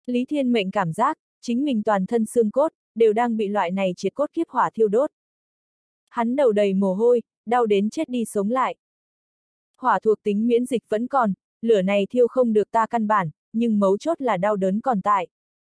Lý Thiên Mệnh cảm giác, chính mình toàn thân xương cốt, đều đang bị loại này triệt cốt kiếp hỏa thiêu đốt. Hắn đầu đầy mồ hôi, đau đến chết đi sống lại. Hỏa thuộc tính miễn dịch vẫn còn, lửa này thiêu không được ta căn bản, nhưng mấu chốt là đau đớn còn tại.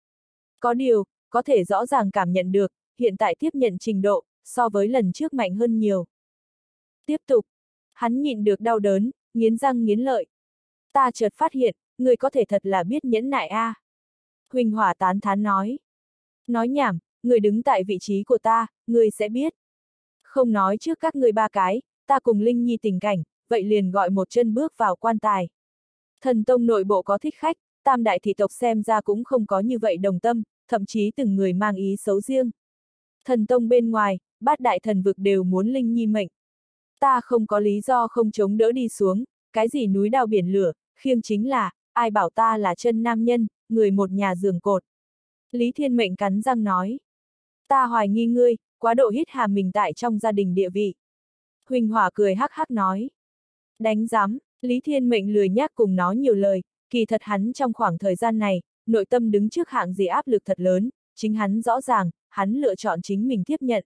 Có điều, có thể rõ ràng cảm nhận được, hiện tại tiếp nhận trình độ, so với lần trước mạnh hơn nhiều. Tiếp tục, hắn nhịn được đau đớn, nghiến răng nghiến lợi. Ta chợt phát hiện, người có thể thật là biết nhẫn nại a. Huỳnh Hỏa tán thán nói. Nói nhảm, người đứng tại vị trí của ta, người sẽ biết. Không nói trước các người ba cái, ta cùng Linh Nhi tình cảnh, vậy liền gọi một chân bước vào quan tài. Thần tông nội bộ có thích khách, tam đại thị tộc xem ra cũng không có như vậy đồng tâm, thậm chí từng người mang ý xấu riêng. Thần tông bên ngoài, bát đại thần vực đều muốn Linh Nhi mệnh. Ta không có lý do không chống đỡ đi xuống, cái gì núi đao biển lửa, khiêng chính là, ai bảo ta là chân nam nhân, người một nhà giường cột. Lý Thiên Mệnh cắn răng nói. Ta hoài nghi ngươi, quá độ hít hà mình tại trong gia đình địa vị. Huỳnh Hỏa cười hắc hắc nói. Đánh giám, Lý Thiên Mệnh lười nhác cùng nó nhiều lời, kỳ thật hắn trong khoảng thời gian này, nội tâm đứng trước hạng gì áp lực thật lớn, chính hắn rõ ràng, hắn lựa chọn chính mình tiếp nhận.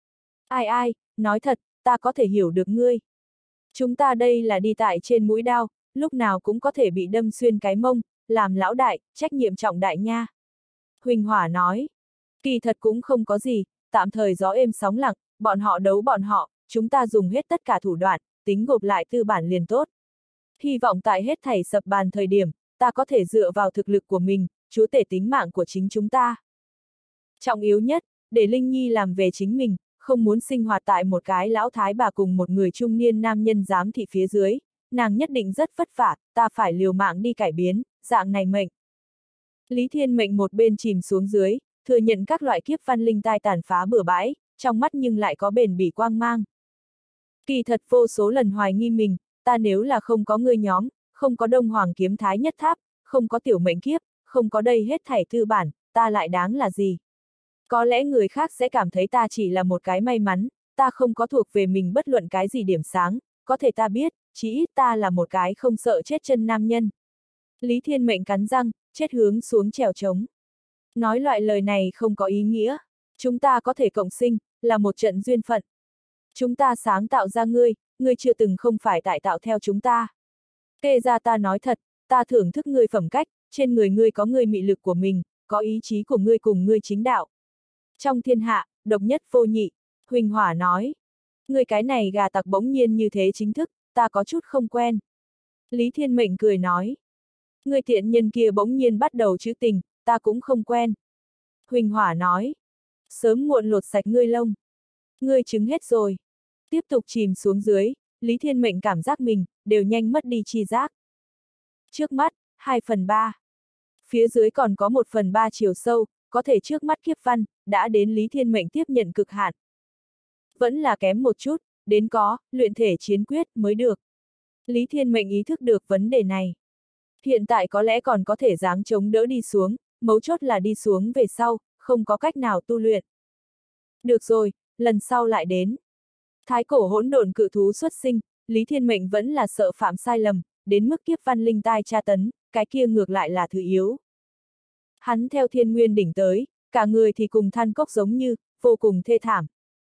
Ai, nói thật, ta có thể hiểu được ngươi. Chúng ta đây là đi tại trên mũi đao, lúc nào cũng có thể bị đâm xuyên cái mông, làm lão đại, trách nhiệm trọng đại nha. Huỳnh Hỏa nói, kỳ thật cũng không có gì, tạm thời gió êm sóng lặng, bọn họ đấu bọn họ, chúng ta dùng hết tất cả thủ đoạn, tính gộp lại tư bản liền tốt. Hy vọng tại hết thảy sập bàn thời điểm, ta có thể dựa vào thực lực của mình, chúa tể tính mạng của chính chúng ta. Trọng yếu nhất, để Linh Nhi làm về chính mình, không muốn sinh hoạt tại một cái lão thái bà cùng một người trung niên nam nhân giám thị phía dưới, nàng nhất định rất vất vả, ta phải liều mạng đi cải biến, dạng này mệnh. Lý Thiên Mệnh một bên chìm xuống dưới, thừa nhận các loại kiếp văn linh tai tàn phá bừa bãi, trong mắt nhưng lại có bền bỉ quang mang. Kỳ thật vô số lần hoài nghi mình, ta nếu là không có ngươi nhóm, không có Đông Hoàng kiếm thái nhất tháp, không có tiểu mệnh kiếp, không có đây hết thảy tư bản, ta lại đáng là gì? Có lẽ người khác sẽ cảm thấy ta chỉ là một cái may mắn, ta không có thuộc về mình bất luận cái gì điểm sáng, có thể ta biết, chỉ ít ta là một cái không sợ chết chân nam nhân. Lý Thiên Mệnh cắn răng, chết hướng xuống trèo trống. Nói loại lời này không có ý nghĩa. Chúng ta có thể cộng sinh, là một trận duyên phận. Chúng ta sáng tạo ra ngươi chưa từng không phải tại tạo theo chúng ta. Kê ra ta nói thật, ta thưởng thức ngươi phẩm cách, trên người ngươi có ngươi mị lực của mình, có ý chí của ngươi cùng ngươi chính đạo. Trong thiên hạ, độc nhất vô nhị, Huỳnh Hỏa nói. Ngươi cái này gà tặc bỗng nhiên như thế chính thức, ta có chút không quen. Lý Thiên Mệnh cười nói. Ngươi thiện nhân kia bỗng nhiên bắt đầu trữ tình, ta cũng không quen. Huỳnh Hỏa nói. Sớm muộn lột sạch ngươi lông. Ngươi chứng hết rồi. Tiếp tục chìm xuống dưới, Lý Thiên Mệnh cảm giác mình, đều nhanh mất đi chi giác. Trước mắt, 2/3. Phía dưới còn có 1/3 chiều sâu, có thể trước mắt kiếp văn, đã đến Lý Thiên Mệnh tiếp nhận cực hạn. Vẫn là kém một chút, đến có, luyện thể chiến quyết mới được. Lý Thiên Mệnh ý thức được vấn đề này. Hiện tại có lẽ còn có thể giáng chống đỡ đi xuống, mấu chốt là đi xuống về sau, không có cách nào tu luyện. Được rồi, lần sau lại đến. Thái cổ hỗn độn cự thú xuất sinh, Lý Thiên Mệnh vẫn là sợ phạm sai lầm, đến mức kiếp văn linh tai tra tấn, cái kia ngược lại là thứ yếu. Hắn theo thiên nguyên đỉnh tới, cả người thì cùng than cốc giống như, vô cùng thê thảm.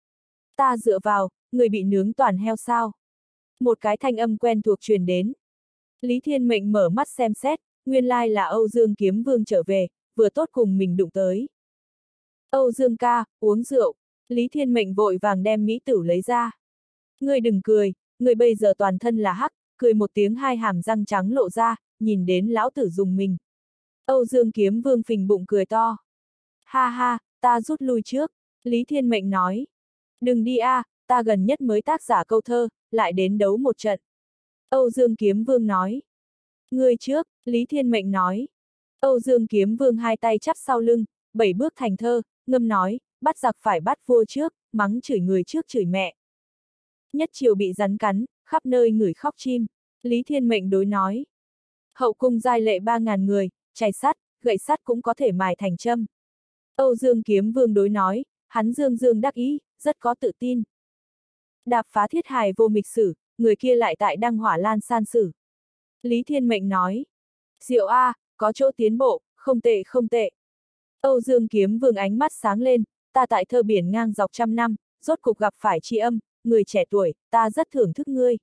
Ta dựa vào, người bị nướng toàn heo sao? Một cái thanh âm quen thuộc truyền đến. Lý Thiên Mệnh mở mắt xem xét, nguyên lai là Âu Dương Kiếm Vương trở về, vừa tốt cùng mình đụng tới. Âu Dương ca, uống rượu. Lý Thiên Mệnh vội vàng đem mỹ tử lấy ra. Ngươi đừng cười, ngươi bây giờ toàn thân là hắc, cười một tiếng hai hàm răng trắng lộ ra, nhìn đến lão tử dùng mình. Âu Dương Kiếm Vương phình bụng cười to. Ha ha, ta rút lui trước, Lý Thiên Mệnh nói. Đừng đi a, ta gần nhất mới tác giả câu thơ, lại đến đấu một trận. Âu Dương Kiếm Vương nói. Ngươi trước, Lý Thiên Mệnh nói. Âu Dương Kiếm Vương hai tay chắp sau lưng, 7 bước thành thơ, ngâm nói, bắt giặc phải bắt vua trước, mắng chửi người trước chửi mẹ. Nhất triều bị rắn cắn, khắp nơi ngửi khóc chim. Lý Thiên Mệnh đối nói. Hậu cung giai lệ 3.000 người, chày sắt, gậy sắt cũng có thể mài thành châm. Âu Dương Kiếm Vương đối nói, hắn dương dương đắc ý, rất có tự tin. Đạp phá thiết hài vô mịch sử, người kia lại tại đăng hỏa lan san sử. Lý Thiên Mệnh nói. Diệu a, có chỗ tiến bộ, Không tệ không tệ. Âu Dương Kiếm Vương ánh mắt sáng lên, ta tại thơ biển ngang dọc trăm năm, rốt cục gặp phải tri âm, người trẻ tuổi, ta rất thưởng thức ngươi.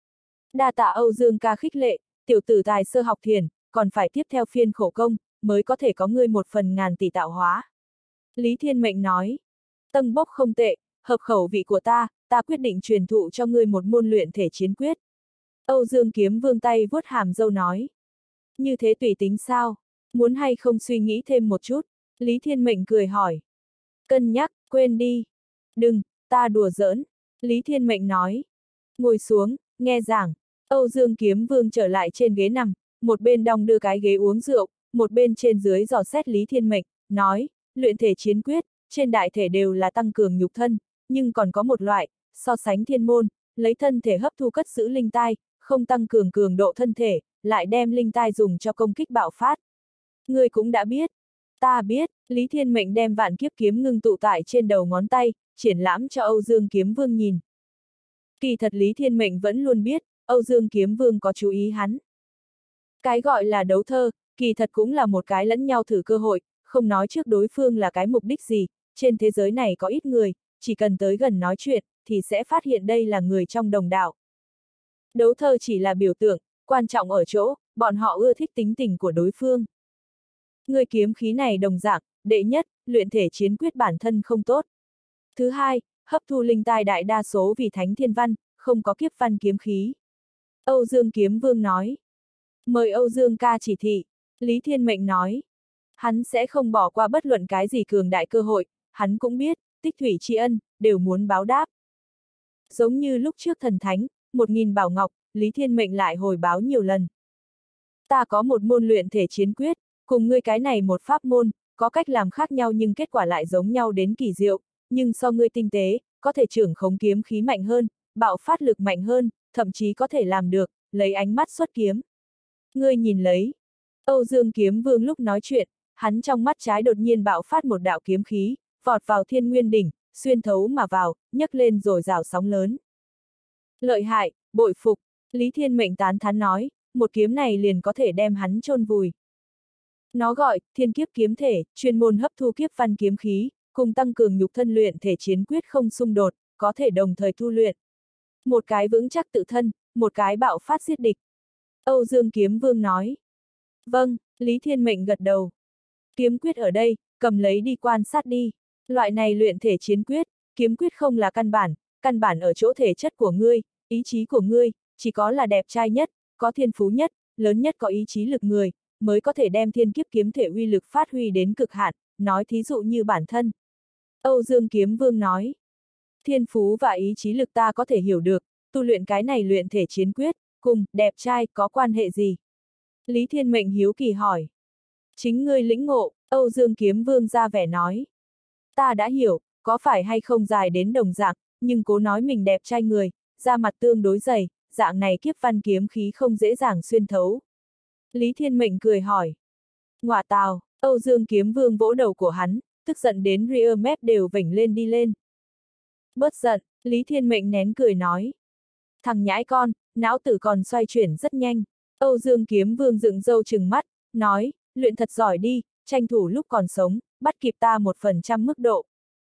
Đa tạ Âu Dương ca khích lệ, tiểu tử tài sơ học thiền, còn phải tiếp theo phiên khổ công, mới có thể có ngươi một phần ngàn tỷ tạo hóa. Lý Thiên Mệnh nói, tân bốc không tệ, hợp khẩu vị của ta quyết định truyền thụ cho ngươi một môn luyện thể chiến quyết. Âu Dương Kiếm Vương tay vuốt hàm râu nói, như thế tùy tính sao, muốn hay không suy nghĩ thêm một chút, Lý Thiên Mệnh cười hỏi. Cân nhắc, quên đi. Đừng, ta đùa giỡn, Lý Thiên Mệnh nói. Ngồi xuống, nghe giảng, Âu Dương Kiếm Vương trở lại trên ghế nằm, một bên đong đưa cái ghế uống rượu, một bên trên dưới dò xét Lý Thiên Mệnh, nói, luyện thể chiến quyết, trên đại thể đều là tăng cường nhục thân, nhưng còn có một loại, so sánh thiên môn, lấy thân thể hấp thu cất giữ linh tai, không tăng cường cường độ thân thể, lại đem linh tai dùng cho công kích bạo phát. Ngươi cũng đã biết. Ta biết, Lý Thiên Mệnh đem vạn kiếp kiếm ngưng tụ tại trên đầu ngón tay, triển lãm cho Âu Dương Kiếm Vương nhìn. Kỳ thật Lý Thiên Mệnh vẫn luôn biết, Âu Dương Kiếm Vương có chú ý hắn. Cái gọi là đấu thơ, kỳ thật cũng là một cái lẫn nhau thử cơ hội, không nói trước đối phương là cái mục đích gì, trên thế giới này có ít người, chỉ cần tới gần nói chuyện, thì sẽ phát hiện đây là người trong đồng đạo. Đấu thơ chỉ là biểu tượng, quan trọng ở chỗ, bọn họ ưa thích tính tình của đối phương. Người kiếm khí này đồng dạng, đệ nhất, luyện thể chiến quyết bản thân không tốt. Thứ hai, hấp thu linh tai đại đa số vì thánh thiên văn, không có kiếp văn kiếm khí. Âu Dương Kiếm Vương nói. Mời Âu Dương ca chỉ thị, Lý Thiên Mệnh nói. Hắn sẽ không bỏ qua bất luận cái gì cường đại cơ hội, hắn cũng biết, tích thủy tri ân, đều muốn báo đáp. Giống như lúc trước thần thánh, 1000 bảo ngọc, Lý Thiên Mệnh lại hồi báo nhiều lần. Ta có một môn luyện thể chiến quyết, cùng ngươi cái này một pháp môn, có cách làm khác nhau nhưng kết quả lại giống nhau đến kỳ diệu, nhưng so ngươi tinh tế, có thể trưởng khống kiếm khí mạnh hơn, bạo phát lực mạnh hơn, thậm chí có thể làm được, lấy ánh mắt xuất kiếm. Ngươi nhìn lấy. Âu Dương Kiếm Vương lúc nói chuyện, hắn trong mắt trái đột nhiên bạo phát một đạo kiếm khí, vọt vào Thiên Nguyên đỉnh, xuyên thấu mà vào, nhấc lên rồi rào sóng lớn. Lợi hại, bội phục, Lý Thiên Mệnh tán thán nói, một kiếm này liền có thể đem hắn chôn vùi. Nó gọi, thiên kiếp kiếm thể, chuyên môn hấp thu kiếp văn kiếm khí, cùng tăng cường nhục thân luyện thể chiến quyết không xung đột, có thể đồng thời tu luyện. Một cái vững chắc tự thân, một cái bạo phát giết địch. Âu Dương Kiếm Vương nói. Vâng, Lý Thiên Mệnh gật đầu. Kiếm quyết ở đây, cầm lấy đi quan sát đi. Loại này luyện thể chiến quyết, kiếm quyết không là căn bản ở chỗ thể chất của ngươi, ý chí của ngươi, chỉ có là đẹp trai nhất, có thiên phú nhất, lớn nhất có ý chí lực người, mới có thể đem thiên kiếp kiếm thể uy lực phát huy đến cực hạn, nói thí dụ như bản thân. Âu Dương Kiếm Vương nói, thiên phú và ý chí lực ta có thể hiểu được, tu luyện cái này luyện thể chiến quyết, cùng, đẹp trai, có quan hệ gì? Lý Thiên Mệnh hiếu kỳ hỏi. Chính ngươi lĩnh ngộ, Âu Dương Kiếm Vương ra vẻ nói. Ta đã hiểu, có phải hay không dài đến đồng dạng, nhưng cố nói mình đẹp trai người, da mặt tương đối dày, dạng này kiếp văn kiếm khí không dễ dàng xuyên thấu. Lý Thiên Mệnh cười hỏi. Ngọa tào, Âu Dương Kiếm Vương vỗ đầu của hắn, tức giận đến ria mép đều vểnh lên đi lên. Bớt giận, Lý Thiên Mệnh nén cười nói. Thằng nhãi con, não tử còn xoay chuyển rất nhanh. Âu Dương Kiếm Vương dựng râu trừng mắt, nói, luyện thật giỏi đi, tranh thủ lúc còn sống, bắt kịp ta 1% mức độ.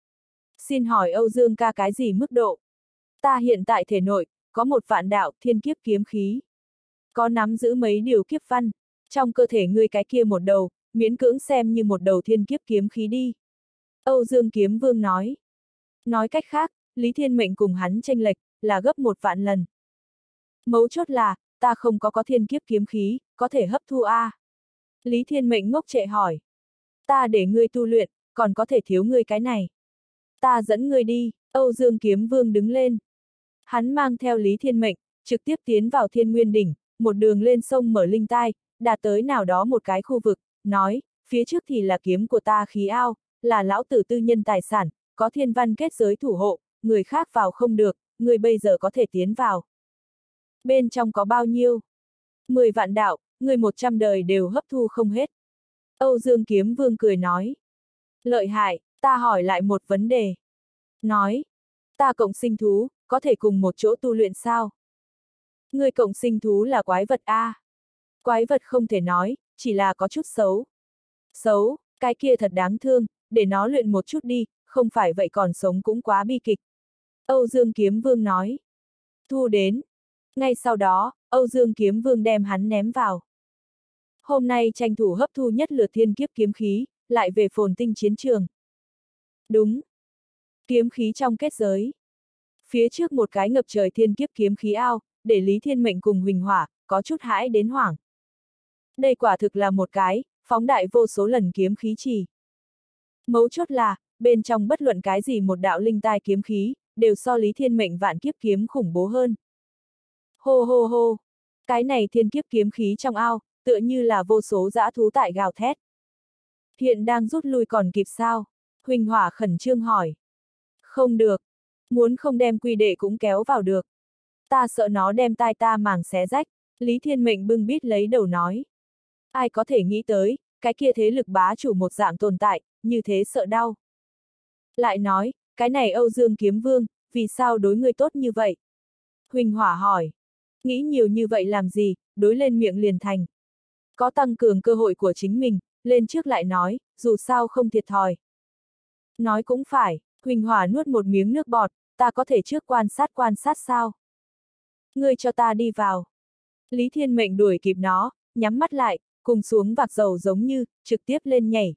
Xin hỏi Âu Dương ca cái gì mức độ? Ta hiện tại thể nội, có một vạn đạo thiên kiếp kiếm khí. Có nắm giữ mấy điều kiếp văn, trong cơ thể ngươi cái kia một đầu, miễn cưỡng xem như một đầu thiên kiếp kiếm khí đi. Âu Dương Kiếm Vương nói. Nói cách khác, Lý Thiên Mệnh cùng hắn chênh lệch, là gấp 1 vạn lần. Mấu chốt là, ta không có thiên kiếp kiếm khí, có thể hấp thu a. Lý Thiên Mệnh ngốc trệ hỏi. Ta để ngươi tu luyện, còn có thể thiếu ngươi cái này. Ta dẫn ngươi đi, Âu Dương Kiếm Vương đứng lên. Hắn mang theo Lý Thiên Mệnh, trực tiếp tiến vào Thiên Nguyên đỉnh, một đường lên sông mở linh tai, đạt tới nào đó một cái khu vực, nói, phía trước thì là kiếm của ta khí ao, là lão tử tư nhân tài sản, có thiên văn kết giới thủ hộ, người khác vào không được, người bây giờ có thể tiến vào. Bên trong có bao nhiêu? 10 vạn đạo, người 100 đời đều hấp thu không hết. Âu Dương Kiếm Vương cười nói. Lợi hại, ta hỏi lại một vấn đề. Nói, ta cộng sinh thú, có thể cùng một chỗ tu luyện sao? Người cộng sinh thú là quái vật a. Quái vật không thể nói, chỉ là có chút xấu. Xấu, cái kia thật đáng thương, để nó luyện một chút đi, không phải vậy còn sống cũng quá bi kịch. Âu Dương Kiếm Vương nói. Thu đến. Ngay sau đó, Âu Dương Kiếm Vương đem hắn ném vào. Hôm nay tranh thủ hấp thu nhất lượt thiên kiếp kiếm khí, lại về phồn tinh chiến trường. Đúng. Kiếm khí trong kết giới. Phía trước một cái ngập trời thiên kiếp kiếm khí ao, để Lý Thiên Mệnh cùng Huỳnh Hỏa, có chút hãi đến hoảng. Đây quả thực là một cái, phóng đại vô số lần kiếm khí trì. Mấu chốt là, bên trong bất luận cái gì một đạo linh tai kiếm khí, đều so Lý Thiên Mệnh vạn kiếp kiếm khủng bố hơn. Hô hô hô, cái này thiên kiếp kiếm khí trong ao, tựa như là vô số dã thú tại gào thét. Hiện đang rút lui còn kịp sao? Huỳnh Hỏa khẩn trương hỏi. Không được, muốn không đem quy đệ cũng kéo vào được. Ta sợ nó đem tai ta màng xé rách, Lý Thiên Mệnh bưng bít lấy đầu nói. Ai có thể nghĩ tới, cái kia thế lực bá chủ một dạng tồn tại, như thế sợ đau. Lại nói, cái này Âu Dương Kiếm Vương, vì sao đối ngươi tốt như vậy? Huỳnh Hỏa hỏi. Nghĩ nhiều như vậy làm gì, đối lên miệng liền thành. Có tăng cường cơ hội của chính mình, lên trước lại nói, dù sao không thiệt thòi. Nói cũng phải, Huỳnh Hỏa nuốt một miếng nước bọt, ta có thể trước quan sát sao? Ngươi cho ta đi vào. Lý Thiên Mệnh đuổi kịp nó, nhắm mắt lại, cùng xuống vạc dầu giống như, trực tiếp lên nhảy.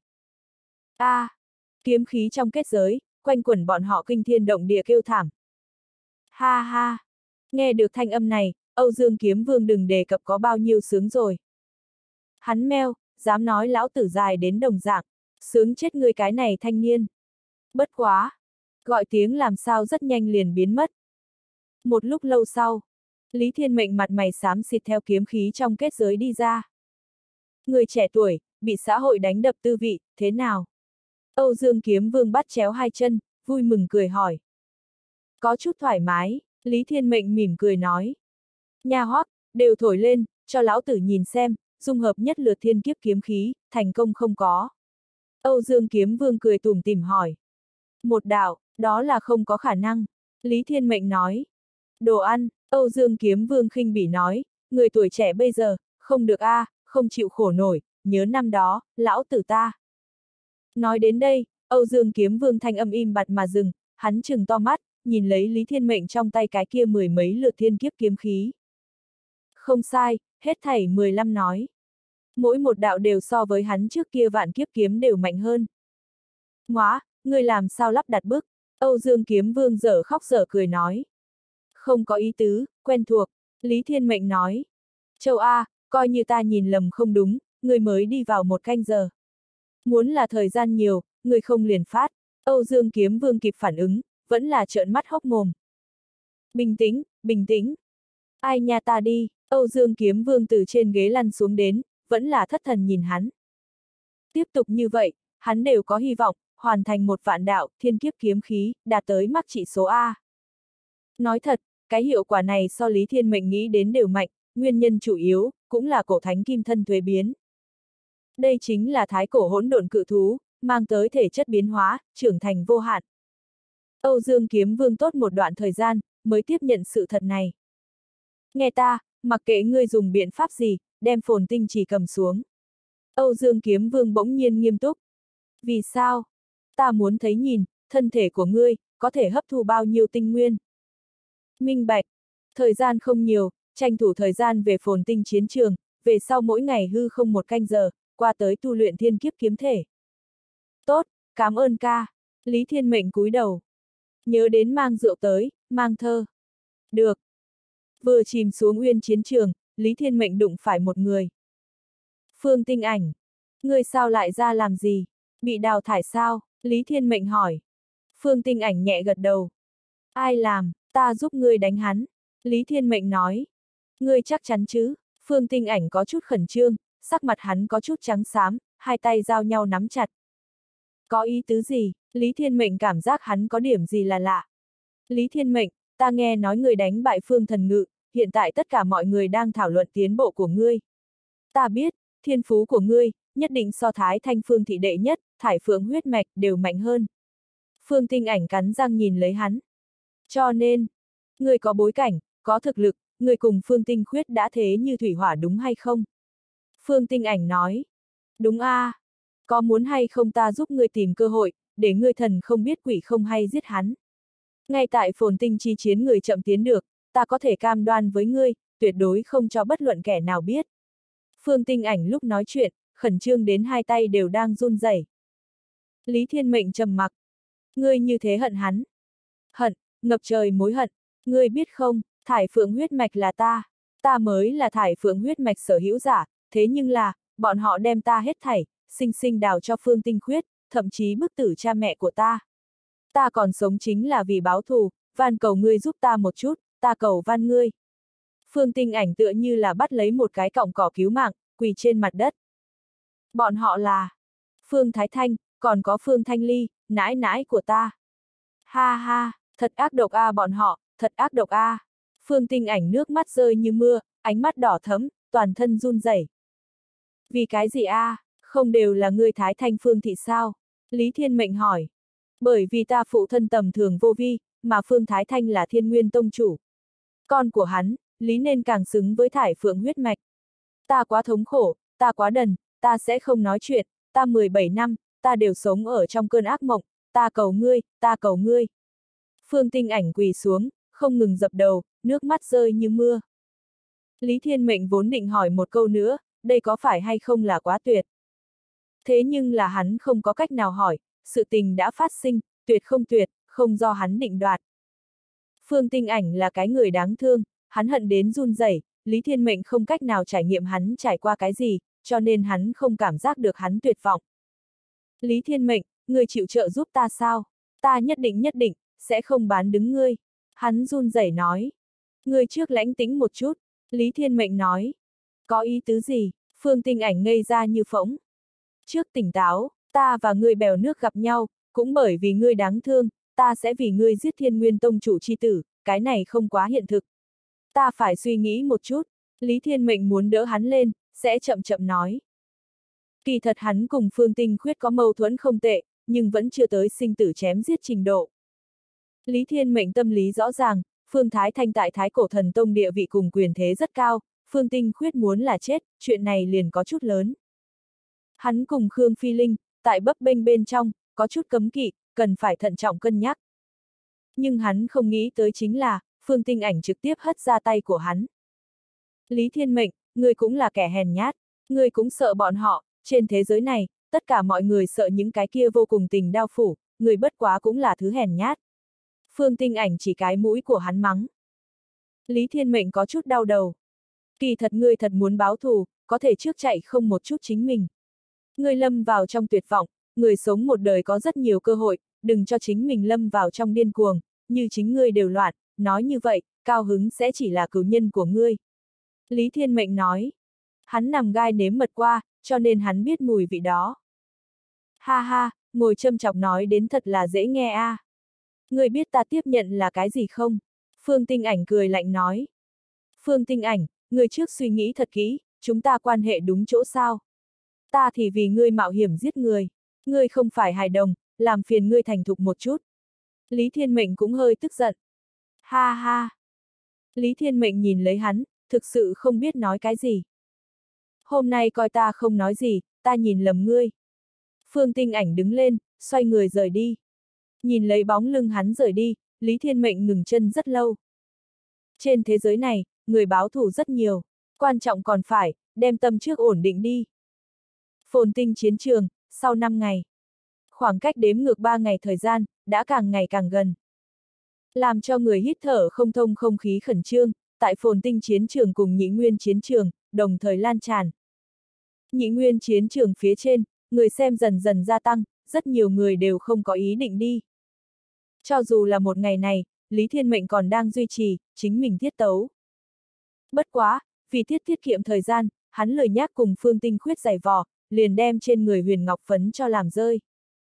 Kiếm khí trong kết giới, quanh quẩn bọn họ kinh thiên động địa kêu thảm. Ha ha! Nghe được thanh âm này, Âu Dương Kiếm Vương đừng đề cập có bao nhiêu sướng rồi. Hắn meo, dám nói lão tử dài đến đồng dạng, sướng chết ngươi cái này thanh niên. Bất quá! Gọi tiếng làm sao rất nhanh liền biến mất. Một lúc lâu sau, Lý Thiên Mệnh mặt mày xám xịt theo kiếm khí trong kết giới đi ra. Người trẻ tuổi, bị xã hội đánh đập tư vị, thế nào? Âu Dương Kiếm Vương bắt chéo hai chân, vui mừng cười hỏi. Có chút thoải mái, Lý Thiên Mệnh mỉm cười nói. Nha hoắc, đều thổi lên, cho lão tử nhìn xem, dung hợp nhất lượt thiên kiếp kiếm khí, thành công không có. Âu Dương Kiếm Vương cười tủm tỉm hỏi. Một đạo, đó là không có khả năng, Lý Thiên Mệnh nói. Đồ ăn, Âu Dương Kiếm Vương khinh bỉ nói, người tuổi trẻ bây giờ, không được không chịu khổ nổi, nhớ năm đó, lão tử ta. Nói đến đây, Âu Dương Kiếm Vương thanh âm im bặt mà dừng, hắn trừng to mắt, nhìn lấy Lý Thiên Mệnh trong tay cái kia mười mấy lượt thiên kiếp kiếm khí. Không sai, hết thảy 15 nói. Mỗi một đạo đều so với hắn trước kia vạn kiếp kiếm đều mạnh hơn. Ngoá, ngươi làm sao lắp đặt bức? Âu Dương Kiếm Vương dở khóc dở cười nói. Không có ý tứ, quen thuộc, Lý Thiên Mệnh nói. Châu coi như ta nhìn lầm không đúng, ngươi mới đi vào 1 canh giờ. Muốn là thời gian nhiều, ngươi không liền phát. Âu Dương Kiếm Vương kịp phản ứng, vẫn là trợn mắt hốc mồm. Bình tĩnh, bình tĩnh. Ai nha ta đi, Âu Dương Kiếm Vương từ trên ghế lăn xuống đến, vẫn là thất thần nhìn hắn. Tiếp tục như vậy, hắn đều có hy vọng, hoàn thành 1 vạn đạo, thiên kiếp kiếm khí, đạt tới mắc chỉ số A. Nói thật, cái hiệu quả này so Lý Thiên Mệnh nghĩ đến đều mạnh, nguyên nhân chủ yếu, cũng là cổ thánh kim thân thuế biến. Đây chính là thái cổ hỗn độn cự thú, mang tới thể chất biến hóa, trưởng thành vô hạn. Âu Dương Kiếm Vương tốt một đoạn thời gian, mới tiếp nhận sự thật này. Nghe ta, mặc kệ ngươi dùng biện pháp gì, đem phồn tinh chỉ cầm xuống. Âu Dương Kiếm Vương bỗng nhiên nghiêm túc. Vì sao? Ta muốn thấy nhìn, thân thể của ngươi, có thể hấp thu bao nhiêu tinh nguyên. Minh bạch. Thời gian không nhiều, tranh thủ thời gian về phồn tinh chiến trường, về sau mỗi ngày hư không 1 canh giờ, qua tới tu luyện thiên kiếp kiếm thể. Tốt, cảm ơn ca. Lý Thiên Mệnh cúi đầu. Nhớ đến mang rượu tới, mang thơ. Được. Vừa chìm xuống uyên chiến trường, Lý Thiên Mệnh đụng phải một người. Phương Tinh Ảnh. Ngươi sao lại ra làm gì? Bị đào thải sao? Lý Thiên Mệnh hỏi. Phương Tinh Ảnh nhẹ gật đầu. Ai làm, ta giúp ngươi đánh hắn. Lý Thiên Mệnh nói. Ngươi chắc chắn chứ? Phương Tinh Ảnh có chút khẩn trương, sắc mặt hắn có chút trắng xám, hai tay giao nhau nắm chặt. Có ý tứ gì? Lý Thiên Mệnh cảm giác hắn có điểm gì là lạ. Lý Thiên Mệnh, ta nghe nói ngươi đánh bại Phương Thần Ngự, hiện tại tất cả mọi người đang thảo luận tiến bộ của ngươi. Ta biết, thiên phú của ngươi, nhất định so Thái Thanh Phương thị đệ nhất, Thải Phượng huyết mạch đều mạnh hơn. Phương Tinh Ảnh cắn răng nhìn lấy hắn. Cho nên, ngươi có bối cảnh, có thực lực, ngươi cùng Phương Tinh Khuyết đã thế như thủy hỏa đúng hay không? Phương Tinh Ảnh nói. Đúng Có muốn hay không ta giúp ngươi tìm cơ hội, để ngươi thần không biết quỷ không hay giết hắn. Ngay tại phồn tinh chi chiến người chậm tiến được, ta có thể cam đoan với ngươi, tuyệt đối không cho bất luận kẻ nào biết. Phương Tinh Ảnh lúc nói chuyện, khẩn trương đến hai tay đều đang run rẩy. Lý Thiên Mệnh trầm mặc. Ngươi như thế hận hắn. Hận, ngập trời mối hận. Ngươi biết không, thải phượng huyết mạch là ta. Ta mới là thải phượng huyết mạch sở hữu giả, thế nhưng là, bọn họ đem ta hết thảy, sinh sinh đào cho Phương Tinh Khuyết, thậm chí bức tử cha mẹ của ta. Ta còn sống chính là vì báo thù, van cầu ngươi giúp ta một chút, ta cầu van ngươi. Phương Tinh Ảnh tựa như là bắt lấy một cái cọng cỏ cứu mạng, quỳ trên mặt đất. Bọn họ là Phương Thái Thanh, còn có Phương Thanh Ly, nãi nãi của ta. Ha ha, thật ác độc a bọn họ, thật ác độc a. Phương Tinh Ảnh nước mắt rơi như mưa, ánh mắt đỏ thẫm, toàn thân run rẩy. Vì cái gì a? Không đều là ngươi Thái Thanh Phương thị sao? Lý Thiên Mệnh hỏi. Bởi vì ta phụ thân tầm thường vô vi, mà Phương Thái Thanh là Thiên Nguyên Tông chủ. Con của hắn, lý nên càng xứng với thải phượng huyết mạch. Ta quá thống khổ, ta quá đần, ta sẽ không nói chuyện, ta 17 năm, ta đều sống ở trong cơn ác mộng, ta cầu ngươi, ta cầu ngươi. Phương Tinh Ảnh quỳ xuống, không ngừng dập đầu, nước mắt rơi như mưa. Lý Thiên Mệnh vốn định hỏi một câu nữa, đây có phải hay không là quá tuyệt. Thế nhưng là hắn không có cách nào hỏi, sự tình đã phát sinh, tuyệt không tuyệt, không do hắn định đoạt. Phương Tinh Ảnh là cái người đáng thương, hắn hận đến run rẩy, Lý Thiên Mệnh không cách nào trải nghiệm hắn trải qua cái gì, cho nên hắn không cảm giác được hắn tuyệt vọng. Lý Thiên Mệnh, người chịu trợ giúp ta sao? Ta nhất định, sẽ không bán đứng ngươi. Hắn run rẩy nói. Ngươi trước lãnh tĩnh một chút, Lý Thiên Mệnh nói. Có ý tứ gì? Phương Tinh Ảnh ngây ra như phỗng. Trước tỉnh táo, ta và ngươi bèo nước gặp nhau, cũng bởi vì ngươi đáng thương, ta sẽ vì ngươi giết Thiên Nguyên Tông chủ chi tử, cái này không quá hiện thực. Ta phải suy nghĩ một chút, Lý Thiên Mệnh muốn đỡ hắn lên, sẽ chậm chậm nói. Kỳ thật hắn cùng Phương Tinh Khuyết có mâu thuẫn không tệ, nhưng vẫn chưa tới sinh tử chém giết trình độ. Lý Thiên Mệnh tâm lý rõ ràng, Phương Thái Thanh tại Thái Cổ Thần Tông địa vị cùng quyền thế rất cao, Phương Tinh Khuyết muốn là chết, chuyện này liền có chút lớn. Hắn cùng Khương Phi Linh, tại bấp bênh bên trong, có chút cấm kỵ, cần phải thận trọng cân nhắc. Nhưng hắn không nghĩ tới chính là, Phương Tinh Ảnh trực tiếp hất ra tay của hắn. Lý Thiên Mệnh, ngươi cũng là kẻ hèn nhát, ngươi cũng sợ bọn họ, trên thế giới này, tất cả mọi người sợ những cái kia vô cùng tình đao phủ, người bất quá cũng là thứ hèn nhát. Phương Tinh Ảnh chỉ cái mũi của hắn mắng. Lý Thiên Mệnh có chút đau đầu. Kỳ thật ngươi thật muốn báo thù, có thể trước chạy không một chút chính mình. Ngươi lâm vào trong tuyệt vọng, người sống một đời có rất nhiều cơ hội, đừng cho chính mình lâm vào trong điên cuồng, như chính ngươi đều loạn, nói như vậy, cao hứng sẽ chỉ là cửu nhân của ngươi. Lý Thiên Mệnh nói. Hắn nằm gai nếm mật qua, cho nên hắn biết mùi vị đó. Ha ha, ngồi châm chọc nói đến thật là dễ nghe a. Ngươi biết ta tiếp nhận là cái gì không? Phương Tinh Ảnh cười lạnh nói. Phương Tinh Ảnh, ngươi trước suy nghĩ thật kỹ, chúng ta quan hệ đúng chỗ sao? Ta thì vì ngươi mạo hiểm giết người. Ngươi không phải hài đồng, làm phiền ngươi thành thục một chút. Lý Thiên Mệnh cũng hơi tức giận. Ha ha. Lý Thiên Mệnh nhìn lấy hắn, thực sự không biết nói cái gì. Hôm nay coi ta không nói gì, ta nhìn lầm ngươi. Phương Tinh Ảnh đứng lên, xoay người rời đi. Nhìn lấy bóng lưng hắn rời đi, Lý Thiên Mệnh ngừng chân rất lâu. Trên thế giới này, người báo thù rất nhiều, quan trọng còn phải, đem tâm trước ổn định đi. Phồn Tinh chiến trường, sau 5 ngày. Khoảng cách đếm ngược 3 ngày thời gian, đã càng ngày càng gần. Làm cho người hít thở không thông không khí khẩn trương, tại Phồn Tinh chiến trường cùng Nhị Nguyên chiến trường, đồng thời lan tràn. Nhị Nguyên chiến trường phía trên, người xem dần dần gia tăng, rất nhiều người đều không có ý định đi. Cho dù là một ngày này, Lý Thiên Mệnh còn đang duy trì, chính mình tiết tấu. Bất quá, vì tiết kiệm thời gian, hắn lười nhác cùng Phương Tinh Khuyết giày vò, liền đem trên người huyền ngọc phấn cho làm rơi.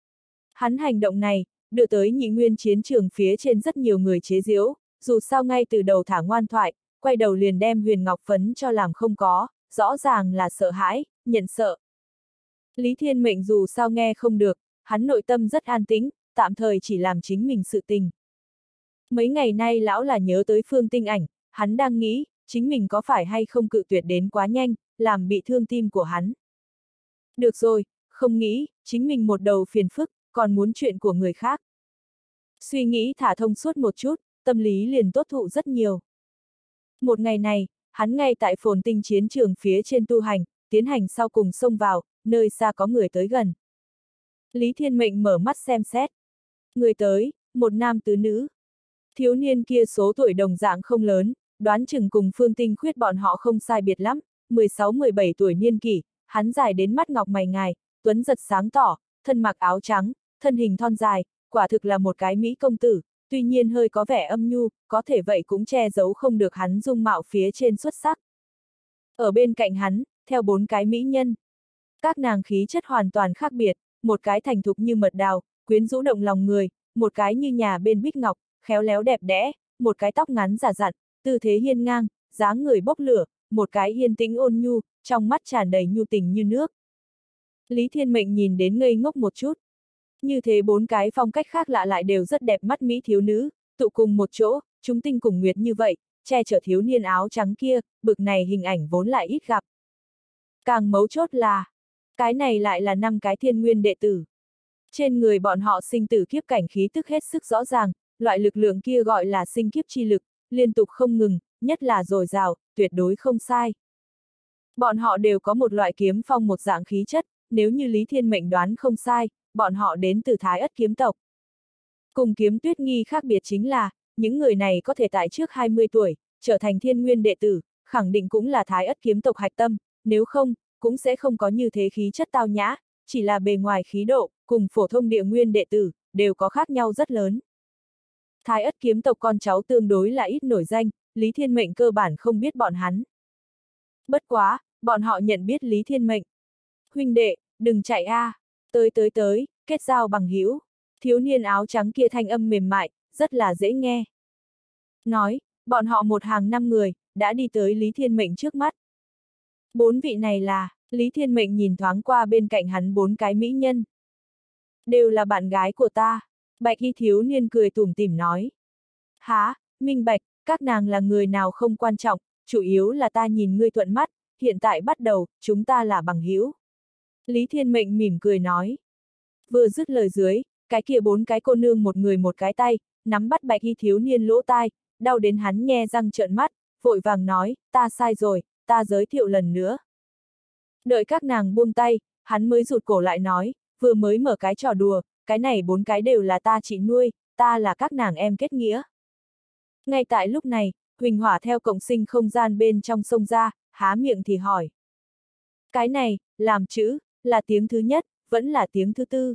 Hắn hành động này, đưa tới Nhị Nguyên chiến trường phía trên rất nhiều người chế giễu, dù sao ngay từ đầu thả ngoan thoại, quay đầu liền đem huyền ngọc phấn cho làm không có, rõ ràng là sợ hãi, nhận sợ. Lý Thiên Mệnh dù sao nghe không được, hắn nội tâm rất an tĩnh, tạm thời chỉ làm chính mình sự tình. Mấy ngày nay lão là nhớ tới Phương Tinh Ảnh, hắn đang nghĩ, chính mình có phải hay không cự tuyệt đến quá nhanh, làm bị thương tim của hắn. Được rồi, không nghĩ, chính mình một đầu phiền phức, còn muốn chuyện của người khác. Suy nghĩ thả thông suốt một chút, tâm lý liền tốt thụ rất nhiều. Một ngày này, hắn ngay tại phồn tinh chiến trường phía trên tu hành, tiến hành sau cùng xông vào, nơi xa có người tới gần. Lý Thiên Mệnh mở mắt xem xét. Người tới, một nam tứ nữ. Thiếu niên kia số tuổi đồng dạng không lớn, đoán chừng cùng Phương Tinh Khuyết bọn họ không sai biệt lắm, 16-17 tuổi niên kỷ, hắn dài đến mắt ngọc mày ngài, tuấn giật sáng tỏ, thân mặc áo trắng, thân hình thon dài, quả thực là một cái mỹ công tử, tuy nhiên hơi có vẻ âm nhu, có thể vậy cũng che giấu không được hắn dung mạo phía trên xuất sắc. Ở bên cạnh hắn, theo 4 cái mỹ nhân. Các nàng khí chất hoàn toàn khác biệt, một cái thành thục như mật đào, quyến rũ động lòng người, một cái như nhà bên bích ngọc, khéo léo đẹp đẽ, một cái tóc ngắn giả dặn, tư thế hiên ngang, dáng người bốc lửa, một cái yên tĩnh ôn nhu, trong mắt tràn đầy nhu tình như nước. Lý Thiên Mệnh nhìn đến ngây ngốc một chút. Như thế 4 cái phong cách khác lạ lại đều rất đẹp mắt mỹ thiếu nữ, tụ cùng một chỗ, chúng tinh cùng nguyệt như vậy, che chở thiếu niên áo trắng kia, bực này hình ảnh vốn lại ít gặp. Càng mấu chốt là, cái này lại là 5 cái thiên nguyên đệ tử. Trên người bọn họ sinh tử kiếp cảnh khí tức hết sức rõ ràng, loại lực lượng kia gọi là sinh kiếp chi lực, liên tục không ngừng, nhất là dồi dào, tuyệt đối không sai. Bọn họ đều có một loại kiếm phong một dạng khí chất, nếu như Lý Thiên Mệnh đoán không sai, bọn họ đến từ Thái Ất kiếm tộc. Cùng Kiếm Tuyết Nghi khác biệt chính là, những người này có thể tại trước 20 tuổi, trở thành thiên nguyên đệ tử, khẳng định cũng là Thái Ất kiếm tộc hạch tâm, nếu không, cũng sẽ không có như thế khí chất tao nhã, chỉ là bề ngoài khí độ, cùng phổ thông địa nguyên đệ tử, đều có khác nhau rất lớn. Thái Ất kiếm tộc con cháu tương đối là ít nổi danh, Lý Thiên Mệnh cơ bản không biết bọn hắn. Bất quá, bọn họ nhận biết Lý Thiên Mệnh. Huynh đệ, đừng chạy a, tới, kết giao bằng hữu. Thiếu niên áo trắng kia thanh âm mềm mại, rất là dễ nghe. Nói, bọn họ một hàng 5 người, đã đi tới Lý Thiên Mệnh trước mắt. 4 vị này là, Lý Thiên Mệnh nhìn thoáng qua bên cạnh hắn 4 cái mỹ nhân. Đều là bạn gái của ta. Bạch y thiếu niên cười tủm tỉm nói. Hả, minh bạch, các nàng là người nào không quan trọng, chủ yếu là ta nhìn ngươi thuận mắt, hiện tại bắt đầu, chúng ta là bằng hữu. Lý Thiên Mệnh mỉm cười nói. Vừa dứt lời dưới, cái kia 4 cái cô nương một người một cái tay, nắm bắt bạch y thiếu niên lỗ tai, đau đến hắn nhe răng trợn mắt, vội vàng nói, ta sai rồi, ta giới thiệu lần nữa. Đợi các nàng buông tay, hắn mới rụt cổ lại nói, vừa mới mở cái trò đùa, cái này 4 cái đều là ta chị nuôi, ta là các nàng em kết nghĩa. Ngay tại lúc này, Huỳnh Hỏa theo cộng sinh không gian bên trong sông ra, há miệng thì hỏi. Cái này, làm chữ, là tiếng thứ nhất, vẫn là tiếng thứ tư.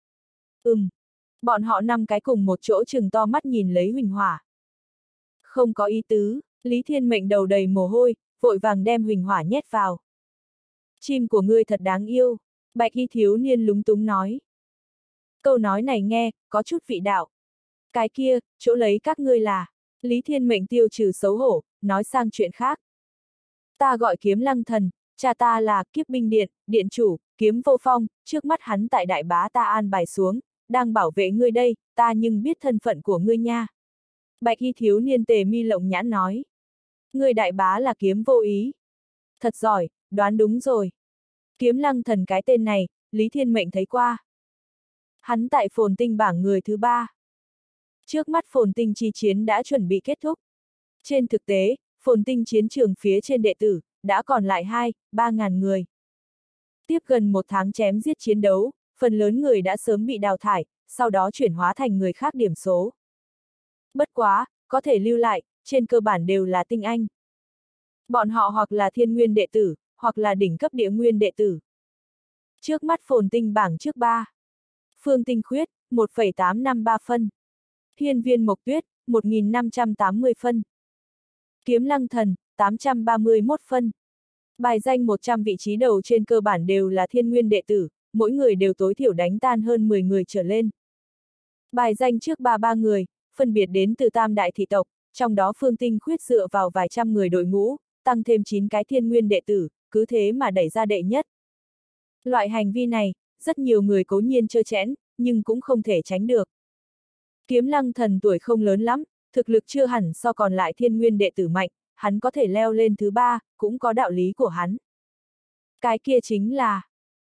Bọn họ 5 cái cùng một chỗ trừng to mắt nhìn lấy Huỳnh Hỏa. Không có ý tứ, Lý Thiên Mệnh đầu đầy mồ hôi, vội vàng đem Huỳnh Hỏa nhét vào. Chim của ngươi thật đáng yêu, bạch y thiếu niên lúng túng nói. Câu nói này nghe, có chút vị đạo. Cái kia, chỗ lấy các ngươi là, Lý Thiên Mệnh tiêu trừ xấu hổ, nói sang chuyện khác. Ta gọi Kiếm Lăng Thần, cha ta là Kiếp Binh Điện, điện chủ, Kiếm Vô Phong, trước mắt hắn tại đại bá ta an bài xuống, đang bảo vệ ngươi đây, ta nhưng biết thân phận của ngươi nha. Bạch y thiếu niên tề mi lộng nhãn nói. Ngươi đại bá là Kiếm Vô Ý. Thật giỏi, đoán đúng rồi. Kiếm Lăng Thần cái tên này, Lý Thiên Mệnh thấy qua. Hắn tại phồn tinh bảng người thứ 3. Trước mắt phồn tinh chi chiến đã chuẩn bị kết thúc. Trên thực tế, phồn tinh chiến trường phía trên đệ tử, đã còn lại 2-3 ngàn người. Tiếp gần 1 tháng chém giết chiến đấu, phần lớn người đã sớm bị đào thải, sau đó chuyển hóa thành người khác điểm số. Bất quá, có thể lưu lại, trên cơ bản đều là tinh anh. Bọn họ hoặc là thiên nguyên đệ tử, hoặc là đỉnh cấp địa nguyên đệ tử. Trước mắt phồn tinh bảng trước 3. Phương Tinh Khuyết, 1,853 phân. Hiên Viên Mộc Tuyết, 1.580 phân. Kiếm Lăng Thần, 831 phân. Bài danh 100 vị trí đầu trên cơ bản đều là thiên nguyên đệ tử, mỗi người đều tối thiểu đánh tan hơn 10 người trở lên. Bài danh trước 3 người, phân biệt đến từ Tam Đại thị tộc, trong đó Phương Tinh Khuyết dựa vào vài trăm người đội ngũ, tăng thêm 9 cái thiên nguyên đệ tử, cứ thế mà đẩy ra đệ nhất. Loại hành vi này, rất nhiều người cố nhiên trơ trẽn, nhưng cũng không thể tránh được. Kiếm Lăng Thần tuổi không lớn lắm, thực lực chưa hẳn so còn lại thiên nguyên đệ tử mạnh, hắn có thể leo lên thứ 3, cũng có đạo lý của hắn. Cái kia chính là,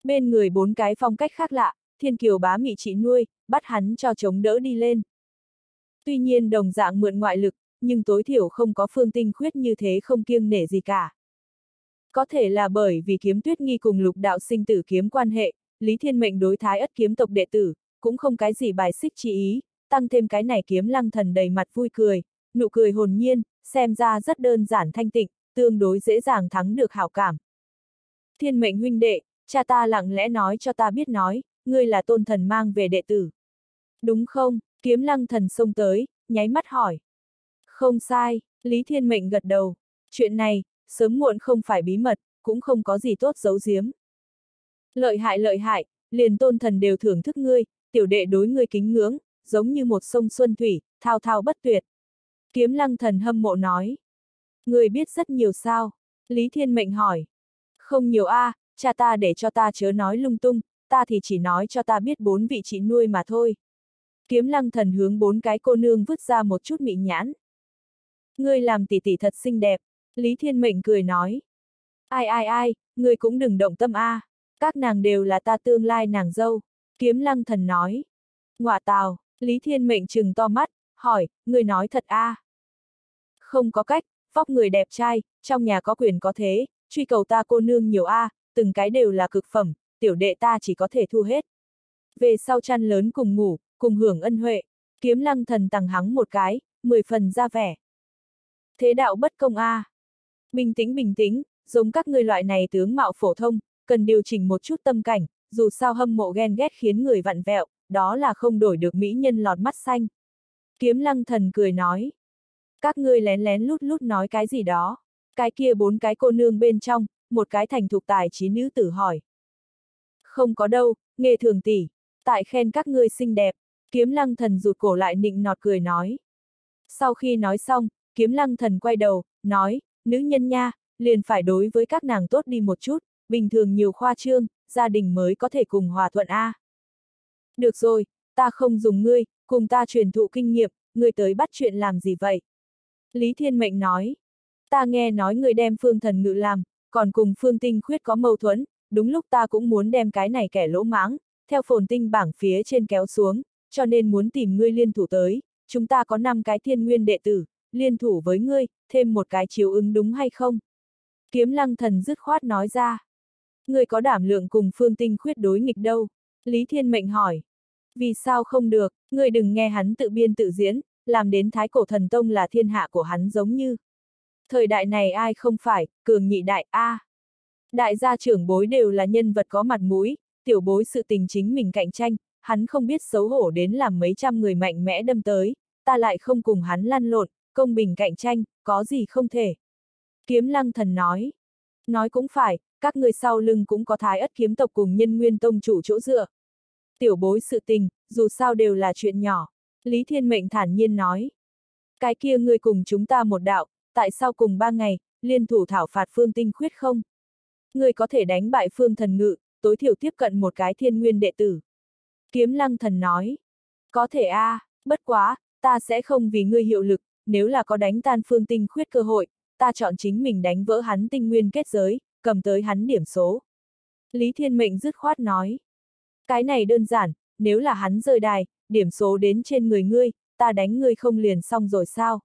Bên người bốn cái phong cách khác lạ, thiên kiều bá mị chị nuôi, bắt hắn cho chống đỡ đi lên. Tuy nhiên đồng dạng mượn ngoại lực, nhưng tối thiểu không có Phương Tinh Khuyết như thế không kiêng nể gì cả. Có thể là bởi vì Kiếm Tuyết Nghi cùng Lục đạo sinh tử kiếm quan hệ, Lý Thiên Mệnh đối Thái Ất kiếm tộc đệ tử, cũng không cái gì bài xích chi ý, tăng thêm cái này Kiếm Lăng Thần đầy mặt vui cười, nụ cười hồn nhiên, xem ra rất đơn giản thanh tịnh, tương đối dễ dàng thắng được hảo cảm. Thiên Mệnh huynh đệ, cha ta lặng lẽ nói cho ta biết nói, ngươi là Tôn Thần mang về đệ tử. Đúng không? Kiếm Lăng Thần xông tới, nháy mắt hỏi. Không sai, Lý Thiên Mệnh gật đầu. Chuyện này, sớm muộn không phải bí mật, cũng không có gì tốt giấu giếm. Lợi hại, liền Tôn Thần đều thưởng thức ngươi, tiểu đệ đối ngươi kính ngưỡng, giống như một sông xuân thủy, thao thao bất tuyệt. Kiếm Lăng Thần hâm mộ nói. Ngươi biết rất nhiều sao? Lý Thiên Mệnh hỏi. Không nhiều a, cha ta để cho ta chớ nói lung tung, ta thì chỉ nói cho ta biết 4 vị chị nuôi mà thôi. Kiếm Lăng Thần hướng 4 cái cô nương vứt ra một chút mị nhãn. Ngươi làm tỷ tỷ thật xinh đẹp, Lý Thiên Mệnh cười nói. Ai, ngươi cũng đừng động tâm a, các nàng đều là ta tương lai nàng dâu, Kiếm Lăng Thần nói. Ngọa tào, Lý Thiên Mệnh trừng to mắt, hỏi, ngươi nói thật a? Không có cách, vóc người đẹp trai, trong nhà có quyền có thế, truy cầu ta cô nương nhiều a, từng cái đều là cực phẩm, tiểu đệ ta chỉ có thể thu hết. Về sau chăn lớn cùng ngủ, cùng hưởng ân huệ, Kiếm Lăng Thần tằng hắng một cái, 10 phần ra vẻ. Thế đạo bất công a. Bình tĩnh, giống các ngươi loại này tướng mạo phổ thông, cần điều chỉnh một chút tâm cảnh, dù sao hâm mộ ghen ghét khiến người vặn vẹo, đó là không đổi được mỹ nhân lọt mắt xanh. Kiếm Lăng Thần cười nói. Các ngươi lén lén lút lút nói cái gì đó. Cái kia 4 cái cô nương bên trong, một cái thành thục tài trí nữ tử hỏi. Không có đâu, Nghê Thường tỷ, tại khen các ngươi xinh đẹp, Kiếm Lăng Thần rụt cổ lại nịnh nọt cười nói. Sau khi nói xong, Kiếm Lăng Thần quay đầu, nói, nữ nhân nha, liền phải đối với các nàng tốt đi một chút, bình thường nhiều khoa trương, gia đình mới có thể cùng hòa thuận a. Được rồi, ta không dùng ngươi, cùng ta truyền thụ kinh nghiệm, ngươi tới bắt chuyện làm gì vậy? Lý Thiên Mệnh nói, ta nghe nói ngươi đem Phương Thần Ngự làm, còn cùng Phương Tinh Khuyết có mâu thuẫn, đúng lúc ta cũng muốn đem cái này kẻ lỗ mãng, theo phồn tinh bảng phía trên kéo xuống, cho nên muốn tìm ngươi liên thủ tới, chúng ta có 5 cái thiên nguyên đệ tử, liên thủ với ngươi, thêm một cái chiếu ứng đúng hay không? Kiếm Lăng Thần dứt khoát nói ra. Ngươi có đảm lượng cùng Phương Tinh Khuyết đối nghịch đâu? Lý Thiên Mệnh hỏi. Vì sao không được, ngươi đừng nghe hắn tự biên tự diễn, làm đến Thái Cổ Thần Tông là thiên hạ của hắn giống như. Thời đại này ai không phải, cường nhị đại a. Đại gia trưởng bối đều là nhân vật có mặt mũi, tiểu bối sự tình chính mình cạnh tranh, hắn không biết xấu hổ đến làm mấy trăm người mạnh mẽ đâm tới, ta lại không cùng hắn lăn lộn, công bình cạnh tranh, có gì không thể. Kiếm Lăng Thần nói. Nói cũng phải, các người sau lưng cũng có Thái Ất kiếm tộc cùng Nhân Nguyên tông chủ chỗ dựa. Tiểu bối sự tình, dù sao đều là chuyện nhỏ, Lý Thiên Mệnh thản nhiên nói. Cái kia ngươi cùng chúng ta một đạo, tại sao cùng 3 ngày, liên thủ thảo phạt Phương Tinh Khuyết không? Ngươi có thể đánh bại Phương Thần Ngự, tối thiểu tiếp cận một cái thiên nguyên đệ tử. Kiếm Lăng Thần nói. Có thể a, bất quá, ta sẽ không vì ngươi hiệu lực, nếu là có đánh tan Phương Tinh Khuyết cơ hội, ta chọn chính mình đánh vỡ hắn tinh nguyên kết giới, cầm tới hắn điểm số. Lý Thiên Mệnh dứt khoát nói. Cái này đơn giản, nếu là hắn rơi đài, điểm số đến trên người ngươi, ta đánh ngươi không liền xong rồi sao?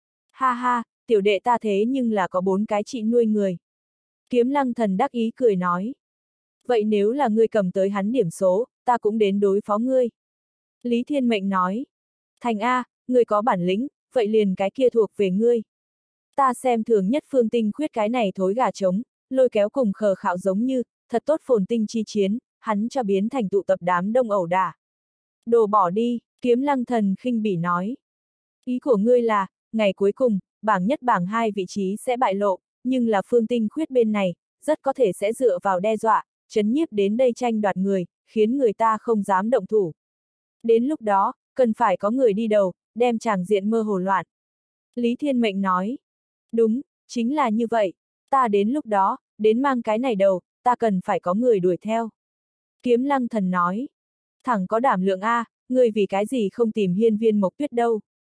Ha ha, tiểu đệ ta thế nhưng là có 4 cái chị nuôi người. Kiếm Lăng Thần đắc ý cười nói. Vậy nếu là ngươi cầm tới hắn điểm số, ta cũng đến đối phó ngươi. Lý Thiên Mệnh nói. Thành A, ngươi có bản lĩnh, vậy liền cái kia thuộc về ngươi. Ta xem thường nhất Phương Tinh Khuyết cái này thối gà trống, lôi kéo cùng khờ khạo giống như, thật tốt phồn tinh chi chiến, hắn cho biến thành tụ tập đám đông ẩu đả. Đồ bỏ đi, Kiếm Lăng Thần khinh bỉ nói. Ý của ngươi là, ngày cuối cùng, bảng nhất bảng 2 vị trí sẽ bại lộ, nhưng là Phương Tinh Khuyết bên này, rất có thể sẽ dựa vào đe dọa, trấn nhiếp đến đây tranh đoạt người, khiến người ta không dám động thủ. Đến lúc đó, cần phải có người đi đầu, đem tràng diện mơ hồ loạn. Lý Thiên Mệnh nói. Đúng, chính là như vậy, ta đến lúc đó, đến mang cái này đầu, ta cần phải có người đuổi theo. Kiếm Lăng Thần nói. Thẳng có đảm lượng a, người vì cái gì không tìm Hiên Viên Mộc Tuyết đâu?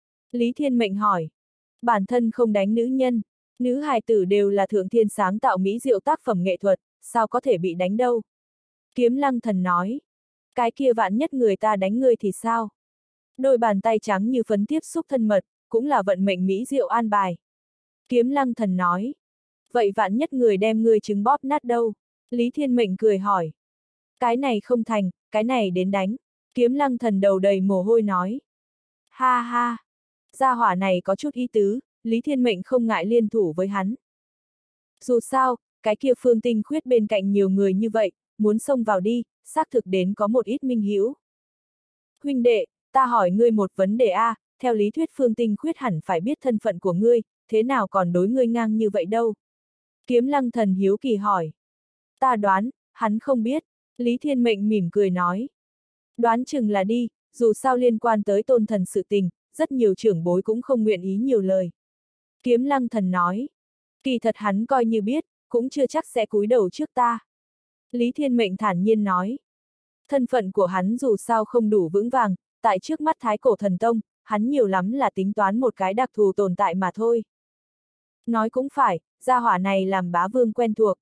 Lý Thiên Mệnh hỏi. Bản thân không đánh nữ nhân, nữ hài tử đều là thượng thiên sáng tạo mỹ diệu tác phẩm nghệ thuật, sao có thể bị đánh đâu? Kiếm Lăng Thần nói. Cái kia vạn nhất người ta đánh ngươi thì sao? Đôi bàn tay trắng như phấn tiếp xúc thân mật, cũng là vận mệnh mỹ diệu an bài. Kiếm Lăng Thần nói. Vậy vạn nhất người đem ngươi trứng bóp nát đâu? Lý Thiên Mệnh cười hỏi. Cái này không thành, cái này đến đánh. Kiếm Lăng Thần đầu đầy mồ hôi nói. Ha ha! Gia hỏa này có chút ý tứ, Lý Thiên Mệnh không ngại liên thủ với hắn. Dù sao, cái kia Phương Tinh Khuyết bên cạnh nhiều người như vậy, muốn xông vào đi, xác thực đến có một ít minh hữu. Huynh đệ, ta hỏi ngươi một vấn đề a, theo lý thuyết Phương Tinh Khuyết hẳn phải biết thân phận của ngươi, thế nào còn đối ngươi ngang như vậy đâu? Kiếm Lăng Thần hiếu kỳ hỏi. Ta đoán, hắn không biết, Lý Thiên Mệnh mỉm cười nói. Đoán chừng là đi, dù sao liên quan tới Tôn Thần sự tình, rất nhiều trưởng bối cũng không nguyện ý nhiều lời. Kiếm Lăng Thần nói. Kỳ thật hắn coi như biết, cũng chưa chắc sẽ cúi đầu trước ta. Lý Thiên Mệnh thản nhiên nói. Thân phận của hắn dù sao không đủ vững vàng, tại trước mắt Thái Cổ Thần Tông, hắn nhiều lắm là tính toán một cái đặc thù tồn tại mà thôi. Nói cũng phải, gia hỏa này làm bá vương quen thuộc.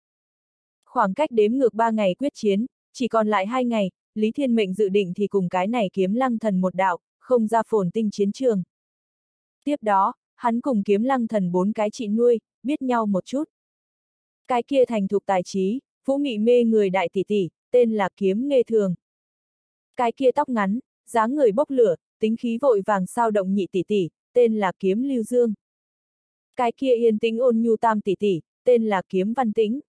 Khoảng cách đếm ngược 3 ngày quyết chiến, chỉ còn lại 2 ngày, Lý Thiên Mệnh dự định thì cùng cái này Kiếm Lăng Thần một đạo, không ra Phồn Tinh chiến trường. Tiếp đó, hắn cùng Kiếm Lăng Thần 4 cái chị nuôi, biết nhau một chút. Cái kia thành thục tài trí, vũ mị mê người đại tỷ tỷ, tên là Kiếm Nghê Thường. Cái kia tóc ngắn, dáng người bốc lửa, tính khí vội vàng sao động nhị tỷ tỷ, tên là Kiếm Lưu Dương. Cái kia yên tĩnh ôn nhu tam tỷ tỷ, tên là Kiếm Văn Tĩnh.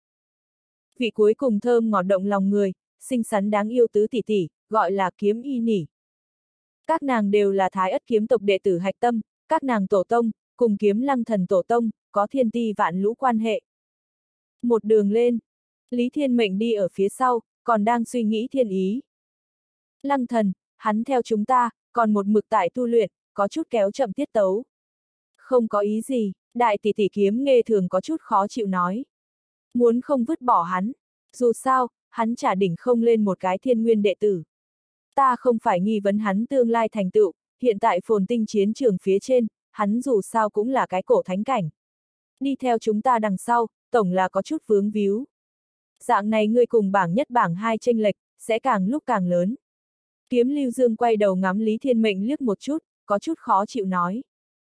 Vị cuối cùng thơm ngọt động lòng người, xinh xắn đáng yêu tứ tỷ tỷ, gọi là Kiếm Y Nỉ. Các nàng đều là Thái Ất kiếm tộc đệ tử hạch tâm, các nàng tổ tông, cùng Kiếm Lăng Thần tổ tông, có thiên ti vạn lũ quan hệ. Một đường lên, Lý Thiên Mệnh đi ở phía sau, còn đang suy nghĩ thiên ý. Lăng Thần, hắn theo chúng ta, còn một mực tại tu luyện, có chút kéo chậm tiết tấu. Không có ý gì, đại tỷ tỷ Kiếm Nghê Thường có chút khó chịu nói. Muốn không vứt bỏ hắn, dù sao, hắn chả đỉnh không lên một cái thiên nguyên đệ tử. Ta không phải nghi vấn hắn tương lai thành tựu, hiện tại Phồn Tinh chiến trường phía trên, hắn dù sao cũng là cái cổ thánh cảnh. Đi theo chúng ta đằng sau, tổng là có chút vướng víu. Dạng này ngươi cùng bảng nhất bảng hai chênh lệch, sẽ càng lúc càng lớn. Kiếm Lưu Dương quay đầu ngắm Lý Thiên Mệnh liếc một chút, có chút khó chịu nói.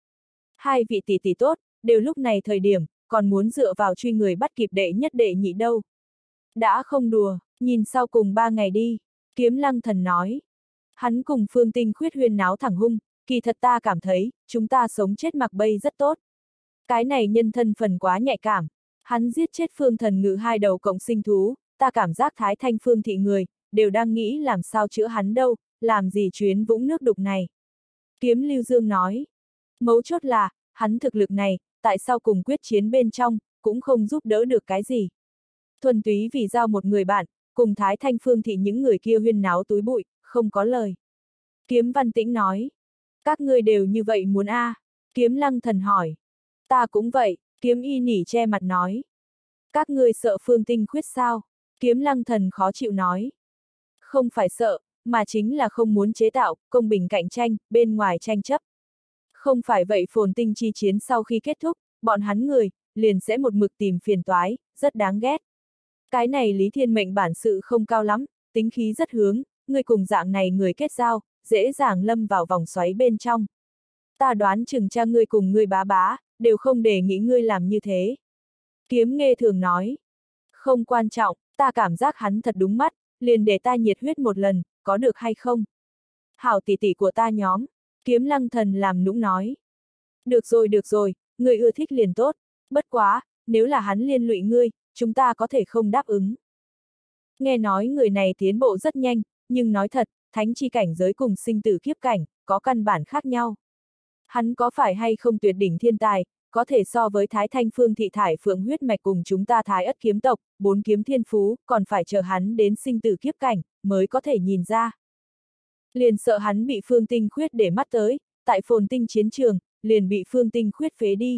Hai vị tỷ tỷ tốt, đều lúc này thời điểm, còn muốn dựa vào truy người bắt kịp đệ nhất đệ nhị đâu. Đã không đùa, nhìn sau cùng 3 ngày đi, Kiếm Lăng Thần nói. Hắn cùng Phương Tinh Khuyết huyên náo thẳng hung, kỳ thật ta cảm thấy, chúng ta sống chết mặc bay rất tốt. Cái này nhân thân phần quá nhạy cảm, hắn giết chết Phương Thần Ngự 2 đầu cộng sinh thú, ta cảm giác Thái Thanh Phương thị người, đều đang nghĩ làm sao chữa hắn đâu, làm gì chuyến vũng nước đục này. Kiếm Lưu Dương nói. Mấu chốt là, hắn thực lực này, tại sao cùng quyết chiến bên trong, cũng không giúp đỡ được cái gì. Thuần túy vì giao một người bạn, cùng Thái Thanh Phương thị những người kia huyên náo túi bụi, không có lời. Kiếm Văn Tĩnh nói. Các ngươi đều như vậy muốn a? Kiếm Lăng Thần hỏi. Ta cũng vậy, Kiếm Y Nỉ che mặt nói. Các ngươi sợ Phương Tinh Khuyết sao? Kiếm Lăng Thần khó chịu nói. Không phải sợ, mà chính là không muốn chế tạo, công bình cạnh tranh, bên ngoài tranh chấp. Không phải vậy Phồn Tinh chi chiến sau khi kết thúc, bọn hắn người, liền sẽ một mực tìm phiền toái, rất đáng ghét. Cái này Lý Thiên Mệnh bản sự không cao lắm, tính khí rất hướng, người cùng dạng này người kết giao, dễ dàng lâm vào vòng xoáy bên trong. Ta đoán chừng cha ngươi cùng ngươi bá bá, đều không để nghĩ ngươi làm như thế. Kiếm Nghê Thường nói. Không quan trọng, ta cảm giác hắn thật đúng mắt, liền để ta nhiệt huyết một lần, có được hay không? Hảo tỷ tỷ của ta nhóm, Kiếm Lăng Thần làm nũng nói. Được rồi, ngươi ưa thích liền tốt, bất quá, nếu là hắn liên lụy ngươi, chúng ta có thể không đáp ứng. Nghe nói người này tiến bộ rất nhanh, nhưng nói thật, thánh chi cảnh giới cùng sinh tử kiếp cảnh, có căn bản khác nhau. Hắn có phải hay không tuyệt đỉnh thiên tài, có thể so với Thái Thanh Phương thị thải phượng huyết mạch cùng chúng ta Thái Ất kiếm tộc, 4 kiếm thiên phú, còn phải chờ hắn đến sinh tử kiếp cảnh, mới có thể nhìn ra. Liền sợ hắn bị Phương Tinh Khuyết để mắt tới, tại Phồn Tinh chiến trường, liền bị Phương Tinh Khuyết phế đi.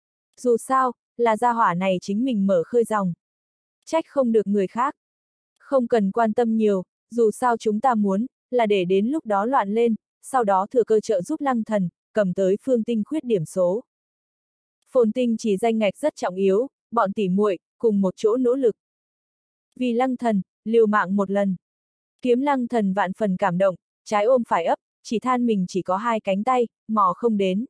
Dù sao, là gia hỏa này chính mình mở khơi dòng. Trách không được người khác. Không cần quan tâm nhiều, dù sao chúng ta muốn, là để đến lúc đó loạn lên, sau đó thừa cơ trợ giúp Lăng Thần, cầm tới Phương Tinh Khuyết điểm số. Phồn Tinh chỉ danh ngạch rất trọng yếu, bọn tỉ muội cùng một chỗ nỗ lực. Vì Lăng Thần, liều mạng một lần. Kiếm Lăng Thần vạn phần cảm động, trái ôm phải ấp, chỉ than mình chỉ có 2 cánh tay, mò không đến.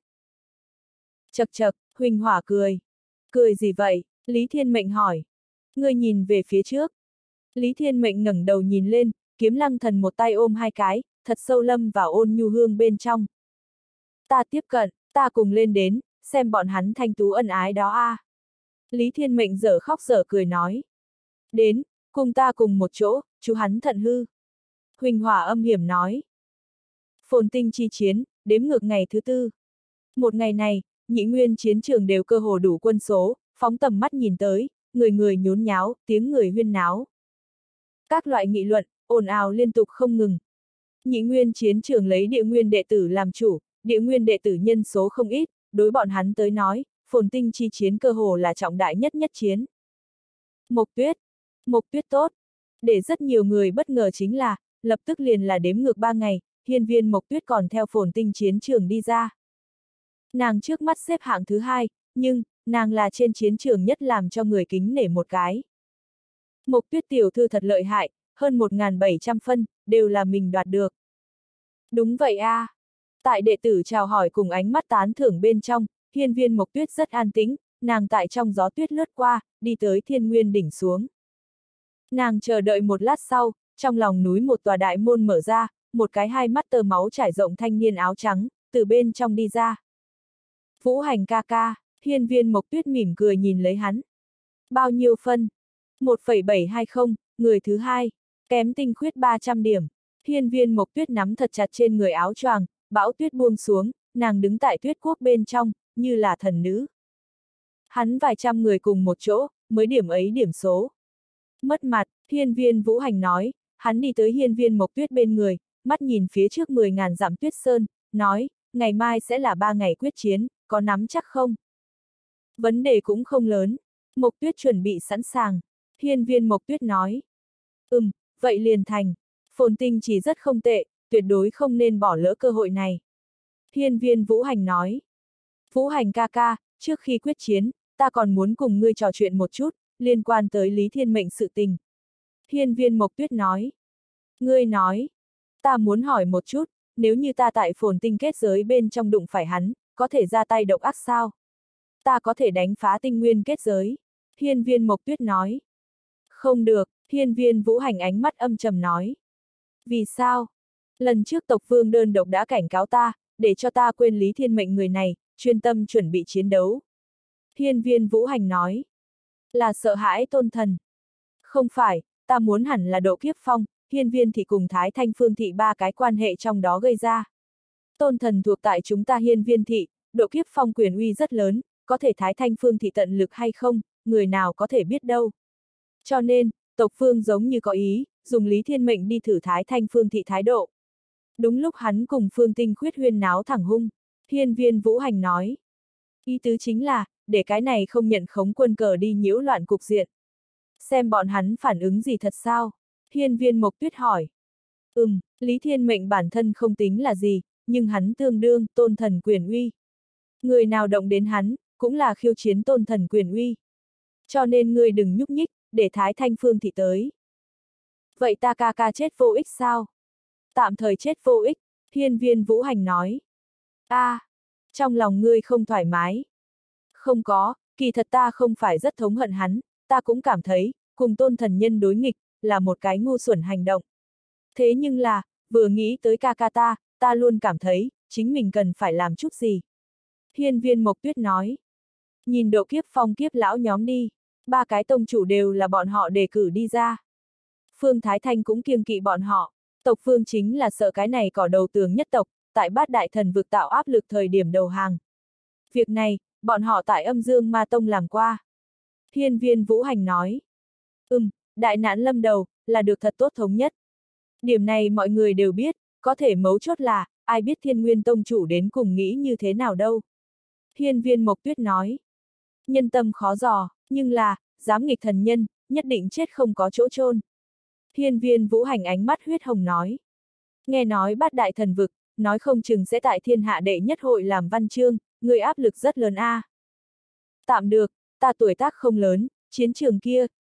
Chậc chậc, Huỳnh Hỏa cười. Cười gì vậy? Lý Thiên Mệnh hỏi. Ngươi nhìn về phía trước. Lý Thiên Mệnh ngẩng đầu nhìn lên, Kiếm Lăng Thần một tay ôm 2 cái, thật sâu lâm vào ôn nhu hương bên trong. Ta tiếp cận, ta cùng lên đến, xem bọn hắn thanh tú ân ái đó a. Lý Thiên Mệnh dở khóc dở cười nói. Đến, cùng ta cùng một chỗ, chú hắn thận hư. Huỳnh Hỏa âm hiểm nói. Phồn Tinh chi chiến, đếm ngược ngày thứ 4. Một ngày này, nhị nguyên chiến trường đều cơ hồ đủ quân số, phóng tầm mắt nhìn tới, người người nhốn nháo, tiếng người huyên náo. Các loại nghị luận, ồn ào liên tục không ngừng. Nhị nguyên chiến trường lấy địa nguyên đệ tử làm chủ, địa nguyên đệ tử nhân số không ít, đối bọn hắn tới nói, Phồn Tinh chi chiến cơ hồ là trọng đại nhất chiến. Mộc Tuyết tốt. Để rất nhiều người bất ngờ chính là, lập tức liền là đếm ngược 3 ngày, hiên viên Mộc Tuyết còn theo Phồn Tinh chiến trường đi ra. Nàng trước mắt xếp hạng thứ 2, nhưng, nàng là trên chiến trường nhất làm cho người kính nể một cái. Mộc Tuyết tiểu thư thật lợi hại, hơn 1.700 phân, đều là mình đoạt được. Đúng vậy a. Tại đệ tử chào hỏi cùng ánh mắt tán thưởng bên trong, hiên viên Mộc Tuyết rất an tĩnh, nàng tại trong gió tuyết lướt qua, đi tới thiên nguyên đỉnh xuống. Nàng chờ đợi một lát sau, trong lòng núi một tòa đại môn mở ra, một cái 2 mắt tơ máu trải rộng thanh niên áo trắng, từ bên trong đi ra. Vũ Hành ca ca, hiên viên Mộc Tuyết mỉm cười nhìn lấy hắn. Bao nhiêu phân? 1,720, người thứ 2, kém tinh khuyết 300 điểm. Hiên viên Mộc Tuyết nắm thật chặt trên người áo choàng, bão tuyết buông xuống, nàng đứng tại tuyết quốc bên trong, như là thần nữ. Hắn vài trăm người cùng một chỗ, mới điểm ấy điểm số. Mất mặt, hiên viên Vũ Hành nói, hắn đi tới hiên viên Mộc Tuyết bên người, mắt nhìn phía trước 10.000 dặm tuyết sơn, nói, ngày mai sẽ là 3 ngày quyết chiến, có nắm chắc không? Vấn đề cũng không lớn. Mộc Tuyết chuẩn bị sẵn sàng. Hiên viên Mộc Tuyết nói. Vậy liền thành. Phồn Tinh chỉ rất không tệ, tuyệt đối không nên bỏ lỡ cơ hội này. Hiên viên Vũ Hành nói. Vũ Hành ca ca, trước khi quyết chiến, ta còn muốn cùng ngươi trò chuyện một chút, liên quan tới Lý Thiên Mệnh sự tình. Hiên viên Mộc Tuyết nói. Ngươi nói. Ta muốn hỏi một chút, nếu như ta tại Phồn Tinh kết giới bên trong đụng phải hắn, có thể ra tay độc ác sao? Ta có thể đánh phá tinh nguyên kết giới. Hiên viên Mộc Tuyết nói. Không được, hiên viên Vũ Hành ánh mắt âm trầm nói. Vì sao? Lần trước tộc vương đơn độc đã cảnh cáo ta, để cho ta quên Lý Thiên Mệnh người này, chuyên tâm chuẩn bị chiến đấu. Hiên viên Vũ Hành nói. Là sợ hãi Tôn Thần. Không phải, ta muốn hẳn là Độ Kiếp Phong, Hiên viên thị cùng Thái Thanh Phương thị 3 cái quan hệ trong đó gây ra. Tôn Thần thuộc tại chúng ta hiên viên thị, Độ Kiếp Phong quyền uy rất lớn, có thể Thái Thanh Phương thị tận lực hay không, người nào có thể biết đâu. Cho nên, tộc phương giống như có ý, dùng Lý Thiên Mệnh đi thử Thái Thanh Phương thị thái độ. Đúng lúc hắn cùng Phương Tinh Khuyết huyên náo thẳng hung, hiên viên Vũ Hành nói. Ý tứ chính là, để cái này không nhận khống quân cờ đi nhiễu loạn cục diện. Xem bọn hắn phản ứng gì thật sao? Hiên viên Mộc Tuyết hỏi. Lý Thiên Mệnh bản thân không tính là gì, nhưng hắn tương đương Tôn Thần quyền uy. Người nào động đến hắn, cũng là khiêu chiến Tôn Thần quyền uy. Cho nên ngươi đừng nhúc nhích, để Thái Thanh Phương thị tới. Vậy ta ca ca chết vô ích sao? Tạm thời chết vô ích, hiên viên Vũ Hành nói. Trong lòng ngươi không thoải mái. Không có, kỳ thật ta không phải rất thống hận hắn, ta cũng cảm thấy, cùng Tôn Thần nhân đối nghịch, là một cái ngu xuẩn hành động. Thế nhưng là, vừa nghĩ tới ca ca ta luôn cảm thấy, chính mình cần phải làm chút gì. Hiên viên Mộc Tuyết nói. Nhìn Độ Kiếp Phong kiếp lão nhóm đi, 3 cái tông chủ đều là bọn họ đề cử đi ra. Phương Thái Thanh cũng kiêng kỵ bọn họ, tộc Phương chính là sợ cái này cỏ đầu tường nhất tộc, tại Bát Đại Thần vực tạo áp lực thời điểm đầu hàng. Việc này, bọn họ tại Âm Dương Ma Tông làm qua. Hiên viên Vũ Hành nói. Đại nạn lâm đầu, là được thật tốt thống nhất. Điểm này mọi người đều biết, có thể mấu chốt là, ai biết Thiên Nguyên Tông chủ đến cùng nghĩ như thế nào đâu. Hiên viên Mộc Tuyết nói. Nhân tâm khó dò, nhưng là, dám nghịch thần nhân, nhất định chết không có chỗ chôn. Hiên viên Vũ Hành ánh mắt huyết hồng nói. Nghe nói Bát Đại Thần vực, nói không chừng sẽ tại thiên hạ đệ nhất hội làm văn chương, người áp lực rất lớn a. Tạm được, ta tuổi tác không lớn, chiến trường kia,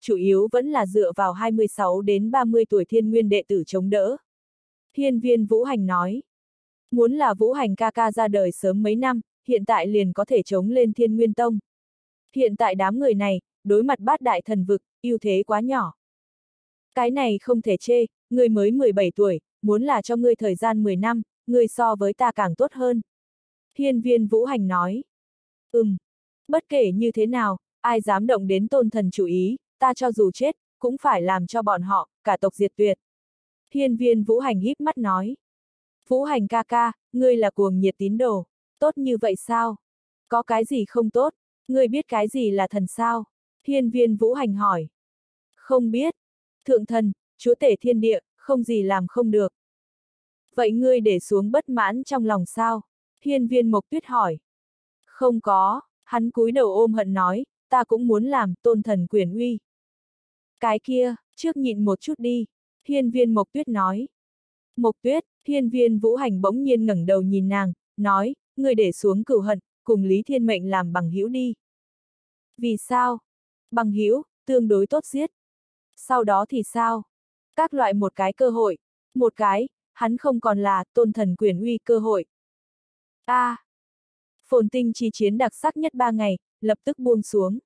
chủ yếu vẫn là dựa vào 26 đến 30 tuổi thiên nguyên đệ tử chống đỡ. Hiên Viên Vũ Hành nói, muốn là Vũ Hành ca ca ra đời sớm mấy năm, hiện tại liền có thể chống lên Thiên Nguyên Tông. Hiện tại đám người này, đối mặt bát đại thần vực, ưu thế quá nhỏ. Cái này không thể chê, ngươi mới 17 tuổi, muốn là cho ngươi thời gian 10 năm, ngươi so với ta càng tốt hơn. Hiên Viên Vũ Hành nói, bất kể như thế nào, ai dám động đến Tôn Thần chủ ý, ta cho dù chết, cũng phải làm cho bọn họ, cả tộc diệt tuyệt. Hiên Viên Vũ Hành híp mắt nói, Vũ Hành ca ca, ngươi là cuồng nhiệt tín đồ, tốt như vậy sao? Có cái gì không tốt? Ngươi biết cái gì là thần sao? Hiên Viên Vũ Hành hỏi. Không biết. Thượng thần, chúa tể thiên địa, không gì làm không được. Vậy ngươi để xuống bất mãn trong lòng sao? Hiên Viên Mộc Tuyết hỏi. Không có, hắn cúi đầu ôm hận nói, ta cũng muốn làm Tôn Thần quyền uy. Cái kia, trước nhịn một chút đi. Hiên Viên Mộc Tuyết nói. Mộc Tuyết, Hiên Viên Vũ Hành bỗng nhiên ngẩng đầu nhìn nàng, nói, ngươi để xuống cửu hận, cùng Lý Thiên Mệnh làm bằng hữu đi. Vì sao? Bằng hữu, tương đối tốt giết. Sau đó thì sao? Các loại một cái cơ hội. Một cái, hắn không còn là Tôn Thần quyền uy cơ hội. Phồn Tinh chi chiến đặc sắc nhất 3 ngày, lập tức buông xuống.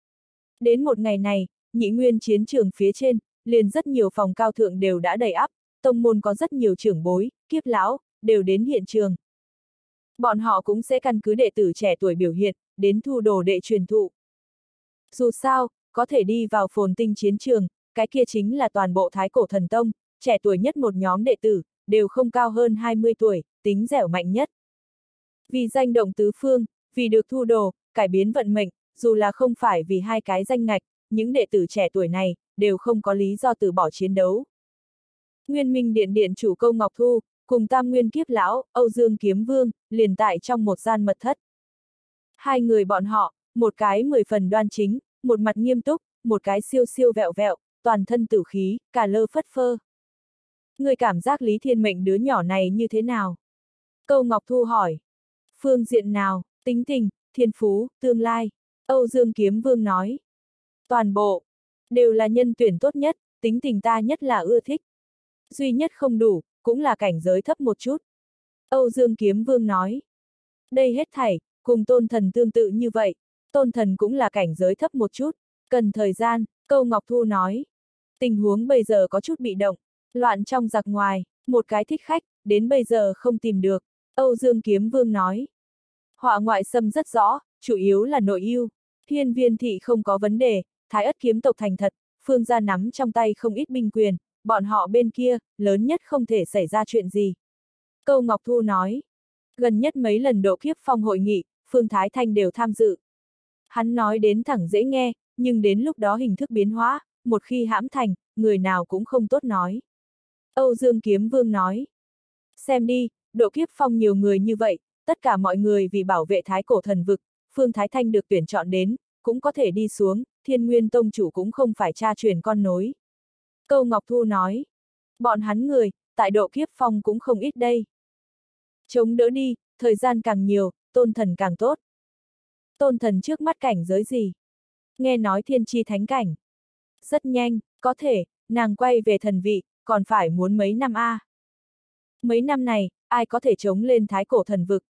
Đến một ngày này, Nhị Nguyên chiến trường phía trên, liền rất nhiều phòng cao thượng đều đã đầy ắp, tông môn có rất nhiều trưởng bối, kiếp lão, đều đến hiện trường. Bọn họ cũng sẽ căn cứ đệ tử trẻ tuổi biểu hiện, đến thu đồ đệ truyền thụ. Dù sao, có thể đi vào Phồn Tinh chiến trường, cái kia chính là toàn bộ Thái Cổ Thần Tông, trẻ tuổi nhất một nhóm đệ tử, đều không cao hơn 20 tuổi, tính dẻo mạnh nhất. Vì danh động tứ phương, vì được thu đồ, cải biến vận mệnh, dù là không phải vì hai cái danh ngạch, những đệ tử trẻ tuổi này, đều không có lý do từ bỏ chiến đấu. Nguyên Minh Điện điện chủ Câu Ngọc Thu, cùng Tam Nguyên Kiếp Lão, Âu Dương Kiếm Vương, liền tại trong một gian mật thất. Hai người bọn họ, một cái 10 phần đoan chính, một mặt nghiêm túc, một cái siêu siêu vẹo vẹo, toàn thân tử khí, cả lơ phất phơ. Người cảm giác Lý Thiên Mệnh đứa nhỏ này như thế nào? Câu Ngọc Thu hỏi. Phương diện nào, tính tình, thiên phú, tương lai? Âu Dương Kiếm Vương nói. Toàn bộ, đều là nhân tuyển tốt nhất, tính tình ta nhất là ưa thích. Duy nhất không đủ, cũng là cảnh giới thấp một chút. Âu Dương Kiếm Vương nói. Đây hết thảy, cùng Tôn Thần tương tự như vậy, Tôn Thần cũng là cảnh giới thấp một chút, cần thời gian, Câu Ngọc Thu nói. Tình huống bây giờ có chút bị động, loạn trong giặc ngoài, một cái thích khách, đến bây giờ không tìm được, Âu Dương Kiếm Vương nói. Họa ngoại xâm rất rõ, chủ yếu là nội ưu, Hiên Viên thị không có vấn đề, Thái Ất kiếm tộc thành thật, Phương gia nắm trong tay không ít binh quyền, bọn họ bên kia, lớn nhất không thể xảy ra chuyện gì. Câu Ngọc Thu nói. Gần nhất mấy lần độ kiếp phong hội nghị, Phương Thái Thanh đều tham dự. Hắn nói đến thẳng dễ nghe, nhưng đến lúc đó hình thức biến hóa, một khi hãm thành, người nào cũng không tốt nói. Âu Dương Kiếm Vương nói. Xem đi, độ kiếp phong nhiều người như vậy, tất cả mọi người vì bảo vệ Thái Cổ thần vực, Phương Thái Thanh được tuyển chọn đến, cũng có thể đi xuống, Thiên Nguyên Tông chủ cũng không phải cha truyền con nối. Câu Ngọc Thu nói. Bọn hắn người, tại độ kiếp phong cũng không ít đây. Chống đỡ đi, thời gian càng nhiều, Tôn Thần càng tốt. Tôn Thần trước mắt cảnh giới gì? Nghe nói thiên chi thánh cảnh. Rất nhanh, có thể, nàng quay về thần vị, còn phải muốn mấy năm a. Mấy năm này, ai có thể chống lên Thái Cổ thần vực?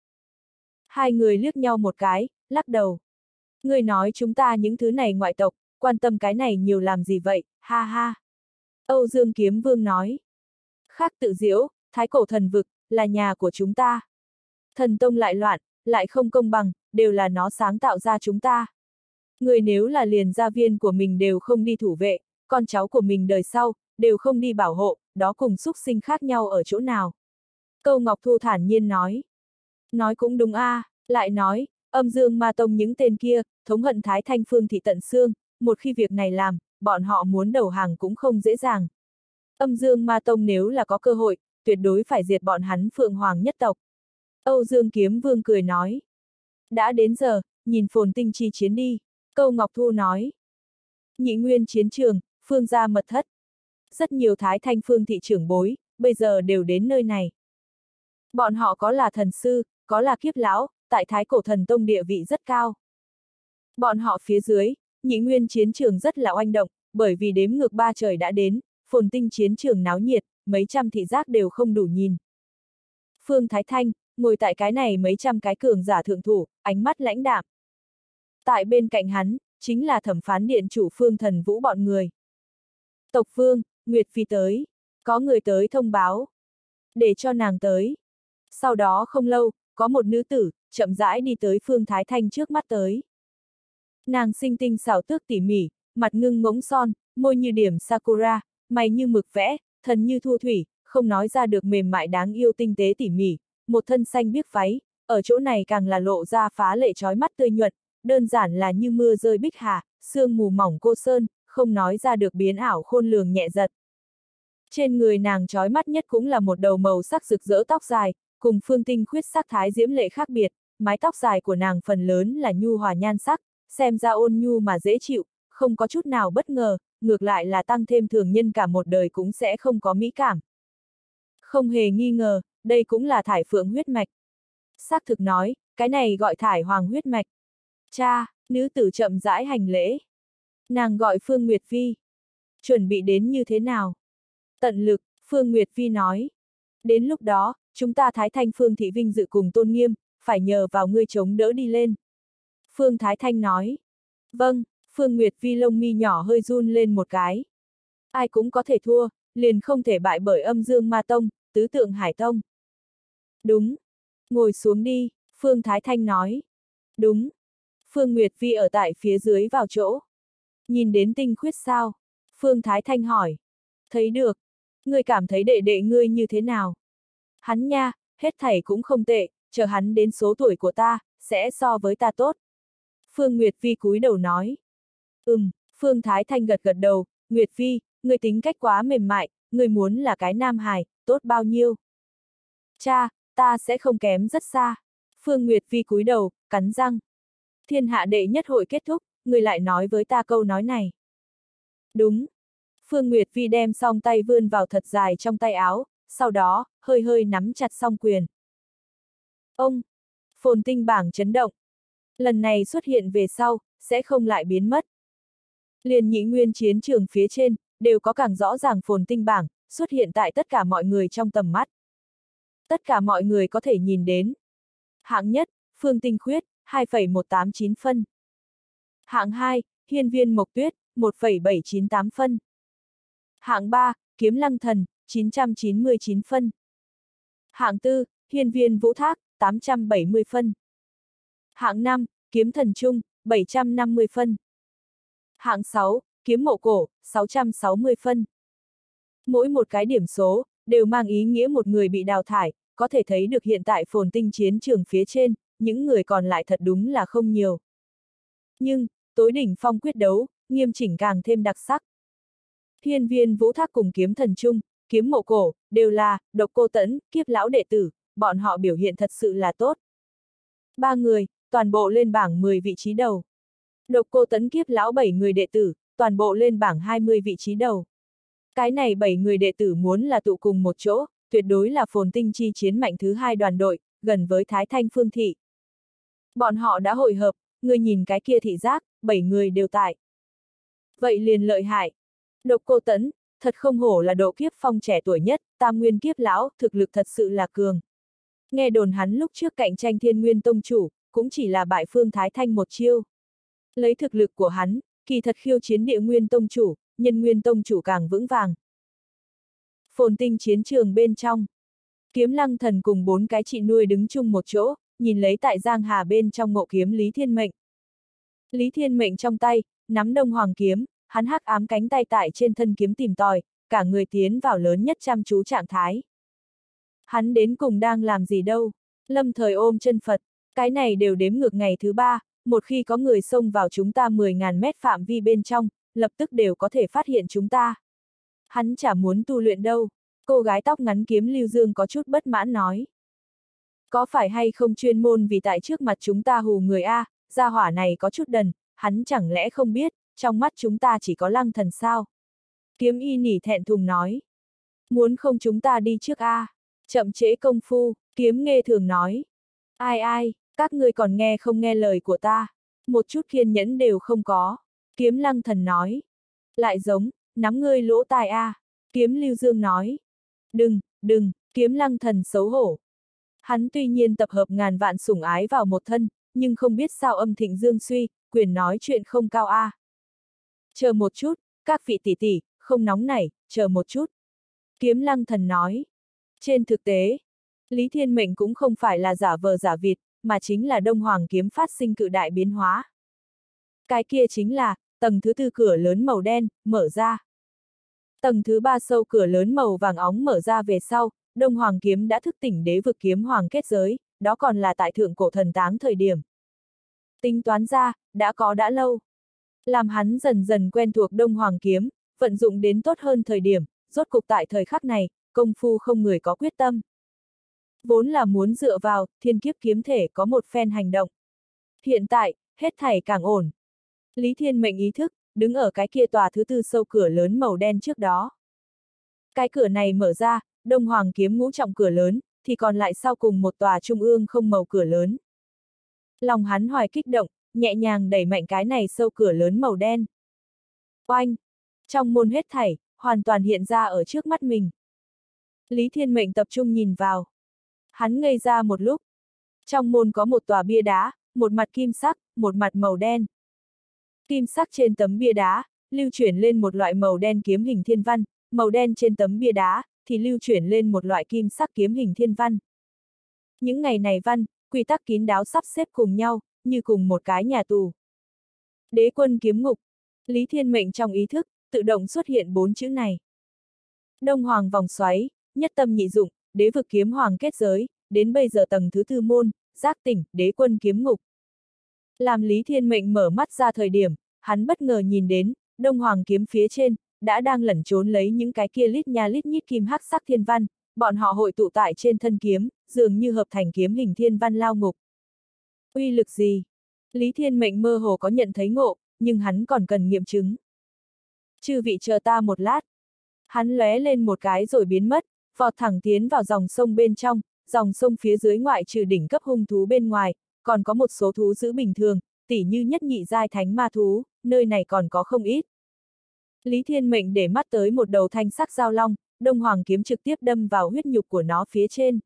Hai người liếc nhau một cái, lắc đầu. Người nói chúng ta những thứ này ngoại tộc, quan tâm cái này nhiều làm gì vậy, ha ha. Âu Dương Kiếm Vương nói. Khác tự diễu, Thái Cổ thần vực, là nhà của chúng ta. Thần tông lại loạn, lại không công bằng, đều là nó sáng tạo ra chúng ta. Người nếu là liền gia viên của mình đều không đi thủ vệ, con cháu của mình đời sau, đều không đi bảo hộ, đó cùng xúc sinh khác nhau ở chỗ nào. Câu Ngọc Thu thản nhiên nói. Nói cũng đúng a, lại nói, Âm Dương Ma Tông những tên kia, thống hận Thái Thanh Phương thị tận xương, một khi việc này làm, bọn họ muốn đầu hàng cũng không dễ dàng. Âm Dương Ma Tông nếu là có cơ hội, tuyệt đối phải diệt bọn hắn Phượng Hoàng nhất tộc. Âu Dương Kiếm Vương cười nói. Đã đến giờ, nhìn Phồn Tinh chi chiến đi, Câu Ngọc Thu nói. Nhị Nguyên chiến trường, Phương gia mật thất. Rất nhiều Thái Thanh Phương thị trưởng bối, bây giờ đều đến nơi này. Bọn họ có là thần sư, có là kiếp lão, tại Thái Cổ Thần Tông địa vị rất cao. Bọn họ phía dưới, Nhị Nguyên chiến trường rất là oanh động, bởi vì đếm ngược 3 trời đã đến, phồn tinh chiến trường náo nhiệt, mấy trăm thị giác đều không đủ nhìn. Phương Thái Thanh, ngồi tại cái này mấy trăm cái cường giả thượng thủ, ánh mắt lãnh đạm. Tại bên cạnh hắn, chính là thẩm phán điện chủ Phương Thần Vũ bọn người. Tộc Phương, Nguyệt Phi tới. Có người tới thông báo. Để cho nàng tới. Sau đó không lâu, có một nữ tử, chậm rãi đi tới Phương Thái Thanh trước mắt tới. Nàng xinh tinh xảo tước tỉ mỉ, mặt ngưng ngỗng son, môi như điểm sakura, mày như mực vẽ, thần như thu thủy, không nói ra được mềm mại đáng yêu tinh tế tỉ mỉ, một thân xanh biếc váy, ở chỗ này càng là lộ ra phá lệ trói mắt tươi nhuận, đơn giản là như mưa rơi bích hà, sương mù mỏng cô sơn, không nói ra được biến ảo khôn lường nhẹ giật. Trên người nàng trói mắt nhất cũng là một đầu màu sắc rực rỡ tóc dài, cùng phương tinh khuyết sắc thái diễm lệ khác biệt, mái tóc dài của nàng phần lớn là nhu hòa nhan sắc, xem ra ôn nhu mà dễ chịu, không có chút nào bất ngờ, ngược lại là tăng thêm thường nhân cả một đời cũng sẽ không có mỹ cảm. Không hề nghi ngờ, đây cũng là thải phượng huyết mạch. Xác thực nói, cái này gọi thải hoàng huyết mạch. Cha, nữ tử chậm rãi hành lễ. Nàng gọi Phương Nguyệt Phi. Chuẩn bị đến như thế nào? Tận lực, Phương Nguyệt Phi nói. Đến lúc đó, chúng ta Thái Thanh Phương thị vinh dự cùng tôn nghiêm, phải nhờ vào ngươi chống đỡ đi lên. Phương Thái Thanh nói. Vâng, Phương Nguyệt Phi lông mi nhỏ hơi run lên một cái. Ai cũng có thể thua, liền không thể bại bởi âm dương ma tông, tứ tượng hải tông. Đúng. Ngồi xuống đi, Phương Thái Thanh nói. Đúng. Phương Nguyệt Phi ở tại phía dưới vào chỗ. Nhìn đến tinh khuyết sao? Phương Thái Thanh hỏi. Thấy được. Ngươi cảm thấy đệ đệ ngươi như thế nào? Hắn nha, hết thảy cũng không tệ, chờ hắn đến số tuổi của ta, sẽ so với ta tốt. Phương Nguyệt Phi cúi đầu nói. Phương Thái Thanh gật gật đầu, Nguyệt Phi, ngươi tính cách quá mềm mại, ngươi muốn là cái nam hài, tốt bao nhiêu? Cha, ta sẽ không kém rất xa. Phương Nguyệt Phi cúi đầu, cắn răng. Thiên hạ đệ nhất hội kết thúc, ngươi lại nói với ta câu nói này. Đúng. Phương Nguyệt Phi đem song tay vươn vào thật dài trong tay áo, sau đó, hơi hơi nắm chặt song quyền. Ông! Phồn tinh bảng chấn động. Lần này xuất hiện về sau, sẽ không lại biến mất. Liền nhị nguyên chiến trường phía trên, đều có càng rõ ràng phồn tinh bảng, xuất hiện tại tất cả mọi người trong tầm mắt. Tất cả mọi người có thể nhìn đến. Hạng nhất, Phương Tinh Khuyết, 2,189 phân. Hạng 2, Hiên Viên Mộc Tuyết, 1,798 phân. Hạng 3, Kiếm Lăng Thần, 999 phân. Hạng 4, Hiên Viên Vũ Thác, 870 phân. Hạng 5, Kiếm Thần Trung, 750 phân. Hạng 6, Kiếm Mộ Cổ, 660 phân. Mỗi một cái điểm số, đều mang ý nghĩa một người bị đào thải, có thể thấy được hiện tại phồn tinh chiến trường phía trên, những người còn lại thật đúng là không nhiều. Nhưng, tối đỉnh phong quyết đấu, nghiêm chỉnh càng thêm đặc sắc. Hiên Viên Vũ Thác cùng Kiếm Thần Trung, Kiếm Mộ Cổ, đều là Độc Cô Tẫn, Kiếp lão đệ tử, bọn họ biểu hiện thật sự là tốt. 3 người, toàn bộ lên bảng 10 vị trí đầu. Độc Cô Tẫn Kiếp lão 7 người đệ tử, toàn bộ lên bảng 20 vị trí đầu. Cái này 7 người đệ tử muốn là tụ cùng một chỗ, tuyệt đối là phồn tinh chi chiến mạnh thứ 2 đoàn đội, gần với Thái Thanh Phương thị. Bọn họ đã hội hợp, người nhìn cái kia thị giác, 7 người đều tại. Vậy liền lợi hại. Độc Cô Tẫn, thật không hổ là độ kiếp phong trẻ tuổi nhất, tam nguyên kiếp lão, thực lực thật sự là cường. Nghe đồn hắn lúc trước cạnh tranh Thiên Nguyên Tông chủ, cũng chỉ là bại Phương Thái Thanh một chiêu. Lấy thực lực của hắn, kỳ thật khiêu chiến Địa Nguyên Tông chủ, Nhân Nguyên Tông chủ càng vững vàng. Phồn tinh chiến trường bên trong, Kiếm Lăng Thần cùng 4 cái chị nuôi đứng chung một chỗ, nhìn lấy tại Giang Hà bên trong ngộ kiếm Lý Thiên Mệnh. Lý Thiên Mệnh trong tay, nắm đông hoàng kiếm, hắn hắc ám cánh tay tại trên thân kiếm tìm tòi, cả người tiến vào lớn nhất chăm chú trạng thái. Hắn đến cùng đang làm gì đâu? Lâm Thời ôm chân Phật, cái này đều đếm ngược ngày thứ 3, một khi có người xông vào chúng ta 10.000 mét phạm vi bên trong, lập tức đều có thể phát hiện chúng ta. Hắn chả muốn tu luyện đâu, cô gái tóc ngắn Kiếm Lưu Dương có chút bất mãn nói. Có phải hay không chuyên môn vì tại trước mặt chúng ta hù người A, gia hỏa này có chút đần, hắn chẳng lẽ không biết, trong mắt chúng ta chỉ có Lăng Thần sao? Kiếm Y nỉ thẹn thùng nói. Muốn không chúng ta đi trước A, chậm trễ công phu, Kiếm Nghê thường nói. Ai, các ngươi còn nghe không nghe lời của ta, một chút kiên nhẫn đều không có, Kiếm Lăng Thần nói. Lại giống, nắm ngươi lỗ tai a. Kiếm Lưu Dương nói. Đừng, Kiếm Lăng Thần xấu hổ. Hắn tuy nhiên tập hợp ngàn vạn sủng ái vào một thân, nhưng không biết sao âm thịnh dương suy, quyền nói chuyện không cao a. Chờ một chút, các vị tỷ tỷ, không nóng nảy, chờ một chút. Kiếm Lăng Thần nói. Trên thực tế, Lý Thiên Mệnh cũng không phải là giả vờ giả vịt, mà chính là Đông Hoàng kiếm phát sinh cự đại biến hóa. Cái kia chính là, tầng thứ tư cửa lớn màu đen, mở ra. Tầng thứ ba sâu cửa lớn màu vàng óng mở ra về sau, Đông Hoàng kiếm đã thức tỉnh đế vực kiếm hoàng kết giới, đó còn là tại thượng cổ thần táng thời điểm. Tính toán ra, đã lâu. Làm hắn dần dần quen thuộc Đông Hoàng kiếm, vận dụng đến tốt hơn thời điểm, rốt cục tại thời khắc này, công phu không người có quyết tâm. Vốn là muốn dựa vào, thiên kiếp kiếm thể có một phen hành động. Hiện tại, hết thảy càng ổn. Lý Thiên Mệnh ý thức, đứng ở cái kia tòa thứ tư sâu cửa lớn màu đen trước đó. Cái cửa này mở ra, Đông Hoàng kiếm ngũ trọng cửa lớn, thì còn lại sau cùng một tòa trung ương không màu cửa lớn. Lòng hắn hoài kích động, nhẹ nhàng đẩy mạnh cái này sâu cửa lớn màu đen. Oanh! Trong môn hết thảy, hoàn toàn hiện ra ở trước mắt mình. Lý Thiên Mệnh tập trung nhìn vào. Hắn ngây ra một lúc. Trong môn có một tòa bia đá, một mặt kim sắc, một mặt màu đen. Kim sắc trên tấm bia đá, lưu chuyển lên một loại màu đen kiếm hình thiên văn, màu đen trên tấm bia đá, thì lưu chuyển lên một loại kim sắc kiếm hình thiên văn. Những ngày này văn, quy tắc kín đáo sắp xếp cùng nhau, như cùng một cái nhà tù. Đế quân kiếm ngục. Lý Thiên Mệnh trong ý thức, tự động xuất hiện 4 chữ này. Đông Hoàng vòng xoáy, nhất tâm nhị dụng, đế vực kiếm hoàng kết giới, đến bây giờ tầng thứ tư môn, giác tỉnh, đế quân kiếm ngục. Làm Lý Thiên Mệnh mở mắt ra thời điểm, hắn bất ngờ nhìn đến, Đông Hoàng kiếm phía trên, đã đang lẩn trốn lấy những cái kia lít nha lít nhít kim hắc sắc thiên văn, bọn họ hội tụ tại trên thân kiếm, dường như hợp thành kiếm hình thiên văn lao ngục. Uy lực gì? Lý Thiên Mệnh mơ hồ có nhận thấy ngộ, nhưng hắn còn cần nghiệm chứng. Chư vị chờ ta một lát. Hắn lóe lên một cái rồi biến mất, vọt thẳng tiến vào dòng sông bên trong, dòng sông phía dưới ngoại trừ đỉnh cấp hung thú bên ngoài, còn có một số thú dữ bình thường, tỉ như nhất nhị giai thánh ma thú, nơi này còn có không ít. Lý Thiên Mệnh để mắt tới một đầu thanh sắc giao long, Đông Hoàng kiếm trực tiếp đâm vào huyết nhục của nó phía trên.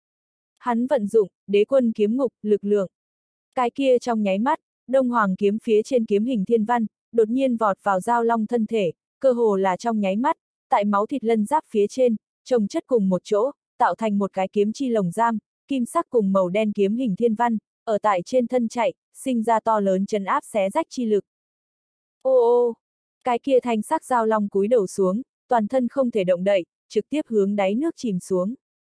Hắn vận dụng, đế quân kiếm ngục, lực lượng. Cái kia trong nháy mắt, Đông Hoàng kiếm phía trên kiếm hình thiên văn, đột nhiên vọt vào giao long thân thể, cơ hồ là trong nháy mắt, tại máu thịt lân giáp phía trên, chồng chất cùng một chỗ, tạo thành một cái kiếm chi lồng giam, kim sắc cùng màu đen kiếm hình thiên văn, ở tại trên thân chạy, sinh ra to lớn trấn áp xé rách chi lực. Ô ô, cái kia thanh sắc giao long cúi đầu xuống, toàn thân không thể động đậy, trực tiếp hướng đáy nước chìm xuống.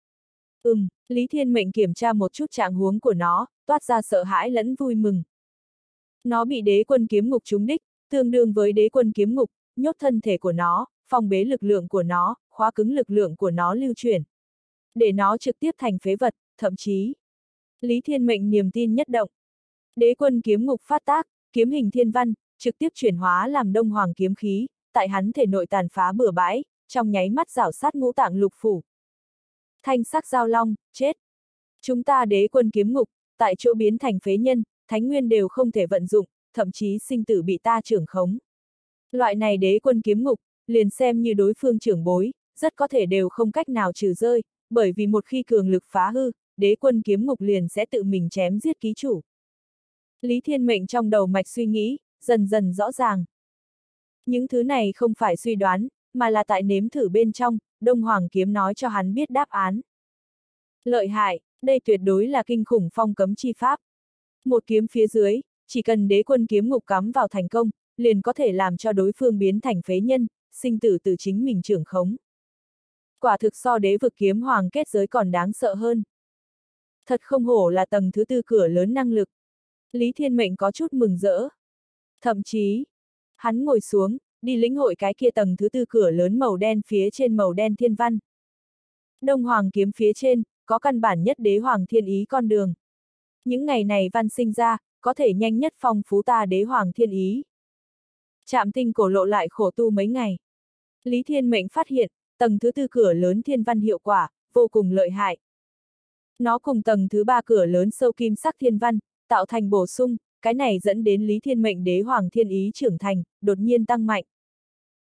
Lý Thiên Mệnh kiểm tra một chút trạng huống của nó, toát ra sợ hãi lẫn vui mừng. Nó bị đế quân kiếm ngục trúng đích, tương đương với đế quân kiếm ngục, nhốt thân thể của nó, phong bế lực lượng của nó, khóa cứng lực lượng của nó lưu chuyển. Để nó trực tiếp thành phế vật, thậm chí. Lý Thiên Mệnh niềm tin nhất động. Đế quân kiếm ngục phát tác, kiếm hình thiên văn, trực tiếp chuyển hóa làm Đông Hoàng kiếm khí, tại hắn thể nội tàn phá bừa bãi, trong nháy mắt rảo sát ngũ tạng lục phủ. Thanh sắc giao long, chết. Chúng ta đế quân kiếm ngục, tại chỗ biến thành phế nhân, thánh nguyên đều không thể vận dụng, thậm chí sinh tử bị ta trưởng khống. Loại này đế quân kiếm ngục, liền xem như đối phương trưởng bối, rất có thể đều không cách nào trừ rơi, bởi vì một khi cường lực phá hư, đế quân kiếm ngục liền sẽ tự mình chém giết ký chủ. Lý Thiên Mệnh trong đầu mạch suy nghĩ, dần dần rõ ràng. Những thứ này không phải suy đoán, mà là tại nếm thử bên trong, Đông Hoàng kiếm nói cho hắn biết đáp án. Lợi hại, đây tuyệt đối là kinh khủng phong cấm chi pháp. Một kiếm phía dưới, chỉ cần đế quân kiếm ngục cắm vào thành công, liền có thể làm cho đối phương biến thành phế nhân, sinh tử từ chính mình trưởng khống. Quả thực so đế vực kiếm hoàng kết giới còn đáng sợ hơn. Thật không hổ là tầng thứ tư cửa lớn năng lực. Lý Thiên Mệnh có chút mừng rỡ. Thậm chí, hắn ngồi xuống, đi lĩnh hội cái kia tầng thứ tư cửa lớn màu đen phía trên màu đen thiên văn. Đông Hoàng kiếm phía trên, có căn bản nhất đế hoàng thiên ý con đường. Những ngày này văn sinh ra, có thể nhanh nhất phong phú ta đế hoàng thiên ý. Trạm tinh cổ lộ lại khổ tu mấy ngày. Lý Thiên Mệnh phát hiện, tầng thứ tư cửa lớn thiên văn hiệu quả, vô cùng lợi hại. Nó cùng tầng thứ ba cửa lớn sâu kim sắc thiên văn, tạo thành bổ sung, cái này dẫn đến Lý Thiên Mệnh đế hoàng thiên ý trưởng thành, đột nhiên tăng mạnh.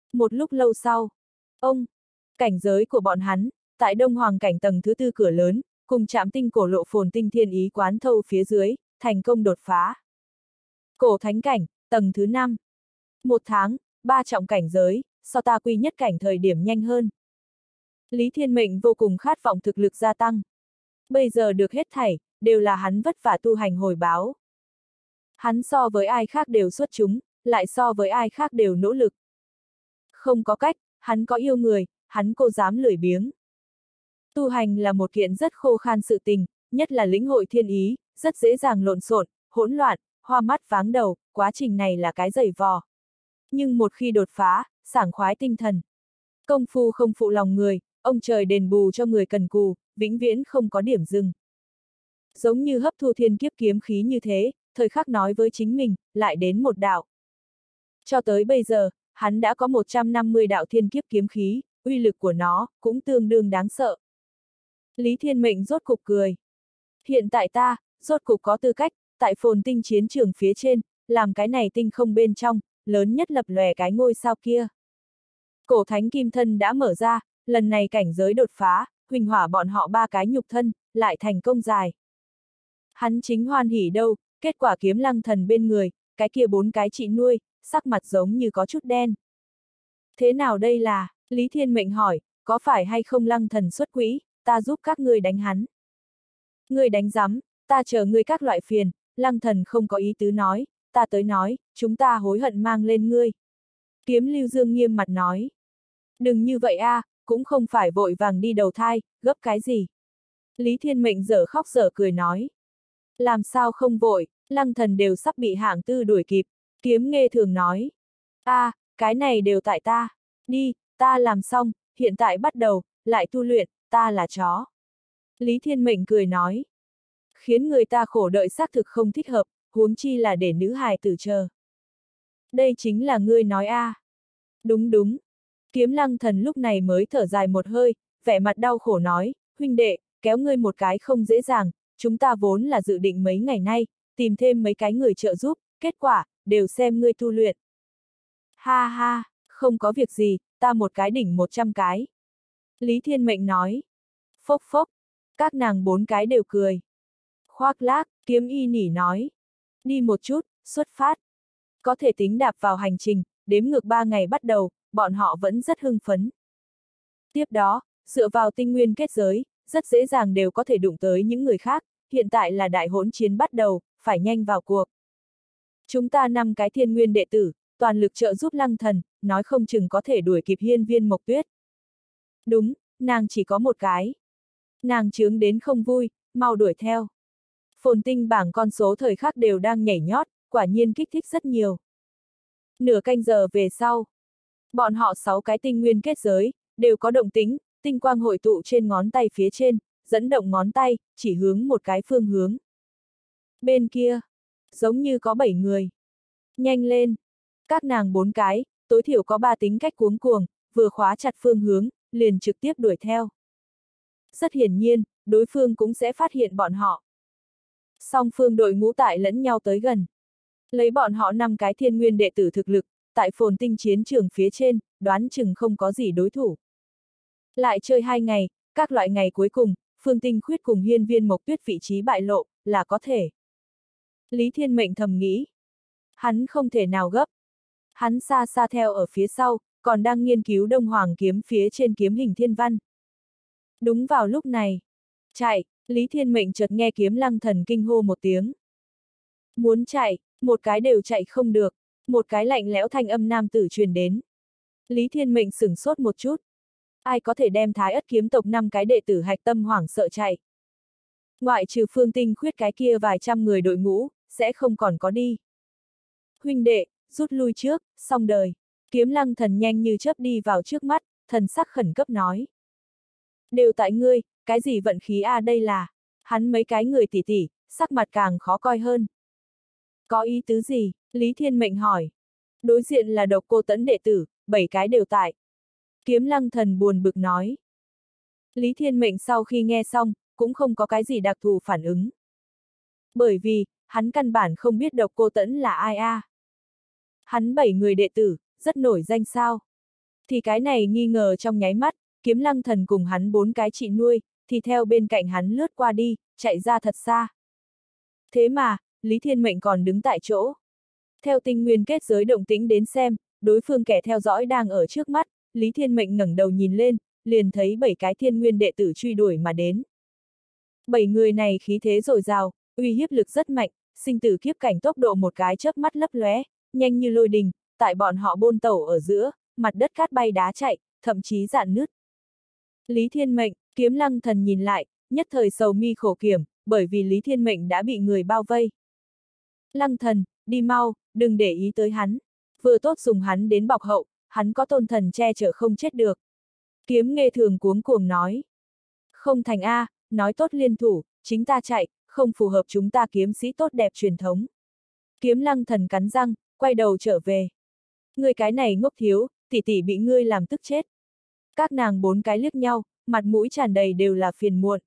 Một lúc lâu sau, ông, cảnh giới của bọn hắn, tại Đông Hoàng cảnh tầng thứ tư cửa lớn, cùng Trạm Tinh cổ lộ Phồn Tinh Thiên Ý quán thâu phía dưới, thành công đột phá. Cổ thánh cảnh, tầng thứ 5. 1 tháng, 3 trọng cảnh giới, so ta quy nhất cảnh thời điểm nhanh hơn. Lý Thiên Mệnh vô cùng khát vọng thực lực gia tăng. Bây giờ được hết thảy, đều là hắn vất vả tu hành hồi báo. Hắn so với ai khác đều xuất chúng, lại so với ai khác đều nỗ lực. Không có cách, hắn có yêu người, hắn cô dám lười biếng. Tu hành là một kiện rất khô khan sự tình, nhất là lĩnh hội thiên ý, rất dễ dàng lộn xộn, hỗn loạn, hoa mắt váng đầu, quá trình này là cái dày vò. Nhưng một khi đột phá, sảng khoái tinh thần. Công phu không phụ lòng người, ông trời đền bù cho người cần cù, vĩnh viễn không có điểm dừng. Giống như hấp thu thiên kiếp kiếm khí như thế, thời khắc nói với chính mình, lại đến một đạo. Cho tới bây giờ, hắn đã có 150 đạo thiên kiếp kiếm khí, uy lực của nó, cũng tương đương đáng sợ. Lý Thiên Mệnh rốt cục cười. Hiện tại ta, rốt cục có tư cách, tại Phồn Tinh chiến trường phía trên, làm cái này tinh không bên trong, lớn nhất lập lòe cái ngôi sao kia. Cổ thánh kim thân đã mở ra, lần này cảnh giới đột phá, huỳnh hỏa bọn họ 3 cái nhục thân, lại thành công dài. Hắn chính hoan hỉ đâu, kết quả Kiếm Lăng Thần bên người, cái kia 4 cái chị nuôi, sắc mặt giống như có chút đen. Thế nào đây là, Lý Thiên Mệnh hỏi, có phải hay không Lăng Thần xuất quỹ, ta giúp các ngươi đánh hắn. Ngươi đánh rắm, ta chờ ngươi các loại phiền, Lăng Thần không có ý tứ nói, ta tới nói, chúng ta hối hận mang lên ngươi. Kiếm Lưu Dương nghiêm mặt nói. Đừng như vậy a, cũng không phải vội vàng đi đầu thai, gấp cái gì. Lý Thiên Mệnh dở khóc dở cười nói. Làm sao không vội, Lăng Thần đều sắp bị hạng tư đuổi kịp, Kiếm Nghê thường nói. Cái này đều tại ta. Đi, ta làm xong, hiện tại bắt đầu, lại tu luyện, ta là chó. Lý Thiên Mệnh cười nói. Khiến người ta khổ đợi xác thực không thích hợp, huống chi là để nữ hài tử chờ. Đây chính là ngươi nói a. Đúng đúng. Kiếm Lăng Thần lúc này mới thở dài một hơi, vẻ mặt đau khổ nói, huynh đệ, kéo ngươi một cái không dễ dàng, chúng ta vốn là dự định mấy ngày nay, tìm thêm mấy cái người trợ giúp, kết quả, đều xem ngươi tu luyện. Ha ha, không có việc gì, ta một cái đỉnh 100 cái. Lý Thiên Mệnh nói. Phốc phốc, các nàng 4 cái đều cười. Khoác lác, Kiếm Y nỉ nói. Đi một chút, xuất phát. Có thể tính đạp vào hành trình, đếm ngược 3 ngày bắt đầu, bọn họ vẫn rất hưng phấn. Tiếp đó, dựa vào tinh nguyên kết giới, rất dễ dàng đều có thể đụng tới những người khác, hiện tại là đại hỗn chiến bắt đầu, phải nhanh vào cuộc. Chúng ta 5 cái thiên nguyên đệ tử, toàn lực trợ giúp Lăng Thần, nói không chừng có thể đuổi kịp Hiên Viên Mộc Tuyết. Đúng, nàng chỉ có một cái. Nàng chướng đến không vui, mau đuổi theo. Phồn Tinh bảng con số thời khắc đều đang nhảy nhót, quả nhiên kích thích rất nhiều. Nửa canh giờ về sau, bọn họ 6 cái tinh nguyên kết giới, đều có động tính, tinh quang hội tụ trên ngón tay phía trên, dẫn động ngón tay, chỉ hướng một cái phương hướng. Bên kia, giống như có 7 người. Nhanh lên! Các nàng 4 cái, tối thiểu có 3 tính cách cuống cuồng, vừa khóa chặt phương hướng, liền trực tiếp đuổi theo. Rất hiển nhiên, đối phương cũng sẽ phát hiện bọn họ. Song phương đội ngũ tại lẫn nhau tới gần. Lấy bọn họ 5 cái thiên nguyên đệ tử thực lực, tại Phồn Tinh chiến trường phía trên, đoán chừng không có gì đối thủ. Lại chơi 2 ngày, các loại ngày cuối cùng, Phương Tinh Khuyết cùng Hiên Viên Mộc Tuyết vị trí bại lộ, là có thể. Lý Thiên Mệnh thầm nghĩ. Hắn không thể nào gấp. Hắn xa xa theo ở phía sau, còn đang nghiên cứu Đông Hoàng kiếm phía trên kiếm hình thiên văn. Đúng vào lúc này. Chạy, Lý Thiên Mệnh chợt nghe Kiếm Lăng Thần kinh hô một tiếng. Muốn chạy, một cái đều chạy không được, một cái lạnh lẽo thanh âm nam tử truyền đến. Lý Thiên Mệnh sửng sốt một chút. Ai có thể đem Thái Ất kiếm tộc 5 cái đệ tử hạch tâm hoảng sợ chạy. Ngoại trừ Phương Tinh Khuyết cái kia vài trăm người đội ngũ, sẽ không còn có đi. Huynh đệ, rút lui trước, xong đời. Kiếm Lăng Thần nhanh như chớp đi vào trước mắt, thần sắc khẩn cấp nói. Đều tại ngươi, cái gì vận khí đây là. Hắn mấy cái người tỉ tỉ, sắc mặt càng khó coi hơn. Có ý tứ gì? Lý Thiên Mệnh hỏi. Đối diện là Độc Cô Tẫn đệ tử, 7 cái đều tại. Kiếm Lăng Thần buồn bực nói. Lý Thiên Mệnh sau khi nghe xong, cũng không có cái gì đặc thù phản ứng. Bởi vì, hắn căn bản không biết Độc Cô Tẫn là ai a. Hắn 7 người đệ tử, rất nổi danh sao. Thì cái này nghi ngờ trong nháy mắt, Kiếm Lăng Thần cùng hắn 4 cái chị nuôi, thì theo bên cạnh hắn lướt qua đi, chạy ra thật xa. Thế mà, Lý Thiên Mệnh còn đứng tại chỗ. Theo tinh nguyên kết giới động tĩnh đến xem, đối phương kẻ theo dõi đang ở trước mắt, Lý Thiên Mệnh ngẩng đầu nhìn lên, liền thấy 7 cái thiên nguyên đệ tử truy đuổi mà đến. 7 người này khí thế dồi dào, uy hiếp lực rất mạnh, sinh tử kiếp cảnh tốc độ một cái chớp mắt lấp lóe, nhanh như lôi đình, tại bọn họ bôn tẩu ở giữa, mặt đất cát bay đá chạy, thậm chí rạn nứt. Lý Thiên Mệnh, Kiếm Lăng Thần nhìn lại, nhất thời sầu mi khổ kiểm, bởi vì Lý Thiên Mệnh đã bị người bao vây. Lăng Thần, đi mau, đừng để ý tới hắn. Vừa tốt dùng hắn đến bọc hậu, hắn có tôn thần che chở không chết được. Kiếm Nghê Thường cuống cuồng nói. Không thành A, nói tốt liên thủ, chính ta chạy, không phù hợp chúng ta kiếm sĩ tốt đẹp truyền thống. Kiếm Lăng Thần cắn răng, quay đầu trở về. Ngươi cái này ngốc thiếu, tỷ tỷ bị ngươi làm tức chết. Các nàng 4 cái liếc nhau, mặt mũi tràn đầy đều là phiền muộn.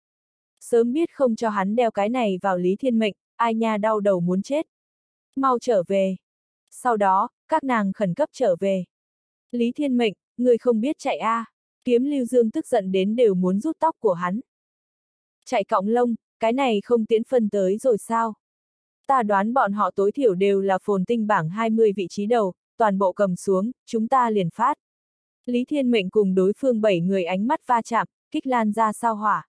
Sớm biết không cho hắn đeo cái này vào Lý Thiên Mệnh, ai nha đau đầu muốn chết. Mau trở về. Sau đó, các nàng khẩn cấp trở về. Lý Thiên Mệnh, người không biết chạy a? Kiếm Lưu Dương tức giận đến đều muốn rút tóc của hắn. Chạy cọng lông, cái này không tiễn phân tới rồi sao? Ta đoán bọn họ tối thiểu đều là phồn tinh bảng 20 vị trí đầu, toàn bộ cầm xuống, chúng ta liền phát. Lý Thiên Mệnh cùng đối phương 7 người ánh mắt va chạm, kích lan ra sao hỏa.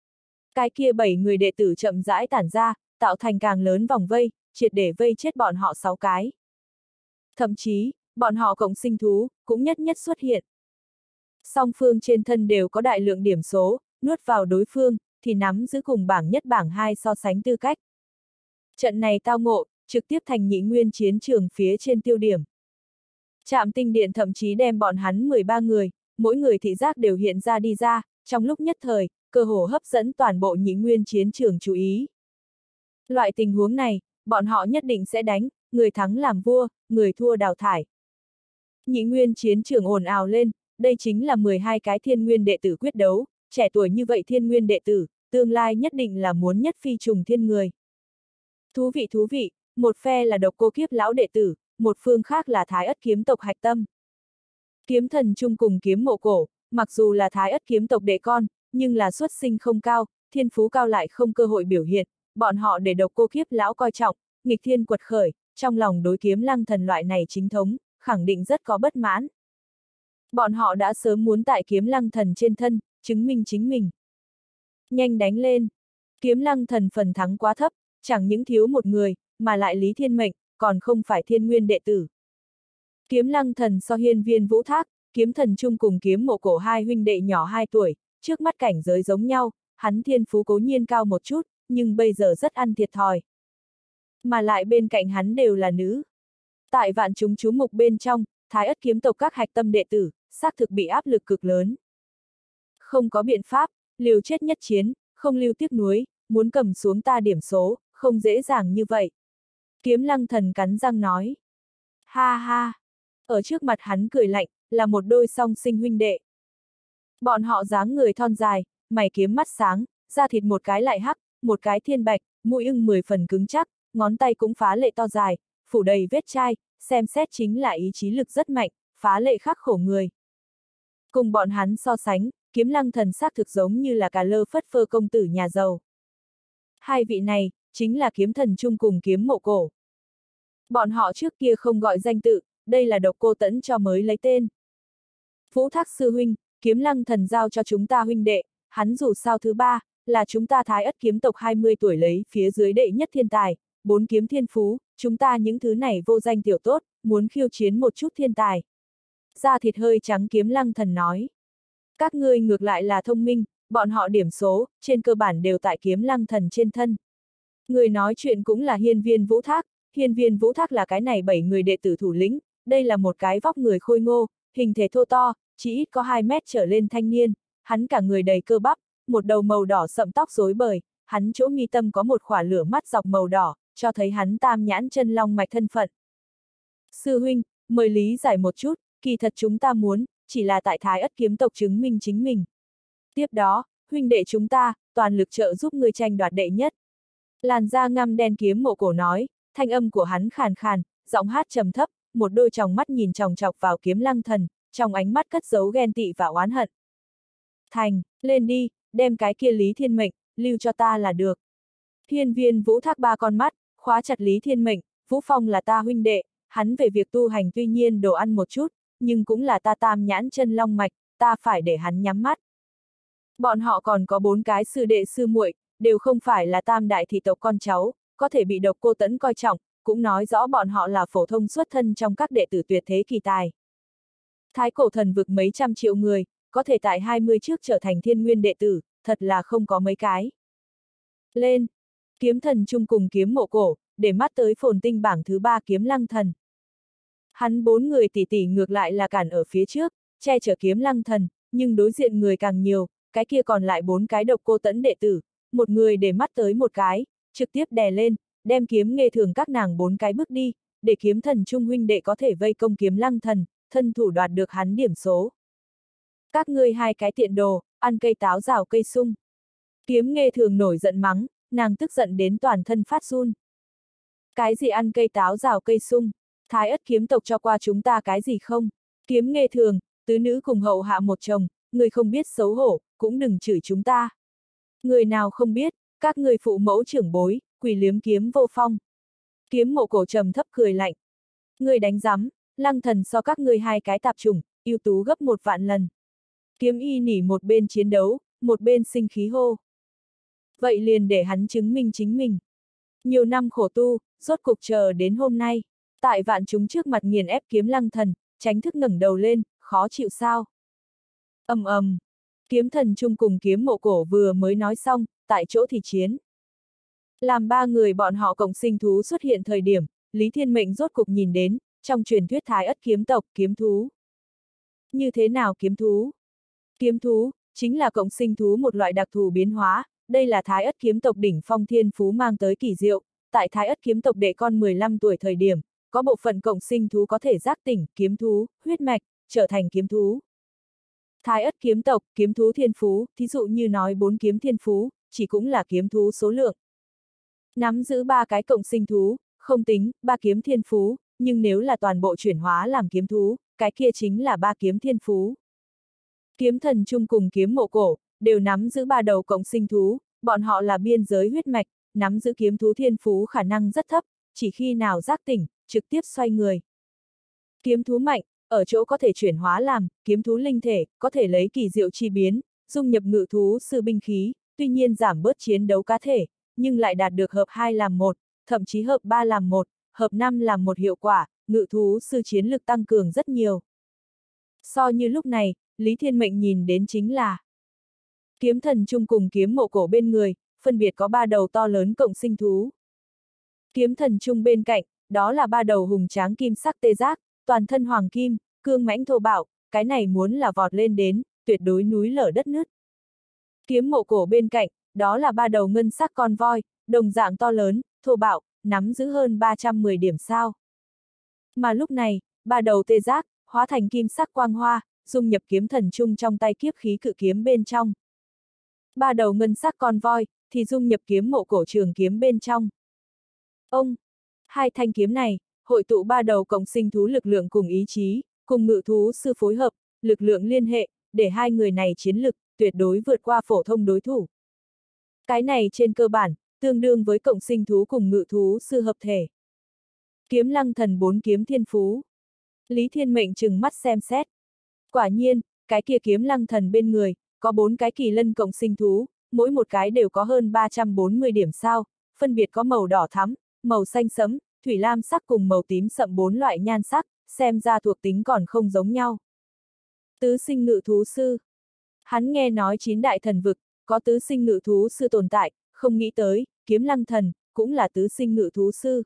Cái kia 7 người đệ tử chậm rãi tản ra, tạo thành càng lớn vòng vây, triệt để vây chết bọn họ 6 cái. Thậm chí, bọn họ cộng sinh thú, cũng nhất nhất xuất hiện. Song phương trên thân đều có đại lượng điểm số, nuốt vào đối phương, thì nắm giữ cùng bảng nhất bảng 2 so sánh tư cách. Trận này tao ngộ, trực tiếp thành nhị nguyên chiến trường phía trên tiêu điểm. Trạm tinh điện thậm chí đem bọn hắn 13 người, mỗi người thị giác đều hiện ra đi ra, trong lúc nhất thời, cơ hồ hấp dẫn toàn bộ nhị nguyên chiến trường chú ý. Loại tình huống này, bọn họ nhất định sẽ đánh, người thắng làm vua, người thua đào thải. Nhị nguyên chiến trường ồn ào lên, đây chính là 12 cái thiên nguyên đệ tử quyết đấu, trẻ tuổi như vậy thiên nguyên đệ tử, tương lai nhất định là muốn nhất phi trùng thiên người. Thú vị, một phe là Độc Cô Kiếp lão đệ tử, một phương khác là Thái Ất kiếm tộc hạch tâm. Kiếm Thần Trung cùng Kiếm Mộ Cổ, mặc dù là Thái Ất kiếm tộc đệ con, nhưng là xuất sinh không cao, thiên phú cao lại không cơ hội biểu hiện, bọn họ để Độc Cô Kiếp lão coi trọng, nghịch thiên quật khởi, trong lòng đối Kiếm Lăng Thần loại này chính thống, khẳng định rất có bất mãn. Bọn họ đã sớm muốn tại Kiếm Lăng Thần trên thân, chứng minh chính mình. Nhanh đánh lên! Kiếm Lăng Thần phần thắng quá thấp, chẳng những thiếu một người, mà lại Lý Thiên Mệnh, còn không phải thiên nguyên đệ tử. Kiếm Lăng Thần so Hiên Viên Vũ Thác, Kiếm Thần Trung cùng Kiếm Mộ Cổ hai huynh đệ nhỏ 2 tuổi, trước mắt cảnh giới giống nhau, hắn thiên phú cố nhiên cao một chút, nhưng bây giờ rất ăn thiệt thòi. Mà lại bên cạnh hắn đều là nữ. Tại vạn chúng chú mục bên trong, Thái Ất kiếm tộc các hạch tâm đệ tử, xác thực bị áp lực cực lớn. Không có biện pháp, liều chết nhất chiến, không lưu tiếc nuối, muốn cầm xuống ta điểm số, không dễ dàng như vậy. Kiếm Lăng Thần cắn răng nói. Ha ha! Ở trước mặt hắn cười lạnh, là một đôi song sinh huynh đệ. Bọn họ dáng người thon dài, mày kiếm mắt sáng, da thịt một cái lại hắc, một cái thiên bạch, mũi ưng 10 phần cứng chắc, ngón tay cũng phá lệ to dài, phủ đầy vết chai, xem xét chính là ý chí lực rất mạnh, phá lệ khắc khổ người. Cùng bọn hắn so sánh, Kiếm Lăng Thần xác thực giống như là cà lơ phất phơ công tử nhà giàu. Hai vị này, chính là Kiếm Thần Trung cùng Kiếm Mộ Cổ. Bọn họ trước kia không gọi danh tự, đây là Độc Cô Tẫn cho mới lấy tên. Vũ Thác sư huynh, Kiếm Lăng Thần giao cho chúng ta huynh đệ, hắn dù sao thứ 3, là chúng ta Thái Ất kiếm tộc 20 tuổi lấy phía dưới đệ nhất thiên tài, 4 kiếm thiên phú, chúng ta những thứ này vô danh tiểu tốt, muốn khiêu chiến một chút thiên tài. Da thịt hơi trắng Kiếm Lăng Thần nói. Các ngươi ngược lại là thông minh, bọn họ điểm số, trên cơ bản đều tại Kiếm Lăng Thần trên thân. Người nói chuyện cũng là Hiên Viên Vũ Thác, Hiên Viên Vũ Thác là cái này 7 người đệ tử thủ lĩnh, đây là một cái vóc người khôi ngô, hình thể thô to, chỉ ít có 2 mét trở lên thanh niên, hắn cả người đầy cơ bắp, một đầu màu đỏ sậm tóc rối bời, hắn chỗ mi tâm có một khỏa lửa mắt dọc màu đỏ, cho thấy hắn tam nhãn chân long mạch thân phận. Sư huynh, mời lý giải một chút, kỳ thật chúng ta muốn, chỉ là tại Thái Ất kiếm tộc chứng minh chính mình. Tiếp đó, huynh đệ chúng ta, toàn lực trợ giúp người tranh đoạt đệ nhất. Làn da ngăm đen Kiếm Mộ Cổ nói, thanh âm của hắn khàn khàn, giọng hát trầm thấp, một đôi tròng mắt nhìn chòng chọc vào Kiếm Lăng Thần, trong ánh mắt cất giấu ghen tị và oán hận. Thành, lên đi, đem cái kia Lý Thiên Mệnh, lưu cho ta là được. Hiên Viên Vũ thác ba con mắt, khóa chặt Lý Thiên Mệnh, Vũ Phong là ta huynh đệ, hắn về việc tu hành tuy nhiên đồ ăn một chút, nhưng cũng là ta tam nhãn chân long mạch, ta phải để hắn nhắm mắt. Bọn họ còn có 4 cái sư đệ sư muội, đều không phải là tam đại thị tộc con cháu, có thể bị Độc Cô Tẫn coi trọng, cũng nói rõ bọn họ là phổ thông xuất thân trong các đệ tử tuyệt thế kỳ tài. Thái cổ thần vực mấy trăm triệu người, có thể tại 20 trước trở thành thiên nguyên đệ tử, thật là không có mấy cái. Lên! Kiếm thần chung cùng kiếm mộ cổ, để mắt tới phồn tinh bảng thứ 3 kiếm lăng thần. Hắn 4 người tỷ tỷ ngược lại là cản ở phía trước, che chở kiếm lăng thần, nhưng đối diện người càng nhiều, cái kia còn lại 4 cái Độc Cô Tẫn đệ tử, một người để mắt tới một cái, trực tiếp đè lên, đem kiếm nghề thường các nàng 4 cái bước đi, để kiếm thần trung huynh đệ có thể vây công kiếm lăng thần, thân thủ đoạt được hắn điểm số. Các ngươi 2 cái tiện đồ, ăn cây táo rào cây sung. Kiếm nghề thường nổi giận mắng, nàng tức giận đến toàn thân phát run. Cái gì ăn cây táo rào cây sung? Thái Ất kiếm tộc cho qua chúng ta cái gì không? Kiếm nghề thường, tứ nữ cùng hậu hạ một chồng, người không biết xấu hổ, cũng đừng chửi chúng ta. Người nào không biết, các người phụ mẫu trưởng bối, quỷ liếm kiếm vô phong. Kiếm mộ cổ trầm thấp cười lạnh. Người đánh rắm, lăng thần so các ngươi 2 cái tạp chủng, ưu tú gấp 1 vạn lần. Kiếm y nỉ một bên chiến đấu, một bên sinh khí hô. Vậy liền để hắn chứng minh chính mình. Nhiều năm khổ tu, rốt cục chờ đến hôm nay. Tại vạn chúng trước mặt nghiền ép kiếm lăng thần, tránh thức ngẩng đầu lên, khó chịu sao. Ầm ầm. Kiếm thần chung cùng kiếm mộ cổ vừa mới nói xong, tại chỗ thì chiến. Làm 3 người bọn họ cộng sinh thú xuất hiện thời điểm, Lý Thiên Mệnh rốt cục nhìn đến, trong truyền thuyết Thái Ất kiếm tộc, kiếm thú. Như thế nào kiếm thú? Kiếm thú, chính là cộng sinh thú một loại đặc thù biến hóa, đây là Thái Ất kiếm tộc đỉnh phong thiên phú mang tới kỳ diệu, tại Thái Ất kiếm tộc đệ con 15 tuổi thời điểm, có bộ phận cộng sinh thú có thể giác tỉnh, kiếm thú, huyết mạch, trở thành kiếm thú. Thái Ất kiếm tộc, kiếm thú thiên phú, thí dụ như nói 4 kiếm thiên phú, chỉ cũng là kiếm thú số lượng. Nắm giữ 3 cái cộng sinh thú, không tính, 3 kiếm thiên phú, nhưng nếu là toàn bộ chuyển hóa làm kiếm thú, cái kia chính là 3 kiếm thiên phú. Kiếm thần chung cùng kiếm mộ cổ, đều nắm giữ 3 đầu cộng sinh thú, bọn họ là biên giới huyết mạch, nắm giữ kiếm thú thiên phú khả năng rất thấp, chỉ khi nào giác tỉnh, trực tiếp xoay người. Kiếm thú mạnh, ở chỗ có thể chuyển hóa làm, kiếm thú linh thể, có thể lấy kỳ diệu chi biến, dung nhập ngự thú sư binh khí, tuy nhiên giảm bớt chiến đấu cá thể, nhưng lại đạt được hợp 2 làm 1, thậm chí hợp 3 làm 1, hợp 5 làm 1 hiệu quả, ngự thú sư chiến lực tăng cường rất nhiều. So như lúc này, Lý Thiên Mệnh nhìn đến chính là kiếm thần chung cùng kiếm mộ cổ bên người, phân biệt có 3 đầu to lớn cộng sinh thú. Kiếm thần chung bên cạnh, đó là 3 đầu hùng tráng kim sắc tê giác, toàn thân hoàng kim, cương mãnh thô bạo, cái này muốn là vọt lên đến, tuyệt đối núi lở đất nứt. Kiếm mộ cổ bên cạnh, đó là 3 đầu ngân sắc con voi, đồng dạng to lớn, thô bạo, nắm giữ hơn 310 điểm sao. Mà lúc này, 3 đầu tê giác, hóa thành kim sắc quang hoa, dung nhập kiếm thần chung trong tay kiếp khí cự kiếm bên trong. 3 đầu ngân sắc con voi, thì dung nhập kiếm mộ cổ trường kiếm bên trong. Ông! 2 thanh kiếm này, hội tụ 3 đầu cộng sinh thú lực lượng cùng ý chí, cùng ngự thú sư phối hợp, lực lượng liên hệ, để 2 người này chiến lực, tuyệt đối vượt qua phổ thông đối thủ. Cái này trên cơ bản, tương đương với cộng sinh thú cùng ngự thú sư hợp thể. Kiếm lăng thần 4 kiếm thiên phú. Lý Thiên Mệnh trừng mắt xem xét. Quả nhiên, cái kia kiếm lăng thần bên người, có 4 cái kỳ lân cộng sinh thú, mỗi một cái đều có hơn 340 điểm sao, phân biệt có màu đỏ thắm, màu xanh sẫm, thủy lam sắc cùng màu tím sậm 4 loại nhan sắc, xem ra thuộc tính còn không giống nhau. Tứ sinh ngự thú sư. Hắn nghe nói 9 đại thần vực, có tứ sinh ngự thú sư tồn tại, không nghĩ tới, kiếm lăng thần, cũng là tứ sinh ngự thú sư.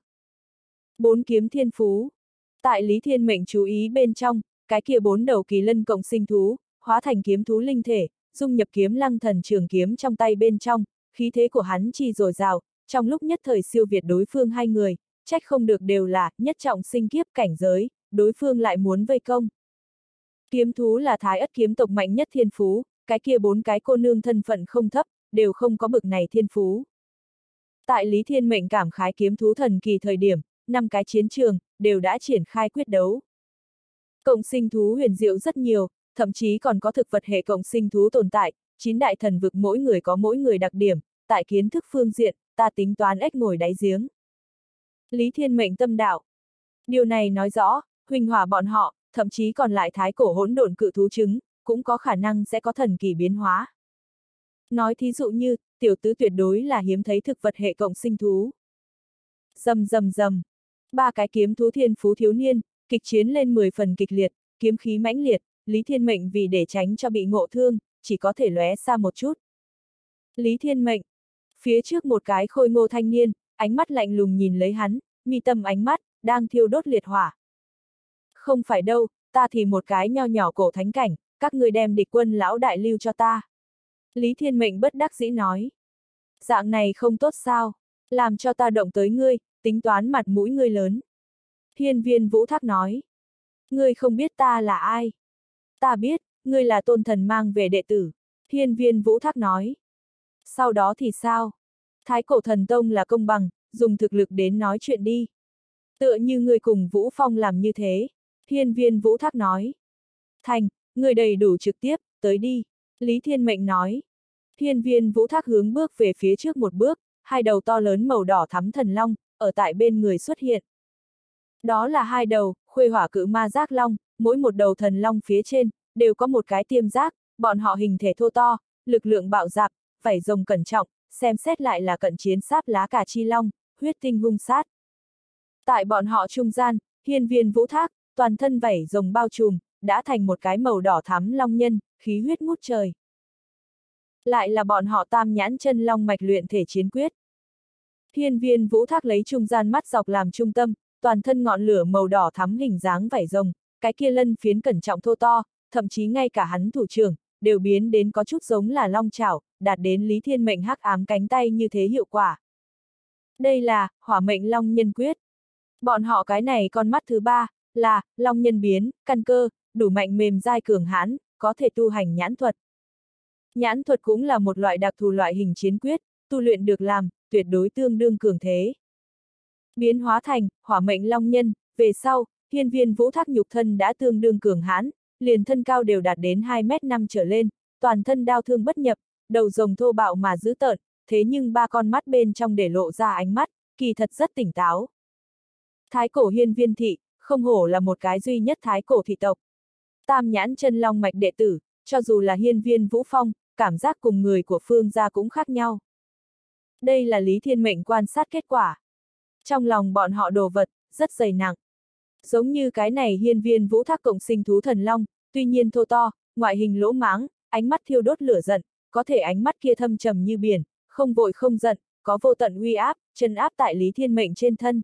4 kiếm thiên phú. Tại Lý Thiên Mệnh chú ý bên trong, cái kia 4 đầu kỳ lân cộng sinh thú, hóa thành kiếm thú linh thể, dung nhập kiếm lăng thần trường kiếm trong tay bên trong, khí thế của hắn chi dồi dào, trong lúc nhất thời siêu việt đối phương 2 người, trách không được đều là nhất trọng sinh kiếp cảnh giới, đối phương lại muốn vây công. Kiếm thú là Thái Ất kiếm tộc mạnh nhất thiên phú, cái kia 4 cái cô nương thân phận không thấp, đều không có bực này thiên phú. Tại Lý Thiên Mệnh cảm khái kiếm thú thần kỳ thời điểm, 5 cái chiến trường, đều đã triển khai quyết đấu. Cộng sinh thú huyền diệu rất nhiều, thậm chí còn có thực vật hệ cộng sinh thú tồn tại, 9 đại thần vực mỗi người có mỗi người đặc điểm, tại kiến thức phương diện, ta tính toán ếch ngồi đáy giếng. Lý Thiên Mệnh tâm đạo. Điều này nói rõ, huỳnh hỏa bọn họ, thậm chí còn lại thái cổ hỗn độn cự thú trứng, cũng có khả năng sẽ có thần kỳ biến hóa. Nói thí dụ như, tiểu tứ tuyệt đối là hiếm thấy thực vật hệ cộng sinh thú. Rầm rầm rầm. 3 cái kiếm thú thiên phú thiếu niên, kịch chiến lên 10 phần kịch liệt, kiếm khí mãnh liệt, Lý Thiên Mệnh vì để tránh cho bị ngộ thương, chỉ có thể lóe xa một chút. Lý Thiên Mệnh. Phía trước một cái khôi ngô thanh niên, ánh mắt lạnh lùng nhìn lấy hắn, mi tâm ánh mắt, đang thiêu đốt liệt hỏa. Không phải đâu, ta thì một cái nho nhỏ cổ thánh cảnh, các người đem địch quân lão đại lưu cho ta. Lý Thiên Mệnh bất đắc dĩ nói. Dạng này không tốt sao, làm cho ta động tới ngươi, tính toán mặt mũi ngươi lớn. Hiên Viên Vũ Thác nói. Ngươi không biết ta là ai. Ta biết, ngươi là Tôn Thần mang về đệ tử. Hiên Viên Vũ Thác nói. Sau đó thì sao? Thái cổ thần tông là công bằng, dùng thực lực đến nói chuyện đi. Tựa như ngươi cùng Vũ Phong làm như thế. Hiên Viên Vũ Thác nói. Thành, ngươi đầy đủ trực tiếp, tới đi. Lý Thiên Mệnh nói. Hiên Viên Vũ Thác hướng bước về phía trước một bước, hai đầu to lớn màu đỏ thắm thần long, ở tại bên người xuất hiện. Đó là hai đầu, khuê hỏa cự ma giác long, mỗi một đầu thần long phía trên, đều có một cái tiêm giác, bọn họ hình thể thô to, lực lượng bạo dạp, vảy rồng cẩn trọng, xem xét lại là cận chiến sáp lá cà chi long, huyết tinh hung sát. Tại bọn họ trung gian, Hiên Viên Vũ Thác, toàn thân vảy rồng bao trùm, đã thành một cái màu đỏ thắm long nhân, khí huyết ngút trời. Lại là bọn họ tam nhãn chân long mạch luyện thể chiến quyết. Hiên Viên Vũ Thác lấy trung gian mắt dọc làm trung tâm, toàn thân ngọn lửa màu đỏ thắm hình dáng vảy rồng, cái kia lân phiến cẩn trọng thô to, thậm chí ngay cả hắn thủ trưởng, đều biến đến có chút giống là long chảo, đạt đến Lý Thiên Mệnh hắc ám cánh tay như thế hiệu quả. Đây là, hỏa mệnh long nhân quyết. Bọn họ cái này con mắt thứ ba, là, long nhân biến, căn cơ, đủ mạnh mềm dai cường hãn, có thể tu hành nhãn thuật. Nhãn thuật cũng là một loại đặc thù loại hình chiến quyết, tu luyện được làm, tuyệt đối tương đương cường thế. Biến hóa thành, hỏa mệnh long nhân, về sau, Hiên Viên Vũ Thác nhục thân đã tương đương cường hãn, liền thân cao đều đạt đến 2m5 trở lên, toàn thân đao thương bất nhập, đầu rồng thô bạo mà dữ tợn, thế nhưng ba con mắt bên trong để lộ ra ánh mắt, kỳ thật rất tỉnh táo. Thái cổ Hiên Viên thị, không hổ là một cái duy nhất thái cổ thị tộc. Tam nhãn chân long mạch đệ tử, cho dù là Hiên Viên Vũ Phong, cảm giác cùng người của Phương gia cũng khác nhau. Đây là Lý Thiên Mệnh quan sát kết quả. Trong lòng bọn họ đồ vật, rất dày nặng. Giống như cái này Hiên Viên Vũ Thác cộng sinh thú thần long, tuy nhiên thô to, ngoại hình lỗ máng, ánh mắt thiêu đốt lửa giận, có thể ánh mắt kia thâm trầm như biển, không vội không giận, có vô tận uy áp, chân áp tại Lý Thiên Mệnh trên thân.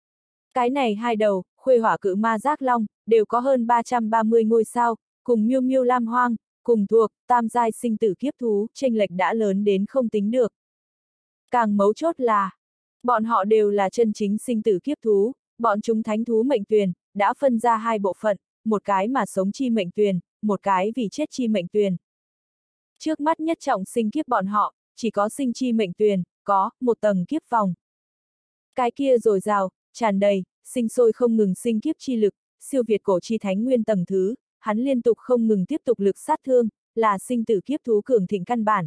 Cái này hai đầu, khuê hỏa cự ma giác long, đều có hơn 330 ngôi sao, cùng miêu miêu lam hoang, cùng thuộc, tam giai sinh tử kiếp thú, chênh lệch đã lớn đến không tính được. Càng mấu chốt là, bọn họ đều là chân chính sinh tử kiếp thú, bọn chúng thánh thú mệnh tuyền, đã phân ra hai bộ phận, một cái mà sống chi mệnh tuyền, một cái vì chết chi mệnh tuyền. Trước mắt nhất trọng sinh kiếp bọn họ, chỉ có sinh chi mệnh tuyền, có một tầng kiếp vòng. Cái kia dồi dào, tràn đầy, sinh sôi không ngừng sinh kiếp chi lực, siêu việt cổ chi thánh nguyên tầng thứ, hắn liên tục không ngừng tiếp tục lực sát thương, là sinh tử kiếp thú cường thịnh căn bản.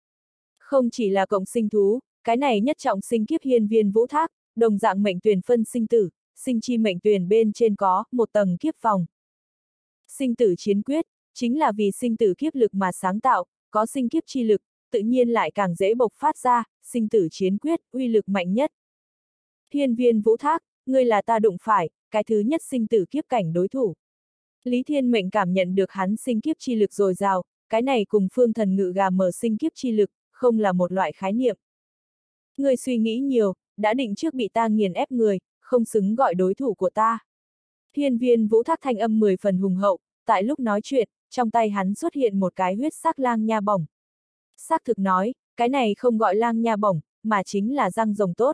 Không chỉ là cộng sinh thú, cái này nhất trọng sinh kiếp Hiên Viên Vũ Thác, đồng dạng mệnh tuyền phân sinh tử, sinh chi mệnh tuyền bên trên có một tầng kiếp vòng. Sinh tử chiến quyết, chính là vì sinh tử kiếp lực mà sáng tạo, có sinh kiếp chi lực, tự nhiên lại càng dễ bộc phát ra, sinh tử chiến quyết, uy lực mạnh nhất. Hiên Viên Vũ Thác, ngươi là ta đụng phải, cái thứ nhất sinh tử kiếp cảnh đối thủ. Lý Thiên Mệnh cảm nhận được hắn sinh kiếp chi lực dồi dào, cái này cùng phương thần ngự gà mở sinh kiếp chi lực, không là một loại khái niệm. Ngươi suy nghĩ nhiều, đã định trước bị ta nghiền ép người, không xứng gọi đối thủ của ta. Hiên Viên Vũ Thác thanh âm 10 phần hùng hậu, tại lúc nói chuyện, trong tay hắn xuất hiện một cái huyết sắc lang nha bổng. Xác thực nói, cái này không gọi lang nha bổng, mà chính là răng rồng tốt.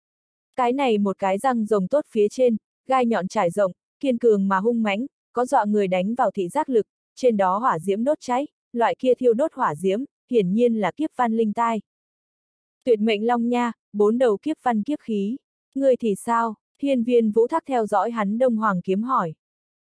Cái này một cái răng rồng tốt phía trên, gai nhọn trải rộng, kiên cường mà hung mãnh, có dọa người đánh vào thị giác lực, trên đó hỏa diễm đốt cháy, loại kia thiêu đốt hỏa diễm, hiển nhiên là kiếp văn linh tai. Tuyệt mệnh long nha, 4 đầu kiếp văn kiếp khí. Ngươi thì sao? Hiên Viên Vũ Thác theo dõi hắn Đông Hoàng kiếm hỏi.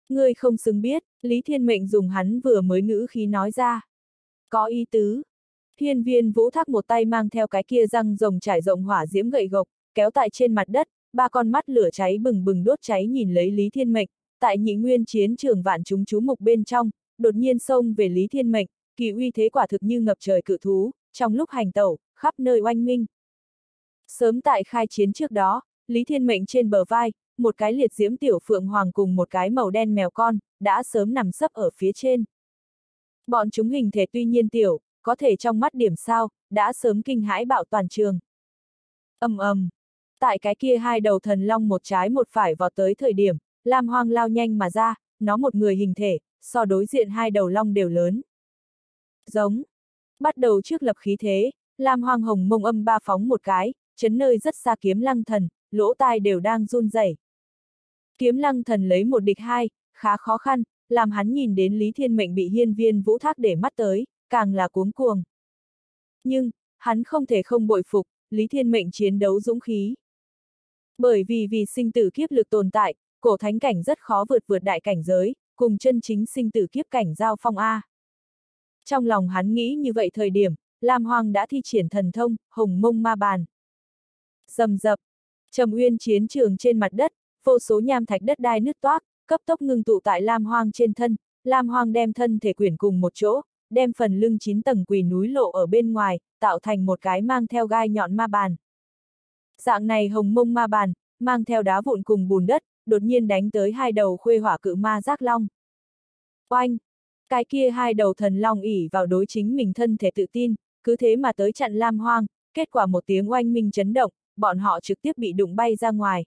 Ngươi không xứng biết, Lý Thiên Mệnh dùng hắn vừa mới ngữ khí nói ra. Có ý tứ. Hiên Viên Vũ Thác một tay mang theo cái kia răng rồng trải rộng hỏa diễm gậy gộc, kéo tại trên mặt đất, ba con mắt lửa cháy bừng bừng đốt cháy nhìn lấy Lý Thiên Mệnh, tại Nhị Nguyên chiến trường vạn chúng chú mục bên trong, đột nhiên xông về Lý Thiên Mệnh, kỳ uy thế quả thực như ngập trời cự thú, trong lúc hành tẩu, khắp nơi oanh minh. Sớm tại khai chiến trước đó, Lý Thiên Mệnh trên bờ vai, một cái liệt diễm tiểu phượng hoàng cùng một cái màu đen mèo con, đã sớm nằm sấp ở phía trên. Bọn chúng hình thể tuy nhiên tiểu, có thể trong mắt điểm sao, đã sớm kinh hãi bạo toàn trường. Ầm ầm. Tại cái kia hai đầu thần long một trái một phải vọt tới thời điểm, Lam Hoang lao nhanh mà ra, nó một người hình thể, so đối diện hai đầu long đều lớn. Giống. Bắt đầu trước lập khí thế, Lam Hoang hồng mông âm ba phóng một cái, chấn nơi rất xa kiếm lăng thần, lỗ tai đều đang run rẩy. Kiếm lăng thần lấy một địch hai, khá khó khăn, làm hắn nhìn đến Lý Thiên Mệnh bị Hiên Viên Vũ Thác để mắt tới, càng là cuống cuồng. Nhưng, hắn không thể không bội phục, Lý Thiên Mệnh chiến đấu dũng khí. Bởi vì sinh tử kiếp lực tồn tại, cổ thánh cảnh rất khó vượt đại cảnh giới, cùng chân chính sinh tử kiếp cảnh giao phong A. Trong lòng hắn nghĩ như vậy thời điểm, Lam Hoang đã thi triển thần thông, hồng mông ma bàn. Rầm rập, Trầm Uyên chiến trường trên mặt đất, vô số nham thạch đất đai nứt toác, cấp tốc ngưng tụ tại Lam Hoang trên thân, Lam Hoang đem thân thể quyển cùng một chỗ, đem phần lưng 9 tầng quỳ núi lộ ở bên ngoài, tạo thành một cái mang theo gai nhọn ma bàn. Dạng này hồng mông ma bàn, mang theo đá vụn cùng bùn đất, đột nhiên đánh tới hai đầu khuê hỏa cự ma giác long. Oanh! Cái kia hai đầu thần long ỉ vào đối chính mình thân thể tự tin, cứ thế mà tới chặn Lam Hoang, kết quả một tiếng oanh minh chấn động, bọn họ trực tiếp bị đụng bay ra ngoài.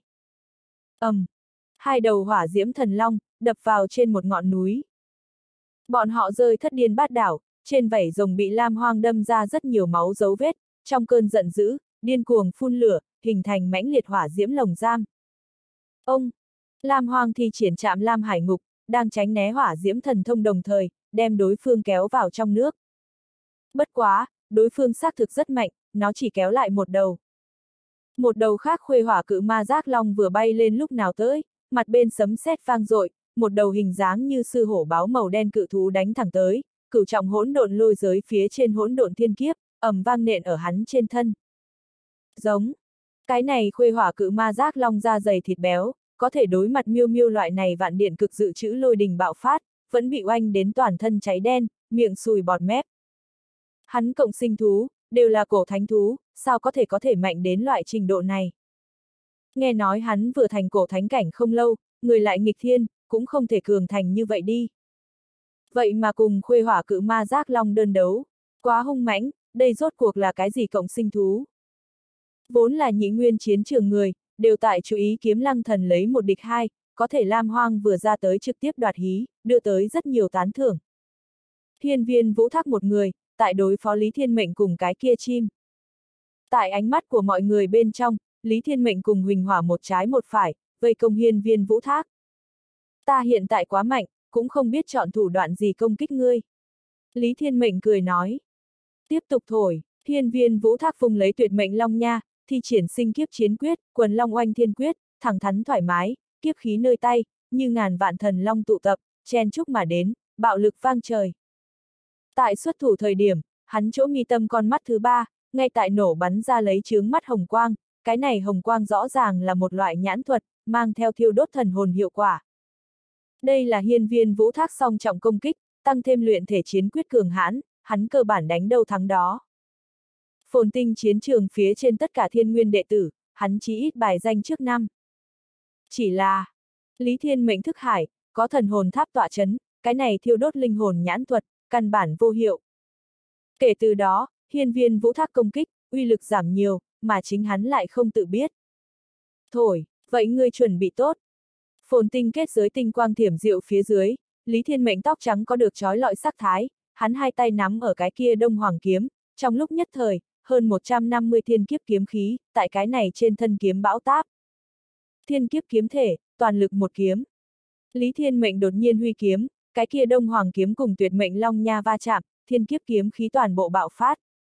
Hai đầu hỏa diễm thần long, đập vào trên một ngọn núi. Bọn họ rơi thất điên bát đảo, trên vảy rồng bị Lam Hoang đâm ra rất nhiều máu dấu vết, trong cơn giận dữ, điên cuồng phun lửa, hình thành mãnh liệt hỏa diễm lồng giam. Lam Hoang thi triển chạm Lam Hải Ngục, đang tránh né hỏa diễm thần thông đồng thời, đem đối phương kéo vào trong nước. Bất quá, đối phương xác thực rất mạnh, nó chỉ kéo lại một đầu. Một đầu khác khuê hỏa cự ma giác long vừa bay lên lúc nào tới, mặt bên sấm sét vang dội, một đầu hình dáng như sư hổ báo màu đen cự thú đánh thẳng tới, cửu trọng hỗn độn lôi giới phía trên hỗn độn thiên kiếp, ầm vang nện ở hắn trên thân. Giống. Cái này khuê hỏa cự ma giác long da dày thịt béo, có thể đối mặt miêu miêu loại này vạn điện cực dự trữ lôi đình bạo phát, vẫn bị oanh đến toàn thân cháy đen, miệng sùi bọt mép. Hắn cộng sinh thú, đều là cổ thánh thú, sao có thể mạnh đến loại trình độ này. Nghe nói hắn vừa thành cổ thánh cảnh không lâu, người lại nghịch thiên, cũng không thể cường thành như vậy đi. Vậy mà cùng khuê hỏa cự ma giác long đơn đấu, quá hung mãnh, đây rốt cuộc là cái gì cộng sinh thú. Vốn là Nhị Nguyên chiến trường người, đều tại chú ý kiếm lăng thần lấy một địch hai, có thể Lam Hoang vừa ra tới trực tiếp đoạt hí, đưa tới rất nhiều tán thưởng. Hiên Viên Vũ Thác một người, tại đối phó Lý Thiên Mệnh cùng cái kia chim. Tại ánh mắt của mọi người bên trong, Lý Thiên Mệnh cùng Huỳnh Hỏa một trái một phải, vây công Hiên Viên Vũ Thác. Ta hiện tại quá mạnh, cũng không biết chọn thủ đoạn gì công kích ngươi. Lý Thiên Mệnh cười nói. Tiếp tục thổi, Hiên Viên Vũ Thác vùng lấy tuyệt mệnh long nha, thi triển sinh kiếp chiến quyết, quần long oanh thiên quyết, thẳng thắn thoải mái, kiếp khí nơi tay, như ngàn vạn thần long tụ tập, chen chúc mà đến, bạo lực vang trời. Tại xuất thủ thời điểm, hắn chỗ mi tâm con mắt thứ ba, ngay tại nổ bắn ra lấy chướng mắt hồng quang, cái này hồng quang rõ ràng là một loại nhãn thuật, mang theo thiêu đốt thần hồn hiệu quả. Đây là Hiên Viên Vũ Thác song trọng công kích, tăng thêm luyện thể chiến quyết cường hãn, hắn cơ bản đánh đâu thắng đó. Phồn Tinh chiến trường phía trên tất cả thiên nguyên đệ tử, hắn chí ít bài danh trước năm. Chỉ là, Lý Thiên Mệnh thức hải, có thần hồn tháp tọa chấn, cái này thiêu đốt linh hồn nhãn thuật, căn bản vô hiệu. Kể từ đó, Hiên Viên Vũ Thác công kích, uy lực giảm nhiều, mà chính hắn lại không tự biết. Thổi, vậy ngươi chuẩn bị tốt. Phồn Tinh kết giới tinh quang thiểm diệu phía dưới, Lý Thiên Mệnh tóc trắng có được trói lọi sắc thái, hắn hai tay nắm ở cái kia đông hoàng kiếm, trong lúc nhất thời, hơn 150 thiên kiếp kiếm khí, tại cái này trên thân kiếm bão táp. Thiên kiếp kiếm thể, toàn lực một kiếm. Lý Thiên Mệnh đột nhiên huy kiếm, cái kia đông hoàng kiếm cùng tuyệt mệnh long nha va chạm, thiên kiếp kiếm khí toàn bộ bạo phát.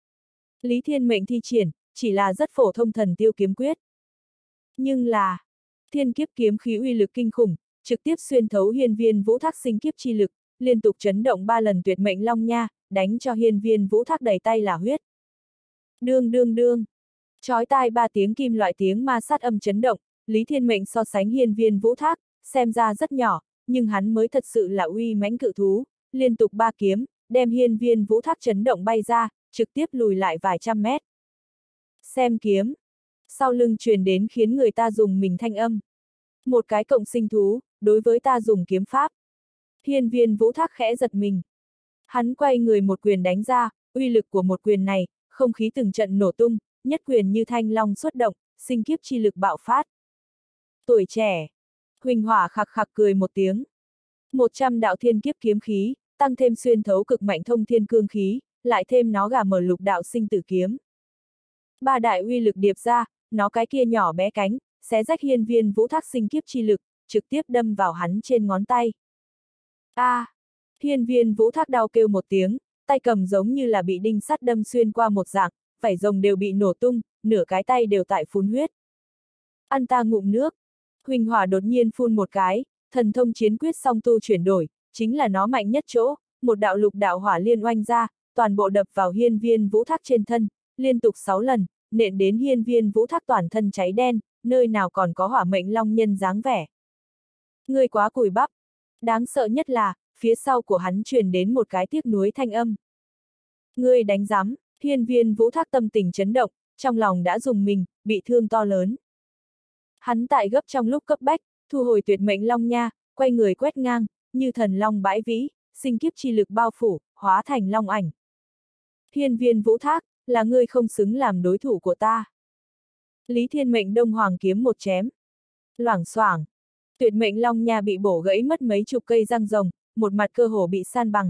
Lý Thiên Mệnh thi triển, chỉ là rất phổ thông thần tiêu kiếm quyết. Nhưng là, thiên kiếp kiếm khí uy lực kinh khủng, trực tiếp xuyên thấu hiên viên vũ thác sinh kiếp chi lực, liên tục chấn động 3 lần tuyệt mệnh long nha, đánh cho hiên viên vũ thác đầy tay là huyết. Đương đương đương. Chói tai 3 tiếng kim loại tiếng ma sát âm chấn động, Lý Thiên Mệnh so sánh hiên viên vũ thác, xem ra rất nhỏ, nhưng hắn mới thật sự là uy mãnh cự thú, liên tục 3 kiếm, đem hiên viên vũ thác chấn động bay ra, trực tiếp lùi lại vài trăm mét. Xem kiếm. Sau lưng truyền đến khiến người ta dùng mình thanh âm. Một cái cộng sinh thú, đối với ta dùng kiếm pháp. Hiên viên vũ thác khẽ giật mình. Hắn quay người một quyền đánh ra, uy lực của một quyền này, không khí từng trận nổ tung, nhất quyền như thanh long xuất động, sinh kiếp chi lực bạo phát. Tuổi trẻ. Huỳnh Hỏa khạc khạc cười một tiếng. 100 đạo thiên kiếp kiếm khí, tăng thêm xuyên thấu cực mạnh thông thiên cương khí, lại thêm nó gà mở lục đạo sinh tử kiếm. 3 đại uy lực điệp ra, nó cái kia nhỏ bé cánh, xé rách hiên viên vũ thác sinh kiếp chi lực, trực tiếp đâm vào hắn trên ngón tay. Hiên viên vũ thác đau kêu một tiếng, tay cầm giống như là bị đinh sắt đâm xuyên qua một dạng, vảy rồng đều bị nổ tung, nửa cái tay đều tại phun huyết. Ăn ta ngụm nước. Huỳnh Hỏa đột nhiên phun một cái, thần thông chiến quyết song tu chuyển đổi, chính là nó mạnh nhất chỗ, một đạo lục đạo hỏa liên oanh ra, toàn bộ đập vào hiên viên vũ thác trên thân, liên tục 6 lần, nện đến hiên viên vũ thác toàn thân cháy đen, nơi nào còn có hỏa mệnh long nhân dáng vẻ. Ngươi quá cùi bắp. Đáng sợ nhất là, phía sau của hắn truyền đến một cái tiếc nuối thanh âm. Ngươi đánh rắm, hiên viên vũ thác tâm tình chấn động, trong lòng đã dùng mình, bị thương to lớn. Hắn tại gấp trong lúc cấp bách, thu hồi tuyệt mệnh long nha, quay người quét ngang, như thần long bãi vĩ, sinh kiếp chi lực bao phủ, hóa thành long ảnh. Hiên viên vũ thác, là ngươi không xứng làm đối thủ của ta. Lý Thiên Mệnh đông hoàng kiếm một chém. Loảng xoảng. Tuyệt mệnh long nha bị bổ gãy mất mấy chục cây răng rồng, một mặt cơ hồ bị san bằng.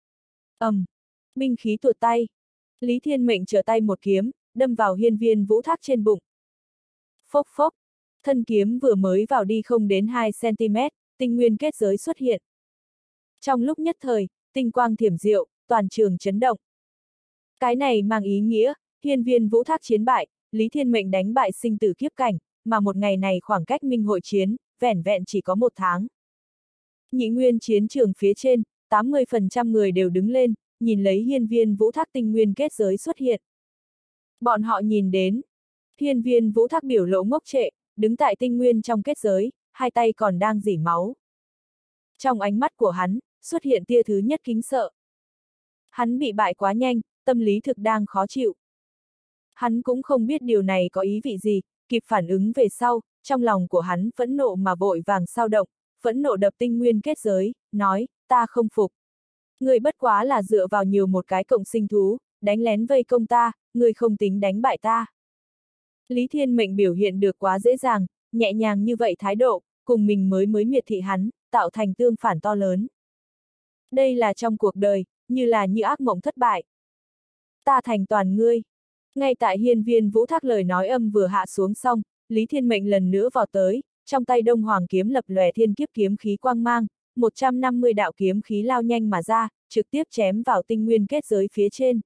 Binh khí tuột tay. Lý Thiên Mệnh trở tay một kiếm, đâm vào hiên viên vũ thác trên bụng. Phốc phốc. Thân kiếm vừa mới vào đi không đến 2 cm, tinh nguyên kết giới xuất hiện. Trong lúc nhất thời, tinh quang thiểm diệu, toàn trường chấn động. Cái này mang ý nghĩa, hiên viên vũ thác chiến bại, Lý Thiên Mệnh đánh bại sinh tử kiếp cảnh, mà một ngày này khoảng cách minh hội chiến, vẻn vẹn chỉ có 1 tháng. Nhị nguyên chiến trường phía trên, 80% người đều đứng lên, nhìn lấy hiên viên vũ thác tinh nguyên kết giới xuất hiện. Bọn họ nhìn đến, hiên viên vũ thác biểu lộ ngốc trệ, đứng tại tinh nguyên trong kết giới, hai tay còn đang rỉ máu. Trong ánh mắt của hắn, xuất hiện tia thứ nhất kính sợ. Hắn bị bại quá nhanh, tâm lý thực đang khó chịu. Hắn cũng không biết điều này có ý vị gì, kịp phản ứng về sau, trong lòng của hắn phẫn nộ mà vội vàng sao động, phẫn nộ đập tinh nguyên kết giới, nói, ta không phục. Người bất quá là dựa vào nhiều một cái cộng sinh thú, đánh lén vây công ta, người không tính đánh bại ta. Lý Thiên Mệnh biểu hiện được quá dễ dàng, nhẹ nhàng như vậy thái độ, cùng mình mới miệt thị hắn, tạo thành tương phản to lớn. Đây là trong cuộc đời, như ác mộng thất bại. Ta thành toàn ngươi. Ngay tại hiên viên vũ thác lời nói âm vừa hạ xuống xong, Lý Thiên Mệnh lần nữa vào tới, trong tay đông hoàng kiếm lập lòe thiên kiếp kiếm khí quang mang, 150 đạo kiếm khí lao nhanh mà ra, trực tiếp chém vào tinh nguyên kết giới phía trên.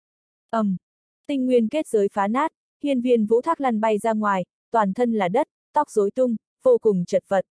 Tinh nguyên kết giới phá nát, hiên viên vũ thác lăn bay ra ngoài, toàn thân là đất, tóc rối tung, vô cùng chật vật.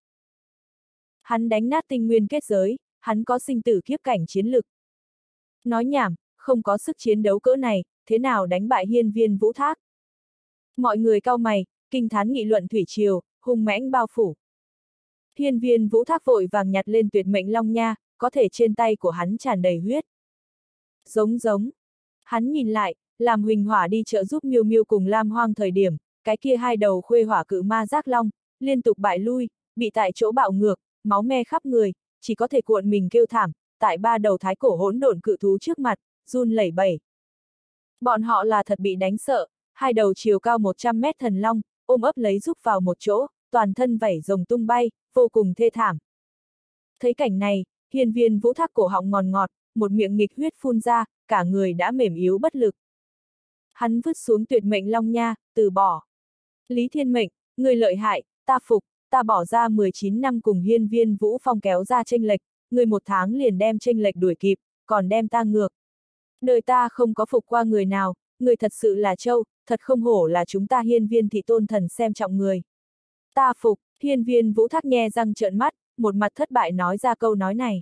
Hắn đánh nát tinh nguyên kết giới, hắn có sinh tử kiếp cảnh chiến lực. Nói nhảm, không có sức chiến đấu cỡ này, thế nào đánh bại hiên viên vũ thác? Mọi người cau mày, kinh thán nghị luận thủy triều, hung mãnh bao phủ. Hiên viên vũ thác vội vàng nhặt lên tuyệt mệnh long nha, có thể trên tay của hắn tràn đầy huyết. Giống. Hắn nhìn lại, làm Huỳnh Hỏa đi trợ giúp Miêu Miêu cùng Lam Hoang thời điểm, cái kia hai đầu khuê hỏa cự ma giác long, liên tục bại lui, bị tại chỗ bạo ngược, máu me khắp người, chỉ có thể cuộn mình kêu thảm, tại 3 đầu thái cổ hỗn độn cự thú trước mặt, run lẩy bẩy. Bọn họ là thật bị đánh sợ, hai đầu chiều cao 100 mét thần long, ôm ấp lấy giúp vào một chỗ, toàn thân vảy rồng tung bay, vô cùng thê thảm. Thấy cảnh này, hiên viên vũ thác cổ họng ngọt ngọt, một miệng nghịch huyết phun ra, cả người đã mềm yếu bất lực. Hắn vứt xuống tuyệt mệnh long nha, từ bỏ. Lý Thiên Mệnh, người lợi hại, ta phục, ta bỏ ra 19 năm cùng hiên viên vũ phong kéo ra chênh lệch, người 1 tháng liền đem chênh lệch đuổi kịp, còn đem ta ngược. Đời ta không có phục qua người nào, người thật sự là trâu, thật không hổ là chúng ta hiên viên thị tôn thần xem trọng người. Ta phục, hiên viên vũ thác nhe răng trợn mắt, một mặt thất bại nói ra câu nói này.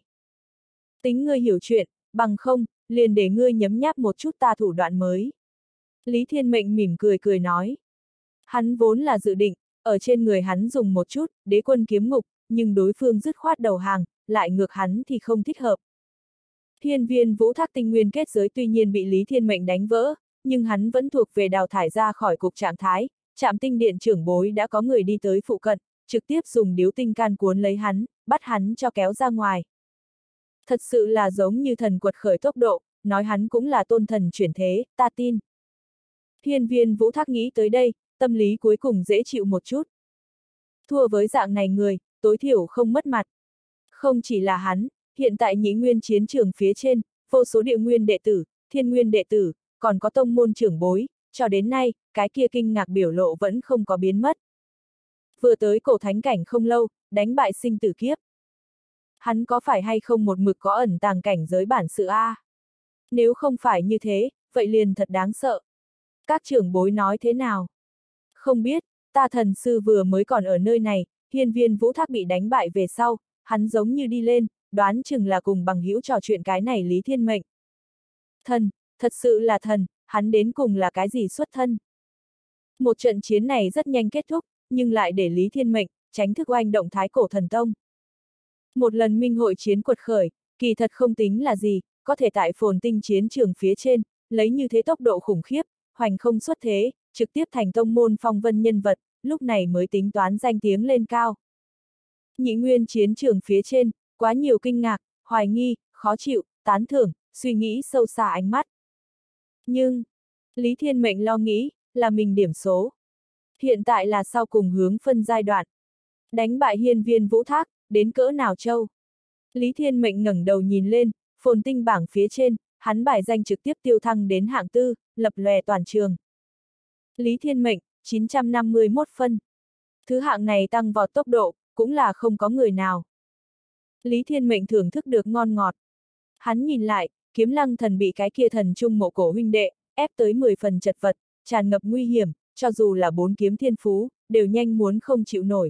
Tính ngươi hiểu chuyện, bằng không, liền để ngươi nhấm nháp một chút ta thủ đoạn mới. Lý Thiên Mệnh mỉm cười cười nói. Hắn vốn là dự định, ở trên người hắn dùng một chút, đế quân kiếm ngục, nhưng đối phương dứt khoát đầu hàng, lại ngược hắn thì không thích hợp. Hiên viên vũ thác tinh nguyên kết giới tuy nhiên bị Lý Thiên Mệnh đánh vỡ, nhưng hắn vẫn thuộc về đào thải ra khỏi cục trạng thái, Trạm Tinh Điện trưởng bối đã có người đi tới phụ cận, trực tiếp dùng điếu tinh can cuốn lấy hắn, bắt hắn cho kéo ra ngoài. Thật sự là giống như thần quật khởi tốc độ, nói hắn cũng là tôn thần chuyển thế, ta tin. Hiên viên vũ thác nghĩ tới đây, tâm lý cuối cùng dễ chịu một chút. Thua với dạng này người, tối thiểu không mất mặt. Không chỉ là hắn, hiện tại Nhĩ Nguyên chiến trường phía trên, vô số địa nguyên đệ tử, thiên nguyên đệ tử, còn có tông môn trưởng bối, cho đến nay, cái kia kinh ngạc biểu lộ vẫn không có biến mất. Vừa tới cổ thánh cảnh không lâu, đánh bại sinh tử kiếp. Hắn có phải hay không một mực có ẩn tàng cảnh giới bản sự A? Nếu không phải như thế, vậy liền thật đáng sợ. Các trưởng bối nói thế nào? Không biết, ta thần sư vừa mới còn ở nơi này, hiên viên vũ thác bị đánh bại về sau, hắn giống như đi lên, đoán chừng là cùng bằng hữu trò chuyện cái này Lý Thiên Mệnh. Thần, thật sự là thần, hắn đến cùng là cái gì xuất thân? Một trận chiến này rất nhanh kết thúc, nhưng lại để Lý Thiên Mệnh tránh thức oanh động Thái Cổ Thần Tông. Một lần minh hội chiến quật khởi, kỳ thật không tính là gì, có thể tại phồn tinh chiến trường phía trên, lấy như thế tốc độ khủng khiếp, hoành không xuất thế, trực tiếp thành tông môn phong vân nhân vật, lúc này mới tính toán danh tiếng lên cao. Nhị nguyên chiến trường phía trên, quá nhiều kinh ngạc, hoài nghi, khó chịu, tán thưởng, suy nghĩ sâu xa ánh mắt. Nhưng, Lý Thiên Mệnh lo nghĩ, là mình điểm số. Hiện tại là sau cùng hướng phân giai đoạn. Đánh bại hiên viên vũ thác, đến cỡ nào châu? Lý Thiên Mệnh ngẩng đầu nhìn lên, phồn tinh bảng phía trên, hắn bài danh trực tiếp tiêu thăng đến hạng tư, lập lòe toàn trường. Lý Thiên Mệnh, 951 phân. Thứ hạng này tăng vọt tốc độ, cũng là không có người nào. Lý Thiên Mệnh thưởng thức được ngon ngọt. Hắn nhìn lại, Kiếm Lăng Thần bị cái kia thần trung mộ cổ huynh đệ, ép tới 10 phần chật vật, tràn ngập nguy hiểm, cho dù là 4 kiếm thiên phú, đều nhanh muốn không chịu nổi.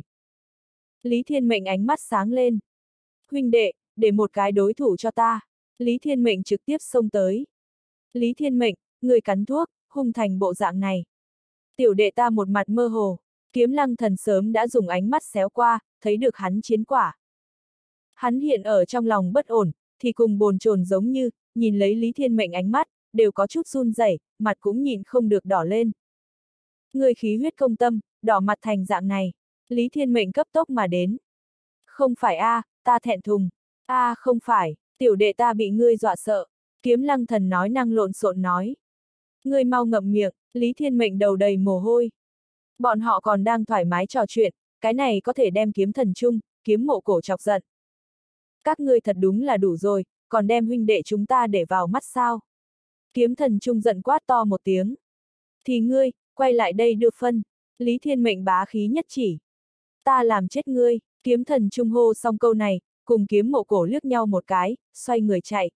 Lý Thiên Mệnh ánh mắt sáng lên. Huynh đệ, để một cái đối thủ cho ta. Lý Thiên Mệnh trực tiếp xông tới. Lý Thiên Mệnh, người cắn thuốc, hung thành bộ dạng này. Tiểu đệ ta một mặt mơ hồ, Kiếm Lăng Thần sớm đã dùng ánh mắt xéo qua, thấy được hắn chiến quả. Hắn hiện ở trong lòng bất ổn, thì cùng bồn chồn giống như, nhìn lấy Lý Thiên Mệnh ánh mắt, đều có chút run rẩy, mặt cũng nhìn không được đỏ lên. Người khí huyết công tâm, đỏ mặt thành dạng này. Lý Thiên Mệnh cấp tốc mà đến. Không phải a, ta thẹn thùng. A không phải, tiểu đệ ta bị ngươi dọa sợ. Kiếm Lăng Thần nói năng lộn xộn nói. Ngươi mau ngậm miệng, Lý Thiên Mệnh đầu đầy mồ hôi. Bọn họ còn đang thoải mái trò chuyện, cái này có thể đem kiếm thần chung, kiếm mộ cổ chọc giận. Các ngươi thật đúng là đủ rồi, còn đem huynh đệ chúng ta để vào mắt sao? Kiếm thần trung giận quát to một tiếng. Thì ngươi, quay lại đây đưa phân. Lý Thiên Mệnh bá khí nhất chỉ. Ta làm chết ngươi, kiếm thần trung hô xong câu này, cùng kiếm mộ cổ liếc nhau một cái, xoay người chạy.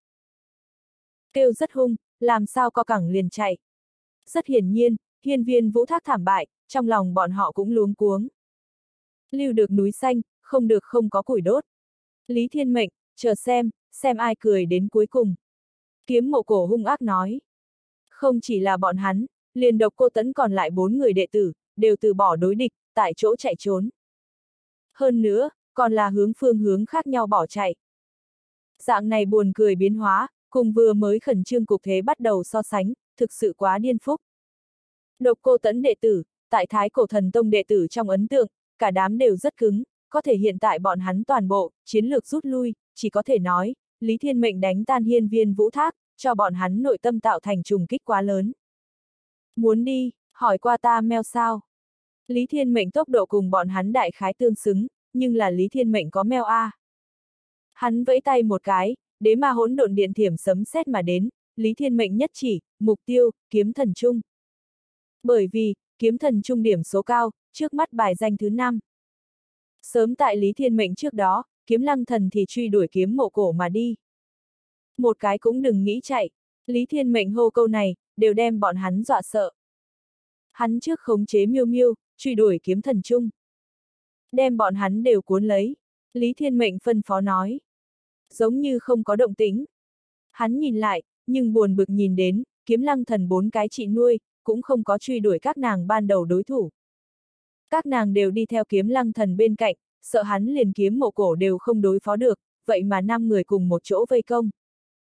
Kêu rất hung, làm sao co cẳng liền chạy. Rất hiển nhiên, hiên viên vũ thác thảm bại, trong lòng bọn họ cũng luống cuống. Lưu được núi xanh, không được không có củi đốt. Lý Thiên Mệnh, chờ xem ai cười đến cuối cùng. Kiếm mộ cổ hung ác nói. Không chỉ là bọn hắn, liền Độc Cô Tẫn còn lại 4 người đệ tử, đều từ bỏ đối địch, tại chỗ chạy trốn. Hơn nữa, còn là phương hướng khác nhau bỏ chạy. Dạng này buồn cười biến hóa, cùng vừa mới khẩn trương cục thế bắt đầu so sánh, thực sự quá điên phúc. Độc Cô Tẫn đệ tử, tại Thái Cổ Thần Tông đệ tử trong ấn tượng, cả đám đều rất cứng, có thể hiện tại bọn hắn toàn bộ, chiến lược rút lui, chỉ có thể nói, Lý Thiên Mệnh đánh tan hiên viên vũ thác, cho bọn hắn nội tâm tạo thành trùng kích quá lớn. Muốn đi, hỏi qua ta meo sao? Lý Thiên Mệnh tốc độ cùng bọn hắn đại khái tương xứng, nhưng là Lý Thiên Mệnh có meo a. Hắn vẫy tay một cái, đế ma hỗn độn điện thiểm sấm sét mà đến, Lý Thiên Mệnh nhất chỉ, mục tiêu, kiếm thần trung. Bởi vì, kiếm thần trung điểm số cao, trước mắt bài danh thứ 5. Sớm tại Lý Thiên Mệnh trước đó, Kiếm Lăng Thần thì truy đuổi kiếm mộ cổ mà đi. Một cái cũng đừng nghĩ chạy, Lý Thiên Mệnh hô câu này, đều đem bọn hắn dọa sợ. Hắn trước khống chế miêu miêu, truy đuổi kiếm thần trung. Đem bọn hắn đều cuốn lấy. Lý Thiên Mệnh phân phó nói. Giống như không có động tĩnh. Hắn nhìn lại, nhưng buồn bực nhìn đến, Kiếm Lăng Thần 4 cái chị nuôi, cũng không có truy đuổi các nàng ban đầu đối thủ. Các nàng đều đi theo Kiếm Lăng Thần bên cạnh, sợ hắn liền kiếm mộ cổ đều không đối phó được, vậy mà 5 người cùng một chỗ vây công.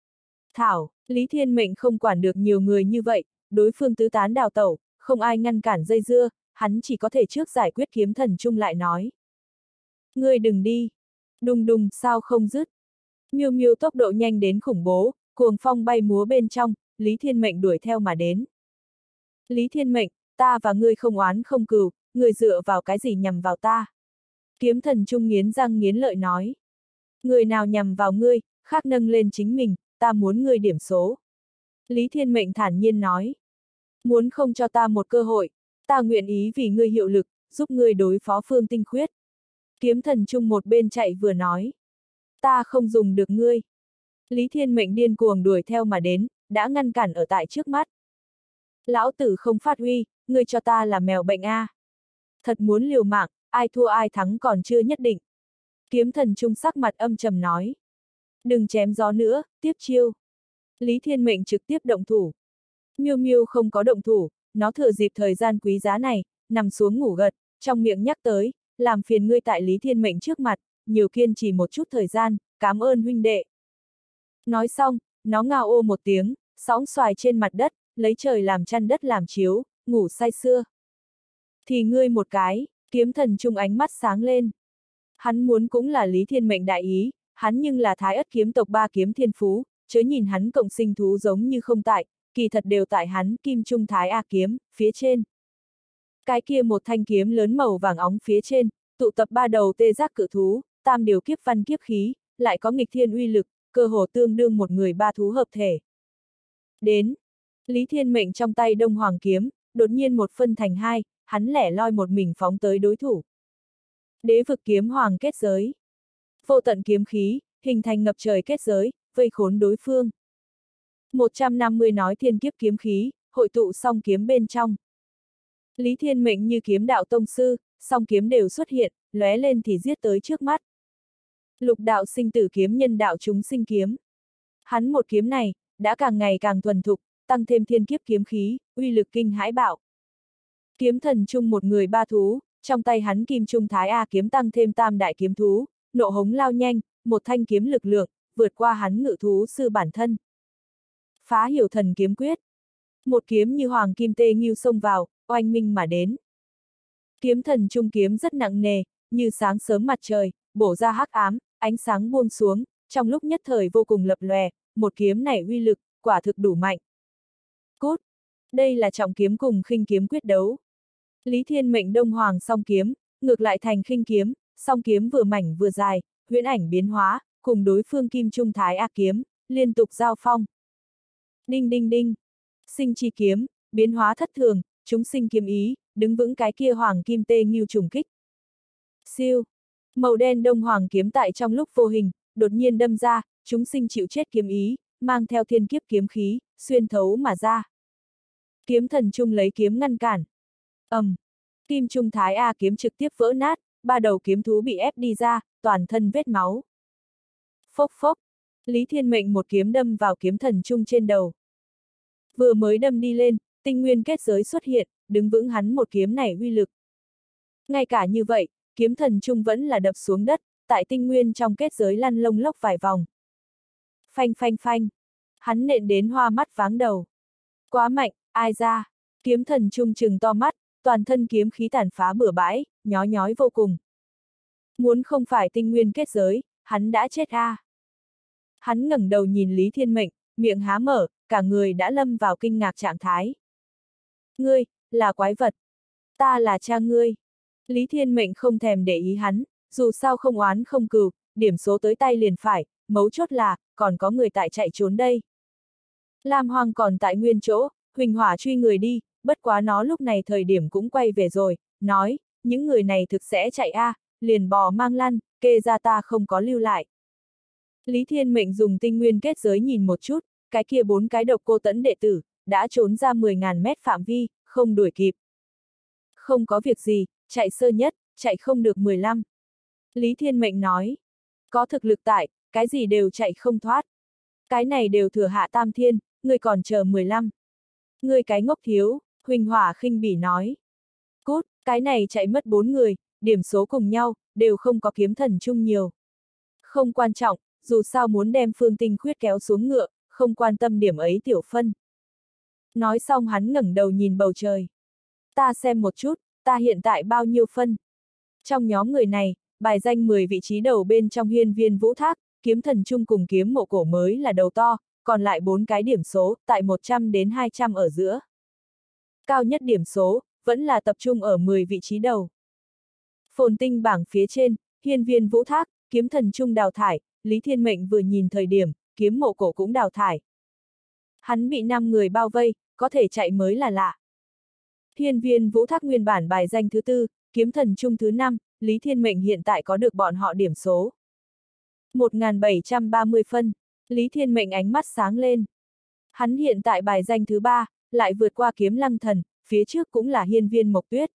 Thảo, Lý Thiên Mệnh không quản được nhiều người như vậy, đối phương tứ tán đào tẩu, không ai ngăn cản dây dưa, hắn chỉ có thể trước giải quyết Kiếm Thần Trung lại nói. Ngươi đừng đi. Đùng đùng, sao không dứt. Miêu Miêu tốc độ nhanh đến khủng bố, cuồng phong bay múa bên trong, Lý Thiên Mệnh đuổi theo mà đến. Lý Thiên Mệnh, ta và ngươi không oán không cừu, ngươi dựa vào cái gì nhằm vào ta? Kiếm Thần Trung nghiến răng nghiến lợi nói. Người nào nhằm vào ngươi, khác nâng lên chính mình, ta muốn ngươi điểm số. Lý Thiên Mệnh thản nhiên nói. Muốn không cho ta một cơ hội, ta nguyện ý vì ngươi hiệu lực, giúp ngươi đối phó Phương Tinh Khuyết. Kiếm Thần Trung một bên chạy vừa nói. Ta không dùng được ngươi. Lý Thiên Mệnh điên cuồng đuổi theo mà đến, đã ngăn cản ở tại trước mắt. Lão tử không phát huy, ngươi cho ta là mèo bệnh a. Thật muốn liều mạng, ai thua ai thắng còn chưa nhất định. Kiếm Thần Trung sắc mặt âm trầm nói. Đừng chém gió nữa, tiếp chiêu. Lý Thiên Mệnh trực tiếp động thủ. Miêu Miêu không có động thủ, nó thừa dịp thời gian quý giá này, nằm xuống ngủ gật, trong miệng nhắc tới, làm phiền ngươi tại Lý Thiên Mệnh trước mặt, nhiều kiên trì một chút thời gian, cảm ơn huynh đệ. Nói xong, nó ngao ô một tiếng, sõng xoài trên mặt đất, lấy trời làm chăn đất làm chiếu, ngủ say sưa. Thì ngươi một cái, Kiếm Thần Trung ánh mắt sáng lên. Hắn muốn cũng là Lý Thiên Mệnh đại ý, hắn nhưng là Thái Ất kiếm tộc 3 kiếm thiên phú, chớ nhìn hắn cộng sinh thú giống như không tại, kỳ thật đều tại hắn Kim Trung Thái A kiếm, phía trên. Cái kia một thanh kiếm lớn màu vàng óng phía trên, tụ tập 3 đầu tê giác cự thú, tam điều kiếp văn kiếp khí, lại có nghịch thiên uy lực, cơ hồ tương đương một người 3 thú hợp thể. Đến, Lý Thiên Mệnh trong tay Đông Hoàng kiếm, đột nhiên một phân thành hai, hắn lẻ loi một mình phóng tới đối thủ. Đế vực kiếm hoàng kết giới. Vô tận kiếm khí, hình thành ngập trời kết giới, vây khốn đối phương. 150 nói thiên kiếp kiếm khí, hội tụ song kiếm bên trong. Lý Thiên Mệnh như kiếm đạo tông sư, song kiếm đều xuất hiện, lóe lên thì giết tới trước mắt. Lục đạo sinh tử kiếm nhân đạo chúng sinh kiếm. Hắn một kiếm này, đã càng ngày càng thuần thục, tăng thêm thiên kiếp kiếm khí, uy lực kinh hãi bạo. Kiếm Thần Trung một người 3 thú, trong tay hắn Kim Trung Thái A kiếm tăng thêm tam đại kiếm thú, nộ hống lao nhanh, một thanh kiếm lực lượng, vượt qua hắn ngự thú sư bản thân. Phá hiểu thần kiếm quyết. Một kiếm như hoàng kim tê nghiêu xông vào, oanh minh mà đến. Kiếm Thần Trung kiếm rất nặng nề, như sáng sớm mặt trời, bổ ra hắc ám, ánh sáng buông xuống, trong lúc nhất thời vô cùng lập lòe, một kiếm này uy lực, quả thực đủ mạnh. Cút! Đây là trọng kiếm cùng khinh kiếm quyết đấu. Lý Thiên Mệnh Đông Hoàng song kiếm, ngược lại thành khinh kiếm, song kiếm vừa mảnh vừa dài, huyễn ảnh biến hóa, cùng đối phương Kim Trung Thái A kiếm, liên tục giao phong. Đinh đinh đinh! Sinh chi kiếm, biến hóa thất thường, chúng sinh kiếm ý, đứng vững cái kia hoàng kim tê nghiêu trùng kích. Siêu! Màu đen Đông Hoàng kiếm tại trong lúc vô hình, đột nhiên đâm ra, chúng sinh chịu chết kiếm ý, mang theo thiên kiếp kiếm khí, xuyên thấu mà ra. Kiếm Thần Trung lấy kiếm ngăn cản. Kim Trung Thái A kiếm trực tiếp vỡ nát, 3 đầu kiếm thú bị ép đi ra, toàn thân vết máu. Phốc phốc, Lý Thiên Mệnh một kiếm đâm vào Kiếm Thần Trung trên đầu. Vừa mới đâm đi lên, tinh nguyên kết giới xuất hiện, đứng vững hắn một kiếm này uy lực. Ngay cả như vậy, Kiếm Thần Trung vẫn là đập xuống đất, tại tinh nguyên trong kết giới lăn lông lốc vài vòng. Phanh phanh phanh, hắn nện đến hoa mắt váng đầu. Quá mạnh, ai ra? Kiếm Thần Trung trừng to mắt, toàn thân kiếm khí tàn phá bừa bãi, nhói nhói vô cùng. Muốn không phải tinh nguyên kết giới, hắn đã chết a. Hắn ngẩng đầu nhìn Lý Thiên Mệnh, miệng há mở, cả người đã lâm vào kinh ngạc trạng thái. Ngươi, là quái vật. Ta là cha ngươi. Lý Thiên Mệnh không thèm để ý hắn, dù sao không oán không cừu, điểm số tới tay liền phải, mấu chốt là, còn có người tại chạy trốn đây. Lam Hoàng còn tại nguyên chỗ, Huỳnh Hỏa truy người đi, bất quá nó lúc này thời điểm cũng quay về rồi, nói, những người này thực sẽ chạy a, liền bò mang lăn, kê ra ta không có lưu lại. Lý Thiên Mệnh dùng tinh nguyên kết giới nhìn một chút, cái kia 4 cái độc cô tẫn đệ tử, đã trốn ra 10.000 mét phạm vi, không đuổi kịp. Không có việc gì, chạy sơ nhất, chạy không được 15. Lý Thiên Mệnh nói. Có thực lực tại, cái gì đều chạy không thoát. Cái này đều thừa hạ tam thiên, ngươi còn chờ 15. Ngươi cái ngốc thiếu, Huỳnh Hỏa khinh bỉ nói. Cút, cái này chạy mất 4 người, điểm số cùng nhau, đều không có kiếm thần chung nhiều. Không quan trọng, dù sao muốn đem Phương Tinh Khuyết kéo xuống ngựa, không quan tâm điểm ấy tiểu phân. Nói xong hắn ngẩng đầu nhìn bầu trời. Ta xem một chút, ta hiện tại bao nhiêu phân. Trong nhóm người này, bài danh 10 vị trí đầu bên trong Hiên Viên Vũ Thác, kiếm thần chung cùng kiếm mộ cổ mới là đầu to, còn lại 4 cái điểm số, tại 100 đến 200 ở giữa. Cao nhất điểm số, vẫn là tập trung ở 10 vị trí đầu. Phồn tinh bảng phía trên, Hiên Viên Vũ Thác, kiếm thần chung đào thải, Lý Thiên Mệnh vừa nhìn thời điểm, kiếm mộ cổ cũng đào thải. Hắn bị 5 người bao vây, có thể chạy mới là lạ. Hiên Viên Vũ Thác nguyên bản bài danh thứ 4, kiếm thần chung thứ 5, Lý Thiên Mệnh hiện tại có được bọn họ điểm số 1730 phân, Lý Thiên Mệnh ánh mắt sáng lên. Hắn hiện tại bài danh thứ 3, lại vượt qua Kiếm Lăng Thần, phía trước cũng là Hiên Viên Mộc Tuyết.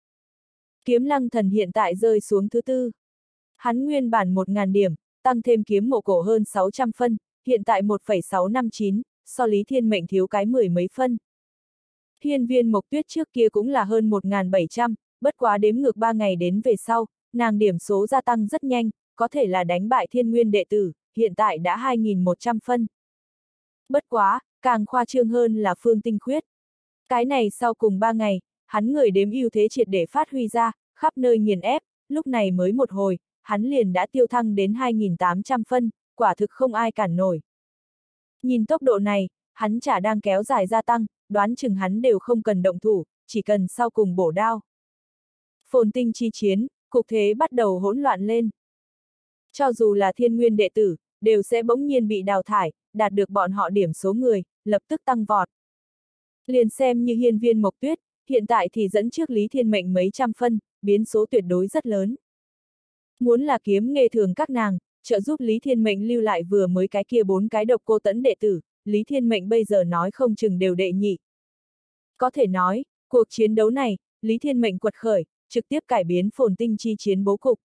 Kiếm Lăng Thần hiện tại rơi xuống thứ 4. Hắn nguyên bản 1000 điểm, tăng thêm kiếm mộ cổ hơn 600 phân, hiện tại 1,659, so Lý Thiên Mệnh thiếu cái 10 mấy phân. Hiên Viên Mộc Tuyết trước kia cũng là hơn 1700, bất quá đếm ngược 3 ngày đến về sau, nàng điểm số gia tăng rất nhanh, có thể là đánh bại Thiên Nguyên đệ tử, hiện tại đã 2100 phân. Bất quá, càng khoa trương hơn là Phương Tinh Khuyết. Cái này sau cùng 3 ngày, hắn người đếm ưu thế triệt để phát huy ra, khắp nơi nghiền ép, lúc này mới một hồi, hắn liền đã tiêu thăng đến 2800 phân, quả thực không ai cản nổi. Nhìn tốc độ này, hắn chả đang kéo dài gia tăng, đoán chừng hắn đều không cần động thủ, chỉ cần sau cùng bổ đao. Phồn tinh chi chiến, cục thế bắt đầu hỗn loạn lên. Cho dù là Thiên Nguyên đệ tử, đều sẽ bỗng nhiên bị đào thải, đạt được bọn họ điểm số người, lập tức tăng vọt. Liền xem như Hiên Viên Mộc Tuyết, hiện tại thì dẫn trước Lý Thiên Mệnh mấy trăm phân, biến số tuyệt đối rất lớn. Muốn là kiếm nghề thường các nàng, trợ giúp Lý Thiên Mệnh lưu lại vừa mới cái kia 4 cái độc cô tẫn đệ tử, Lý Thiên Mệnh bây giờ nói không chừng đều đệ nhị. Có thể nói, cuộc chiến đấu này, Lý Thiên Mệnh quật khởi, trực tiếp cải biến phồn tinh chi chiến bố cục.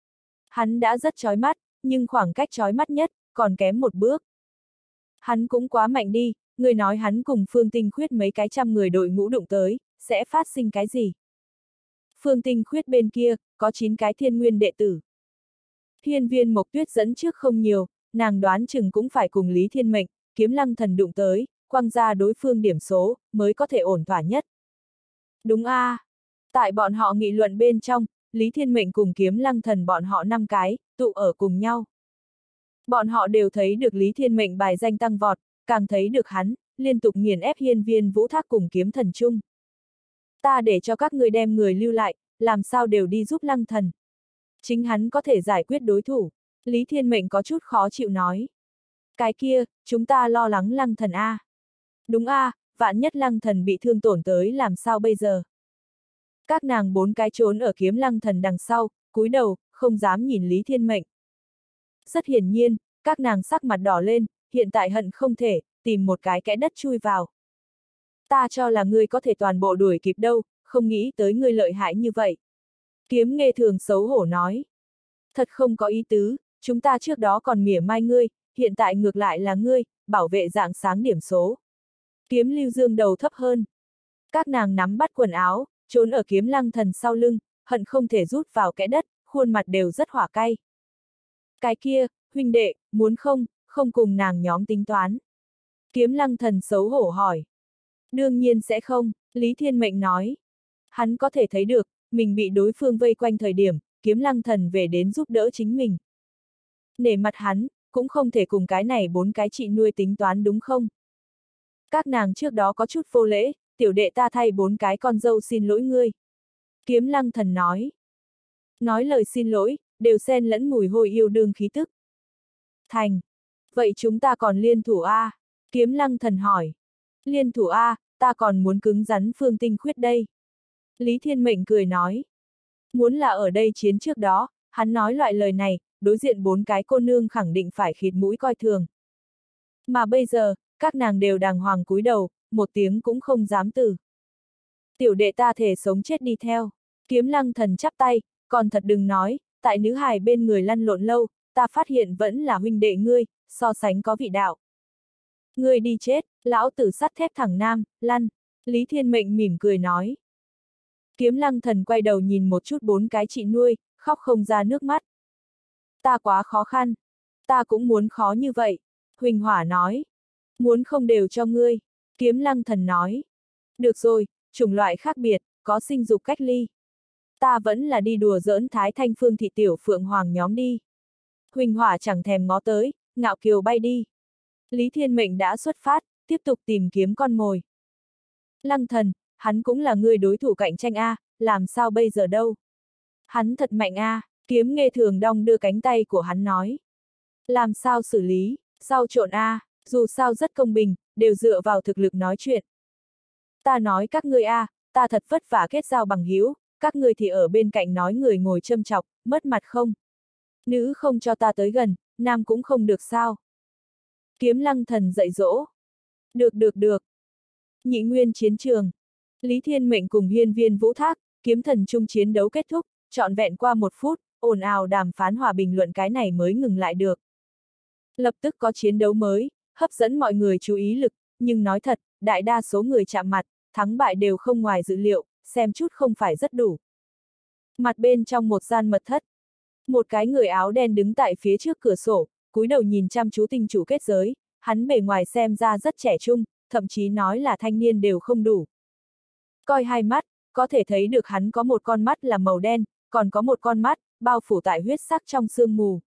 Hắn đã rất chói mắt, nhưng khoảng cách chói mắt nhất, còn kém một bước. Hắn cũng quá mạnh đi, người nói hắn cùng Phương Tinh Khuyết mấy cái trăm người đội ngũ đụng tới, sẽ phát sinh cái gì? Phương Tinh Khuyết bên kia, có 9 cái Thiên Nguyên đệ tử. Hiên Viên Mộc Tuyết dẫn trước không nhiều, nàng đoán chừng cũng phải cùng Lý Thiên Mệnh, Kiếm Lăng Thần đụng tới, quăng ra đối phương điểm số, mới có thể ổn thỏa nhất. Đúng a. Tại bọn họ nghị luận bên trong, Lý Thiên Mệnh cùng Kiếm Lăng Thần bọn họ 5 cái, tụ ở cùng nhau. Bọn họ đều thấy được Lý Thiên Mệnh bài danh tăng vọt, càng thấy được hắn, liên tục nghiền ép Hiên Viên Vũ Thác cùng Kiếm Thần chung. Ta để cho các người đem người lưu lại, làm sao đều đi giúp Lăng Thần. Chính hắn có thể giải quyết đối thủ, Lý Thiên Mệnh có chút khó chịu nói. Cái kia, chúng ta lo lắng Lăng Thần a. Đúng a, vạn nhất Lăng Thần bị thương tổn tới làm sao bây giờ? Các nàng 4 cái trốn ở Kiếm Lăng Thần đằng sau, cúi đầu, không dám nhìn Lý Thiên Mệnh. Rất hiển nhiên, các nàng sắc mặt đỏ lên, hiện tại hận không thể, tìm một cái kẽ đất chui vào. Ta cho là ngươi có thể toàn bộ đuổi kịp đâu, không nghĩ tới ngươi lợi hại như vậy. Kiếm Nghê Thường xấu hổ nói. Thật không có ý tứ, chúng ta trước đó còn mỉa mai ngươi, hiện tại ngược lại là ngươi, bảo vệ dạng sáng điểm số. Kiếm Lưu Dương đầu thấp hơn. Các nàng nắm bắt quần áo, trốn ở Kiếm Lăng Thần sau lưng, hận không thể rút vào kẽ đất, khuôn mặt đều rất hỏa cay. Cái kia, huynh đệ, muốn không cùng nàng nhóm tính toán. Kiếm Lăng Thần xấu hổ hỏi. Đương nhiên sẽ không, Lý Thiên Mệnh nói. Hắn có thể thấy được, mình bị đối phương vây quanh thời điểm, Kiếm Lăng Thần về đến giúp đỡ chính mình. Nể mặt hắn, cũng không thể cùng cái này 4 cái chị nuôi tính toán đúng không? Các nàng trước đó có chút vô lễ, tiểu đệ ta thay 4 cái con dâu xin lỗi ngươi. Kiếm Lăng Thần nói. Nói lời xin lỗi, đều xen lẫn mùi hôi yêu đương khí tức. Thành. Vậy chúng ta còn liên thủ a? Kiếm Lăng Thần hỏi. Liên thủ a, ta còn muốn cứng rắn Phương Tinh Khuyết đây. Lý Thiên Mệnh cười nói. Muốn là ở đây chiến trước đó, hắn nói loại lời này, đối diện 4 cái cô nương khẳng định phải khịt mũi coi thường. Mà bây giờ, các nàng đều đàng hoàng cúi đầu, một tiếng cũng không dám từ. Tiểu đệ ta thể sống chết đi theo. Kiếm Lăng Thần chắp tay, còn thật đừng nói, tại nữ hài bên người lăn lộn lâu, ta phát hiện vẫn là huynh đệ ngươi, so sánh có vị đạo. Ngươi đi chết, lão tử sắt thép thẳng nam, lăn, Lý Thiên Mệnh mỉm cười nói. Kiếm Lăng Thần quay đầu nhìn một chút 4 cái chị nuôi, khóc không ra nước mắt. Ta quá khó khăn, ta cũng muốn khó như vậy, Huỳnh Hỏa nói. Muốn không đều cho ngươi, Kiếm Lăng Thần nói. Được rồi, chủng loại khác biệt, có sinh dục cách ly. Ta vẫn là đi đùa giỡn Thái Thanh Phương Thị Tiểu Phượng Hoàng nhóm đi. Huỳnh Hỏa chẳng thèm ngó tới, ngạo kiều bay đi. Lý Thiên Mệnh đã xuất phát, tiếp tục tìm kiếm con mồi. Lăng Thần, hắn cũng là người đối thủ cạnh tranh a, làm sao bây giờ đâu? Hắn thật mạnh a, Kiếm Nghê Thường đong đưa cánh tay của hắn nói. Làm sao xử lý, sao trộn a, dù sao rất công bình, đều dựa vào thực lực nói chuyện. Ta nói các ngươi a, ta thật vất vả kết giao bằng hữu, các ngươi thì ở bên cạnh nói người ngồi châm chọc, mất mặt không? Nữ không cho ta tới gần, nam cũng không được sao? Kiếm Lăng Thần dạy dỗ. Được. Nhị nguyên chiến trường. Lý Thiên Mệnh cùng Hiên Viên Vũ Thác, kiếm thần chung chiến đấu kết thúc, trọn vẹn qua 1 phút, ồn ào đàm phán hòa bình luận cái này mới ngừng lại được. Lập tức có chiến đấu mới, hấp dẫn mọi người chú ý lực, nhưng nói thật, đại đa số người chạm mặt, thắng bại đều không ngoài dự liệu, xem chút không phải rất đủ. Mặt bên trong một gian mật thất. Một cái người áo đen đứng tại phía trước cửa sổ, cúi đầu nhìn chăm chú tinh chủ kết giới, hắn bề ngoài xem ra rất trẻ trung, thậm chí nói là thanh niên đều không đủ. Coi hai mắt, có thể thấy được hắn có một con mắt là màu đen, còn có một con mắt, bao phủ tại huyết sắc trong sương mù.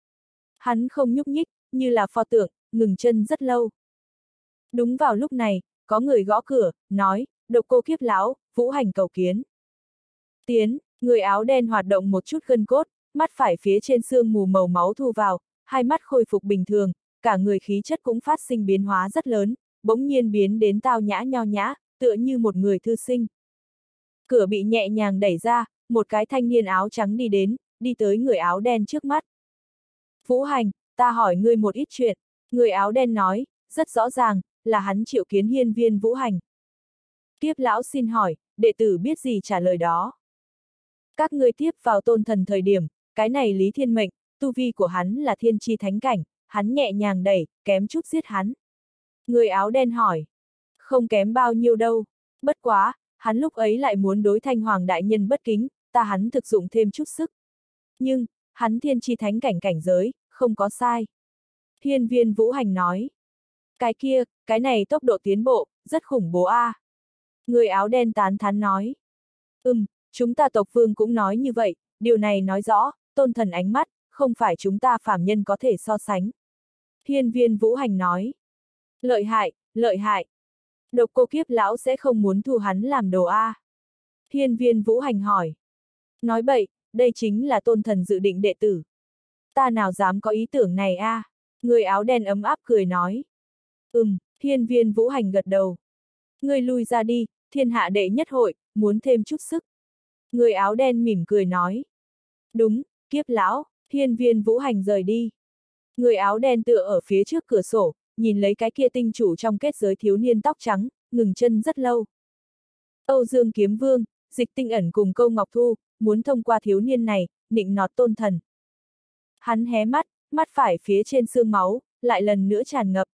Hắn không nhúc nhích, như là pho tượng, ngừng chân rất lâu. Đúng vào lúc này, có người gõ cửa, nói, Độc Cô Kiếp lão, Vũ Hành cầu kiến. Tiến, người áo đen hoạt động một chút gân cốt, mắt phải phía trên sương mù màu máu thu vào, hai mắt khôi phục bình thường, cả người khí chất cũng phát sinh biến hóa rất lớn, bỗng nhiên biến đến tao nhã nho nhã, tựa như một người thư sinh. Cửa bị nhẹ nhàng đẩy ra, một cái thanh niên áo trắng đi đến, đi tới người áo đen trước mắt. Vũ Hành, ta hỏi ngươi một ít chuyện, người áo đen nói, rất rõ ràng, là hắn triệu kiến Hiên Viên Vũ Hành. Kiếp lão xin hỏi, đệ tử biết gì trả lời đó. Các ngươi tiếp vào tôn thần thời điểm, cái này Lý Thiên Mệnh, tu vi của hắn là thiên chi thánh cảnh, hắn nhẹ nhàng đẩy, kém chút giết hắn. Người áo đen hỏi, không kém bao nhiêu đâu, bất quá, hắn lúc ấy lại muốn đối Thanh Hoàng đại nhân bất kính, ta hắn thực dụng thêm chút sức. Nhưng, hắn thiên chi thánh cảnh cảnh giới, không có sai. Hiên Viên Vũ Hành nói, cái kia, cái này tốc độ tiến bộ, rất khủng bố a. Người áo đen tán thán nói, chúng ta tộc vương cũng nói như vậy, điều này nói rõ, tôn thần ánh mắt, không phải chúng ta phàm nhân có thể so sánh. Hiên Viên Vũ Hành nói, lợi hại. Độc Cô Kiếp lão sẽ không muốn thu hắn làm đồ a. Hiên Viên Vũ Hành hỏi. Nói bậy, đây chính là tôn thần dự định đệ tử. Ta nào dám có ý tưởng này a? Người áo đen ấm áp cười nói. Hiên Viên Vũ Hành gật đầu. Ngươi lui ra đi, thiên hạ đệ nhất hội, muốn thêm chút sức. Người áo đen mỉm cười nói. Đúng, Kiếp lão, Hiên Viên Vũ Hành rời đi. Người áo đen tựa ở phía trước cửa sổ, nhìn lấy cái kia tinh chủ trong kết giới thiếu niên tóc trắng, ngừng chân rất lâu. Âu Dương Kiếm Vương, Dịch Tinh Ẩn cùng Câu Ngọc Thu, muốn thông qua thiếu niên này, nịnh nọt tôn thần. Hắn hé mắt, mắt phải phía trên xương máu, lại lần nữa tràn ngập.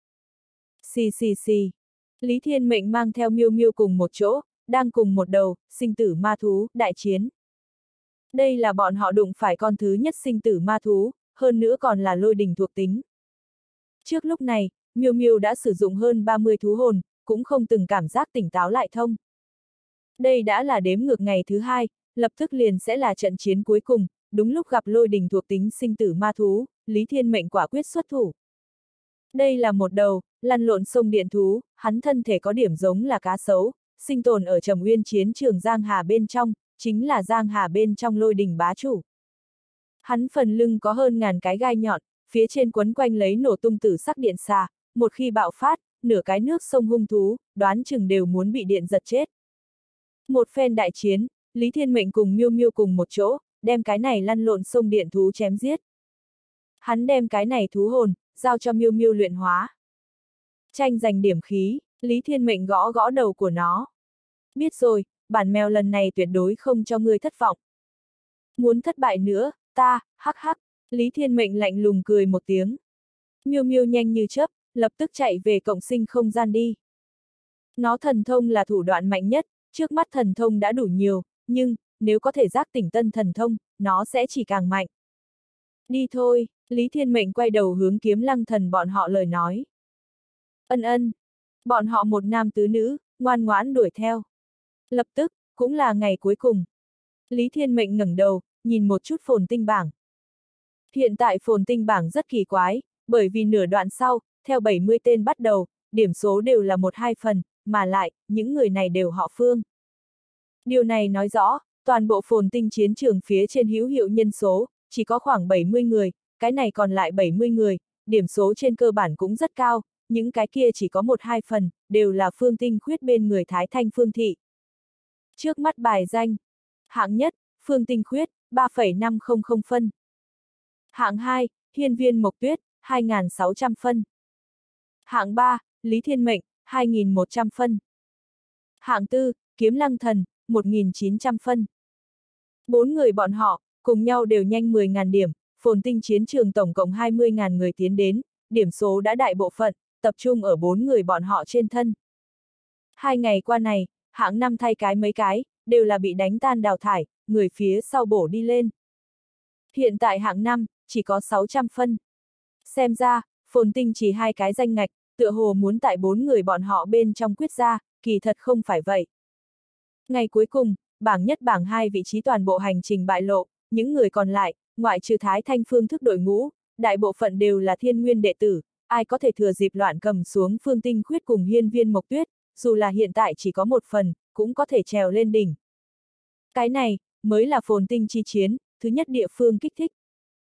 Xì. Lý Thiên Mệnh mang theo Miêu Miêu cùng một chỗ, đang cùng một đầu, sinh tử ma thú, đại chiến. Đây là bọn họ đụng phải con thứ nhất sinh tử ma thú, hơn nữa còn là lôi đình thuộc tính. Trước lúc này, Miêu Miêu đã sử dụng hơn 30 thú hồn, cũng không từng cảm giác tỉnh táo lại thông. Đây đã là đếm ngược ngày thứ 2, lập tức liền sẽ là trận chiến cuối cùng, đúng lúc gặp lôi đình thuộc tính sinh tử ma thú, Lý Thiên Mệnh quả quyết xuất thủ. Đây là một đầu, lăn lộn sông điện thú, hắn thân thể có điểm giống là cá sấu, sinh tồn ở Trầm Uyên chiến trường Giang Hà bên trong, chính là Giang Hà bên trong lôi đình bá chủ. Hắn phần lưng có hơn ngàn cái gai nhọn, phía trên quấn quanh lấy nổ tung tử sắc điện xà, một khi bạo phát, nửa cái nước sông hung thú, đoán chừng đều muốn bị điện giật chết. Một phen đại chiến, Lý Thiên Mệnh cùng Miêu Miêu cùng một chỗ, đem cái này lăn lộn sông điện thú chém giết. Hắn đem cái này thú hồn, giao cho Miêu Miêu luyện hóa. Tranh giành điểm khí, Lý Thiên Mệnh gõ gõ đầu của nó. Biết rồi, bản mèo lần này tuyệt đối không cho ngươi thất vọng. Muốn thất bại nữa, ta, hắc hắc. Lý Thiên Mệnh lạnh lùng cười một tiếng. Miêu Miêu nhanh như chớp, lập tức chạy về cộng sinh không gian đi. Nó thần thông là thủ đoạn mạnh nhất, trước mắt thần thông đã đủ nhiều, nhưng, nếu có thể giác tỉnh tân thần thông, nó sẽ chỉ càng mạnh. Đi thôi, Lý Thiên Mệnh quay đầu hướng Kiếm Lăng Thần bọn họ lời nói. Ân ân. Bọn họ một nam tứ nữ, ngoan ngoãn đuổi theo. Lập tức, cũng là ngày cuối cùng. Lý Thiên Mệnh ngẩng đầu, nhìn một chút phồn tinh bảng. Hiện tại phồn tinh bảng rất kỳ quái, bởi vì nửa đoạn sau, theo 70 tên bắt đầu, điểm số đều là 1-2 phần, mà lại, những người này đều họ Phương. Điều này nói rõ, toàn bộ phồn tinh chiến trường phía trên hữu hiệu nhân số, chỉ có khoảng 70 người, cái này còn lại 70 người, điểm số trên cơ bản cũng rất cao, những cái kia chỉ có 1-2 phần, đều là Phương Tinh Khuyết bên người Thái Thanh Phương Thị. Trước mắt bài danh. Hạng nhất, Phương Tinh Khuyết, 3,500 phân. Hạng 2, Hiên Viên Mộc Tuyết, 2.600 phân. Hạng 3, Lý Thiên Mệnh, 2.100 phân. Hạng 4, Kiếm Lăng Thần, 1.900 phân. 4 người bọn họ, cùng nhau đều nhanh 10.000 điểm, phồn tinh chiến trường tổng cộng 20.000 người tiến đến, điểm số đã đại bộ phận, tập trung ở 4 người bọn họ trên thân. 2 ngày qua này, hạng 5 thay cái mấy cái, đều là bị đánh tan đào thải, người phía sau bổ đi lên. Hiện tại hạng 5, chỉ có 600 phân. Xem ra, phồn tinh chỉ 2 cái danh ngạch, tựa hồ muốn tại 4 người bọn họ bên trong quyết ra, kỳ thật không phải vậy. Ngày cuối cùng, bảng nhất bảng 2 vị trí toàn bộ hành trình bại lộ, những người còn lại, ngoại trừ Thái Thanh Phương thức đội ngũ, đại bộ phận đều là thiên nguyên đệ tử, ai có thể thừa dịp loạn cầm xuống Phương Tinh Khuyết cùng Hiên Viên Mộc Tuyết, dù là hiện tại chỉ có một phần, cũng có thể trèo lên đỉnh. Cái này, mới là phồn tinh chi chiến, thứ nhất địa phương kích thích.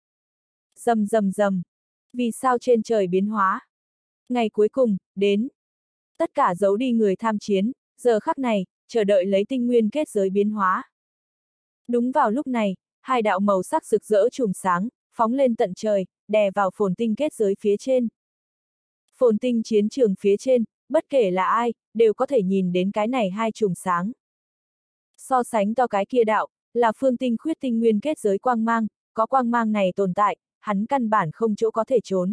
Rầm rầm rầm. Vì sao trên trời biến hóa? Ngày cuối cùng, đến. Tất cả giấu đi người tham chiến, giờ khắc này, chờ đợi lấy tinh nguyên kết giới biến hóa. Đúng vào lúc này, 2 đạo màu sắc rực rỡ chùm sáng, phóng lên tận trời, đè vào phồn tinh kết giới phía trên. Phồn tinh chiến trường phía trên, bất kể là ai, đều có thể nhìn đến cái này 2 chùm sáng. So sánh to cái kia đạo, là Phương Tinh Khuyết tinh nguyên kết giới quang mang, có quang mang này tồn tại, hắn căn bản không chỗ có thể trốn.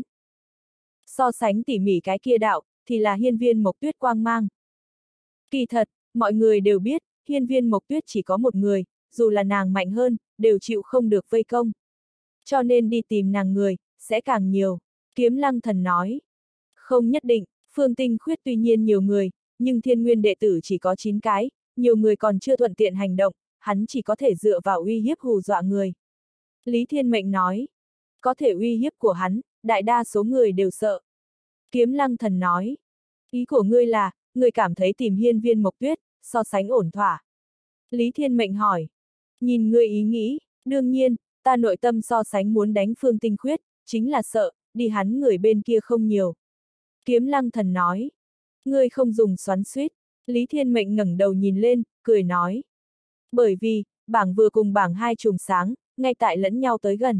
So sánh tỉ mỉ cái kia đạo, thì là Hiên Viên Mộc Tuyết quang mang. Kỳ thật, mọi người đều biết, Hiên Viên Mộc Tuyết chỉ có một người, dù là nàng mạnh hơn, đều chịu không được vây công. Cho nên đi tìm nàng người, sẽ càng nhiều. Kiếm Lăng Thần nói. Không nhất định, Phương Tinh Khuyết tuy nhiên nhiều người, nhưng thiên nguyên đệ tử chỉ có 9 cái, nhiều người còn chưa thuận tiện hành động, hắn chỉ có thể dựa vào uy hiếp hù dọa người. Lý Thiên Mệnh nói. Có thể uy hiếp của hắn, đại đa số người đều sợ. Kiếm Lăng Thần nói. Ý của ngươi là, ngươi cảm thấy tìm Hiên Viên Mộc Tuyết, so sánh ổn thỏa. Lý Thiên Mệnh hỏi. Nhìn ngươi ý nghĩ, đương nhiên, ta nội tâm so sánh muốn đánh Phương Tinh Khuyết, chính là sợ, đi hắn người bên kia không nhiều. Kiếm Lăng Thần nói. Ngươi không dùng xoắn xuýt. Lý Thiên Mệnh ngẩng đầu nhìn lên, cười nói. Bởi vì, bảng vừa cùng bảng 2 chùm sáng, ngay tại lẫn nhau tới gần.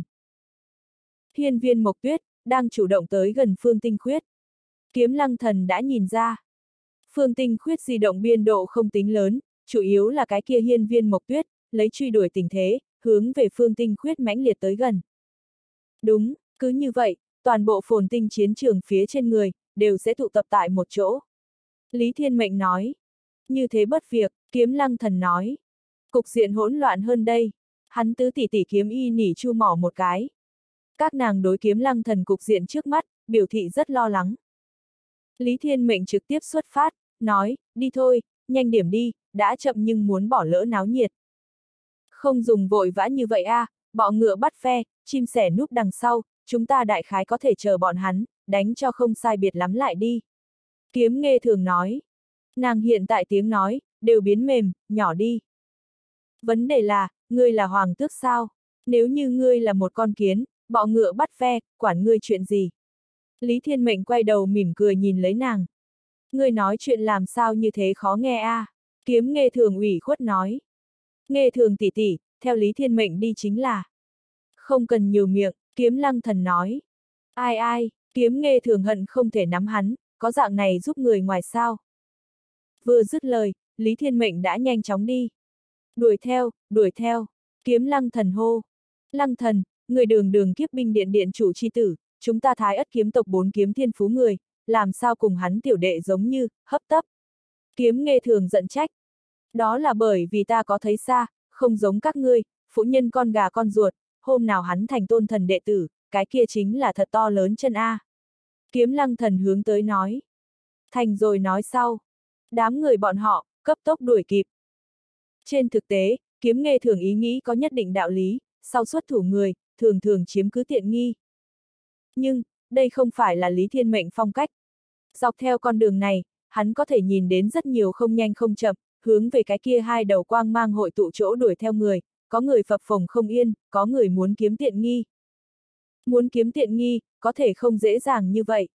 Hiên Viên Mộc Tuyết, đang chủ động tới gần Phương Tinh Khuyết. Kiếm Lăng Thần đã nhìn ra. Phương Tinh Khuyết di động biên độ không tính lớn, chủ yếu là cái kia Hiên Viên Mộc Tuyết, lấy truy đuổi tình thế, hướng về Phương Tinh Khuyết mãnh liệt tới gần. Đúng, cứ như vậy, toàn bộ phồn tinh chiến trường phía trên người, đều sẽ tụ tập tại một chỗ. Lý Thiên Mệnh nói. Như thế bất việc, Kiếm Lăng Thần nói. Cục diện hỗn loạn hơn đây. Hắn tứ tỷ tỷ Kiếm Y nỉ chu mỏ một cái. Các nàng đối Kiếm Lăng Thần cục diện trước mắt, biểu thị rất lo lắng. Lý Thiên Mệnh trực tiếp xuất phát, nói, đi thôi, nhanh điểm đi, đã chậm nhưng muốn bỏ lỡ náo nhiệt. Không dùng vội vã như vậy a, bọ ngựa bắt ve, chim sẻ núp đằng sau, chúng ta đại khái có thể chờ bọn hắn, đánh cho không sai biệt lắm lại đi. Kiếm Nghê thường nói. Nàng hiện tại tiếng nói, đều biến mềm, nhỏ đi. Vấn đề là, ngươi là hoàng tước sao? Nếu như ngươi là một con kiến, bọ ngựa bắt ve, quản ngươi chuyện gì? Lý Thiên Mệnh quay đầu mỉm cười nhìn lấy nàng. Ngươi nói chuyện làm sao như thế khó nghe a? Kiếm Nghê thường ủy khuất nói. Nghê thường tỷ tỷ, theo Lý Thiên Mệnh đi chính là. Không cần nhiều miệng, Kiếm Lăng Thần nói. Ai ai, Kiếm Nghê thường hận không thể nắm hắn, có dạng này giúp người ngoài sao? Vừa dứt lời, Lý Thiên Mệnh đã nhanh chóng đi. Đuổi theo, Kiếm Lăng Thần hô. Lăng Thần, người đường đường kiếp binh điện điện chủ chi tử, chúng ta Thái Ất kiếm tộc 4 kiếm thiên phú người, làm sao cùng hắn tiểu đệ giống như, hấp tấp. Kiếm Nghê Thường giận trách. Đó là bởi vì ta có thấy xa, không giống các ngươi, phụ nhân con gà con ruột, hôm nào hắn thành tôn thần đệ tử, cái kia chính là thật to lớn chân A. Kiếm Lăng Thần hướng tới nói. Thành rồi nói sau. Đám người bọn họ, cấp tốc đuổi kịp. Trên thực tế, Kiếm Nghê Thường ý nghĩ có nhất định đạo lý, sau xuất thủ người, thường thường chiếm cứ tiện nghi. Nhưng, đây không phải là Lý Thiên Mệnh phong cách. Dọc theo con đường này, hắn có thể nhìn đến rất nhiều không nhanh không chậm, hướng về cái kia hai đầu quang mang hội tụ chỗ đuổi theo người, có người phập phồng không yên, có người muốn kiếm tiện nghi. Muốn kiếm tiện nghi, có thể không dễ dàng như vậy.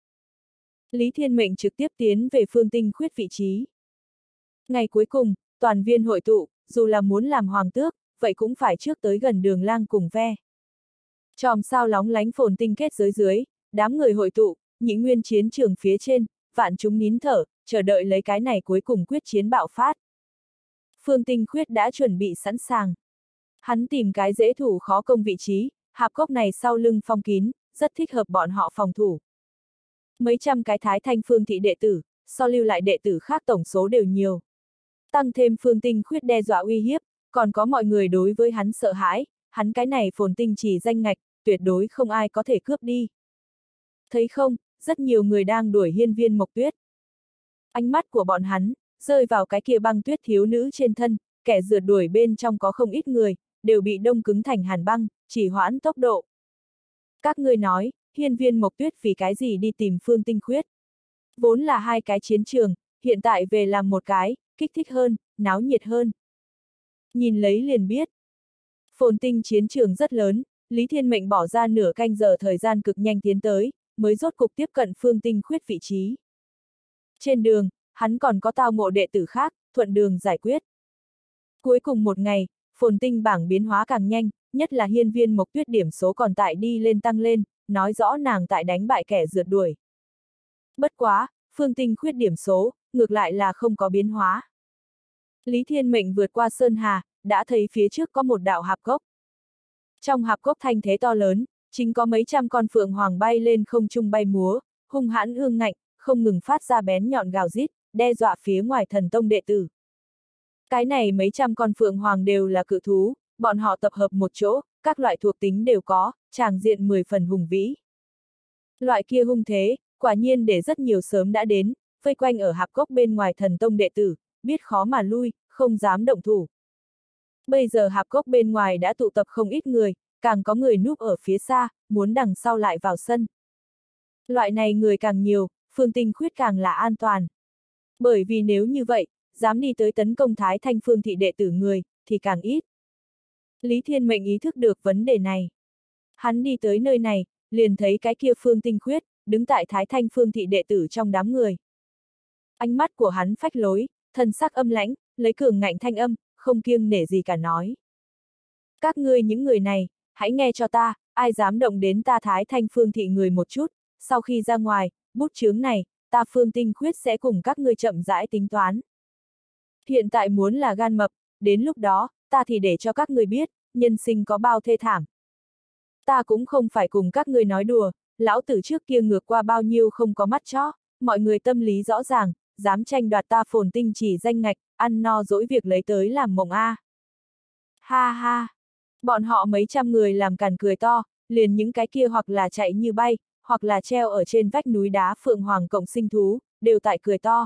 Lý Thiên Mệnh trực tiếp tiến về Phương Tinh Khuyết vị trí. Ngày cuối cùng, toàn viên hội tụ, dù là muốn làm hoàng tước, vậy cũng phải trước tới gần Đường Lang cùng ve. Chòm sao lóng lánh phồn tinh kết giới dưới, đám người hội tụ, nhị nguyên chiến trường phía trên, vạn chúng nín thở, chờ đợi lấy cái này cuối cùng quyết chiến bạo phát. Phương Tinh Khuyết đã chuẩn bị sẵn sàng. Hắn tìm cái dễ thủ khó công vị trí, hạp cốc này sau lưng phong kín, rất thích hợp bọn họ phòng thủ. Mấy trăm cái Thái Thanh Phương thị đệ tử, so lưu lại đệ tử khác tổng số đều nhiều. Tăng thêm Phương Tinh Khuyết đe dọa uy hiếp, còn có mọi người đối với hắn sợ hãi, hắn cái này phồn tinh chỉ danh ngạch, tuyệt đối không ai có thể cướp đi. Thấy không, rất nhiều người đang đuổi Hiên Viên Mộc Tuyết. Ánh mắt của bọn hắn, rơi vào cái kia băng tuyết thiếu nữ trên thân, kẻ rượt đuổi bên trong có không ít người, đều bị đông cứng thành hàn băng, chỉ hoãn tốc độ. Các ngươi nói, Hiên Viên Mộc Tuyết vì cái gì đi tìm Phương Tinh Khuyết? Vốn là hai cái chiến trường, hiện tại về làm một cái, kích thích hơn, náo nhiệt hơn. Nhìn lấy liền biết. Phồn tinh chiến trường rất lớn, Lý Thiên Mệnh bỏ ra nửa canh giờ thời gian cực nhanh tiến tới, mới rốt cục tiếp cận Phương Tinh Khuyết vị trí. Trên đường, hắn còn có tao ngộ đệ tử khác, thuận đường giải quyết. Cuối cùng một ngày, phồn tinh bảng biến hóa càng nhanh, nhất là Hiên Viên Mộc Tuyết điểm số còn tại đi lên tăng lên, nói rõ nàng tại đánh bại kẻ rượt đuổi. Bất quá, Phương Tinh Khuyết điểm số, ngược lại là không có biến hóa. Lý Thiên Mệnh vượt qua Sơn Hà, đã thấy phía trước có một đạo hạp cốc. Trong hạp cốc thanh thế to lớn, chính có mấy trăm con phượng hoàng bay lên không trung bay múa, hung hãn ương ngạnh, không ngừng phát ra bén nhọn gào rít, đe dọa phía ngoài thần tông đệ tử. Cái này mấy trăm con phượng hoàng đều là cự thú, bọn họ tập hợp một chỗ, các loại thuộc tính đều có, tràng diện 10 phần hùng vĩ. Loại kia hung thế, quả nhiên để rất nhiều sớm đã đến, vây quanh ở hạp cốc bên ngoài thần tông đệ tử, biết khó mà lui, không dám động thủ. Bây giờ hạp cốc bên ngoài đã tụ tập không ít người, càng có người núp ở phía xa, muốn đằng sau lại vào sân. Loại này người càng nhiều, Phương Tinh Khuyết càng là an toàn. Bởi vì nếu như vậy, dám đi tới tấn công Thái Thanh Phương thị đệ tử người, thì càng ít. Lý Thiên Mệnh ý thức được vấn đề này. Hắn đi tới nơi này, liền thấy cái kia Phương Tinh Khuyết, đứng tại Thái Thanh Phương thị đệ tử trong đám người. Ánh mắt của hắn phách lối, thân sắc âm lãnh, lấy cường ngạnh thanh âm, không kiêng nể gì cả nói. Các ngươi những người này, hãy nghe cho ta, ai dám động đến ta Thái Thanh Phương thị người một chút, sau khi ra ngoài, bút chướng này, ta Phương Tinh Khuyết sẽ cùng các ngươi chậm rãi tính toán. Hiện tại muốn là gan mập, đến lúc đó, ta thì để cho các ngươi biết, nhân sinh có bao thê thảm. Ta cũng không phải cùng các ngươi nói đùa, lão tử trước kia ngược qua bao nhiêu không có mắt chó, mọi người tâm lý rõ ràng, dám tranh đoạt ta phồn tinh chỉ danh ngạch, ăn no dỗi việc lấy tới làm mộng a. Ha ha! Bọn họ mấy trăm người làm càn cười to, liền những cái kia hoặc là chạy như bay, hoặc là treo ở trên vách núi đá phượng hoàng cộng sinh thú, đều tại cười to.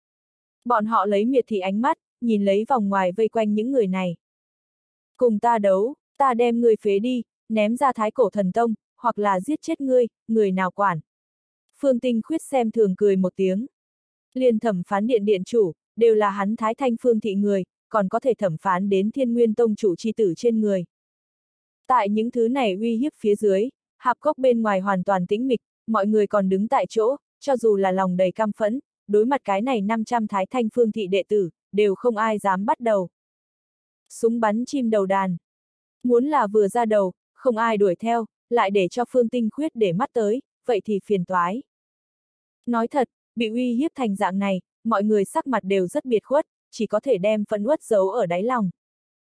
Bọn họ lấy miệt thị ánh mắt, nhìn lấy vòng ngoài vây quanh những người này. Cùng ta đấu, ta đem ngươi phế đi, ném ra Thái Cổ Thần Tông, hoặc là giết chết ngươi, người nào quản. Phương Tinh Khuyết xem thường cười một tiếng. Liên thẩm phán điện điện chủ, đều là hắn Thái Thanh Phương thị người, còn có thể thẩm phán đến Thiên Nguyên Tông chủ chi tử trên người. Tại những thứ này uy hiếp phía dưới, hạp cốc bên ngoài hoàn toàn tĩnh mịch, mọi người còn đứng tại chỗ, cho dù là lòng đầy căm phẫn, đối mặt cái này 500 Thái Thanh Phương thị đệ tử, đều không ai dám bắt đầu. Súng bắn chim đầu đàn. Muốn là vừa ra đầu, không ai đuổi theo, lại để cho Phương Tinh Khuyết để mắt tới, vậy thì phiền toái. Nói thật, bị uy hiếp thành dạng này, mọi người sắc mặt đều rất biệt khuất, chỉ có thể đem phẫn uất giấu ở đáy lòng.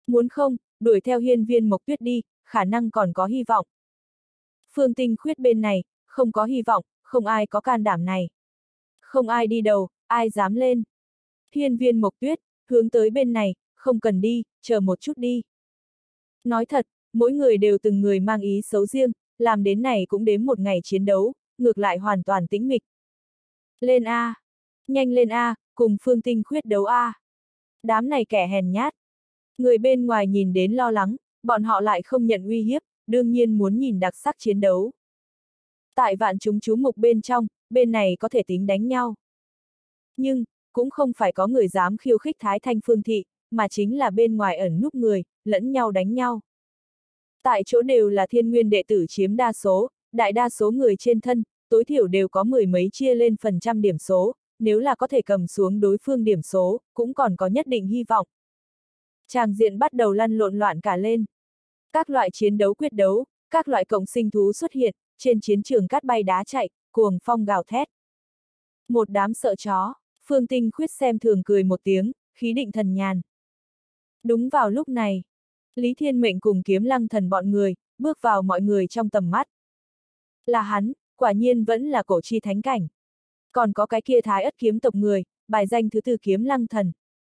Muốn không, đuổi theo hiên viên mộc tuyết đi, khả năng còn có hy vọng. Phương Tinh Khuyết bên này, không có hy vọng, không ai có can đảm này. Không ai đi đầu, ai dám lên. Hiên viên mộc tuyết, hướng tới bên này, không cần đi, chờ một chút đi. Nói thật, mỗi người đều từng người mang ý xấu riêng, làm đến này cũng đến một ngày chiến đấu, ngược lại hoàn toàn tĩnh mịch. Lên A! Nhanh lên A, cùng Phương Tinh Khuyết đấu A! Đám này kẻ hèn nhát. Người bên ngoài nhìn đến lo lắng, bọn họ lại không nhận uy hiếp, đương nhiên muốn nhìn đặc sắc chiến đấu. Tại vạn chúng chú mục bên trong, bên này có thể tính đánh nhau. Nhưng, cũng không phải có người dám khiêu khích Thái Thanh Phương Thị, mà chính là bên ngoài ẩn núp người, lẫn nhau đánh nhau. Tại chỗ đều là thiên nguyên đệ tử chiếm đa số, đại đa số người trên thân, tối thiểu đều có mười mấy chia lên phần trăm điểm số, nếu là có thể cầm xuống đối phương điểm số, cũng còn có nhất định hy vọng. Tràng diện bắt đầu lăn lộn loạn cả lên. Các loại chiến đấu quyết đấu, các loại cộng sinh thú xuất hiện, trên chiến trường cát bay đá chạy, cuồng phong gào thét. Một đám sợ chó, Phương Tinh Khuyết xem thường cười một tiếng, khí định thần nhàn. Đúng vào lúc này, Lý Thiên Mệnh cùng Kiếm Lăng Thần bọn người, bước vào mọi người trong tầm mắt. Là hắn, quả nhiên vẫn là cổ chi thánh cảnh. Còn có cái kia Thái Ất kiếm tộc người, bài danh thứ 4 Kiếm Lăng Thần.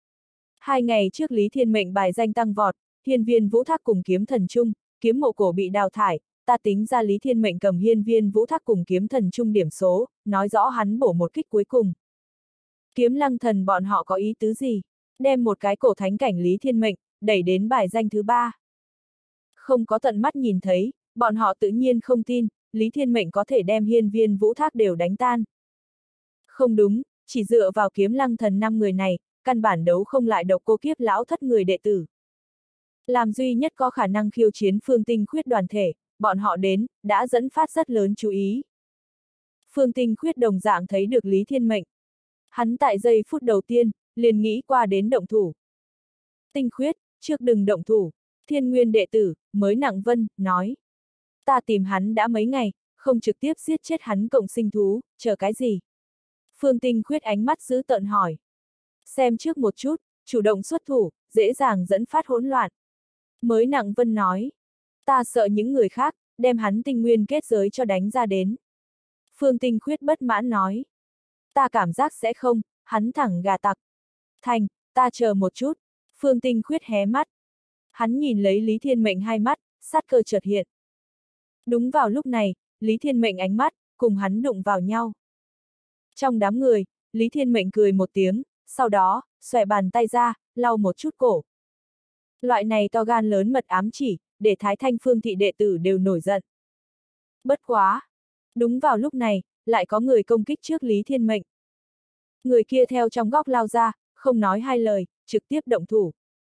2 ngày trước Lý Thiên Mệnh bài danh tăng vọt, hiên viên vũ thác cùng kiếm thần chung, kiếm mộ cổ bị đào thải, ta tính ra Lý Thiên Mệnh cầm hiên viên vũ thác cùng kiếm thần chung điểm số, nói rõ hắn bổ một kích cuối cùng. Kiếm Lăng Thần bọn họ có ý tứ gì? Đem một cái cổ thánh cảnh Lý Thiên Mệnh, đẩy đến bài danh thứ 3. Không có tận mắt nhìn thấy, bọn họ tự nhiên không tin, Lý Thiên Mệnh có thể đem hiên viên vũ thác đều đánh tan. Không đúng, chỉ dựa vào Kiếm Lăng Thần 5 người này, căn bản đấu không lại Độc Cô Kiếp lão thất người đệ tử. Làm duy nhất có khả năng khiêu chiến Phương Tinh Khuyết đoàn thể, bọn họ đến, đã dẫn phát rất lớn chú ý. Phương Tinh Khuyết đồng dạng thấy được Lý Thiên Mệnh. Hắn tại giây phút đầu tiên, liền nghĩ qua đến động thủ. Tinh Khuyết, trước đừng động thủ, Thiên Nguyên đệ tử, mới Nặng Vân, nói. Ta tìm hắn đã mấy ngày, không trực tiếp giết chết hắn cộng sinh thú, chờ cái gì? Phương Tinh Khuyết ánh mắt dữ tợn hỏi. Xem trước một chút, chủ động xuất thủ, dễ dàng dẫn phát hỗn loạn. Mới Nặng Vân nói. Ta sợ những người khác, đem hắn tinh nguyên kết giới cho đánh ra đến. Phương Tinh Khuyết bất mãn nói. Ta cảm giác sẽ không, hắn thẳng gà tặc. Thành, ta chờ một chút. Phương Tinh Khuyết hé mắt. Hắn nhìn lấy Lý Thiên Mệnh hai mắt, sát cơ chợt hiện. Đúng vào lúc này, Lý Thiên Mệnh ánh mắt, cùng hắn đụng vào nhau. Trong đám người, Lý Thiên Mệnh cười một tiếng, sau đó, xòe bàn tay ra, lau một chút cổ. Loại này to gan lớn mật ám chỉ, để Thái Thanh Phương Thị đệ tử đều nổi giận. Bất quá! Đúng vào lúc này, lại có người công kích trước Lý Thiên Mệnh. Người kia theo trong góc lao ra, không nói hai lời, trực tiếp động thủ.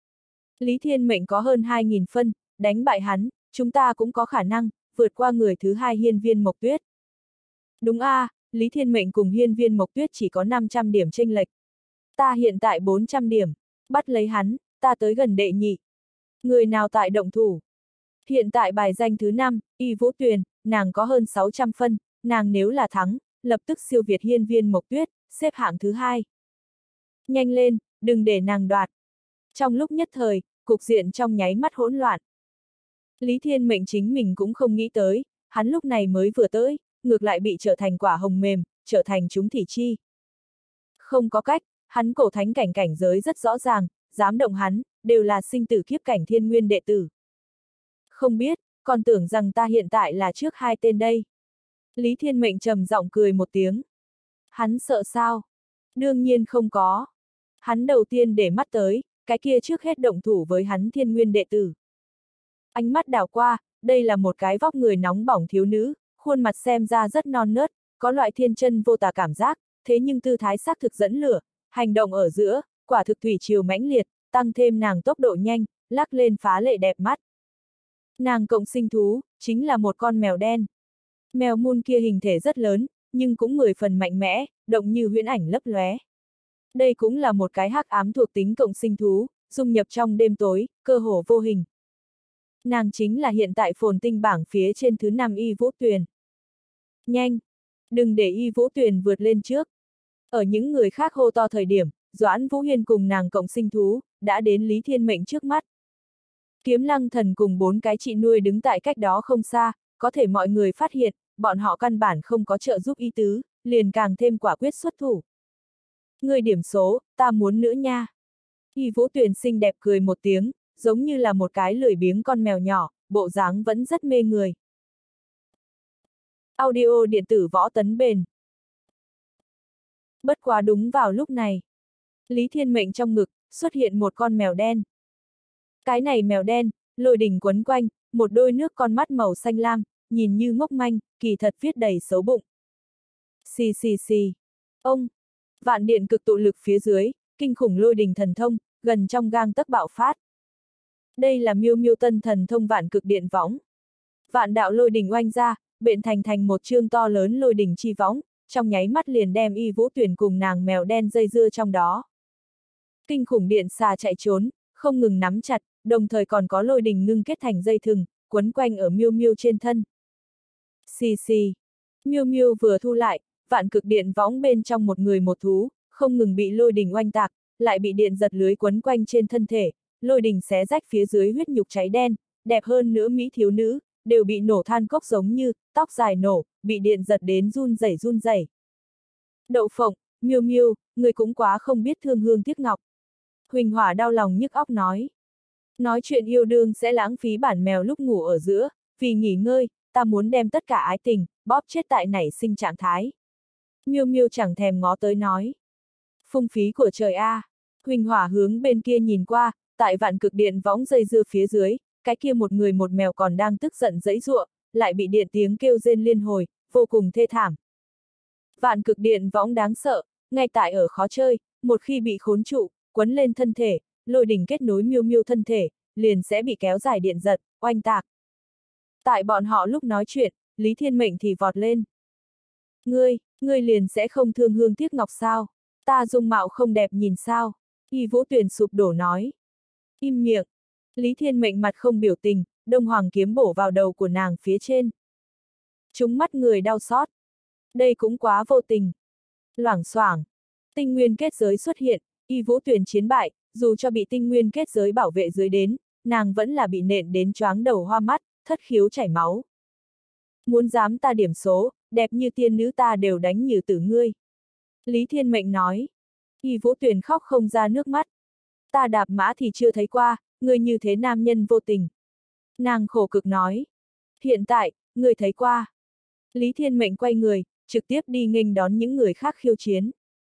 Lý Thiên Mệnh có hơn 2.000 phân, đánh bại hắn, chúng ta cũng có khả năng, vượt qua người thứ hai hiên viên Mộc Tuyết. Đúng a, Lý Thiên Mệnh cùng hiên viên Mộc Tuyết chỉ có 500 điểm chênh lệch. Ta hiện tại 400 điểm, bắt lấy hắn, ta tới gần đệ nhị. Người nào tại động thủ? Hiện tại bài danh thứ 5, Y Vũ Tuyền, nàng có hơn 600 phân, nàng nếu là thắng, lập tức siêu việt hiên viên Mộc Tuyết, xếp hạng thứ 2. Nhanh lên, đừng để nàng đoạt. Trong lúc nhất thời, cục diện trong nháy mắt hỗn loạn. Lý Thiên Mệnh chính mình cũng không nghĩ tới, hắn lúc này mới vừa tới, ngược lại bị trở thành quả hồng mềm, trở thành chúng thỉ chi. Không có cách, hắn cổ thánh cảnh cảnh giới rất rõ ràng, dám động hắn, đều là sinh tử kiếp cảnh thiên nguyên đệ tử. Không biết, còn tưởng rằng ta hiện tại là trước hai tên đây. Lý Thiên Mệnh trầm giọng cười một tiếng. Hắn sợ sao? Đương nhiên không có. Hắn đầu tiên để mắt tới, cái kia trước hết động thủ với hắn thiên nguyên đệ tử. Ánh mắt đảo qua, đây là một cái vóc người nóng bỏng thiếu nữ, khuôn mặt xem ra rất non nớt, có loại thiên chân vô tà cảm giác, thế nhưng tư thái xác thực dẫn lửa, hành động ở giữa, quả thực thủy triều mãnh liệt, tăng thêm nàng tốc độ nhanh, lắc lên phá lệ đẹp mắt. Nàng cộng sinh thú, chính là một con mèo đen. Mèo mun kia hình thể rất lớn, nhưng cũng 10 phần mạnh mẽ, động như huyễn ảnh lấp lóe. Đây cũng là một cái hắc ám thuộc tính cộng sinh thú, dung nhập trong đêm tối, cơ hồ vô hình. Nàng chính là hiện tại phồn tinh bảng phía trên thứ 5 Y Vũ Tuyền. Nhanh! Đừng để Y Vũ Tuyền vượt lên trước. Ở những người khác hô to thời điểm, Doãn Vũ Hiên cùng nàng cộng sinh thú, đã đến Lý Thiên Mệnh trước mắt. Kiếm Lăng Thần cùng 4 cái chị nuôi đứng tại cách đó không xa, có thể mọi người phát hiện, bọn họ căn bản không có trợ giúp ý tứ, liền càng thêm quả quyết xuất thủ. Người điểm số, ta muốn nữa nha. Y Vũ Tuyền xinh đẹp cười một tiếng, giống như là một cái lười biếng con mèo nhỏ, bộ dáng vẫn rất mê người. Audio điện tử võ tấn bền. Bất quá đúng vào lúc này, Lý Thiên Mệnh trong ngực, xuất hiện một con mèo đen. Cái này mèo đen, lôi đỉnh quấn quanh, một đôi nước con mắt màu xanh lam, nhìn như ngốc manh, kỳ thật viết đầy xấu bụng. Xì xì xì. Ông! Vạn điện cực tụ lực phía dưới, kinh khủng lôi đỉnh thần thông, gần trong gang tấc bạo phát. Đây là Miêu Miêu tân thần thông vạn cực điện võng. Vạn đạo lôi đỉnh oanh ra, bện thành một chương to lớn lôi đỉnh chi võng, trong nháy mắt liền đem Y Vũ Tuyền cùng nàng mèo đen dây dưa trong đó. Kinh khủng điện xà chạy trốn, không ngừng nắm chặt, đồng thời còn có lôi đỉnh ngưng kết thành dây thừng, quấn quanh ở Miêu Miêu trên thân. Xì xì. Miêu Miêu vừa thu lại, vạn cực điện võng bên trong một người một thú, không ngừng bị lôi đỉnh oanh tạc, lại bị điện giật lưới quấn quanh trên thân thể, lôi đỉnh xé rách phía dưới huyết nhục cháy đen, đẹp hơn nữa mỹ thiếu nữ, đều bị nổ than cốc giống như, tóc dài nổ, bị điện giật đến run rẩy run rẩy. Đậu phộng, Miêu Miêu, người cũng quá không biết thương hương tiếc ngọc. Huỳnh Hỏa đau lòng nhức óc nói. Nói chuyện yêu đương sẽ lãng phí bản mèo lúc ngủ ở giữa, vì nghỉ ngơi, ta muốn đem tất cả ái tình, bóp chết tại nảy sinh trạng thái. Miêu Miêu chẳng thèm ngó tới nói. Phung phí của trời a! Huỳnh Hỏa hướng bên kia nhìn qua, tại vạn cực điện võng dây dưa phía dưới, cái kia một người một mèo còn đang tức giận giãy giụa, lại bị điện tiếng kêu rên liên hồi, vô cùng thê thảm. Vạn cực điện võng đáng sợ, ngay tại ở khó chơi, một khi bị khốn trụ, quấn lên thân thể, lôi đỉnh kết nối Miêu Miêu thân thể, liền sẽ bị kéo dài điện giật, oanh tạc. Tại bọn họ lúc nói chuyện, Lý Thiên Mệnh thì vọt lên. Ngươi liền sẽ không thương hương tiếc ngọc sao? Ta dung mạo không đẹp nhìn sao? Y Vũ Tuyền sụp đổ nói. Im miệng. Lý Thiên Mệnh mặt không biểu tình, đông hoàng kiếm bổ vào đầu của nàng phía trên. Trúng mắt người đau xót. Đây cũng quá vô tình. Loảng xoảng. Tinh nguyên kết giới xuất hiện, Y Vũ Tuyền chiến bại, dù cho bị tinh nguyên kết giới bảo vệ dưới đến, nàng vẫn là bị nện đến choáng đầu hoa mắt, thất khiếu chảy máu. Muốn dám ta điểm số, đẹp như tiên nữ ta đều đánh như tử ngươi. Lý Thiên Mệnh nói. Y Vũ Tuyền khóc không ra nước mắt. Ta đạp mã thì chưa thấy qua, ngươi như thế nam nhân vô tình. Nàng khổ cực nói. Hiện tại, ngươi thấy qua. Lý Thiên Mệnh quay người, trực tiếp đi nghênh đón những người khác khiêu chiến.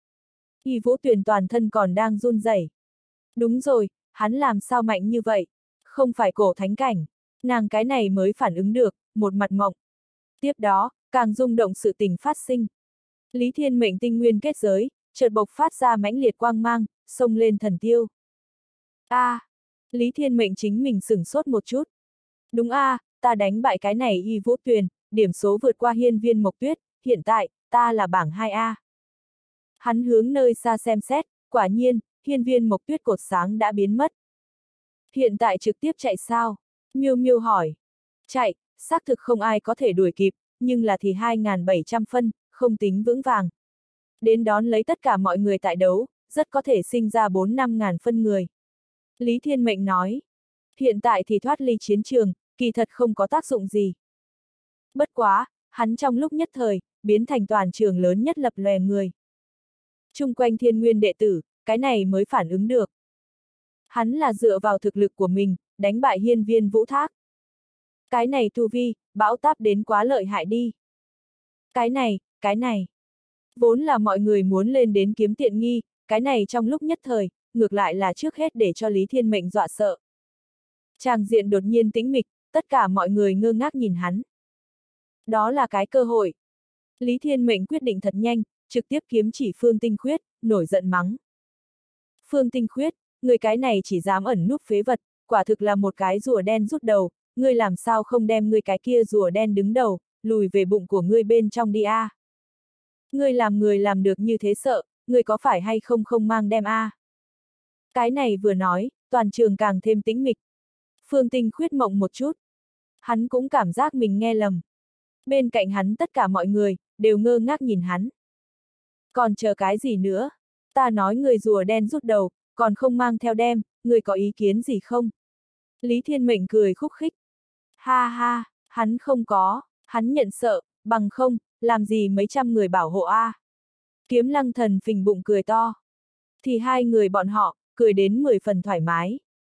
Y Vũ Tuyền toàn thân còn đang run rẩy. Đúng rồi, hắn làm sao mạnh như vậy? Không phải cổ thánh cảnh. Nàng cái này mới phản ứng được, một mặt mộng. Tiếp đó, càng rung động sự tình phát sinh. Lý Thiên Mệnh tinh nguyên kết giới, chợt bộc phát ra mãnh liệt quang mang, xông lên thần tiêu. Lý Thiên Mệnh chính mình sửng sốt một chút. Đúng ta đánh bại cái này Y Vũ Tuyền, điểm số vượt qua Hiên Viên Mộc Tuyết, hiện tại, ta là bảng 2A. Hắn hướng nơi xa xem xét, quả nhiên, Hiên Viên Mộc Tuyết cột sáng đã biến mất. Hiện tại trực tiếp chạy sao? Miêu Miêu hỏi. Chạy, xác thực không ai có thể đuổi kịp, nhưng là thì 2.700 phân, không tính vững vàng. Đến đón lấy tất cả mọi người tại đấu, rất có thể sinh ra 4-5 ngàn phân người. Lý Thiên Mệnh nói. Hiện tại thì thoát ly chiến trường, kỳ thật không có tác dụng gì. Bất quá, hắn trong lúc nhất thời, biến thành toàn trường lớn nhất lập lòe người. Chung quanh Thiên Nguyên đệ tử, cái này mới phản ứng được. Hắn là dựa vào thực lực của mình, đánh bại Hiên Viên Vũ Thác. Cái này tu vi, bão táp đến quá lợi hại đi. Cái này. Vốn là mọi người muốn lên đến kiếm tiện nghi, cái này trong lúc nhất thời, ngược lại là trước hết để cho Lý Thiên Mệnh dọa sợ. Tràng diện đột nhiên tĩnh mịch, tất cả mọi người ngơ ngác nhìn hắn. Đó là cái cơ hội. Lý Thiên Mệnh quyết định thật nhanh, trực tiếp kiếm chỉ Phương Tinh Khuyết, nổi giận mắng. Phương Tinh Khuyết, người cái này chỉ dám ẩn núp phế vật, quả thực là một cái rùa đen rút đầu, ngươi làm sao không đem ngươi cái kia rùa đen đứng đầu, lùi về bụng của ngươi bên trong đi a. Ngươi làm người làm được như thế sợ, ngươi có phải hay không không mang đem a. Cái này vừa nói, toàn trường càng thêm tĩnh mịch. Phương Tinh Khuyết mộng một chút. Hắn cũng cảm giác mình nghe lầm. Bên cạnh hắn tất cả mọi người, đều ngơ ngác nhìn hắn. Còn chờ cái gì nữa? Ta nói người rùa đen rút đầu, còn không mang theo đem, người có ý kiến gì không? Lý Thiên Mệnh cười khúc khích. Ha ha, hắn không có, hắn nhận sợ, bằng không, làm gì mấy trăm người bảo hộ a? Kiếm Lăng Thần phình bụng cười to. Thì hai người bọn họ, cười đến 10 phần thoải mái.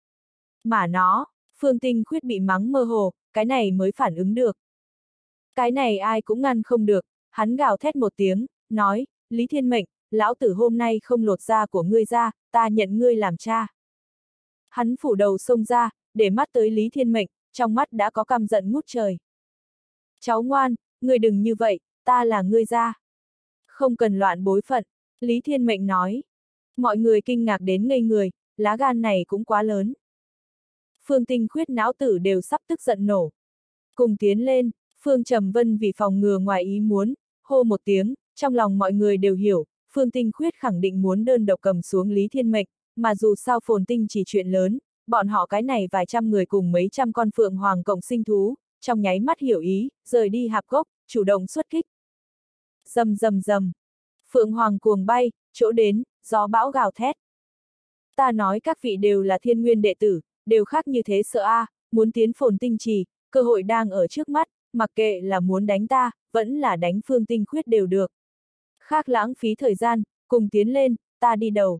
Mà nó, Phương Tinh Khuyết bị mắng mơ hồ, cái này mới phản ứng được. Cái này ai cũng ngăn không được, hắn gào thét một tiếng, nói, Lý Thiên Mệnh, lão tử hôm nay không lột da của ngươi ra, ta nhận ngươi làm cha. Hắn phủ đầu xông ra, để mắt tới Lý Thiên Mệnh, trong mắt đã có căm giận ngút trời. Cháu ngoan, ngươi đừng như vậy, ta là ngươi gia. Không cần loạn bối phận, Lý Thiên Mệnh nói. Mọi người kinh ngạc đến ngây người, lá gan này cũng quá lớn. Phương Tinh Khuyết não tử đều sắp tức giận nổ. Cùng tiến lên, Phương Trầm Vân vì phòng ngừa ngoài ý muốn, hô một tiếng, trong lòng mọi người đều hiểu, Phương Tinh Khuyết khẳng định muốn đơn độc cầm xuống Lý Thiên Mệnh, mà dù sao Phồn Tinh chỉ chuyện lớn, bọn họ cái này vài trăm người cùng mấy trăm con phượng hoàng cộng sinh thú, trong nháy mắt hiểu ý, rời đi hạp gốc, chủ động xuất kích. Rầm rầm rầm, phượng hoàng cuồng bay, chỗ đến, gió bão gào thét. Ta nói các vị đều là thiên nguyên đệ tử, đều khác như thế sợ a, muốn tiến Phồn Tinh trì, cơ hội đang ở trước mắt, mặc kệ là muốn đánh ta, vẫn là đánh Phương Tinh Khuyết đều được. Khác lãng phí thời gian, cùng tiến lên, ta đi đầu.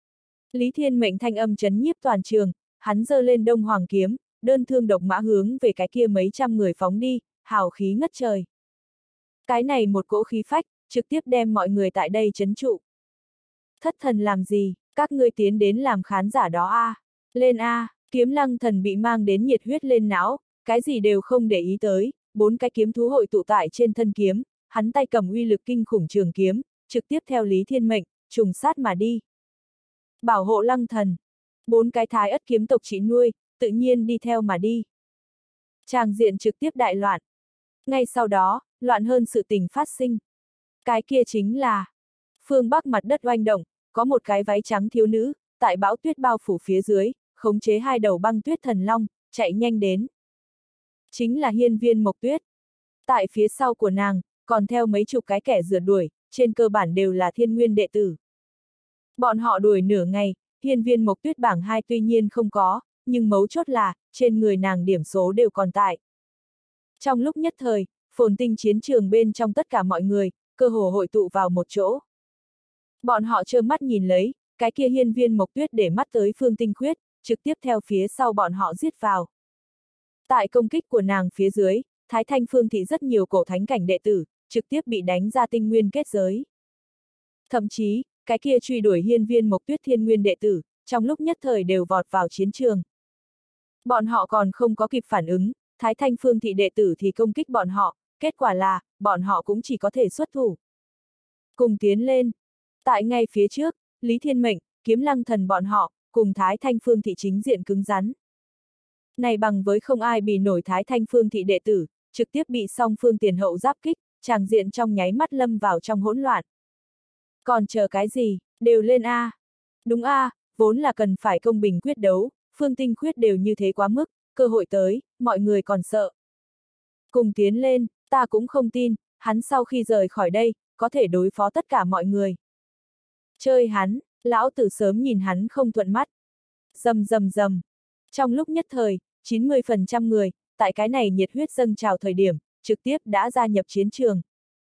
Lý Thiên Mệnh thanh âm chấn nhiếp toàn trường, hắn giơ lên Đông Hoàng kiếm, đơn thương độc mã hướng về cái kia mấy trăm người phóng đi, hào khí ngất trời. Cái này một cỗ khí phách, trực tiếp đem mọi người tại đây trấn trụ. Thất thần làm gì, các ngươi tiến đến làm khán giả đó a, lên a, Kiếm Lăng Thần bị mang đến nhiệt huyết lên não, cái gì đều không để ý tới, 4 cái kiếm thú hội tụ tại trên thân kiếm, hắn tay cầm uy lực kinh khủng trường kiếm, trực tiếp theo Lý Thiên Mệnh, trùng sát mà đi. Bảo hộ Lăng Thần, 4 cái Thái Ất kiếm tộc chỉ nuôi, tự nhiên đi theo mà đi. Tràng diện trực tiếp đại loạn. Ngay sau đó, loạn hơn sự tình phát sinh. Cái kia chính là, phương Bắc mặt đất oanh động, có một cái váy trắng thiếu nữ, tại bão tuyết bao phủ phía dưới, khống chế 2 đầu băng tuyết thần long, chạy nhanh đến. Chính là Hiên Viên Mộc Tuyết. Tại phía sau của nàng, còn theo mấy chục cái kẻ rượt đuổi, trên cơ bản đều là thiên nguyên đệ tử. Bọn họ đuổi nửa ngày, Hiên Viên Mộc Tuyết bảng 2 tuy nhiên không có, nhưng mấu chốt là, trên người nàng điểm số đều còn tại. Trong lúc nhất thời, Phồn Tinh chiến trường bên trong tất cả mọi người, cơ hồ hội tụ vào một chỗ. Bọn họ trơ mắt nhìn lấy, cái kia Hiên Viên Mộc Tuyết để mắt tới Phương Tinh Khuyết, trực tiếp theo phía sau bọn họ giết vào. Tại công kích của nàng phía dưới, Thái Thanh Phương thị rất nhiều cổ thánh cảnh đệ tử, trực tiếp bị đánh ra tinh nguyên kết giới. Thậm chí, cái kia truy đuổi Hiên Viên Mộc Tuyết thiên nguyên đệ tử, trong lúc nhất thời đều vọt vào chiến trường. Bọn họ còn không có kịp phản ứng, Thái Thanh Phương thị đệ tử thì công kích bọn họ, kết quả là, bọn họ cũng chỉ có thể xuất thủ. Cùng tiến lên. Tại ngay phía trước, Lý Thiên Mệnh, Kiếm Lăng Thần bọn họ, cùng Thái Thanh Phương thị chính diện cứng rắn. Này bằng với không ai bì nổi Thái Thanh Phương thị đệ tử, trực tiếp bị song phương tiền hậu giáp kích, tràng diện trong nháy mắt lâm vào trong hỗn loạn. Còn chờ cái gì, đều lên a. Đúng a, vốn là cần phải công bình quyết đấu, Phương Tinh Khuyết đều như thế quá mức, cơ hội tới, mọi người còn sợ. Cùng tiến lên, ta cũng không tin, hắn sau khi rời khỏi đây, có thể đối phó tất cả mọi người. Chơi hắn, lão tử sớm nhìn hắn không thuận mắt. Rầm rầm rầm. Trong lúc nhất thời, 90% người, tại cái này nhiệt huyết dâng trào thời điểm, trực tiếp đã gia nhập chiến trường.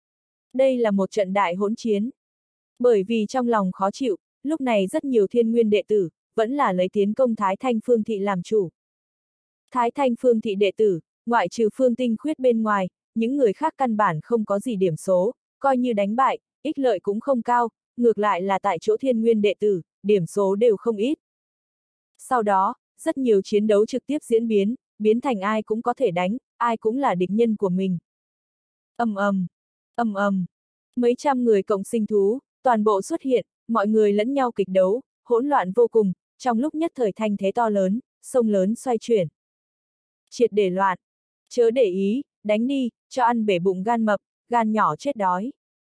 Đây là một trận đại hỗn chiến. Bởi vì trong lòng khó chịu, lúc này rất nhiều thiên nguyên đệ tử, vẫn là lấy tiến công Thái Thanh Phương thị làm chủ. Thái Thanh Phương thị đệ tử, ngoại trừ Phương Tinh Khuyết bên ngoài, những người khác căn bản không có gì điểm số, coi như đánh bại, ích lợi cũng không cao, ngược lại là tại chỗ thiên nguyên đệ tử, điểm số đều không ít. Sau đó, rất nhiều chiến đấu trực tiếp diễn biến, biến thành ai cũng có thể đánh, ai cũng là địch nhân của mình. Ầm ầm, ầm ầm, mấy trăm người cộng sinh thú, toàn bộ xuất hiện, mọi người lẫn nhau kịch đấu, hỗn loạn vô cùng, trong lúc nhất thời thanh thế to lớn, sông lớn xoay chuyển. Triệt để loạn, chớ để ý, đánh đi, cho ăn bể bụng gan mập, gan nhỏ chết đói.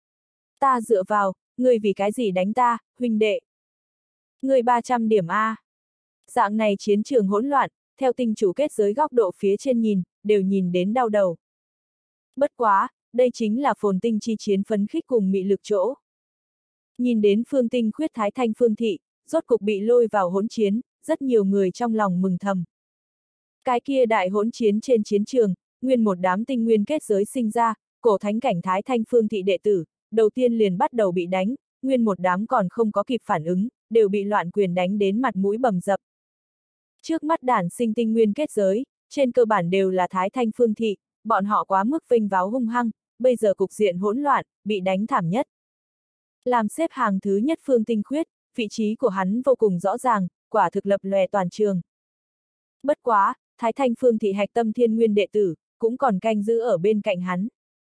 Ta dựa vào, ngươi vì cái gì đánh ta, huynh đệ? Ngươi 300 điểm A. Dạng này chiến trường hỗn loạn, theo tinh chủ kết giới góc độ phía trên nhìn, đều nhìn đến đau đầu. Bất quá, đây chính là Phồn Tinh chi chiến phấn khích cùng mị lực chỗ. Nhìn đến Phương Tinh Khuyết Thái Thanh Phương thị, rốt cục bị lôi vào hỗn chiến, rất nhiều người trong lòng mừng thầm. Cái kia đại hỗn chiến trên chiến trường, nguyên một đám tinh nguyên kết giới sinh ra, cổ thánh cảnh Thái Thanh Phương thị đệ tử, đầu tiên liền bắt đầu bị đánh, nguyên một đám còn không có kịp phản ứng, đều bị loạn quyền đánh đến mặt mũi bầm dập. Trước mắt đản sinh tinh nguyên kết giới, trên cơ bản đều là Thái Thanh Phương thị, bọn họ quá mức vênh váo hung hăng, bây giờ cục diện hỗn loạn, bị đánh thảm nhất. Làm xếp hàng thứ nhất Phương Tinh Khuyết, vị trí của hắn vô cùng rõ ràng, quả thực lập lòe toàn trường. Bất quá, Thái Thanh Phương thị hạch tâm thiên nguyên đệ tử, cũng còn canh giữ ở bên cạnh hắn.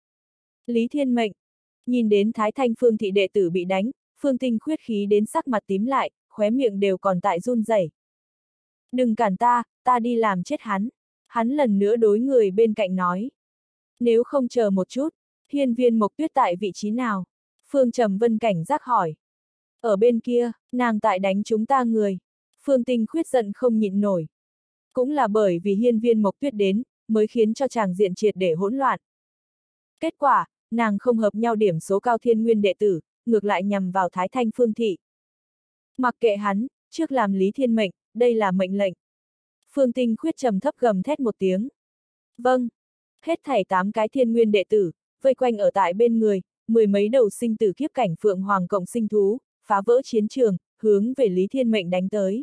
Lý Thiên Mệnh, nhìn đến Thái Thanh Phương thị đệ tử bị đánh, Phương Tinh Khuyết khí đến sắc mặt tím lại, khóe miệng đều còn tại run rẩy. Đừng cản ta đi làm chết hắn. Hắn lần nữa đối người bên cạnh nói. Nếu không chờ một chút, Hiên Viên Mộc Tuyết tại vị trí nào? Phương Trầm Vân cảnh giác hỏi. Ở bên kia, nàng tại đánh chúng ta người. Phương Tinh Khuyết giận không nhịn nổi. Cũng là bởi vì Hiên Viên Mộc Tuyết đến, mới khiến cho chàng diện triệt để hỗn loạn. Kết quả, nàng không hợp nhau điểm số cao thiên nguyên đệ tử, ngược lại nhằm vào Thái Thanh Phương thị. Mặc kệ hắn, trước làm Lý Thiên Mệnh, đây là mệnh lệnh. Phương Tinh Khuyết trầm thấp gầm thét một tiếng. Vâng. Hết thảy 8 cái thiên nguyên đệ tử, vây quanh ở tại bên người, mười mấy đầu sinh tử kiếp cảnh phượng hoàng cộng sinh thú, phá vỡ chiến trường, hướng về Lý Thiên Mệnh đánh tới.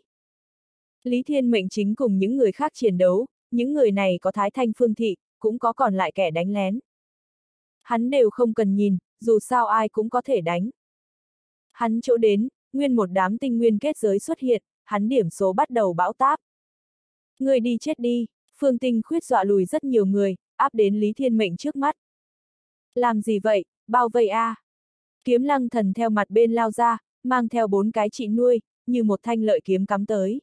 Lý Thiên Mệnh chính cùng những người khác chiến đấu, những người này có Thái Thanh Phương thị, cũng có còn lại kẻ đánh lén. Hắn đều không cần nhìn, dù sao ai cũng có thể đánh. Hắn chỗ đến, nguyên một đám tinh nguyên kết giới xuất hiện, hắn điểm số bắt đầu bão táp. Người đi chết đi, Phương Tinh Khuyết dọa lùi rất nhiều người, áp đến Lý Thiên Mệnh trước mắt. Làm gì vậy, bao vây a? Kiếm Lăng Thần theo mặt bên lao ra, mang theo 4 cái chị nuôi, như một thanh lợi kiếm cắm tới.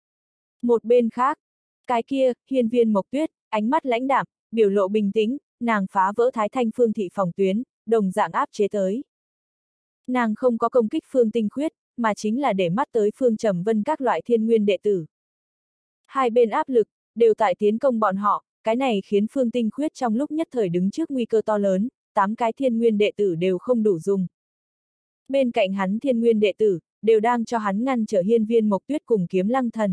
Một bên khác, cái kia, Hiên Viên Mộc Tuyết, ánh mắt lãnh đạm, biểu lộ bình tĩnh, nàng phá vỡ Thái Thanh Phương thị phòng tuyến, đồng dạng áp chế tới. Nàng không có công kích Phương Tinh Khuyết, mà chính là để mắt tới Phương Trầm Vân các loại thiên nguyên đệ tử. Hai bên áp lực, đều tại tiến công bọn họ, cái này khiến Phương Tinh Khuyết trong lúc nhất thời đứng trước nguy cơ to lớn, 8 cái thiên nguyên đệ tử đều không đủ dùng. Bên cạnh hắn thiên nguyên đệ tử, đều đang cho hắn ngăn trở Hiên Viên Mộc Tuyết cùng Kiếm Lăng Thần.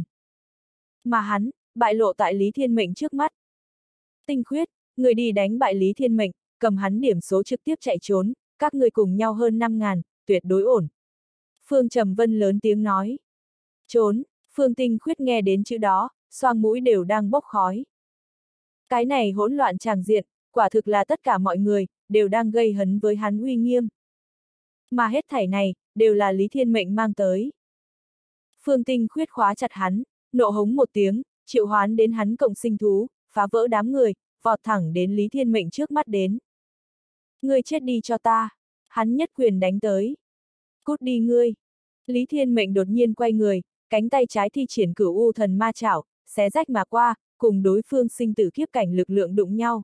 Mà hắn, bại lộ tại Lý Thiên Mệnh trước mắt. Tinh Khuyết, người đi đánh bại Lý Thiên Mệnh, cầm hắn điểm số trực tiếp chạy trốn, các người cùng nhau hơn 5.000, tuyệt đối ổn. Phương Trầm Vân lớn tiếng nói. Trốn, Phương Tinh Khuyết nghe đến chữ đó, xoang mũi đều đang bốc khói. Cái này hỗn loạn tràng diện, quả thực là tất cả mọi người, đều đang gây hấn với hắn uy nghiêm. Mà hết thảy này, đều là Lý Thiên Mệnh mang tới. Phương Tinh Khuyết khóa chặt hắn, nộ hống một tiếng, triệu hoán đến hắn cộng sinh thú, phá vỡ đám người, vọt thẳng đến Lý Thiên Mệnh trước mắt đến. Ngươi chết đi cho ta, hắn nhất quyền đánh tới. Cút đi ngươi. Lý Thiên Mệnh đột nhiên quay người, cánh tay trái thi triển Cửu U Thần Ma Chảo, xé rách mà qua, cùng đối phương sinh tử kiếp cảnh lực lượng đụng nhau.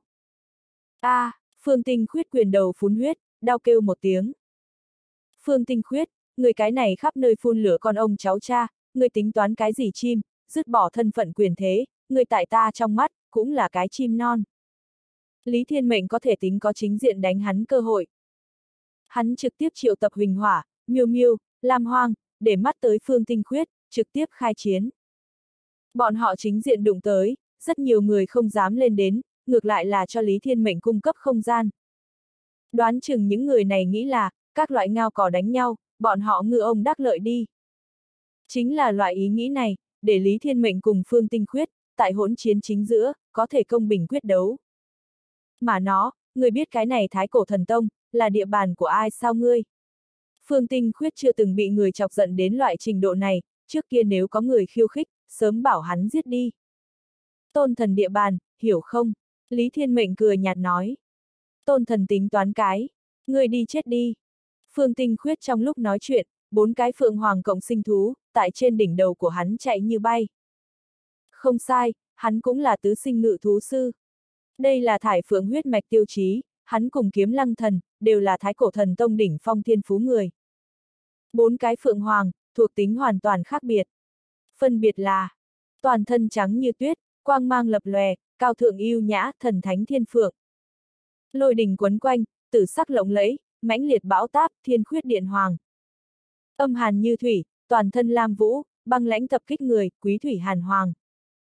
Phương Tinh Khuyết quyền đầu phun huyết, đau kêu một tiếng. Phương Tinh Khuyết, người cái này khắp nơi phun lửa con ông cháu cha, người tính toán cái gì chim, dứt bỏ thân phận quyền thế, người tại ta trong mắt, cũng là cái chim non. Lý Thiên Mệnh có thể tính có chính diện đánh hắn cơ hội. Hắn trực tiếp triệu tập Huỳnh Hỏa, Miêu Miêu, Lam Hoang, để mắt tới Phương Tinh Khuyết, trực tiếp khai chiến. Bọn họ chính diện đụng tới, rất nhiều người không dám lên đến, ngược lại là cho Lý Thiên Mệnh cung cấp không gian. Đoán chừng những người này nghĩ là, các loại ngao cò đánh nhau, bọn họ ngư ông đắc lợi đi. Chính là loại ý nghĩ này, để Lý Thiên Mệnh cùng Phương Tinh Khuyết, tại hỗn chiến chính giữa, có thể công bình quyết đấu. Mà nó, người biết cái này Thái Cổ Thần Tông, là địa bàn của ai sao ngươi? Phương Tinh Khuyết chưa từng bị người chọc giận đến loại trình độ này, trước kia nếu có người khiêu khích, sớm bảo hắn giết đi. Tôn thần địa bàn, hiểu không? Lý Thiên Mệnh cười nhạt nói. Tôn thần tính toán cái, ngươi đi chết đi. Phương Tinh Khuyết trong lúc nói chuyện, 4 cái phượng hoàng cộng sinh thú, tại trên đỉnh đầu của hắn chạy như bay. Không sai, hắn cũng là tứ sinh ngự thú sư. Đây là thải phượng huyết mạch tiêu chí, hắn cùng Kiếm Lăng Thần, đều là Thái Cổ Thần Tông đỉnh phong thiên phú người. 4 cái phượng hoàng, thuộc tính hoàn toàn khác biệt. Phân biệt là, toàn thân trắng như tuyết, quang mang lập lòe, cao thượng yêu nhã, thần thánh thiên phượng. Lôi đình quấn quanh, tử sắc lộng lẫy, mãnh liệt bão táp, thiên khuyết điện hoàng. Âm hàn như thủy, toàn thân lam vũ, băng lãnh tập kích người, quý thủy hàn hoàng.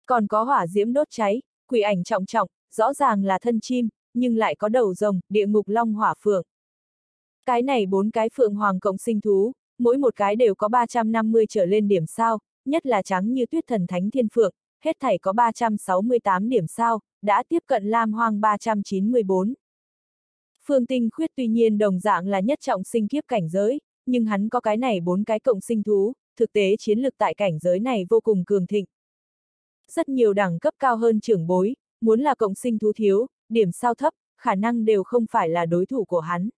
Còn có hỏa diễm đốt cháy, quỷ ảnh trọng trọng, rõ ràng là thân chim, nhưng lại có đầu rồng, địa ngục long hỏa phượng. Cái này 4 cái phượng hoàng cộng sinh thú, mỗi một cái đều có 350 trở lên điểm sao, nhất là trắng như tuyết thần thánh thiên phượng, hết thảy có 368 điểm sao, đã tiếp cận lam hoang 394. Phương Tinh Khuyết tuy nhiên đồng dạng là nhất trọng sinh kiếp cảnh giới, nhưng hắn có cái này 4 cái cộng sinh thú, thực tế chiến lực tại cảnh giới này vô cùng cường thịnh. Rất nhiều đẳng cấp cao hơn trưởng bối, muốn là cộng sinh thú thiếu, điểm sao thấp, khả năng đều không phải là đối thủ của hắn.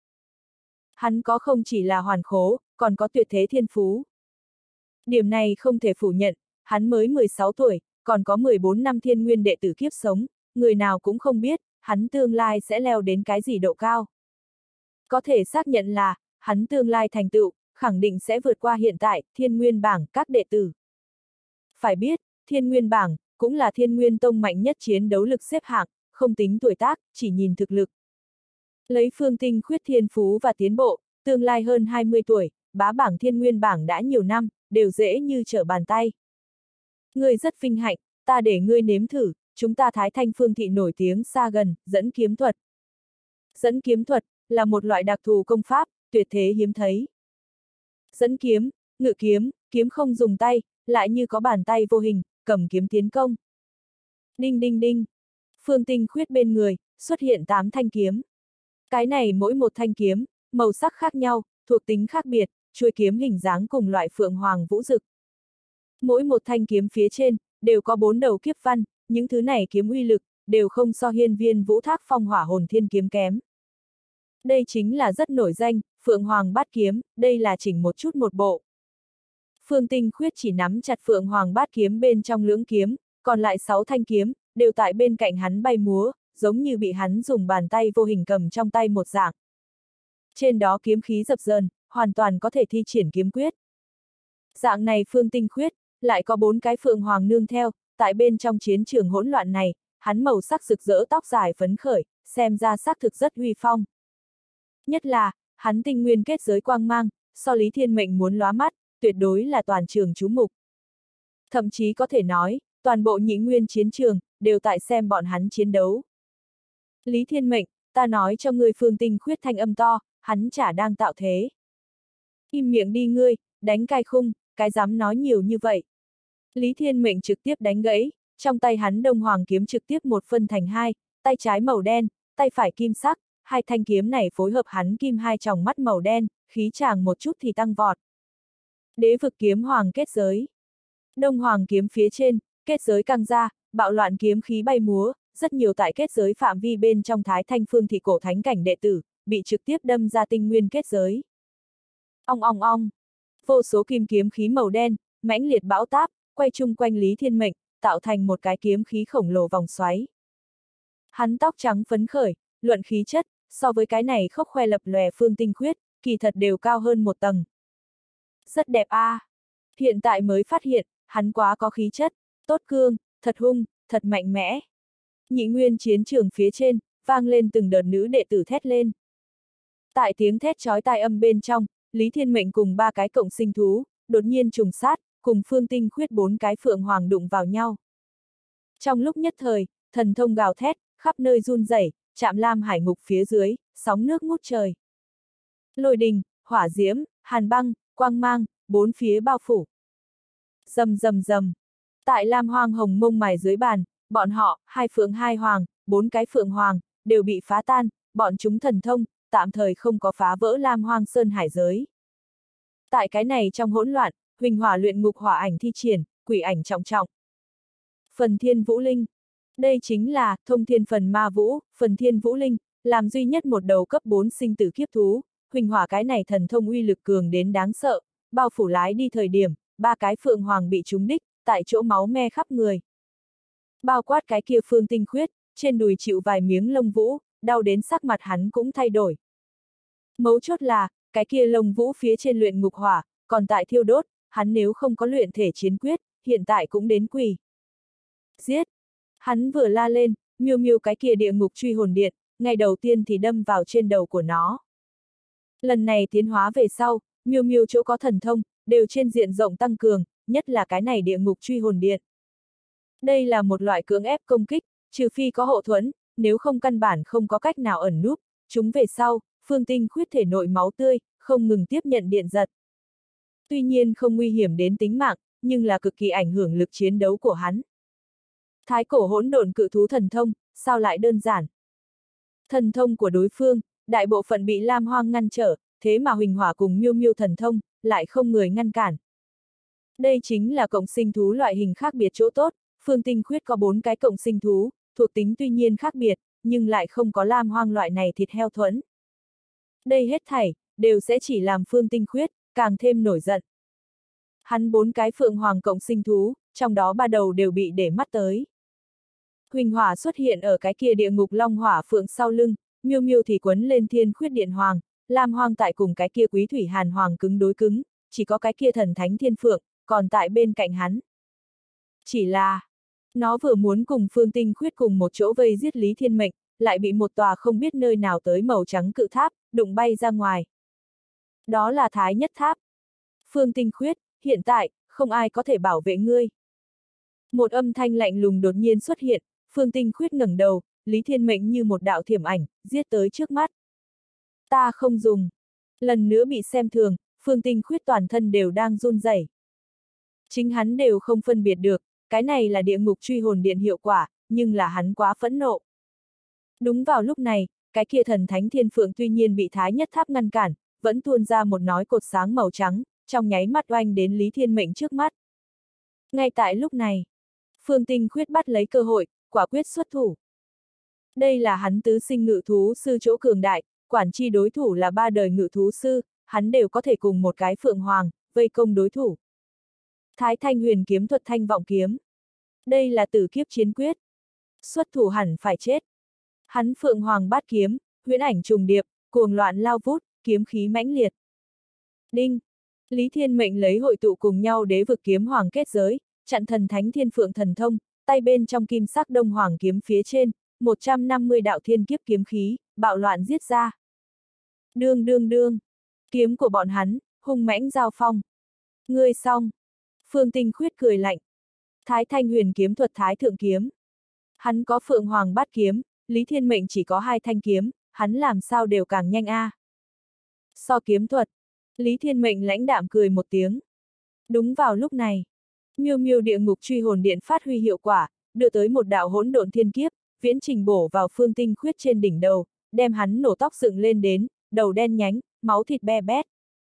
Hắn có không chỉ là hoàn khố, còn có tuyệt thế thiên phú. Điểm này không thể phủ nhận, hắn mới 16 tuổi, còn có 14 năm thiên nguyên đệ tử kiếp sống, người nào cũng không biết, hắn tương lai sẽ leo đến cái gì độ cao. Có thể xác nhận là, hắn tương lai thành tựu, khẳng định sẽ vượt qua hiện tại, thiên nguyên bảng, các đệ tử. Phải biết, thiên nguyên bảng, cũng là thiên nguyên tông mạnh nhất chiến đấu lực xếp hạng, không tính tuổi tác, chỉ nhìn thực lực. Lấy Phương Tinh Khuyết thiên phú và tiến bộ, tương lai hơn 20 tuổi, bá bảng thiên nguyên bảng đã nhiều năm, đều dễ như trở bàn tay. Ngươi rất vinh hạnh, ta để ngươi nếm thử, chúng ta Thái Thanh Phương thị nổi tiếng xa gần, dẫn kiếm thuật. Dẫn kiếm thuật, là một loại đặc thù công pháp, tuyệt thế hiếm thấy. Dẫn kiếm, ngự kiếm, kiếm không dùng tay, lại như có bàn tay vô hình, cầm kiếm tiến công. Đinh đinh đinh, Phương Tinh Khuyết bên người, xuất hiện 8 thanh kiếm. Cái này mỗi một thanh kiếm, màu sắc khác nhau, thuộc tính khác biệt, chuôi kiếm hình dáng cùng loại phượng hoàng vũ dực. Mỗi một thanh kiếm phía trên, đều có 4 đầu kiếp văn, những thứ này kiếm uy lực, đều không so hiên viên vũ thác phong hỏa hồn thiên kiếm kém. Đây chính là rất nổi danh, Phượng Hoàng Bát Kiếm, đây là chỉnh một chút một bộ. Phương Tinh Khuyết chỉ nắm chặt Phượng Hoàng Bát Kiếm bên trong lưỡng kiếm, còn lại 6 thanh kiếm, đều tại bên cạnh hắn bay múa, giống như bị hắn dùng bàn tay vô hình cầm trong tay một dạng. Trên đó kiếm khí dập dờn, hoàn toàn có thể thi triển kiếm quyết. Dạng này Phương Tinh Khuyết, lại có 4 cái Phượng Hoàng nương theo, tại bên trong chiến trường hỗn loạn này, hắn màu sắc rực rỡ tóc dài phấn khởi, xem ra xác thực rất uy phong. Nhất là, hắn tinh nguyên kết giới quang mang, so Lý Thiên Mệnh muốn lóa mắt, tuyệt đối là toàn trường chú mục. Thậm chí có thể nói, toàn bộ nhị nguyên chiến trường, đều tại xem bọn hắn chiến đấu. Lý Thiên Mệnh, ta nói cho ngươi Phương Tinh Khuyết thanh âm to, hắn chả đang tạo thế. Im miệng đi ngươi, đánh cai khung, cái dám nói nhiều như vậy. Lý Thiên Mệnh trực tiếp đánh gãy, trong tay hắn đông hoàng kiếm trực tiếp một phân thành hai, tay trái màu đen, tay phải kim sắc, hai thanh kiếm này phối hợp hắn kim hai tròng mắt màu đen, khí chàng một chút thì tăng vọt. Đế vực kiếm hoàng kết giới. Đông hoàng kiếm phía trên, kết giới căng ra, bạo loạn kiếm khí bay múa, rất nhiều tại kết giới phạm vi bên trong Thái Thanh Phương thị cổ thánh cảnh đệ tử, bị trực tiếp đâm ra tinh nguyên kết giới. Ong ong ong, vô số kim kiếm khí màu đen, mãnh liệt bão táp, quay chung quanh Lý Thiên Mệnh, tạo thành một cái kiếm khí khổng lồ vòng xoáy. Hắn tóc trắng phấn khởi, luận khí chất, so với cái này khốc khoe lập lòe Phương Tinh Khuyết, kỳ thật đều cao hơn một tầng. Rất đẹp a. Hiện tại mới phát hiện, hắn quá có khí chất, tốt cương, thật hung, thật mạnh mẽ. Nhị nguyên chiến trường phía trên, vang lên từng đợt nữ đệ tử thét lên. Tại tiếng thét chói tai âm bên trong, Lý Thiên Mệnh cùng 3 cái cộng sinh thú, đột nhiên trùng sát, cùng Phương Tinh Khuyết 4 cái phượng hoàng đụng vào nhau. Trong lúc nhất thời, thần thông gào thét, khắp nơi run rẩy, chạm lam hải ngục phía dưới, sóng nước ngút trời. Lôi đình, hỏa diễm, hàn băng, quang mang, bốn phía bao phủ. Rầm rầm rầm. Tại lam hoang hồng mông mài dưới bàn, bọn họ, 2 phượng 2 hoàng, 4 cái phượng hoàng, đều bị phá tan, bọn chúng thần thông, tạm thời không có phá vỡ lam hoang sơn hải giới. Tại cái này trong hỗn loạn, huỳnh hỏa luyện ngục hỏa ảnh thi triển, quỷ ảnh trọng trọng. Phần thiên vũ linh. Đây chính là thông thiên phần ma vũ, phần thiên vũ linh, làm duy nhất một đầu cấp 4 sinh tử kiếp thú, huỳnh hỏa cái này thần thông uy lực cường đến đáng sợ, bao phủ lái đi thời điểm, 3 cái phượng hoàng bị trúng đích, tại chỗ máu me khắp người. Bao quát cái kia Phương Tinh Khuyết, trên đùi chịu vài miếng lông vũ, đau đến sắc mặt hắn cũng thay đổi. Mấu chốt là, cái kia lông vũ phía trên luyện ngục hỏa, còn tại thiêu đốt, hắn nếu không có luyện thể chiến quyết, hiện tại cũng đến quỳ. Giết! Hắn vừa la lên, miêu miêu cái kia địa ngục truy hồn điện, ngày đầu tiên thì đâm vào trên đầu của nó. Lần này tiến hóa về sau, miêu miêu chỗ có thần thông, đều trên diện rộng tăng cường, nhất là cái này địa ngục truy hồn điện. Đây là một loại cưỡng ép công kích, trừ phi có hộ thuẫn, nếu không căn bản không có cách nào ẩn núp, chúng về sau, Phương Tinh Khuyết thể nội máu tươi, không ngừng tiếp nhận điện giật. Tuy nhiên không nguy hiểm đến tính mạng, nhưng là cực kỳ ảnh hưởng lực chiến đấu của hắn. Thái cổ hỗn độn cự thú thần thông, sao lại đơn giản? Thần thông của đối phương, đại bộ phận bị Lam Hoang ngăn trở, thế mà Huỳnh Hỏa cùng Miêu Miêu thần thông, lại không người ngăn cản. Đây chính là cộng sinh thú loại hình khác biệt chỗ tốt, Phương Tinh Khuyết có 4 cái cộng sinh thú, thuộc tính tuy nhiên khác biệt, nhưng lại không có Lam Hoang loại này thịt heo thuẫn. Đây hết thảy, đều sẽ chỉ làm Phương Tinh Khuyết, càng thêm nổi giận. Hắn 4 cái phượng hoàng cộng sinh thú, trong đó 3 đầu đều bị để mắt tới. Huỳnh Hỏa xuất hiện ở cái kia địa ngục long hỏa phượng sau lưng, Miêu Miêu thì quấn lên thiên khuyết điện hoàng, Lam Hoang tại cùng cái kia quý thủy hàn hoàng cứng đối cứng, chỉ có cái kia thần thánh thiên phượng, còn tại bên cạnh hắn. Chỉ là, nó vừa muốn cùng Phương Tinh Khuyết cùng một chỗ vây giết Lý Thiên Mệnh, lại bị một tòa không biết nơi nào tới màu trắng cự tháp, đụng bay ra ngoài. Đó là Thái Nhất Tháp. Phương Tinh Khuyết, hiện tại, không ai có thể bảo vệ ngươi. Một âm thanh lạnh lùng đột nhiên xuất hiện, Phương Tinh Khuyết ngẩng đầu, Lý Thiên Mệnh như một đạo thiểm ảnh, giết tới trước mắt. Ta không dùng. Lần nữa bị xem thường, Phương Tinh Khuyết toàn thân đều đang run rẩy. Chính hắn đều không phân biệt được, cái này là địa ngục truy hồn điện hiệu quả, nhưng là hắn quá phẫn nộ. Đúng vào lúc này, cái kia thần thánh thiên phượng tuy nhiên bị Thái Nhất Tháp ngăn cản, vẫn tuôn ra một nói cột sáng màu trắng, trong nháy mắt oanh đến Lý Thiên Mệnh trước mắt. Ngay tại lúc này, Phương Tinh Khuyết bắt lấy cơ hội, quả quyết xuất thủ. Đây là hắn tứ sinh ngự thú sư chỗ cường đại, quản chi đối thủ là 3 đời ngự thú sư, hắn đều có thể cùng một cái phượng hoàng, vây công đối thủ. Thái Thanh Huyền kiếm thuật Thanh Vọng kiếm. Đây là tử kiếp chiến quyết. Xuất thủ hẳn phải chết. Hắn phượng hoàng bát kiếm, huyễn ảnh trùng điệp, cuồng loạn lao vút, kiếm khí mãnh liệt. Đinh! Lý Thiên Mệnh lấy hội tụ cùng nhau đế vực kiếm hoàng kết giới, chặn thần thánh thiên phượng thần thông, tay bên trong kim sắc đông hoàng kiếm phía trên, 150 đạo thiên kiếp kiếm khí, bạo loạn giết ra. Đương đương đương! Kiếm của bọn hắn, hung mãnh giao phong. Ngươi xong! Phương Tinh Khuyết cười lạnh. Thái Thanh Huyền kiếm thuật Thái Thượng kiếm. Hắn có phượng hoàng bát kiếm, Lý Thiên Mệnh chỉ có 2 thanh kiếm, hắn làm sao đều càng nhanh a. So kiếm thuật, Lý Thiên Mệnh lãnh đạm cười một tiếng. Đúng vào lúc này, Miêu Miêu địa ngục truy hồn điện phát huy hiệu quả, đưa tới một đạo hỗn độn thiên kiếp, viễn trình bổ vào Phương Tinh Khuyết trên đỉnh đầu, đem hắn nổ tóc dựng lên đến, đầu đen nhánh, máu thịt be bét.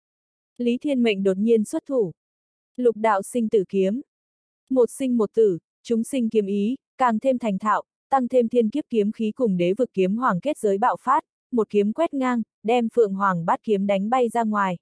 Lý Thiên Mệnh đột nhiên xuất thủ. Lục đạo sinh tử kiếm. Một sinh một tử, chúng sinh kiếm ý, càng thêm thành thạo, tăng thêm thiên kiếp kiếm khí cùng đế vực kiếm hoàng kết giới bạo phát, một kiếm quét ngang, đem phượng hoàng bát kiếm đánh bay ra ngoài.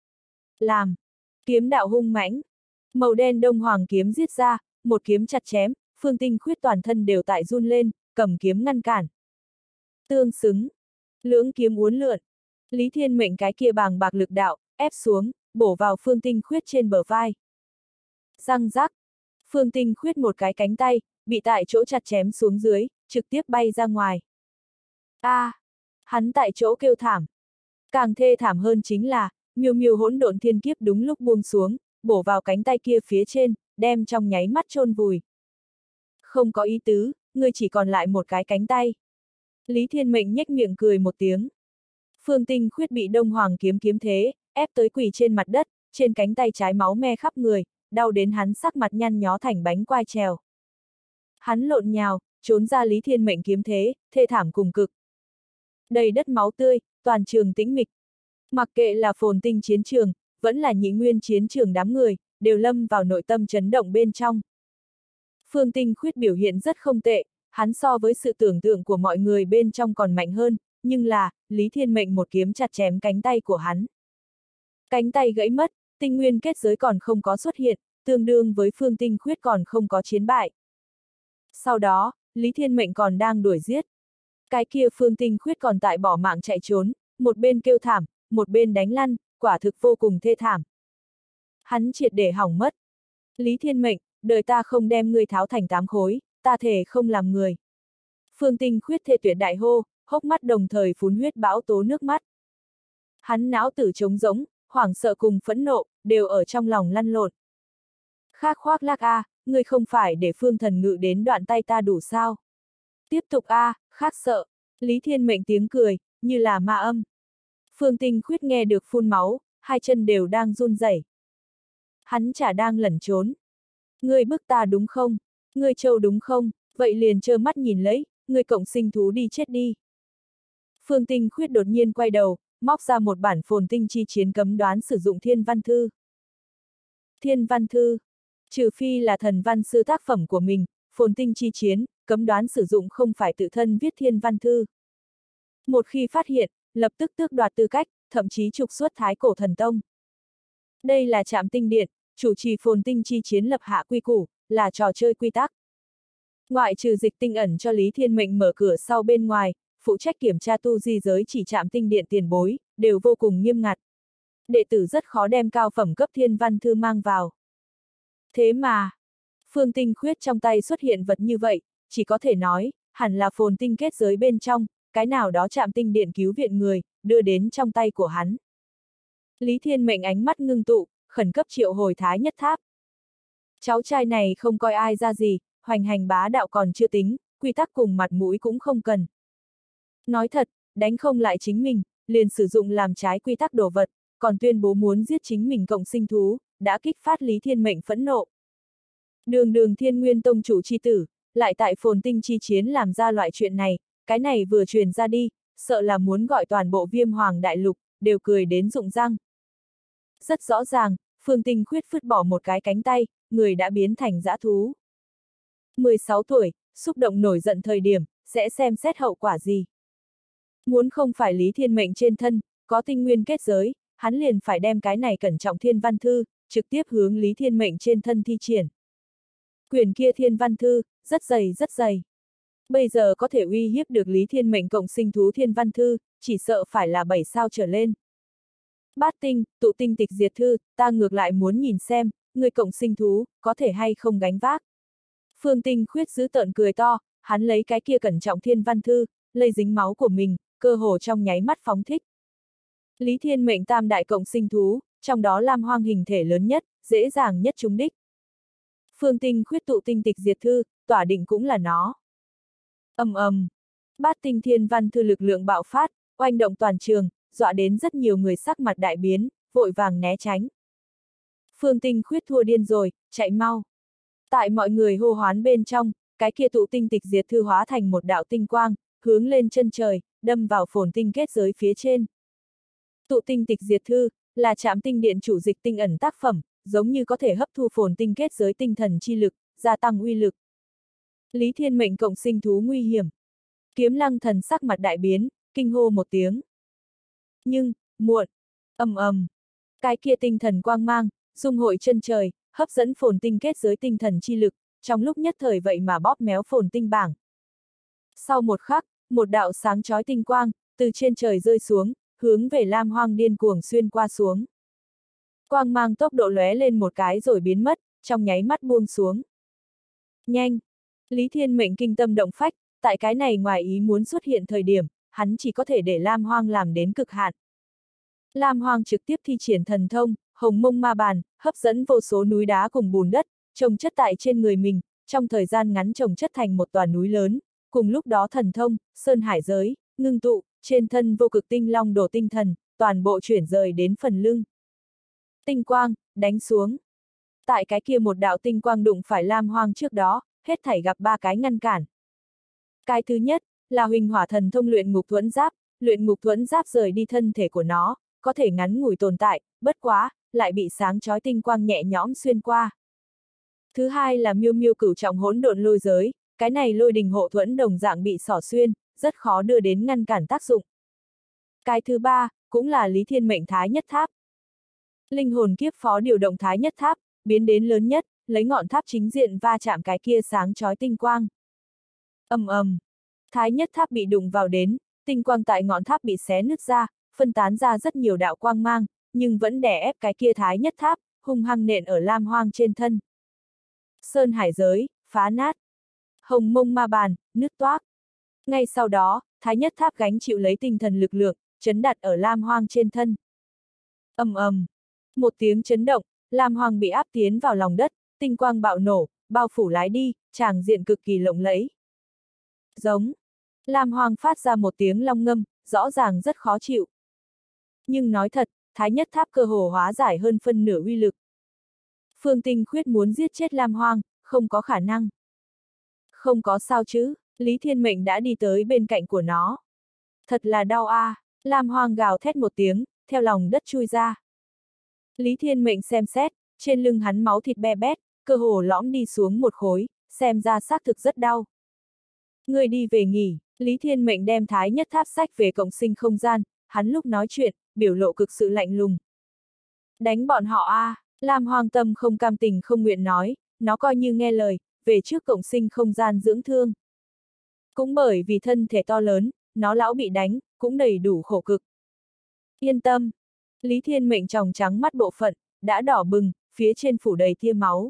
Làm. Kiếm đạo hung mãnh. Màu đen đông hoàng kiếm giết ra, một kiếm chặt chém, Phương Tinh Khuyết toàn thân đều tại run lên, cầm kiếm ngăn cản. Tương xứng. Lưỡng kiếm uốn lượn. Lý Thiên Mệnh cái kia bàng bạc lực đạo, ép xuống, bổ vào Phương Tinh Khuyết trên bờ vai. Răng rắc. Phương Tinh Khuyết một cái cánh tay, bị tại chỗ chặt chém xuống dưới, trực tiếp bay ra ngoài. Hắn tại chỗ kêu thảm. Càng thê thảm hơn chính là, Miêu Miêu hỗn độn thiên kiếp đúng lúc buông xuống, bổ vào cánh tay kia phía trên, đem trong nháy mắt chôn vùi. Không có ý tứ, ngươi chỉ còn lại một cái cánh tay. Lý Thiên Mệnh nhếch miệng cười một tiếng. Phương Tinh Khuyết bị đông hoàng kiếm kiếm thế, ép tới quỳ trên mặt đất, trên cánh tay trái máu me khắp người, đau đến hắn sắc mặt nhăn nhó thành bánh quai trèo. Hắn lộn nhào, trốn ra Lý Thiên Mệnh kiếm thế, thê thảm cùng cực. Đầy đất máu tươi, toàn trường tĩnh mịch. Mặc kệ là phồn tinh chiến trường, vẫn là nhị nguyên chiến trường đám người, đều lâm vào nội tâm chấn động bên trong. Phương Tinh Khuyết biểu hiện rất không tệ, hắn so với sự tưởng tượng của mọi người bên trong còn mạnh hơn, nhưng là, Lý Thiên Mệnh một kiếm chặt chém cánh tay của hắn. Cánh tay gãy mất, tinh nguyên kết giới còn không có xuất hiện, tương đương với Phương Tinh Khuyết còn không có chiến bại. Sau đó, Lý Thiên Mệnh còn đang đuổi giết. Cái kia Phương Tinh Khuyết còn tại bỏ mạng chạy trốn, một bên kêu thảm, một bên đánh lăn, quả thực vô cùng thê thảm. Hắn triệt để hỏng mất. Lý Thiên Mệnh, đời ta không đem ngươi tháo thành 8 khối, ta thề không làm người. Phương Tinh Khuyết thê tuyệt đại hô, hốc mắt đồng thời phun huyết bão tố nước mắt. Hắn não tử trống rỗng, hoảng sợ cùng phẫn nộ, đều ở trong lòng lăn lộn. Khác khoác lác ngươi không phải để Phương Thần Ngự đến đoạn tay ta đủ sao? Tiếp tục a, khác sợ. Lý Thiên Mệnh tiếng cười, như là ma âm. Phương Tinh Khuyết nghe được phun máu, hai chân đều đang run rẩy. Hắn chả đang lẩn trốn. Ngươi bức ta đúng không? Ngươi trâu đúng không? Vậy liền trơ mắt nhìn lấy, ngươi cộng sinh thú đi chết đi. Phương Tinh Khuyết đột nhiên quay đầu, móc ra một bản phồn tinh chi chiến cấm đoán sử dụng thiên văn thư. Thiên văn thư. Trừ phi là thần văn sư tác phẩm của mình, phồn tinh chi chiến, cấm đoán sử dụng không phải tự thân viết thiên văn thư. Một khi phát hiện, lập tức tước đoạt tư cách, thậm chí trục xuất Thái Cổ Thần Tông. Đây là Trạm Tinh Điện, chủ trì phồn tinh chi chiến lập hạ quy củ, là trò chơi quy tắc. Ngoại trừ Dịch Tinh ẩn cho Lý Thiên Mệnh mở cửa sau bên ngoài, phụ trách kiểm tra tu di giới chỉ Trạm Tinh Điện tiền bối, đều vô cùng nghiêm ngặt. Đệ tử rất khó đem cao phẩm cấp thiên văn thư mang vào. Thế mà, Phương Tinh Khuyết trong tay xuất hiện vật như vậy, chỉ có thể nói, hẳn là phồn tinh kết giới bên trong, cái nào đó Trạm Tinh Điện cứu viện người, đưa đến trong tay của hắn. Lý Thiên Mệnh ánh mắt ngưng tụ, khẩn cấp triệu hồi Thái Nhất Tháp. Cháu trai này không coi ai ra gì, hoành hành bá đạo còn chưa tính, quy tắc cùng mặt mũi cũng không cần. Nói thật, đánh không lại chính mình, liền sử dụng làm trái quy tắc đồ vật, còn tuyên bố muốn giết chính mình cộng sinh thú, đã kích phát Lý Thiên Mệnh phẫn nộ. Đường Thiên Nguyên Tông chủ chi tử, lại tại phồn tinh chi chiến làm ra loại chuyện này, cái này vừa truyền ra đi, sợ là muốn gọi toàn bộ Viêm Hoàng Đại Lục, đều cười đến rụng răng. Rất rõ ràng, Phương Tinh Khuyết phứt bỏ một cái cánh tay, người đã biến thành dã thú. 16 tuổi, xúc động nổi giận thời điểm, sẽ xem xét hậu quả gì. Muốn không phải Lý Thiên Mệnh trên thân, có tinh nguyên kết giới, hắn liền phải đem cái này cẩn trọng thiên văn thư, trực tiếp hướng Lý Thiên Mệnh trên thân thi triển. Quyển kia thiên văn thư, rất dày rất dày. Bây giờ có thể uy hiếp được Lý Thiên Mệnh cộng sinh thú thiên văn thư, chỉ sợ phải là 7 sao trở lên. Bát tinh, tụ tinh tịch diệt thư, ta ngược lại muốn nhìn xem, người cộng sinh thú, có thể hay không gánh vác. Phương Tinh Khuyết giữ tợn cười to, hắn lấy cái kia cẩn trọng thiên văn thư, lây dính máu của mình, cơ hồ trong nháy mắt phóng thích. Lý Thiên Mệnh tam đại cộng sinh thú, trong đó Lam Hoang hình thể lớn nhất, dễ dàng nhất trúng đích. Phương Tinh Khuyết tụ tinh tịch diệt thư, tỏa định cũng là nó. Bát tinh thiên văn thư lực lượng bạo phát, oanh động toàn trường, dọa đến rất nhiều người sắc mặt đại biến, vội vàng né tránh. Phương Tinh Khuyết thua điên rồi, chạy mau. Tại mọi người hô hoán bên trong, cái kia tụ tinh tịch diệt thư hóa thành một đạo tinh quang, hướng lên chân trời, đâm vào phồn tinh kết giới phía trên. Tụ tinh tịch diệt thư, là Trạm Tinh Điện chủ Dịch Tinh ẩn tác phẩm, giống như có thể hấp thu phồn tinh kết giới tinh thần chi lực, gia tăng uy lực. Lý Thiên Mệnh cộng sinh thú nguy hiểm. Kiếm Lăng Thần sắc mặt đại biến, kinh hô một tiếng. Nhưng, muộn. Cái kia tinh thần quang mang, dung hội chân trời, hấp dẫn phồn tinh kết giới tinh thần chi lực, trong lúc nhất thời vậy mà bóp méo phồn tinh bảng. Sau một khắc, một đạo sáng chói tinh quang, từ trên trời rơi xuống, hướng về Lam Hoang điên cuồng xuyên qua xuống. Quang mang tốc độ lóe lên một cái rồi biến mất, trong nháy mắt buông xuống. Nhanh! Lý Thiên Mệnh kinh tâm động phách, tại cái này ngoài ý muốn xuất hiện thời điểm, hắn chỉ có thể để Lam Hoang làm đến cực hạn. Lam Hoang trực tiếp thi triển thần thông, Hồng Mông Ma Bàn, hấp dẫn vô số núi đá cùng bùn đất, chồng chất tại trên người mình, trong thời gian ngắn chồng chất thành một tòa núi lớn, cùng lúc đó thần thông, sơn hải giới, ngưng tụ, trên thân vô cực tinh long đổ tinh thần, toàn bộ chuyển rời đến phần lưng. Tinh quang, đánh xuống. Tại cái kia một đạo tinh quang đụng phải Lam Hoang trước đó, hết thảy gặp 3 cái ngăn cản. Cái thứ nhất, là Huỳnh Hỏa thần thông luyện ngục thuẫn giáp rời đi thân thể của nó, có thể ngắn ngủi tồn tại, bất quá, lại bị sáng chói tinh quang nhẹ nhõm xuyên qua. Thứ hai là Miêu Miêu cửu trọng hỗn độn lôi giới, cái này lôi đình hộ thuẫn đồng dạng bị xỏ xuyên, rất khó đưa đến ngăn cản tác dụng. Cái thứ ba, cũng là Lý Thiên Mệnh Thái Nhất Tháp. Linh hồn kiếp phó điều động Thái Nhất Tháp, biến đến lớn nhất, lấy ngọn tháp chính diện va chạm cái kia sáng chói tinh quang. Thái Nhất Tháp bị đụng vào đến, tinh quang tại ngọn tháp bị xé nứt ra, phân tán ra rất nhiều đạo quang mang, nhưng vẫn đè ép cái kia Thái Nhất Tháp, hung hăng nện ở Lam Hoang trên thân. Sơn hải giới, phá nát. Hồng Mông Ma Bàn, nứt toác. Ngay sau đó, Thái Nhất Tháp gánh chịu lấy tinh thần lực lượng, chấn đặt ở Lam Hoang trên thân. Một tiếng chấn động, Lam Hoang bị áp tiến vào lòng đất, tinh quang bạo nổ, bao phủ lái đi, tràng diện cực kỳ lộng lẫy. Giống. Lam Hoang phát ra một tiếng long ngâm, rõ ràng rất khó chịu. Nhưng nói thật, Thái Nhất Tháp cơ hồ hóa giải hơn phân nửa uy lực. Phương Tinh Khuyết muốn giết chết Lam Hoang, không có khả năng. Không có sao chứ, Lý Thiên Mệnh đã đi tới bên cạnh của nó. Thật là đau a, Lam Hoang gào thét một tiếng, theo lòng đất chui ra. Lý Thiên Mệnh xem xét, trên lưng hắn máu thịt be bét, cơ hồ lõm đi xuống một khối, xem ra xác thực rất đau. Người đi về nghỉ, Lý Thiên Mệnh đem Thái Nhất Tháp sách về cộng sinh không gian, hắn lúc nói chuyện, biểu lộ cực sự lạnh lùng. Đánh bọn họ a, Lam Hoang tâm không cam tình không nguyện nói, nó coi như nghe lời, về trước cộng sinh không gian dưỡng thương. Cũng bởi vì thân thể to lớn, nó lão bị đánh, cũng đầy đủ khổ cực. Yên tâm, Lý Thiên Mệnh tròng trắng mắt bộ phận, đã đỏ bừng, phía trên phủ đầy tia máu.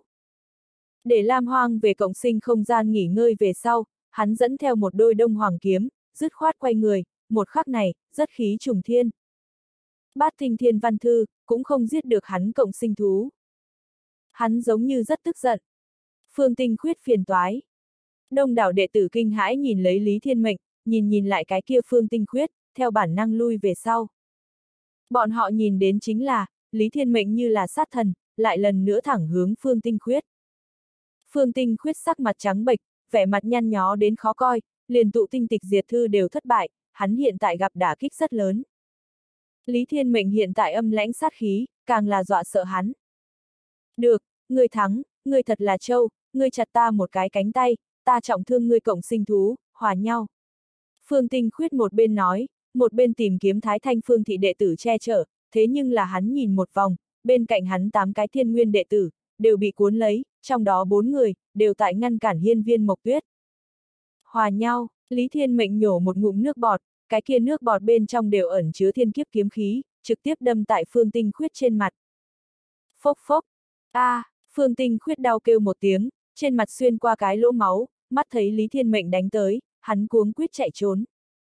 Để Lam Hoang về cộng sinh không gian nghỉ ngơi về sau, hắn dẫn theo một đôi đông hoàng kiếm, dứt khoát quay người, một khắc này, rất khí trùng thiên. Bát Tinh Thiên Văn Thư, cũng không giết được hắn cộng sinh thú. Hắn giống như rất tức giận. Phương Tinh Khuyết phiền toái. Đông đảo đệ tử kinh hãi nhìn lấy Lý Thiên Mệnh, nhìn lại cái kia Phương Tinh Khuyết, theo bản năng lui về sau. Bọn họ nhìn đến chính là, Lý Thiên Mệnh như là sát thần, lại lần nữa thẳng hướng Phương Tinh Khuyết. Phương Tinh Khuyết sắc mặt trắng bệch, vẻ mặt nhăn nhó đến khó coi, liền tụ tinh tịch diệt thư đều thất bại, hắn hiện tại gặp đả kích rất lớn. Lý Thiên Mệnh hiện tại âm lãnh sát khí, càng là dọa sợ hắn. Được, ngươi thắng, ngươi thật là trâu, ngươi chặt ta một cái cánh tay, ta trọng thương ngươi cộng sinh thú, hòa nhau. Phương Tinh Khuyết một bên nói, một bên tìm kiếm Thái Thanh Phương thị đệ tử che chở, thế nhưng là hắn nhìn một vòng, bên cạnh hắn 8 cái thiên nguyên đệ tử, đều bị cuốn lấy, trong đó 4 người, đều tại ngăn cản Hiên Viên Mộc Tuyết. Hòa nhau, Lý Thiên Mệnh nhổ một ngụm nước bọt, cái kia nước bọt bên trong đều ẩn chứa thiên kiếp kiếm khí, trực tiếp đâm tại Phương Tinh Khuyết trên mặt. Phốc phốc, Phương Tinh Khuyết đau kêu một tiếng, trên mặt xuyên qua cái lỗ máu, mắt thấy Lý Thiên Mệnh đánh tới, hắn cuống quýt chạy trốn.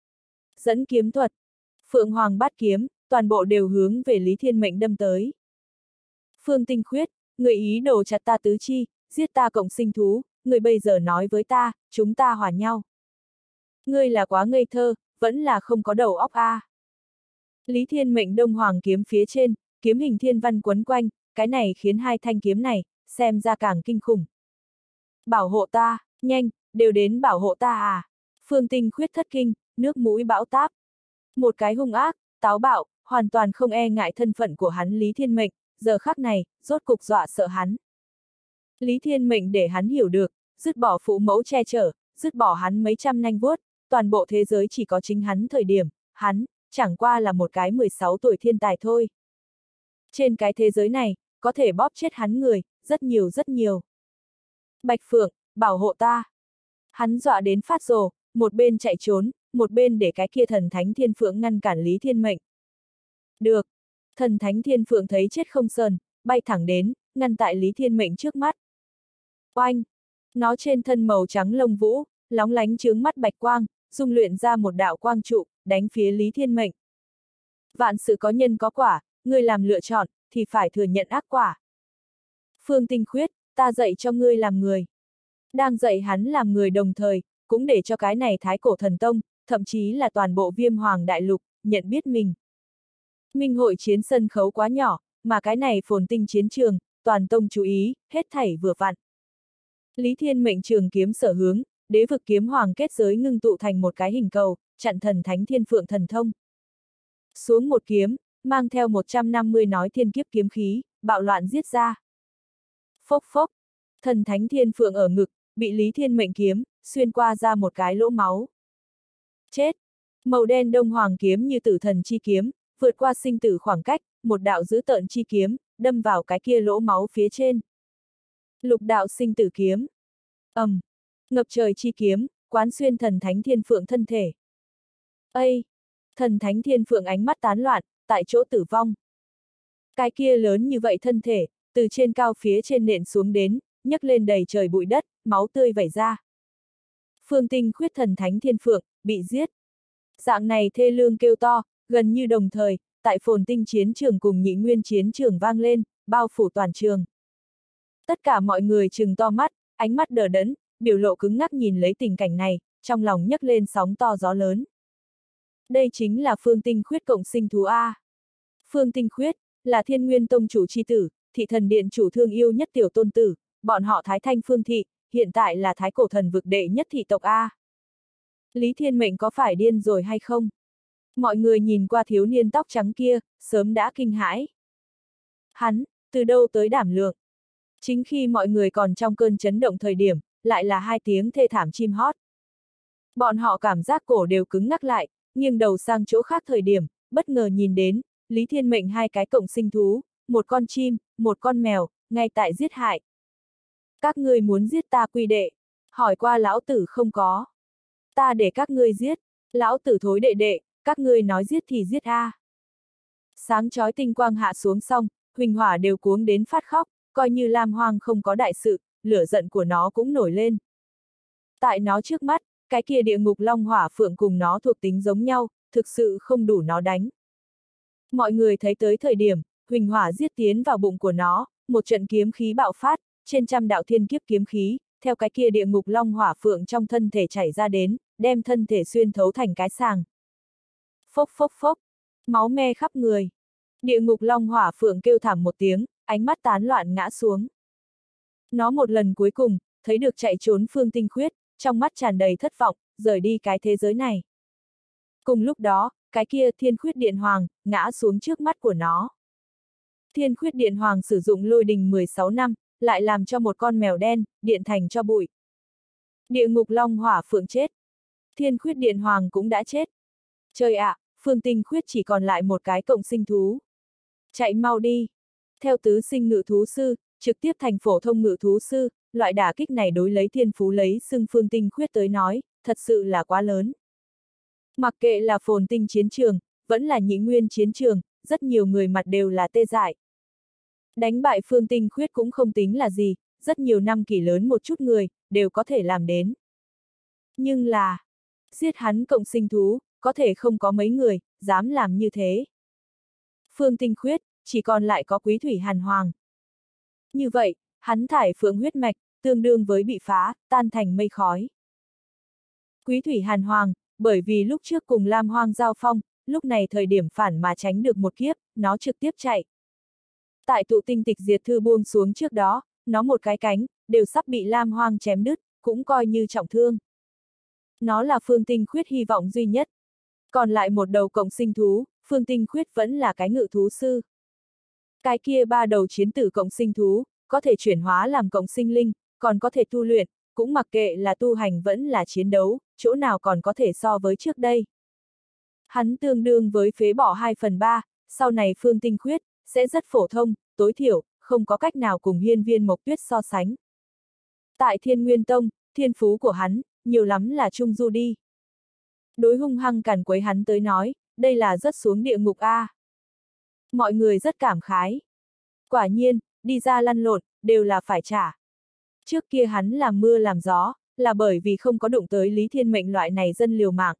Dẫn kiếm thuật, Phượng Hoàng Bát Kiếm, toàn bộ đều hướng về Lý Thiên Mệnh đâm tới. Phương Tinh Khuyết, người ý đồ chặt ta tứ chi, giết ta cộng sinh thú, người bây giờ nói với ta, chúng ta hòa nhau. Ngươi là quá ngây thơ, vẫn là không có đầu óc a. Lý Thiên Mệnh đông hoàng kiếm phía trên, kiếm hình thiên văn quấn quanh, cái này khiến hai thanh kiếm này, xem ra càng kinh khủng. Bảo hộ ta, nhanh, đều đến bảo hộ ta à. Phương Tinh Khuyết thất kinh, nước mũi bão táp. Một cái hung ác, táo bạo, hoàn toàn không e ngại thân phận của hắn Lý Thiên Mệnh, giờ khắc này, rốt cục dọa sợ hắn. Lý Thiên Mệnh để hắn hiểu được, dứt bỏ phụ mẫu che chở, dứt bỏ hắn mấy trăm nanh vuốt, toàn bộ thế giới chỉ có chính hắn thời điểm, hắn, chẳng qua là một cái 16 tuổi thiên tài thôi. Trên cái thế giới này, có thể bóp chết hắn người, rất nhiều rất nhiều. Bạch Phượng, bảo hộ ta. Hắn dọa đến phát rồ, một bên chạy trốn, một bên để cái kia thần thánh thiên phượng ngăn cản Lý Thiên Mệnh. Được. Thần thánh thiên phượng thấy chết không sờn, bay thẳng đến, ngăn tại Lý Thiên Mệnh trước mắt. Oanh! Nó trên thân màu trắng lông vũ, lóng lánh chướng mắt bạch quang, dung luyện ra một đạo quang trụ, đánh phía Lý Thiên Mệnh. Vạn sự có nhân có quả, ngươi làm lựa chọn, thì phải thừa nhận ác quả. Phương Tinh Khuyết, ta dạy cho ngươi làm người. Đang dạy hắn làm người đồng thời, cũng để cho cái này Thái Cổ Thần Tông, thậm chí là toàn bộ Viêm Hoàng Đại Lục, nhận biết mình. Minh hội chiến sân khấu quá nhỏ, mà cái này phồn tinh chiến trường, toàn tông chú ý, hết thảy vừa vặn. Lý Thiên Mệnh trường kiếm sở hướng, đế vực kiếm hoàng kết giới ngưng tụ thành một cái hình cầu, chặn thần thánh thiên phượng thần thông. Xuống một kiếm, mang theo 150 nói thiên kiếp kiếm khí, bạo loạn giết ra. Phốc phốc, thần thánh thiên phượng ở ngực, bị Lý Thiên Mệnh kiếm, xuyên qua ra một cái lỗ máu. Chết! Màu đen đông hoàng kiếm như tử thần chi kiếm, vượt qua sinh tử khoảng cách, một đạo dữ tợn chi kiếm, đâm vào cái kia lỗ máu phía trên. Lục đạo sinh tử kiếm. Ngập trời chi kiếm, quán xuyên thần thánh thiên phượng thân thể. Ây! Thần thánh thiên phượng ánh mắt tán loạn, tại chỗ tử vong. Cái kia lớn như vậy thân thể, từ trên cao phía trên nện xuống đến, nhấc lên đầy trời bụi đất, máu tươi vẩy ra. Phương Tinh Khuyết thần thánh thiên phượng, bị giết. Dạng này thê lương kêu to, gần như đồng thời, tại phồn tinh chiến trường cùng nhị nguyên chiến trường vang lên, bao phủ toàn trường. Tất cả mọi người trừng to mắt, ánh mắt đờ đẫn, biểu lộ cứng ngắc nhìn lấy tình cảnh này, trong lòng nhấc lên sóng to gió lớn. Đây chính là Phương Tinh Khuyết cộng sinh thú A. Phương Tinh Khuyết, là Thiên Nguyên Tông chủ chi tử, thị thần điện chủ thương yêu nhất tiểu tôn tử, bọn họ Thái Thanh Phương thị, hiện tại là Thái Cổ Thần vực đệ nhất thị tộc A. Lý Thiên Mệnh có phải điên rồi hay không? Mọi người nhìn qua thiếu niên tóc trắng kia, sớm đã kinh hãi. Hắn, từ đâu tới đảm lượng? Chính khi mọi người còn trong cơn chấn động thời điểm, lại là hai tiếng thê thảm chim hót. Bọn họ cảm giác cổ đều cứng ngắc lại, nghiêng đầu sang chỗ khác thời điểm, bất ngờ nhìn đến, Lý Thiên Mệnh hai cái cộng sinh thú, một con chim, một con mèo, ngay tại giết hại. Các ngươi muốn giết ta quy đệ, hỏi qua lão tử không có. Ta để các ngươi giết, lão tử thối đệ đệ, các ngươi nói giết thì giết a. Sáng chói tinh quang hạ xuống xong, huỳnh hỏa đều cuống đến phát khóc, coi như Lam Hoang không có đại sự, lửa giận của nó cũng nổi lên. Tại nó trước mắt, cái kia địa ngục long hỏa phượng cùng nó thuộc tính giống nhau, thực sự không đủ nó đánh. Mọi người thấy tới thời điểm, huỳnh hỏa giết tiến vào bụng của nó, một trận kiếm khí bạo phát, trên trăm đạo thiên kiếp kiếm khí, theo cái kia địa ngục long hỏa phượng trong thân thể chảy ra đến, đem thân thể xuyên thấu thành cái sàng. Phốc phốc phốc, máu me khắp người. Địa ngục long hỏa phượng kêu thảm một tiếng, ánh mắt tán loạn ngã xuống. Nó một lần cuối cùng, thấy được chạy trốn Phương Tinh Khuyết, trong mắt tràn đầy thất vọng, rời đi cái thế giới này. Cùng lúc đó, cái kia Thiên Khuyết Điện Hoàng, ngã xuống trước mắt của nó. Thiên Khuyết Điện Hoàng sử dụng lôi đình 16 năm, lại làm cho một con mèo đen, điện thành cho bụi. Địa ngục long hỏa phượng chết. Thiên Khuyết Điện Hoàng cũng đã chết. Trời ạ, Phương Tinh Khuyết chỉ còn lại một cái cộng sinh thú. Chạy mau đi. Theo tứ sinh ngự thú sư, trực tiếp thành phổ thông ngự thú sư, loại đả kích này đối lấy thiên phú lấy xưng Phương Tinh Khuyết tới nói, thật sự là quá lớn. Mặc kệ là phồn tinh chiến trường, vẫn là nhị nguyên chiến trường, rất nhiều người mặt đều là tê dại. Đánh bại Phương Tinh Khuyết cũng không tính là gì, rất nhiều năm kỷ lớn một chút người, đều có thể làm đến. Nhưng là, giết hắn cộng sinh thú, có thể không có mấy người, dám làm như thế. Phương Tinh Khuyết, chỉ còn lại có Quý Thủy Hàn Hoàng. Như vậy, hắn thải phượng huyết mạch, tương đương với bị phá, tan thành mây khói. Quý Thủy Hàn Hoàng, bởi vì lúc trước cùng Lam Hoang giao phong, lúc này thời điểm phản mà tránh được một kiếp, nó trực tiếp chạy. Tại tụ tinh tịch diệt thư buông xuống trước đó, nó một cái cánh, đều sắp bị Lam Hoang chém đứt, cũng coi như trọng thương. Nó là Phương Tinh Khuyết hy vọng duy nhất. Còn lại một đầu cộng sinh thú, Phương Tinh Khuyết vẫn là cái ngự thú sư. Cái kia ba đầu chiến tử cộng sinh thú, có thể chuyển hóa làm cộng sinh linh, còn có thể tu luyện, cũng mặc kệ là tu hành vẫn là chiến đấu, chỗ nào còn có thể so với trước đây. Hắn tương đương với phế bỏ 2/3, sau này Phương Tinh Khuyết, sẽ rất phổ thông, tối thiểu, không có cách nào cùng Hiên Viên Mộc Tuyết so sánh. Tại Thiên Nguyên Tông, thiên phú của hắn, nhiều lắm là trung du đi. Đối hung hăng càn quấy hắn tới nói, đây là rất xuống địa ngục A. Mọi người rất cảm khái. Quả nhiên, đi ra lăn lộn, đều là phải trả. Trước kia hắn làm mưa làm gió, là bởi vì không có đụng tới Lý Thiên Mệnh loại này dân liều mạng.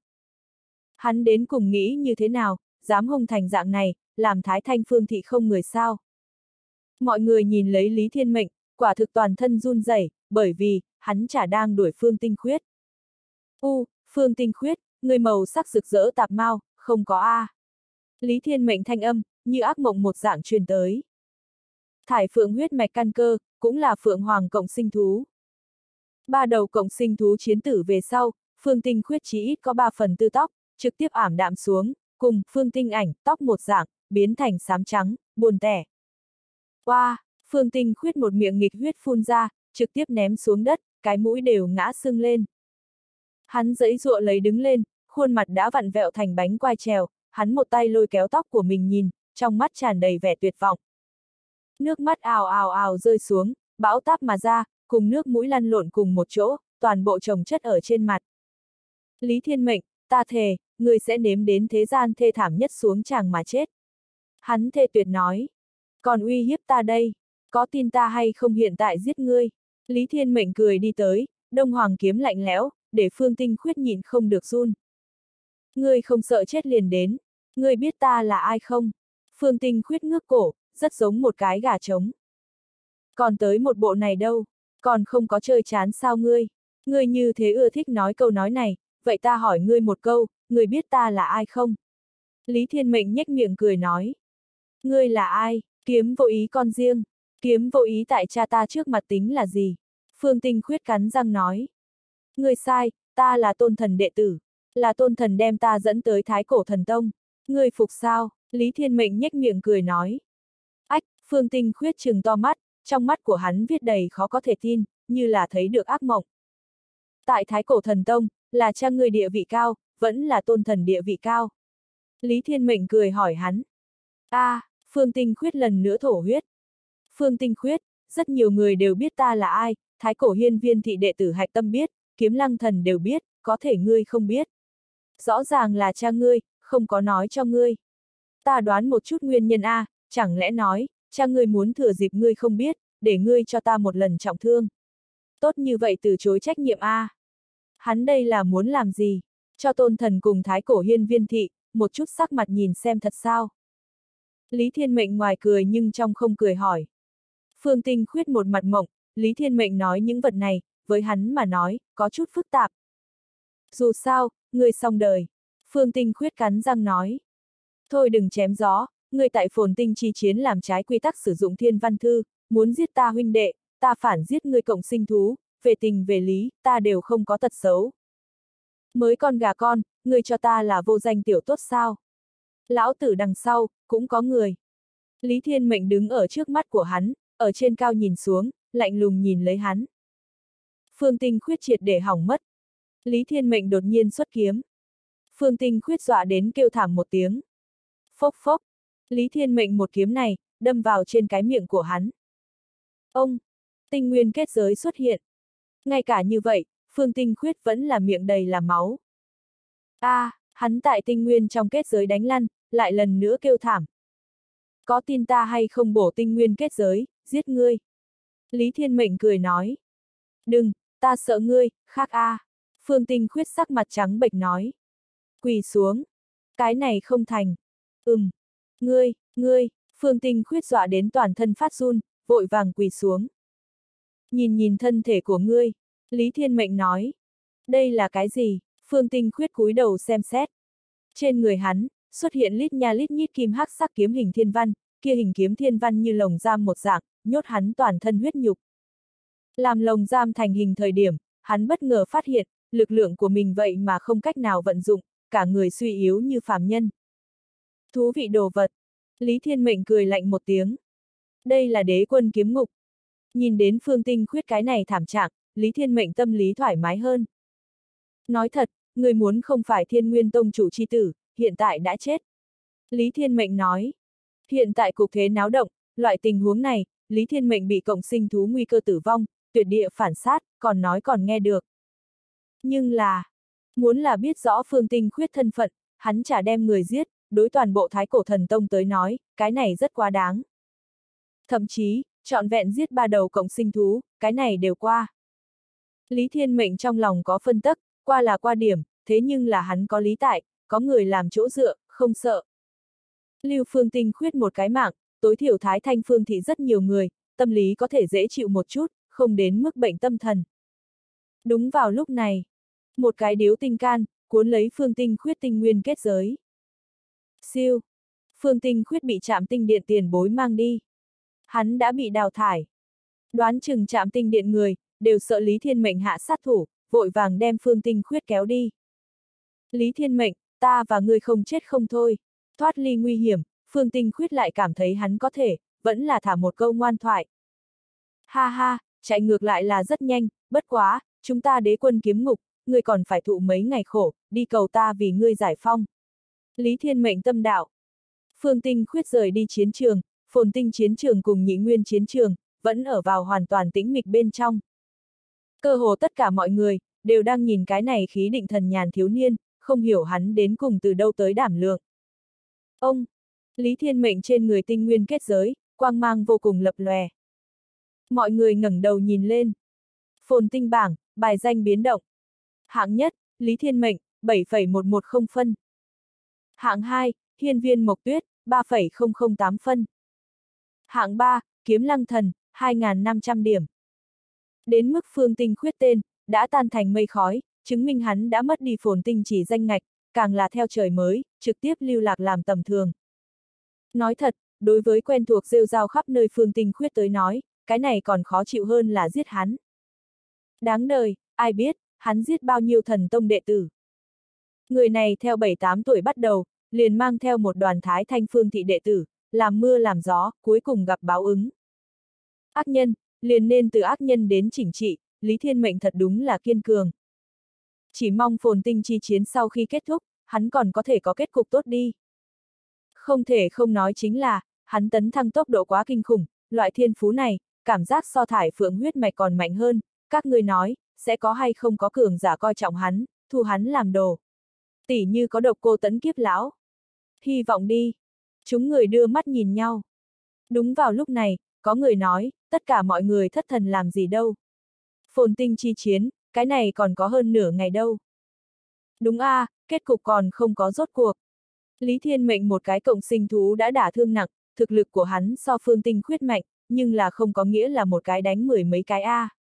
Hắn đến cùng nghĩ như thế nào, dám hung thành dạng này, làm Thái Thanh Phương thị không người sao. Mọi người nhìn lấy Lý Thiên Mệnh, quả thực toàn thân run rẩy, bởi vì, hắn chả đang đuổi Phương Tinh Khuyết. Phương Tinh Khuyết, người màu sắc rực rỡ tạp mau, không có A. Lý Thiên Mệnh thanh âm, như ác mộng một dạng truyền tới. Thải phượng huyết mạch căn cơ, cũng là phượng hoàng cộng sinh thú. Ba đầu cộng sinh thú chiến tử về sau, Phương Tinh Khuyết chỉ ít có 3/4 tóc, trực tiếp ảm đạm xuống, cùng Phương Tinh Ảnh, tóc một dạng, biến thành xám trắng, buồn tẻ. Phương Tinh Khuyết một miệng nghịch huyết phun ra, trực tiếp ném xuống đất, cái mũi đều ngã sưng lên. Hắn giãy giụa lấy đứng lên, khuôn mặt đã vặn vẹo thành bánh quai trèo, hắn một tay lôi kéo tóc của mình nhìn, trong mắt tràn đầy vẻ tuyệt vọng. Nước mắt ào ào ào rơi xuống, bão táp mà ra, cùng nước mũi lăn lộn cùng một chỗ, toàn bộ chồng chất ở trên mặt. Lý Thiên Mệnh, ta thề, ngươi sẽ nếm đến thế gian thê thảm nhất xuống chàng mà chết. Hắn thề tuyệt nói. Còn uy hiếp ta đây, có tin ta hay không hiện tại giết ngươi? Lý Thiên Mệnh cười đi tới, đông hoàng kiếm lạnh lẽo, để Phương Tinh Khuyết nhịn không được run. Ngươi không sợ chết liền đến, ngươi biết ta là ai không? Phương Tinh Khuyết ngước cổ, rất giống một cái gà trống. Còn tới một bộ này đâu? Còn không có chơi chán sao ngươi? Ngươi như thế ưa thích nói câu nói này, vậy ta hỏi ngươi một câu, ngươi biết ta là ai không? Lý Thiên Mệnh nhếch miệng cười nói. Ngươi là ai? Kiếm vô ý con riêng. Kiếm vô ý tại cha ta trước mặt tính là gì? Phương Tinh Khuyết cắn răng nói. Ngươi sai, ta là Tôn Thần đệ tử. Là Tôn Thần đem ta dẫn tới Thái Cổ Thần Tông. Ngươi phục sao? Lý Thiên Mệnh nhếch miệng cười nói. Ách, Phương Tinh Khuyết trừng to mắt, trong mắt của hắn viết đầy khó có thể tin, như là thấy được ác mộng. Tại Thái Cổ Thần Tông, là cha ngươi địa vị cao, vẫn là Tôn Thần địa vị cao. Lý Thiên Mệnh cười hỏi hắn. Phương Tinh Khuyết lần nữa thổ huyết. Phương Tinh Khuyết, rất nhiều người đều biết ta là ai, Thái Cổ Hiên Viên thị đệ tử Hạch Tâm biết, Kiếm Lăng Thần đều biết, có thể ngươi không biết. Rõ ràng là cha ngươi, không có nói cho ngươi. Ta đoán một chút nguyên nhân chẳng lẽ nói, cha ngươi muốn thừa dịp ngươi không biết, để ngươi cho ta một lần trọng thương. Tốt như vậy từ chối trách nhiệm Hắn đây là muốn làm gì? Cho Tôn Thần cùng Thái Cổ Hiên Viên thị, một chút sắc mặt nhìn xem thật sao? Lý Thiên Mệnh ngoài cười nhưng trong không cười hỏi. Phương Tinh Khuyết một mặt mộng, Lý Thiên Mệnh nói những vật này, với hắn mà nói, có chút phức tạp. Dù sao, ngươi xong đời. Phương Tinh Khuyết cắn răng nói. Thôi đừng chém gió, ngươi tại Phồn Tinh chi chiến làm trái quy tắc sử dụng thiên văn thư, muốn giết ta huynh đệ, ta phản giết ngươi cộng sinh thú, về tình về lý, ta đều không có tật xấu. Mới con gà con, ngươi cho ta là vô danh tiểu tốt sao? Lão tử đằng sau, cũng có người. Lý Thiên Mệnh đứng ở trước mắt của hắn, ở trên cao nhìn xuống, lạnh lùng nhìn lấy hắn. Phương Tinh Khuyết triệt để hỏng mất. Lý Thiên Mệnh đột nhiên xuất kiếm. Phương Tinh Khuyết dọa đến kêu thảm một tiếng. Phốc phốc. Lý Thiên Mệnh một kiếm này, đâm vào trên cái miệng của hắn. Ông! Tinh nguyên kết giới xuất hiện. Ngay cả như vậy, Phương Tinh Khuyết vẫn là miệng đầy là máu. Hắn tại tinh nguyên trong kết giới đánh lăn, lại lần nữa kêu thảm. Có tin ta hay không bổ tinh nguyên kết giới, giết ngươi. Lý Thiên Mệnh cười nói. Đừng, ta sợ ngươi, khác Phương Tinh Khuyết sắc mặt trắng bệch nói. Quỳ xuống. Cái này không thành. Ngươi, Phương Tinh Khuyết dọa đến toàn thân phát run, vội vàng quỳ xuống. Nhìn thân thể của ngươi, Lý Thiên Mệnh nói. Đây là cái gì? Phương Tinh Khuyết cúi đầu xem xét. Trên người hắn, xuất hiện lít nha lít nhít kim hắc sắc kiếm hình thiên văn, kia hình kiếm thiên văn như lồng giam một dạng, nhốt hắn toàn thân huyết nhục. Làm lồng giam thành hình thời điểm, hắn bất ngờ phát hiện, lực lượng của mình vậy mà không cách nào vận dụng, cả người suy yếu như phàm nhân. Thú vị đồ vật. Lý Thiên Mệnh cười lạnh một tiếng. Đây là đế quân kiếm ngục. Nhìn đến Phương Tinh Khuyết cái này thảm trạng, Lý Thiên Mệnh tâm lý thoải mái hơn. Nói thật, người muốn không phải Thiên Nguyên Tông chủ chi tử, hiện tại đã chết. Lý Thiên Mệnh nói. Hiện tại cục thế náo động, loại tình huống này, Lý Thiên Mệnh bị cộng sinh thú nguy cơ tử vong, tuyệt địa phản sát, còn nói còn nghe được. Nhưng là, muốn là biết rõ Phương Tinh Khuyết thân phận, hắn chả đem người giết, đối toàn bộ Thái Cổ Thần Tông tới nói, cái này rất quá đáng. Thậm chí, trọn vẹn giết 3 đầu cộng sinh thú, cái này đều qua. Lý Thiên Mệnh trong lòng có phân tức, qua là qua điểm, thế nhưng là hắn có lý tại, có người làm chỗ dựa, không sợ. Lưu Phương Tinh Khuyết một cái mạng, tối thiểu Thái Thanh Phương thị rất nhiều người, tâm lý có thể dễ chịu một chút, không đến mức bệnh tâm thần. Đúng vào lúc này, một cái điếu tinh can, cuốn lấy Phương Tinh Khuyết tinh nguyên kết giới. Siêu! Phương Tinh Khuyết bị Trạm Tinh Điện tiền bối mang đi. Hắn đã bị đào thải. Đoán chừng Trạm Tinh Điện người, đều sợ Lý Thiên Mệnh hạ sát thủ, vội vàng đem Phương Tinh Khuyết kéo đi. Lý Thiên Mệnh, ta và ngươi không chết không thôi. Thoát ly nguy hiểm, Phương Tinh Khuyết lại cảm thấy hắn có thể, vẫn là thả một câu ngoan thoại. Ha ha, chạy ngược lại là rất nhanh, bất quá, chúng ta đế quân kiếm ngục, ngươi còn phải thụ mấy ngày khổ, đi cầu ta vì ngươi giải phong. Lý Thiên Mệnh tâm đạo. Phương Tinh Khuyết rời đi chiến trường, Phồn Tinh chiến trường cùng Nhị Nguyên chiến trường, vẫn ở vào hoàn toàn tĩnh mịch bên trong. Cơ hồ tất cả mọi người, đều đang nhìn cái này khí định thần nhàn thiếu niên, không hiểu hắn đến cùng từ đâu tới đảm lượng. Ông! Lý Thiên Mệnh trên người tinh nguyên kết giới, quang mang vô cùng lập lòe. Mọi người ngẩng đầu nhìn lên. Phồn Tinh bảng, bài danh biến động. Hạng nhất, Lý Thiên Mệnh, 7,110 phân. Hạng 2, Hiên Viên Mộc Tuyết, 3,008 phân. Hạng 3, Kiếm Lăng Thần, 2.500 điểm. Đến mức Phương Tinh Khuyết tên, đã tan thành mây khói, chứng minh hắn đã mất đi phồn tinh chỉ danh ngạch, càng là theo trời mới, trực tiếp lưu lạc làm tầm thường. Nói thật, đối với quen thuộc rêu rao khắp nơi Phương Tinh Khuyết tới nói, cái này còn khó chịu hơn là giết hắn. Đáng đời, ai biết, hắn giết bao nhiêu thần tông đệ tử. Người này theo 7-8 tuổi bắt đầu, liền mang theo một đoàn Thái Thanh Phương thị đệ tử, làm mưa làm gió, cuối cùng gặp báo ứng. Ác nhân, liền nên từ ác nhân đến chỉnh trị, Lý Thiên Mệnh thật đúng là kiên cường. Chỉ mong phồn tinh chi chiến sau khi kết thúc, hắn còn có thể có kết cục tốt đi. Không thể không nói chính là, hắn tấn thăng tốc độ quá kinh khủng, loại thiên phú này, cảm giác so thải phượng huyết mạch còn mạnh hơn, các ngươi nói, sẽ có hay không có cường giả coi trọng hắn, thu hắn làm đồ. Tỉ như có Độc Cô Tấn kiếp lão. Hy vọng đi. Chúng người đưa mắt nhìn nhau. Đúng vào lúc này, có người nói, tất cả mọi người thất thần làm gì đâu. Phồn tinh chi chiến, cái này còn có hơn nửa ngày đâu. Đúng a, kết cục còn không có rốt cuộc. Lý Thiên Mệnh một cái cộng sinh thú đã đả thương nặng, thực lực của hắn so Phương Tinh Khuyết mạnh, nhưng là không có nghĩa là một cái đánh 10 mấy cái A.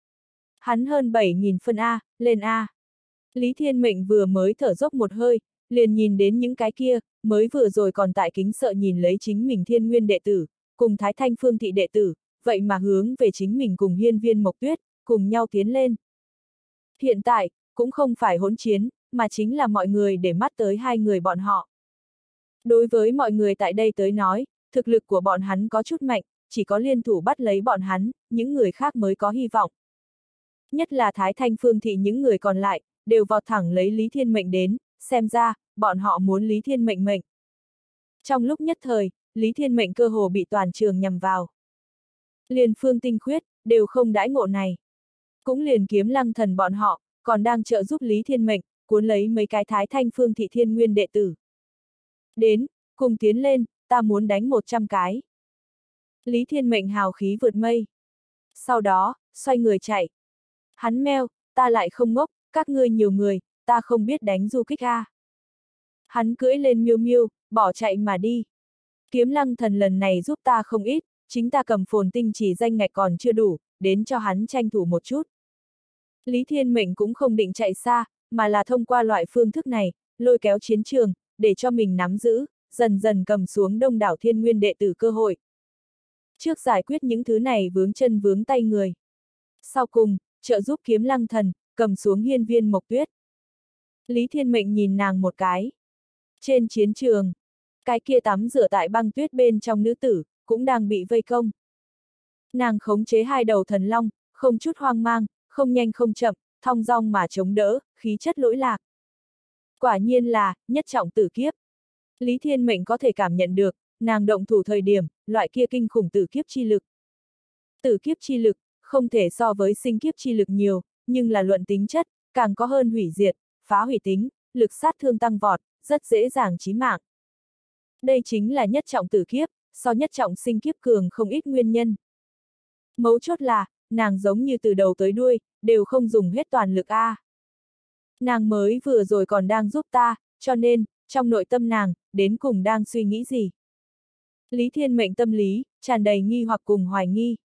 Hắn hơn 7.000 phân A, lên A. Lý Thiên Mệnh vừa mới thở dốc một hơi, liền nhìn đến những cái kia, mới vừa rồi còn tại kính sợ nhìn lấy chính mình Thiên Nguyên đệ tử, cùng Thái Thanh Phương thị đệ tử, vậy mà hướng về chính mình cùng Hiên Viên Mộc Tuyết, cùng nhau tiến lên. Hiện tại, cũng không phải hỗn chiến, mà chính là mọi người để mắt tới hai người bọn họ. Đối với mọi người tại đây tới nói, thực lực của bọn hắn có chút mạnh, chỉ có liên thủ bắt lấy bọn hắn, những người khác mới có hy vọng. Nhất là Thái Thanh Phương thị những người còn lại, đều vọt thẳng lấy Lý Thiên Mệnh đến, xem ra, bọn họ muốn Lý Thiên Mệnh mệnh. Trong lúc nhất thời, Lý Thiên Mệnh cơ hồ bị toàn trường nhằm vào. Liền Phương Tinh Khuyết, đều không đãi ngộ này. Cũng liền Kiếm Lăng Thần bọn họ, còn đang trợ giúp Lý Thiên Mệnh, cuốn lấy mấy cái Thái Thanh Phương thị thiên nguyên đệ tử. Đến, cùng tiến lên, ta muốn đánh 100 cái. Lý Thiên Mệnh hào khí vượt mây. Sau đó, xoay người chạy. Hắn meo, ta lại không ngốc, các ngươi nhiều người, ta không biết đánh du kích a. Hắn cưỡi lên miêu miêu, bỏ chạy mà đi. Kiếm Lăng Thần lần này giúp ta không ít, chính ta cầm phồn tinh chỉ danh ngạch còn chưa đủ, đến cho hắn tranh thủ một chút. Lý Thiên Mệnh cũng không định chạy xa, mà là thông qua loại phương thức này, lôi kéo chiến trường, để cho mình nắm giữ, dần dần cầm xuống đông đảo thiên nguyên đệ tử cơ hội. Trước giải quyết những thứ này vướng chân vướng tay người. Sau cùng, trợ giúp Kiếm Lăng Thần, cầm xuống Hiên Viên Mộc Tuyết. Lý Thiên Mệnh nhìn nàng một cái. Trên chiến trường, cái kia tắm rửa tại băng tuyết bên trong nữ tử, cũng đang bị vây công. Nàng khống chế hai đầu thần long, không chút hoang mang, không nhanh không chậm, thong dong mà chống đỡ, khí chất lỗi lạc. Quả nhiên là, nhất trọng tử kiếp. Lý Thiên Mệnh có thể cảm nhận được, nàng động thủ thời điểm, loại kia kinh khủng tử kiếp chi lực. Tử kiếp chi lực, không thể so với sinh kiếp chi lực nhiều, nhưng là luận tính chất, càng có hơn hủy diệt, phá hủy tính, lực sát thương tăng vọt, rất dễ dàng chí mạng. Đây chính là nhất trọng tử kiếp, so nhất trọng sinh kiếp cường không ít nguyên nhân. Mấu chốt là, nàng giống như từ đầu tới đuôi, đều không dùng hết toàn lực a. Nàng mới vừa rồi còn đang giúp ta, cho nên, trong nội tâm nàng, đến cùng đang suy nghĩ gì? Lý Thiên Mệnh tâm lý, tràn đầy nghi hoặc cùng hoài nghi.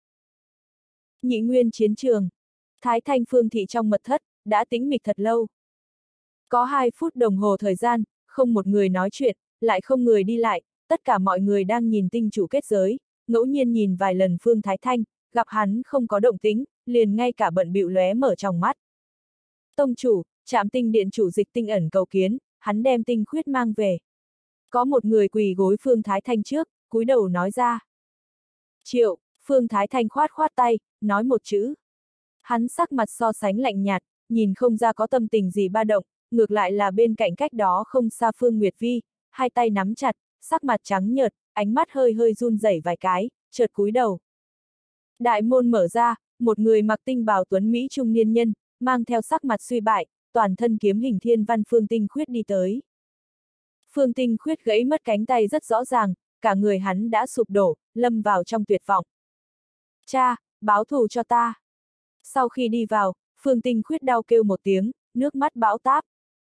Nhị nguyên chiến trường. Thái Thanh Phương thị trong mật thất, đã tĩnh mịch thật lâu. Có 2 phút đồng hồ thời gian, không một người nói chuyện, lại không người đi lại, tất cả mọi người đang nhìn tinh chủ kết giới, ngẫu nhiên nhìn vài lần Phương Thái Thanh, gặp hắn không có động tĩnh, liền ngay cả bận bịu lóe mở trong mắt. Tông chủ, Trạm Tinh điện chủ Dịch Tinh ẩn cầu kiến, hắn đem Tinh Khuyết mang về. Có một người quỳ gối Phương Thái Thanh trước, cúi đầu nói ra. Triệu, Phương Thái Thanh khoát khoát tay, nói một chữ. Hắn sắc mặt so sánh lạnh nhạt, nhìn không ra có tâm tình gì ba động, ngược lại là bên cạnh cách đó không xa Phương Nguyệt Vi, hai tay nắm chặt, sắc mặt trắng nhợt, ánh mắt hơi hơi run rẩy vài cái, chợt cúi đầu. Đại môn mở ra, một người mặc tinh bào tuấn Mỹ trung niên nhân, mang theo sắc mặt suy bại, toàn thân kiếm hình thiên văn Phương Tinh Khuyết đi tới. Phương Tinh Khuyết gãy mất cánh tay rất rõ ràng, cả người hắn đã sụp đổ, lâm vào trong tuyệt vọng. Cha, báo thù cho ta. Sau khi đi vào, Phương Tinh Khuyết đau kêu một tiếng, nước mắt bão táp.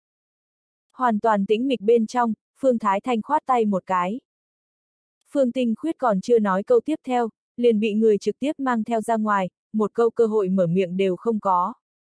Hoàn toàn tĩnh mịch bên trong, Phương Thái Thanh khoát tay một cái. Phương Tinh Khuyết còn chưa nói câu tiếp theo, liền bị người trực tiếp mang theo ra ngoài, một câu cơ hội mở miệng đều không có.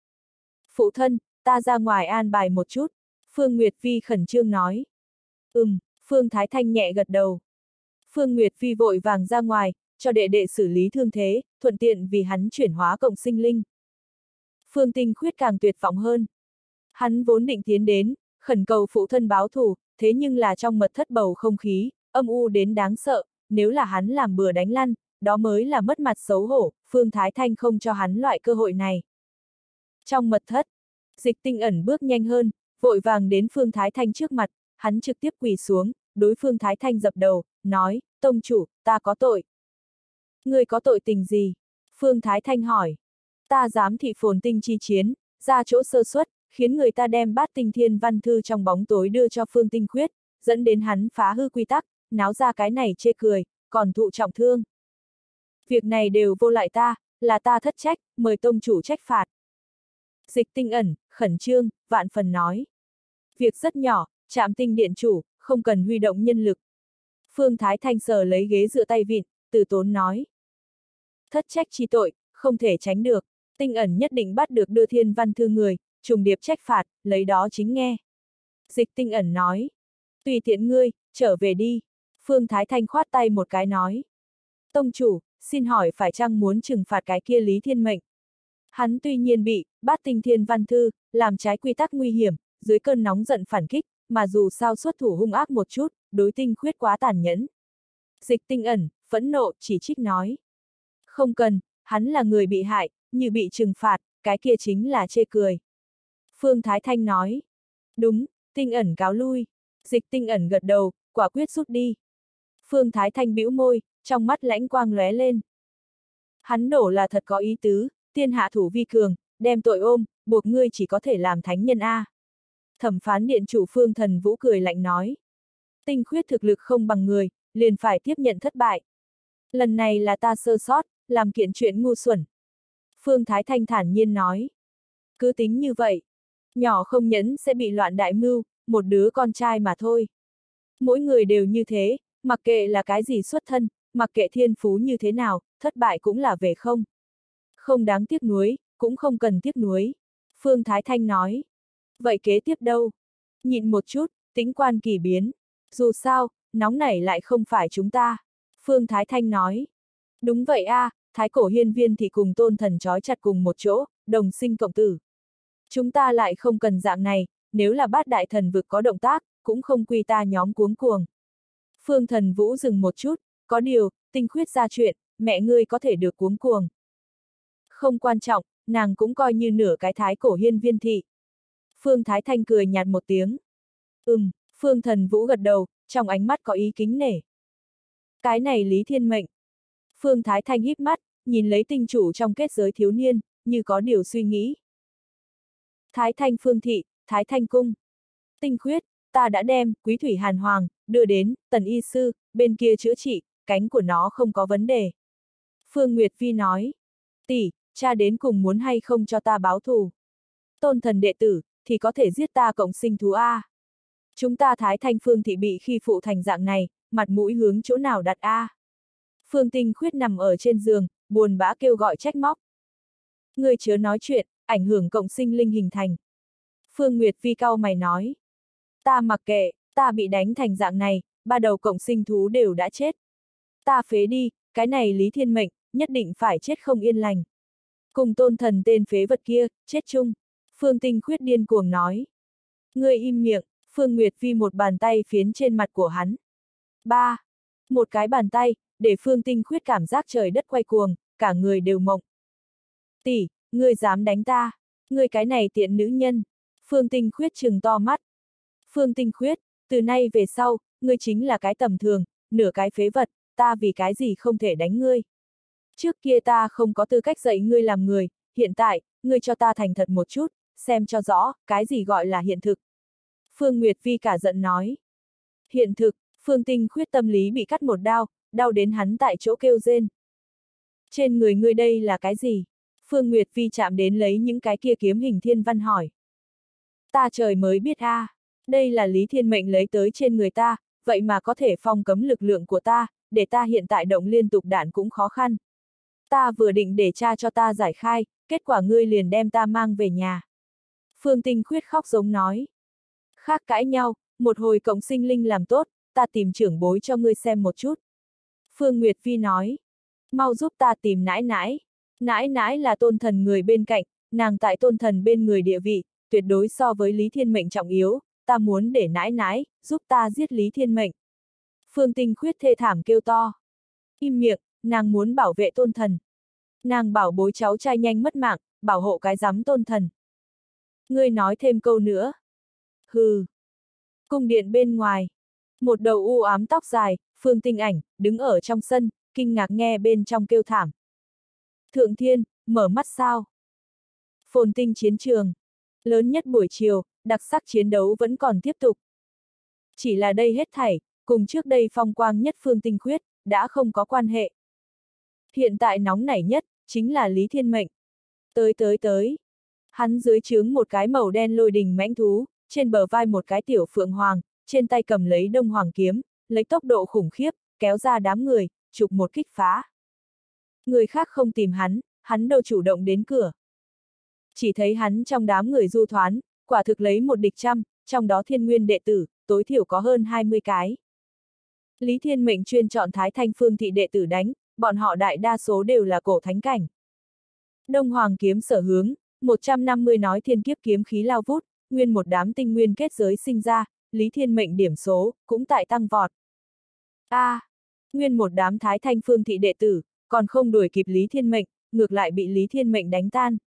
Phụ thân, ta ra ngoài an bài một chút, Phương Nguyệt Vi khẩn trương nói. Phương Thái Thanh nhẹ gật đầu. Phương Nguyệt Vi vội vàng ra ngoài, cho đệ đệ xử lý thương thế, thuận tiện vì hắn chuyển hóa cộng sinh linh. Phương Tinh Khuyết càng tuyệt vọng hơn. Hắn vốn định tiến đến, khẩn cầu phụ thân báo thù, thế nhưng là trong mật thất bầu không khí, âm u đến đáng sợ, nếu là hắn làm bừa đánh lăn, đó mới là mất mặt xấu hổ, Phương Thái Thanh không cho hắn loại cơ hội này. Trong mật thất, Dịch Tinh Ẩn bước nhanh hơn, vội vàng đến Phương Thái Thanh trước mặt, hắn trực tiếp quỳ xuống, đối Phương Thái Thanh dập đầu, nói, tông chủ, ta có tội. Ngươi có tội tình gì? Phương Thái Thanh hỏi. Ta giám thị phồn tinh chi chiến, ra chỗ sơ suất, khiến người ta đem bát tinh thiên văn thư trong bóng tối đưa cho Phương Tinh Khuyết, dẫn đến hắn phá hư quy tắc, náo ra cái này chê cười, còn thụ trọng thương. Việc này đều vô lại ta, là ta thất trách, mời tông chủ trách phạt. Dịch Tinh Ẩn, khẩn trương, vạn phần nói. Việc rất nhỏ, Trạm Tinh điện chủ, không cần huy động nhân lực. Phương Thái Thanh sờ lấy ghế dựa tay vịn, từ tốn nói. Thất trách chi tội, không thể tránh được, Tinh Ẩn nhất định bắt được đưa thiên văn thư người, trùng điệp trách phạt, lấy đó chính nghe. Dịch Tinh Ẩn nói. Tùy tiện ngươi, trở về đi. Phương Thái Thanh khoát tay một cái nói. Tông chủ, xin hỏi phải chăng muốn trừng phạt cái kia Lý Thiên Mệnh? Hắn tuy nhiên bị bát tinh thiên văn thư, làm trái quy tắc nguy hiểm, dưới cơn nóng giận phản kích, mà dù sao xuất thủ hung ác một chút, đối Tinh Khuyết quá tàn nhẫn. Dịch Tinh Ẩn, phẫn nộ, chỉ trích nói. Không cần, hắn là người bị hại, như bị trừng phạt, cái kia chính là chê cười. Phương Thái Thanh nói. Đúng, Tinh Ẩn cáo lui. Dịch Tinh Ẩn gật đầu, quả quyết rút đi. Phương Thái Thanh bĩu môi, trong mắt lãnh quang lóe lên. Hắn đổ là thật có ý tứ, thiên hạ thủ vi cường, đem tội ôm, buộc ngươi chỉ có thể làm thánh nhân A. Thẩm phán điện chủ Phương Thần Vũ cười lạnh nói. Tinh Khuyết thực lực không bằng người, liền phải tiếp nhận thất bại. Lần này là ta sơ sót, làm kiện chuyện ngu xuẩn. Phương Thái Thanh thản nhiên nói. Cứ tính như vậy, nhỏ không nhẫn sẽ bị loạn đại mưu, một đứa con trai mà thôi. Mỗi người đều như thế, mặc kệ là cái gì xuất thân, mặc kệ thiên phú như thế nào, thất bại cũng là về không. Không đáng tiếc nuối, cũng không cần tiếc nuối. Phương Thái Thanh nói. Vậy kế tiếp đâu? Nhịn một chút, tính quan kỳ biến. Dù sao, nóng nảy lại không phải chúng ta. Phương Thái Thanh nói. Đúng vậy a, Thái Cổ Hiên Viên thì cùng Tôn Thần trói chặt cùng một chỗ, đồng sinh cộng tử. Chúng ta lại không cần dạng này, nếu là bát đại thần vực có động tác, cũng không quy ta nhóm cuống cuồng. Phương Thần Vũ dừng một chút, có điều, Tinh Khuyết ra chuyện, mẹ ngươi có thể được cuống cuồng. Không quan trọng, nàng cũng coi như nửa cái Thái Cổ Hiên Viên thị. Phương Thái Thanh cười nhạt một tiếng. Phương Thần Vũ gật đầu, trong ánh mắt có ý kính nể. Cái này Lý Thiên Mệnh. Phương Thái Thanh híp mắt, nhìn lấy tinh chủ trong kết giới thiếu niên, như có điều suy nghĩ. Thái Thanh Phương thị, Thái Thanh cung. Tinh Khuyết, ta đã đem Quý Thủy Hàn Hoàng đưa đến Tần y sư, bên kia chữa trị, cánh của nó không có vấn đề. Phương Nguyệt Vi nói. Tỷ, cha đến cùng muốn hay không cho ta báo thù. Tôn Thần đệ tử, thì có thể giết ta cộng sinh thú A. Chúng ta Thái Thanh Phương thị bị khi phụ thành dạng này, mặt mũi hướng chỗ nào đặt A. Phương Tinh Khuyết nằm ở trên giường, buồn bã kêu gọi trách móc. Ngươi chớ nói chuyện, ảnh hưởng cộng sinh linh hình thành. Phương Nguyệt Vi cau mày nói. Ta mặc kệ, ta bị đánh thành dạng này, ba đầu cộng sinh thú đều đã chết. Ta phế đi, cái này Lý Thiên Mệnh, nhất định phải chết không yên lành. Cùng Tôn Thần tên phế vật kia, chết chung. Phương Tinh Khuyết điên cuồng nói. Ngươi im miệng, Phương Nguyệt Vi một bàn tay phiến trên mặt của hắn. Ba. Một cái bàn tay, để Phương Tinh Khuyết cảm giác trời đất quay cuồng, cả người đều mộng. Tỷ, ngươi dám đánh ta, ngươi cái này tiện nữ nhân. Phương Tinh Khuyết trừng to mắt. Phương Tinh Khuyết, từ nay về sau, ngươi chính là cái tầm thường, nửa cái phế vật, ta vì cái gì không thể đánh ngươi. Trước kia ta không có tư cách dạy ngươi làm người, hiện tại, ngươi cho ta thành thật một chút, xem cho rõ, cái gì gọi là hiện thực. Phương Nguyệt Vi cả giận nói. Hiện thực, Phương Tinh Khuyết tâm lý bị cắt một đao, đau đến hắn tại chỗ kêu rên. Trên người ngươi đây là cái gì? Phương Nguyệt Vi chạm đến lấy những cái kia kiếm hình thiên văn hỏi. Ta trời mới biết a, đây là Lý Thiên Mệnh lấy tới trên người ta, vậy mà có thể phong cấm lực lượng của ta, để ta hiện tại động liên tục đạn cũng khó khăn. Ta vừa định để cha cho ta giải khai, kết quả ngươi liền đem ta mang về nhà. Phương Tinh Khuyết khóc giống nói. Khác cãi nhau, một hồi cộng sinh linh làm tốt, ta tìm trưởng bối cho ngươi xem một chút. Phương Nguyệt Vi nói. Mau giúp ta tìm nãi nãi. Nãi nãi là tôn thần người bên cạnh, nàng tại tôn thần bên người địa vị, tuyệt đối so với Lý Thiên Mệnh trọng yếu, ta muốn để nãi nãi, giúp ta giết Lý Thiên Mệnh. Phương Tinh Khuyết thê thảm kêu to. Im miệng, nàng muốn bảo vệ tôn thần. Nàng bảo bối cháu trai nhanh mất mạng, bảo hộ cái giám tôn thần. Ngươi nói thêm câu nữa. Hừ. Cung điện bên ngoài. Một đầu u ám tóc dài, Phương Tinh Ảnh, đứng ở trong sân, kinh ngạc nghe bên trong kêu thảm. Thượng Thiên, mở mắt sao? Phồn tinh chiến trường. Lớn nhất buổi chiều, đặc sắc chiến đấu vẫn còn tiếp tục. Chỉ là đây hết thảy, cùng trước đây phong quang nhất Phương Tinh Khuyết, đã không có quan hệ. Hiện tại nóng nảy nhất, chính là Lý Thiên Mệnh. Tới. Hắn dưới trướng một cái màu đen lôi đình mãnh thú, trên bờ vai một cái tiểu phượng hoàng, trên tay cầm lấy đông hoàng kiếm, lấy tốc độ khủng khiếp, kéo ra đám người, chụp một kích phá. Người khác không tìm hắn đâu chủ động đến cửa. Chỉ thấy hắn trong đám người du thoán, quả thực lấy một địch trăm, trong đó thiên nguyên đệ tử, tối thiểu có hơn 20 cái. Lý Thiên Mệnh chuyên chọn Thái Thanh Phương thị đệ tử đánh, bọn họ đại đa số đều là cổ thánh cảnh. Đông Hoàng kiếm sở hướng, 150 nói thiên kiếp kiếm khí lao vút, nguyên một đám tinh nguyên kết giới sinh ra, Lý Thiên Mệnh điểm số, cũng tại tăng vọt. Nguyên một đám Thái Thanh Phương thị đệ tử, còn không đuổi kịp Lý Thiên Mệnh, ngược lại bị Lý Thiên Mệnh đánh tan.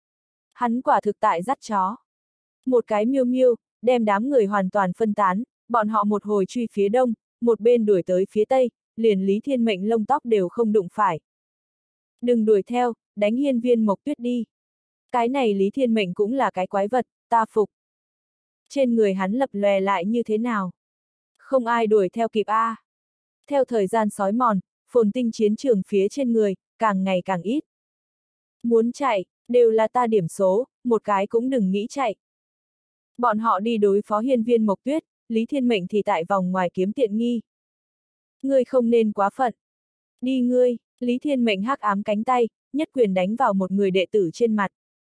Hắn quả thực tại dắt chó. Một cái miêu miêu, đem đám người hoàn toàn phân tán, bọn họ một hồi truy phía đông, một bên đuổi tới phía tây, liền Lý Thiên Mệnh lông tóc đều không đụng phải. Đừng đuổi theo, đánh Hiên Viên Mộc Tuyết đi. Cái này Lý Thiên Mệnh cũng là cái quái vật, ta phục. Trên người hắn lập lòe lại như thế nào? Không ai đuổi theo kịp a. Theo thời gian sói mòn, phồn tinh chiến trường phía trên người, càng ngày càng ít. Muốn chạy, đều là ta điểm số, một cái cũng đừng nghĩ chạy. Bọn họ đi đối phó Hiên Viên Mộc Tuyết, Lý Thiên Mệnh thì tại vòng ngoài kiếm tiện nghi. Ngươi không nên quá phận. Đi ngươi, Lý Thiên Mệnh hắc ám cánh tay, nhất quyền đánh vào một người đệ tử trên mặt.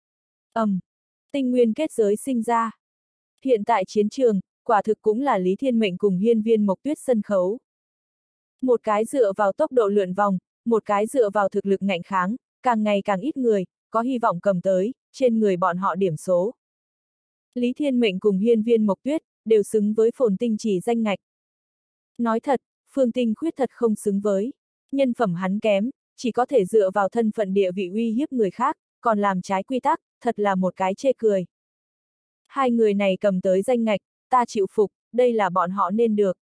Tinh nguyên kết giới sinh ra. Hiện tại chiến trường, quả thực cũng là Lý Thiên Mệnh cùng Hiên Viên Mộc Tuyết sân khấu. Một cái dựa vào tốc độ lượn vòng, một cái dựa vào thực lực ngạnh kháng, càng ngày càng ít người, có hy vọng cầm tới, trên người bọn họ điểm số. Lý Thiên Mệnh cùng Hiên Viên Mộc Tuyết, đều xứng với phồn tinh chỉ danh ngạch. Nói thật, Phương Tinh Khuyết thật không xứng với. Nhân phẩm hắn kém, chỉ có thể dựa vào thân phận địa vị uy hiếp người khác, còn làm trái quy tắc, thật là một cái chê cười. Hai người này cầm tới danh ngạch, ta chịu phục, đây là bọn họ nên được.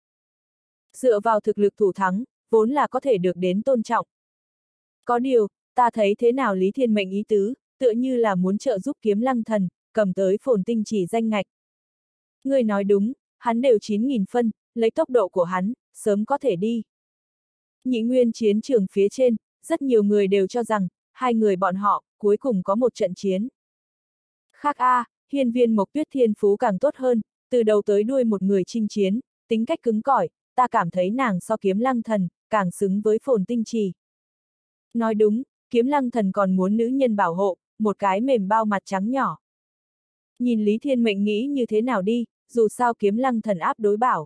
Dựa vào thực lực thủ thắng, vốn là có thể được đến tôn trọng. Có điều, ta thấy thế nào Lý Thiên Mệnh ý tứ, tựa như là muốn trợ giúp Kiếm Lăng Thần, cầm tới phồn tinh chỉ danh ngạch. Người nói đúng, hắn đều 9.000 phân, lấy tốc độ của hắn, sớm có thể đi. Nhị nguyên chiến trường phía trên, rất nhiều người đều cho rằng, hai người bọn họ, cuối cùng có một trận chiến. Khác Hiên Viên Mộc Tuyết thiên phú càng tốt hơn, từ đầu tới đuôi một người chinh chiến, tính cách cứng cỏi, ta cảm thấy nàng so Kiếm Lăng Thần, càng xứng với phồn tinh trì. Nói đúng, Kiếm Lăng Thần còn muốn nữ nhân bảo hộ, một cái mềm bao mặt trắng nhỏ. Nhìn Lý Thiên Mệnh nghĩ như thế nào đi, dù sao Kiếm Lăng Thần áp đối bảo.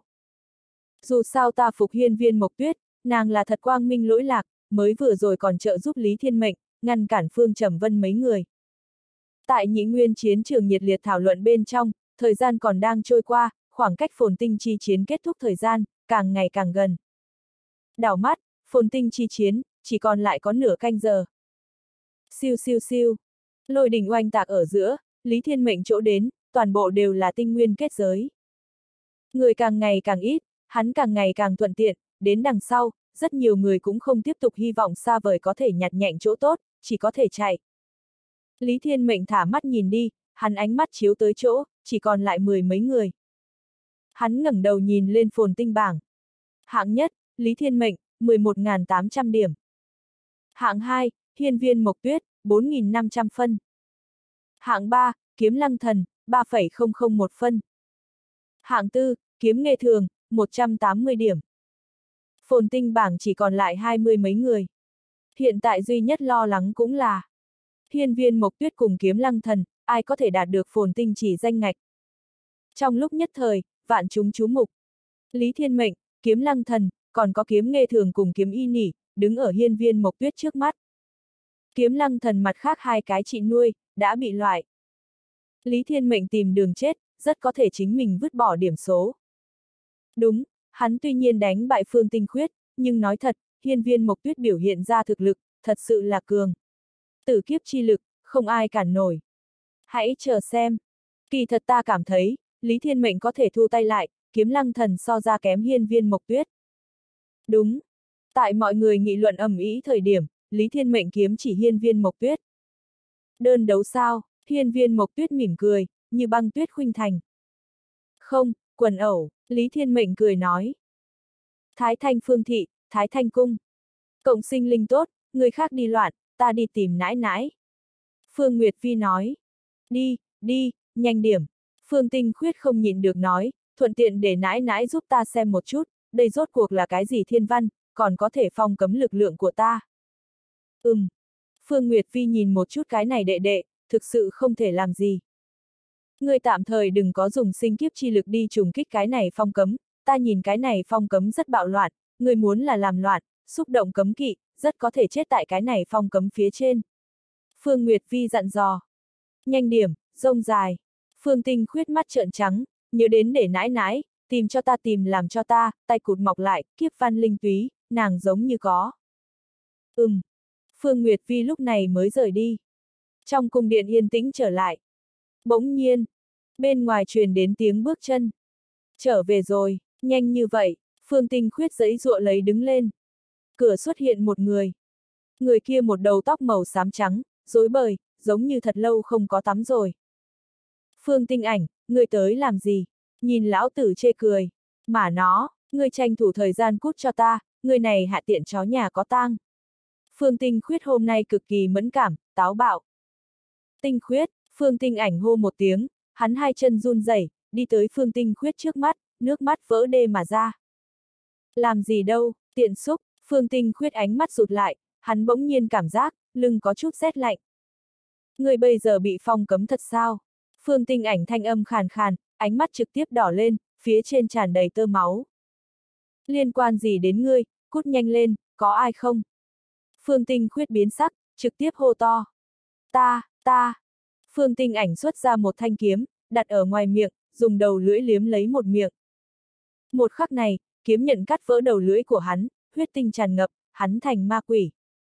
Dù sao ta phục Hiên Viên Mộc Tuyết, nàng là thật quang minh lỗi lạc, mới vừa rồi còn trợ giúp Lý Thiên Mệnh, ngăn cản Phương Trầm Vân mấy người. Tại nhị nguyên chiến trường nhiệt liệt thảo luận bên trong, thời gian còn đang trôi qua, khoảng cách phồn tinh chi chiến kết thúc thời gian, càng ngày càng gần. Đảo mắt, phồn tinh chi chiến, chỉ còn lại có nửa canh giờ. Siêu siêu siêu. Lôi đình oanh tạc ở giữa, Lý Thiên Mệnh chỗ đến, toàn bộ đều là tinh nguyên kết giới. Người càng ngày càng ít, hắn càng ngày càng thuận tiện, đến đằng sau, rất nhiều người cũng không tiếp tục hy vọng xa vời có thể nhặt nhạnh chỗ tốt, chỉ có thể chạy. Lý Thiên Mệnh thả mắt nhìn đi, hắn ánh mắt chiếu tới chỗ, chỉ còn lại 10 mấy người. Hắn ngẩng đầu nhìn lên phồn tinh bảng. Hạng nhất, Lý Thiên Mệnh, 11.800 điểm. Hạng 2, Hiên Viên Mộc Tuyết, 4.500 phân. Hạng 3, Kiếm Lăng Thần, 3,001 phân. Hạng 4, Kiếm Nghề Thường, 180 điểm. Phồn tinh bảng chỉ còn lại 20 mấy người. Hiện tại duy nhất lo lắng cũng là Hiên Viên Mộc Tuyết cùng Kiếm Lăng Thần, ai có thể đạt được phồn tinh chỉ danh ngạch. Trong lúc nhất thời, vạn chúng chú mục. Lý Thiên Mệnh, Kiếm Lăng Thần, còn có Kiếm Nghê Thường cùng Kiếm Y Nỉ, đứng ở Hiên Viên Mộc Tuyết trước mắt. Kiếm Lăng Thần mặt khác hai cái chị nuôi, đã bị loại. Lý Thiên Mệnh tìm đường chết, rất có thể chính mình vứt bỏ điểm số. Đúng, hắn tuy nhiên đánh bại Phương Tinh Khuyết, nhưng nói thật, Hiên Viên Mộc Tuyết biểu hiện ra thực lực, thật sự là cường. Tử kiếp chi lực, không ai cản nổi. Hãy chờ xem. Kỳ thật ta cảm thấy, Lý Thiên Mệnh có thể thu tay lại, Kiếm Lăng Thần so ra kém Hiên Viên Mộc Tuyết. Đúng. Tại mọi người nghị luận ầm ĩ thời điểm, Lý Thiên Mệnh kiếm chỉ Hiên Viên Mộc Tuyết. Đơn đấu sao? Hiên Viên Mộc Tuyết mỉm cười, như băng tuyết khuynh thành. Không, quần ẩu, Lý Thiên Mệnh cười nói. Thái Thanh Phương Thị, Thái Thanh Cung. Cộng sinh linh tốt, người khác đi loạn, ta đi tìm nãi nãi. Phương Nguyệt Vi nói. Đi, đi, nhanh điểm. Phương Tinh Khuyết không nhịn được nói, thuận tiện để nãi nãi giúp ta xem một chút, đây rốt cuộc là cái gì thiên văn, còn có thể phong cấm lực lượng của ta. Phương Nguyệt Vi nhìn một chút cái này đệ đệ, thực sự không thể làm gì. Ngươi tạm thời đừng có dùng sinh kiếp chi lực đi trùng kích cái này phong cấm, ta nhìn cái này phong cấm rất bạo loạn, ngươi muốn là làm loạn, xúc động cấm kỵ, rất có thể chết tại cái này phong cấm phía trên. Phương Nguyệt Vi dặn dò. Nhanh điểm, rông dài. Phương Tinh Khuyết mắt trợn trắng, nhớ đến để nãi nãi, tìm cho ta tìm làm cho ta, tay cụt mọc lại, kiếp văn linh túy, nàng giống như có. Phương Nguyệt Vi lúc này mới rời đi. Trong cung điện yên tĩnh trở lại. Bỗng nhiên, bên ngoài truyền đến tiếng bước chân. Trở về rồi, nhanh như vậy, Phương Tinh Khuyết giãy giụa lấy đứng lên. Cửa xuất hiện một người. Người kia một đầu tóc màu xám trắng, rối bời, giống như thật lâu không có tắm rồi. Phương Tinh Ảnh, ngươi tới làm gì? Nhìn lão tử chê cười. Mà nó, ngươi tranh thủ thời gian cút cho ta, người này hạ tiện chó nhà có tang. Phương Tinh Khuyết hôm nay cực kỳ mẫn cảm, táo bạo. Tinh Khuyết, Phương Tinh Ảnh hô một tiếng, hắn hai chân run rẩy, đi tới Phương Tinh Khuyết trước mắt, nước mắt vỡ đê mà ra. Làm gì đâu, tiện xúc, Phương Tinh Khuyết ánh mắt rụt lại, hắn bỗng nhiên cảm giác, lưng có chút rét lạnh. Người bây giờ bị phong cấm thật sao? Phương Tinh Ảnh thanh âm khàn khàn, ánh mắt trực tiếp đỏ lên, phía trên tràn đầy tơ máu. Liên quan gì đến ngươi, cút nhanh lên, có ai không? Phương Tinh Khuyết biến sắc, trực tiếp hô to. Ta. Phương Tinh Ảnh xuất ra một thanh kiếm, đặt ở ngoài miệng, dùng đầu lưỡi liếm lấy một miệng. Một khắc này, kiếm nhận cắt vỡ đầu lưỡi của hắn, huyết tinh tràn ngập, hắn thành ma quỷ.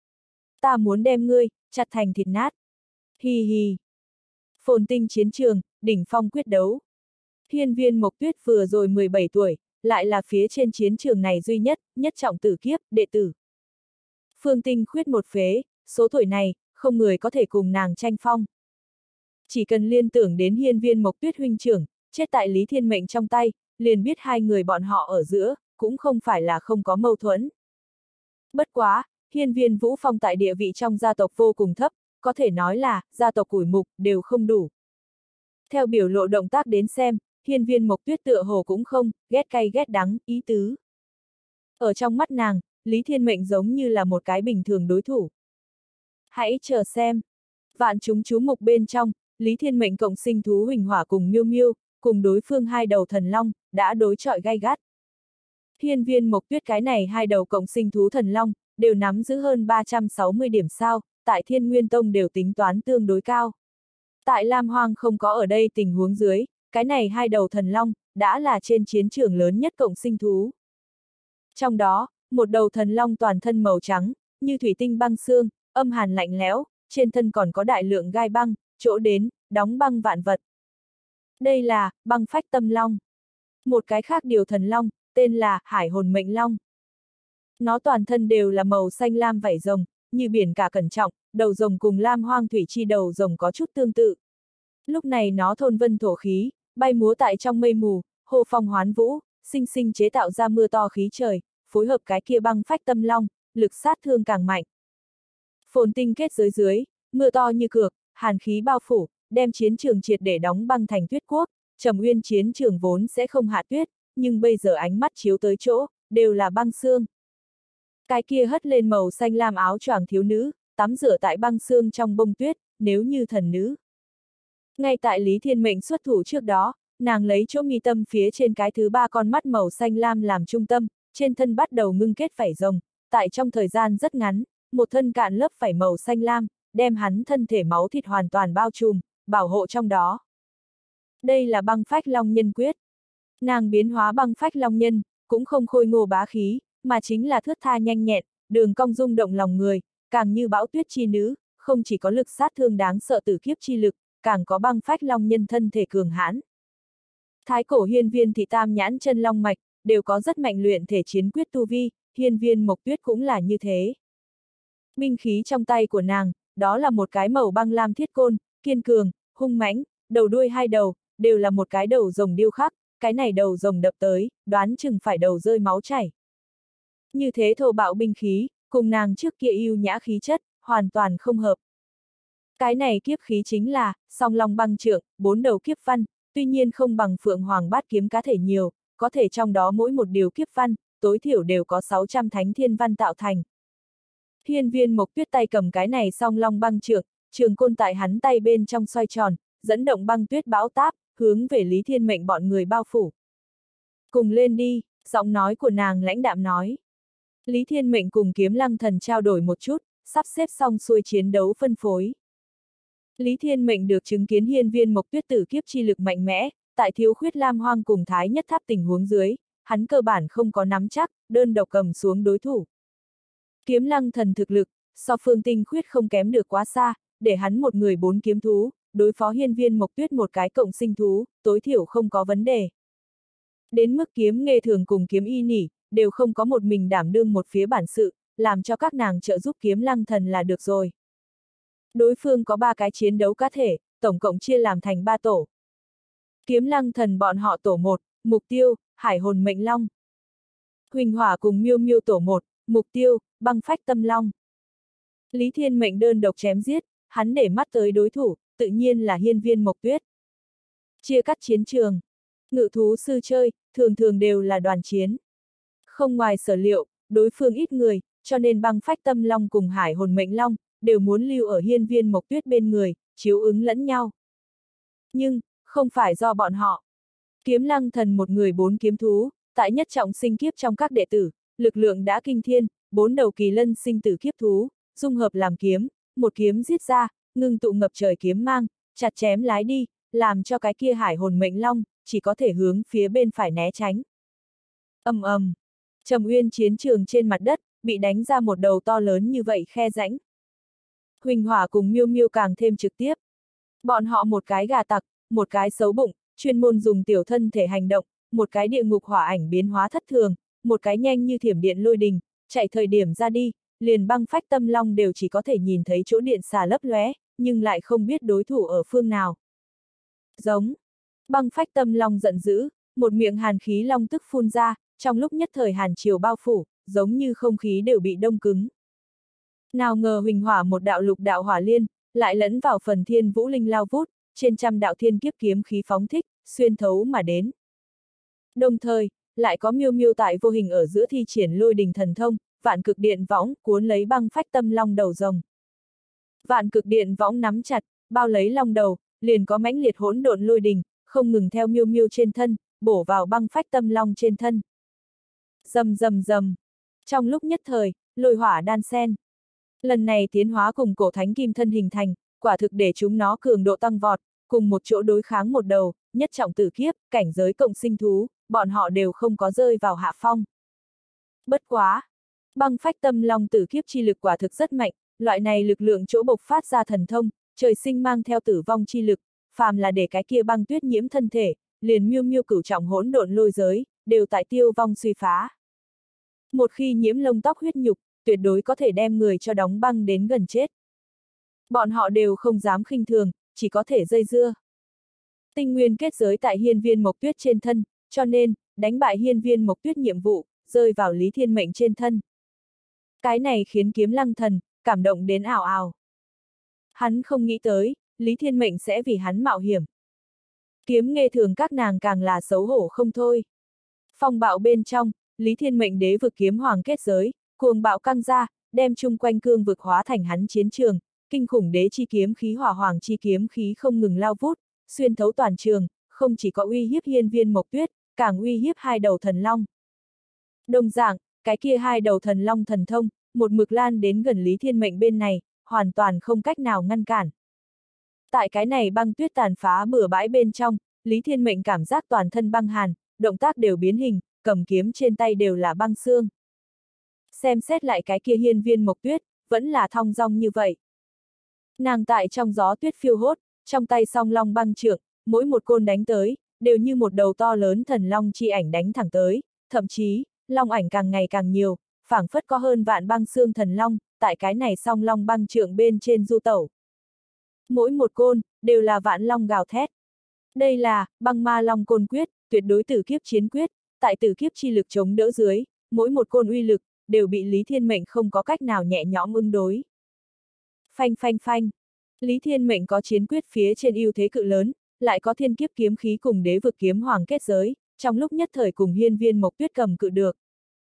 Ta muốn đem ngươi, chặt thành thịt nát. Hi hi. Phồn tinh chiến trường, đỉnh phong quyết đấu. Hiên Viên Mộc Tuyết vừa rồi 17 tuổi, lại là phía trên chiến trường này duy nhất, nhất trọng tử kiếp, đệ tử. Phương Tinh Khuyết một phế, số tuổi này, không người có thể cùng nàng tranh phong. Chỉ cần liên tưởng đến Hiên Viên Mộc Tuyết huynh trưởng, chết tại Lý Thiên Mệnh trong tay, liền biết hai người bọn họ ở giữa, cũng không phải là không có mâu thuẫn. Bất quá, Hiên Viên Vũ Phong tại địa vị trong gia tộc vô cùng thấp, có thể nói là, gia tộc củi mục, đều không đủ. Theo biểu lộ động tác đến xem, Hiên Viên Mộc Tuyết tựa hồ cũng không, ghét cay ghét đắng, ý tứ. Ở trong mắt nàng, Lý Thiên Mệnh giống như là một cái bình thường đối thủ. Hãy chờ xem. Vạn chúng chú mục bên trong, Lý Thiên Mệnh cộng sinh thú Huỳnh Hỏa cùng Miêu Miêu, cùng đối phương hai đầu thần long, đã đối chọi gay gắt. Hiên Viên Mộc Tuyết cái này hai đầu cộng sinh thú thần long, đều nắm giữ hơn 360 điểm sao, tại Thiên Nguyên Tông đều tính toán tương đối cao. Tại Lam Hoang không có ở đây tình huống dưới, cái này hai đầu thần long, đã là trên chiến trường lớn nhất cộng sinh thú. Trong đó, một đầu thần long toàn thân màu trắng, như thủy tinh băng xương, âm hàn lạnh lẽo, trên thân còn có đại lượng gai băng, chỗ đến, đóng băng vạn vật. Đây là, băng phách tâm long. Một cái khác điều thần long, tên là hải hồn mệnh long. Nó toàn thân đều là màu xanh lam vảy rồng, như biển cả cẩn trọng, đầu rồng cùng Lam Hoang thủy chi đầu rồng có chút tương tự. Lúc này nó thôn vân thổ khí, bay múa tại trong mây mù, hô phong hoán vũ, sinh sinh chế tạo ra mưa to khí trời, phối hợp cái kia băng phách tâm long, lực sát thương càng mạnh. Phồn tinh kết giới dưới, mưa to như cược, hàn khí bao phủ, đem chiến trường triệt để đóng băng thành tuyết quốc. Trầm Uyên chiến trường vốn sẽ không hạ tuyết, nhưng bây giờ ánh mắt chiếu tới chỗ, đều là băng xương. Cái kia hất lên màu xanh lam áo choàng thiếu nữ, tắm rửa tại băng xương trong bông tuyết, nếu như thần nữ. Ngay tại Lý Thiên Mệnh xuất thủ trước đó, nàng lấy chỗ mi tâm phía trên cái thứ ba con mắt màu xanh lam làm trung tâm, trên thân bắt đầu ngưng kết vảy rồng, tại trong thời gian rất ngắn, một thân cạn lớp vảy màu xanh lam, đem hắn thân thể máu thịt hoàn toàn bao trùm, bảo hộ trong đó. Đây là băng phách long nhân quyết. Nàng biến hóa băng phách long nhân, cũng không khôi ngô bá khí, mà chính là thướt tha nhanh nhẹn, đường cong rung động lòng người, càng như bão tuyết chi nữ, không chỉ có lực sát thương đáng sợ tử kiếp chi lực, càng có băng phách long nhân thân thể cường hãn. Thái cổ hiên viên thị tam nhãn chân long mạch, đều có rất mạnh luyện thể chiến quyết tu vi, hiên viên mộc tuyết cũng là như thế. Binh khí trong tay của nàng, đó là một cái màu băng lam thiết côn, kiên cường, hung mãnh, đầu đuôi hai đầu, đều là một cái đầu rồng điêu khắc, cái này đầu rồng đập tới, đoán chừng phải đầu rơi máu chảy. Như thế thô bạo binh khí, cùng nàng trước kia yêu nhã khí chất, hoàn toàn không hợp. Cái này kiếp khí chính là, song long băng trượng, 4 đầu kiếp văn, tuy nhiên không bằng phượng hoàng bát kiếm cá thể nhiều, có thể trong đó mỗi một điều kiếp văn, tối thiểu đều có 600 thánh thiên văn tạo thành. Hiên viên mộc tuyết tay cầm cái này song long băng trượng, trường côn tại hắn tay bên trong xoay tròn, dẫn động băng tuyết bão táp, hướng về Lý Thiên Mệnh bọn người bao phủ. Cùng lên đi, giọng nói của nàng lãnh đạm nói. Lý Thiên Mệnh cùng Kiếm Lăng Thần trao đổi một chút, sắp xếp xong xuôi chiến đấu phân phối. Lý Thiên Mệnh được chứng kiến hiên viên mộc tuyết tử kiếp chi lực mạnh mẽ, tại thiếu khuyết lam hoang cùng thái nhất tháp tình huống dưới, hắn cơ bản không có nắm chắc, đơn độc cầm xuống đối thủ. Kiếm Lăng Thần thực lực, so Phương Tinh Khuyết không kém được quá xa, để hắn một người 4 kiếm thú, đối phó hiên viên mộc tuyết một cái cộng sinh thú, tối thiểu không có vấn đề. Đến mức Kiếm Nghê Thường cùng Kiếm Y Nỉ, đều không có một mình đảm đương một phía bản sự, làm cho các nàng trợ giúp Kiếm Lăng Thần là được rồi. Đối phương có 3 cái chiến đấu cá thể, tổng cộng chia làm thành 3 tổ. Kiếm Lăng Thần bọn họ tổ 1, mục tiêu, Hải Hồn Mệnh Long. Huỳnh Hỏa cùng Miêu Miêu tổ 1, mục tiêu, Băng Phách Tâm Long. Lý Thiên Mệnh đơn độc chém giết, hắn để mắt tới đối thủ, tự nhiên là hiên viên mộc tuyết. Chia cắt chiến trường. Ngự thú sư chơi, thường thường đều là đoàn chiến. Không ngoài sở liệu, đối phương ít người, cho nên Băng Phách Tâm Long cùng Hải Hồn Mệnh Long, đều muốn lưu ở hiên viên mộc tuyết bên người, chiếu ứng lẫn nhau. Nhưng, không phải do bọn họ. Kiếm Lăng Thần một người 4 kiếm thú, tại nhất trọng sinh kiếp trong các đệ tử, lực lượng đã kinh thiên, 4 đầu kỳ lân sinh tử kiếp thú, dung hợp làm kiếm, một kiếm giết ra, ngưng tụ ngập trời kiếm mang, chặt chém lái đi, làm cho cái kia Hải Hồn Mệnh Long, chỉ có thể hướng phía bên phải né tránh. Ầm ầm, Trầm Uyên chiến trường trên mặt đất, bị đánh ra một đầu to lớn như vậy khe rãnh. Huỳnh Hỏa cùng Miêu Miêu càng thêm trực tiếp. Bọn họ một cái gà tặc, một cái xấu bụng, chuyên môn dùng tiểu thân thể hành động, một cái địa ngục hỏa ảnh biến hóa thất thường, một cái nhanh như thiểm điện lôi đình, chạy thời điểm ra đi, liền Băng Phách Tâm Long đều chỉ có thể nhìn thấy chỗ điện xà lấp lóe, nhưng lại không biết đối thủ ở phương nào. Giống. Băng Phách Tâm Long giận dữ, một miệng hàn khí long tức phun ra, trong lúc nhất thời hàn triều bao phủ, giống như không khí đều bị đông cứng. Nào ngờ Huỳnh Hỏa một đạo lục đạo hỏa liên, lại lẫn vào phần thiên vũ linh lao vút, trên trăm đạo thiên kiếp kiếm khí phóng thích, xuyên thấu mà đến. Đồng thời, lại có Miêu Miêu tại vô hình ở giữa thi triển lôi đình thần thông, vạn cực điện võng cuốn lấy Băng Phách Tâm Long đầu rồng. Vạn cực điện võng nắm chặt, bao lấy long đầu, liền có mãnh liệt hỗn độn lôi đình, không ngừng theo Miêu Miêu trên thân, bổ vào Băng Phách Tâm Long trên thân. Rầm rầm rầm. Trong lúc nhất thời, lôi hỏa đan xen. Lần này tiến hóa cùng cổ thánh kim thân hình thành, quả thực để chúng nó cường độ tăng vọt, cùng một chỗ đối kháng một đầu, nhất trọng tử kiếp, cảnh giới cộng sinh thú, bọn họ đều không có rơi vào hạ phong. Bất quá! Băng Phách Tâm Long tử kiếp chi lực quả thực rất mạnh, loại này lực lượng chỗ bộc phát ra thần thông, trời sinh mang theo tử vong chi lực, phàm là để cái kia băng tuyết nhiễm thân thể, liền Miêu Miêu cửu trọng hỗn độn lôi giới, đều tại tiêu vong suy phá. Một khi nhiễm lông tóc huyết nhục, tuyệt đối có thể đem người cho đóng băng đến gần chết. Bọn họ đều không dám khinh thường, chỉ có thể dây dưa. Tinh nguyên kết giới tại hiên viên mộc tuyết trên thân, cho nên, đánh bại hiên viên mộc tuyết nhiệm vụ, rơi vào Lý Thiên Mệnh trên thân. Cái này khiến Kiếm Lăng Thần, cảm động đến ảo ảo. Hắn không nghĩ tới, Lý Thiên Mệnh sẽ vì hắn mạo hiểm. Kiếm Nghê Thường các nàng càng là xấu hổ không thôi. Phong bạo bên trong, Lý Thiên Mệnh đế vực kiếm hoàng kết giới, cuồng bạo căng ra, đem chung quanh cương vực hóa thành hắn chiến trường, kinh khủng đế chi kiếm khí hỏa hoàng chi kiếm khí không ngừng lao vút, xuyên thấu toàn trường, không chỉ có uy hiếp hiên viên mộc tuyết, càng uy hiếp hai đầu thần long. Đồng dạng, cái kia hai đầu thần long thần thông, một mực lan đến gần Lý Thiên Mệnh bên này, hoàn toàn không cách nào ngăn cản. Tại cái này băng tuyết tàn phá bừa bãi bên trong, Lý Thiên Mệnh cảm giác toàn thân băng hàn, động tác đều biến hình, cầm kiếm trên tay đều là băng xương. Xem xét lại cái kia hiên viên mộc tuyết, vẫn là thong dong như vậy. Nàng tại trong gió tuyết phiêu hốt, trong tay song long băng trượng, mỗi một côn đánh tới, đều như một đầu to lớn thần long chi ảnh đánh thẳng tới, thậm chí, long ảnh càng ngày càng nhiều, phảng phất có hơn vạn băng xương thần long, tại cái này song long băng trượng bên trên du tẩu. Mỗi một côn, đều là vạn long gào thét. Đây là, băng ma long côn quyết, tuyệt đối tử kiếp chiến quyết, tại tử kiếp chi lực chống đỡ dưới, mỗi một côn uy lực, đều bị Lý Thiên Mệnh không có cách nào nhẹ nhõm ứng đối. Phanh phanh phanh. Lý Thiên Mệnh có chiến quyết phía trên ưu thế cự lớn, lại có thiên kiếp kiếm khí cùng đế vực kiếm hoàng kết giới, trong lúc nhất thời cùng hiên viên mộc tuyết cầm cự được.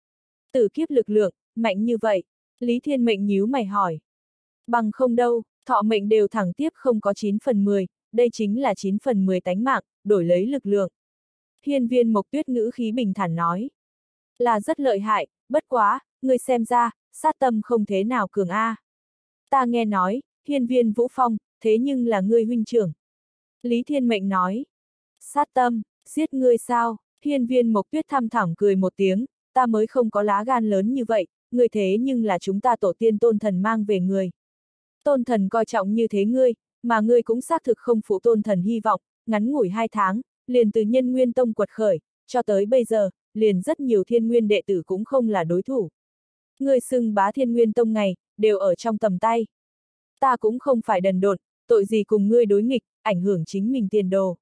Tử kiếp lực lượng, mạnh như vậy, Lý Thiên Mệnh nhíu mày hỏi. Bằng không đâu, thọ mệnh đều thẳng tiếp không có 9/10, đây chính là 9/10 tánh mạng, đổi lấy lực lượng. Hiên viên mộc tuyết ngữ khí bình thản nói. Là rất lợi hại, bất quá, ngươi xem ra, sát tâm không thế nào cường a. Ta nghe nói, hiên viên Vũ Phong, thế nhưng là ngươi huynh trưởng. Lý Thiên Mệnh nói. Sát tâm, giết ngươi sao? Hiên viên mộc tuyết thăm thẳm cười một tiếng, ta mới không có lá gan lớn như vậy, ngươi thế nhưng là chúng ta tổ tiên tôn thần mang về người. Tôn thần coi trọng như thế ngươi, mà ngươi cũng xác thực không phụ tôn thần hy vọng, ngắn ngủi 2 tháng, liền từ Nhân Nguyên Tông quật khởi, cho tới bây giờ, liền rất nhiều thiên nguyên đệ tử cũng không là đối thủ. Ngươi xưng bá Thiên Nguyên Tông ngày, đều ở trong tầm tay. Ta cũng không phải đần độn, tội gì cùng ngươi đối nghịch, ảnh hưởng chính mình tiền đồ.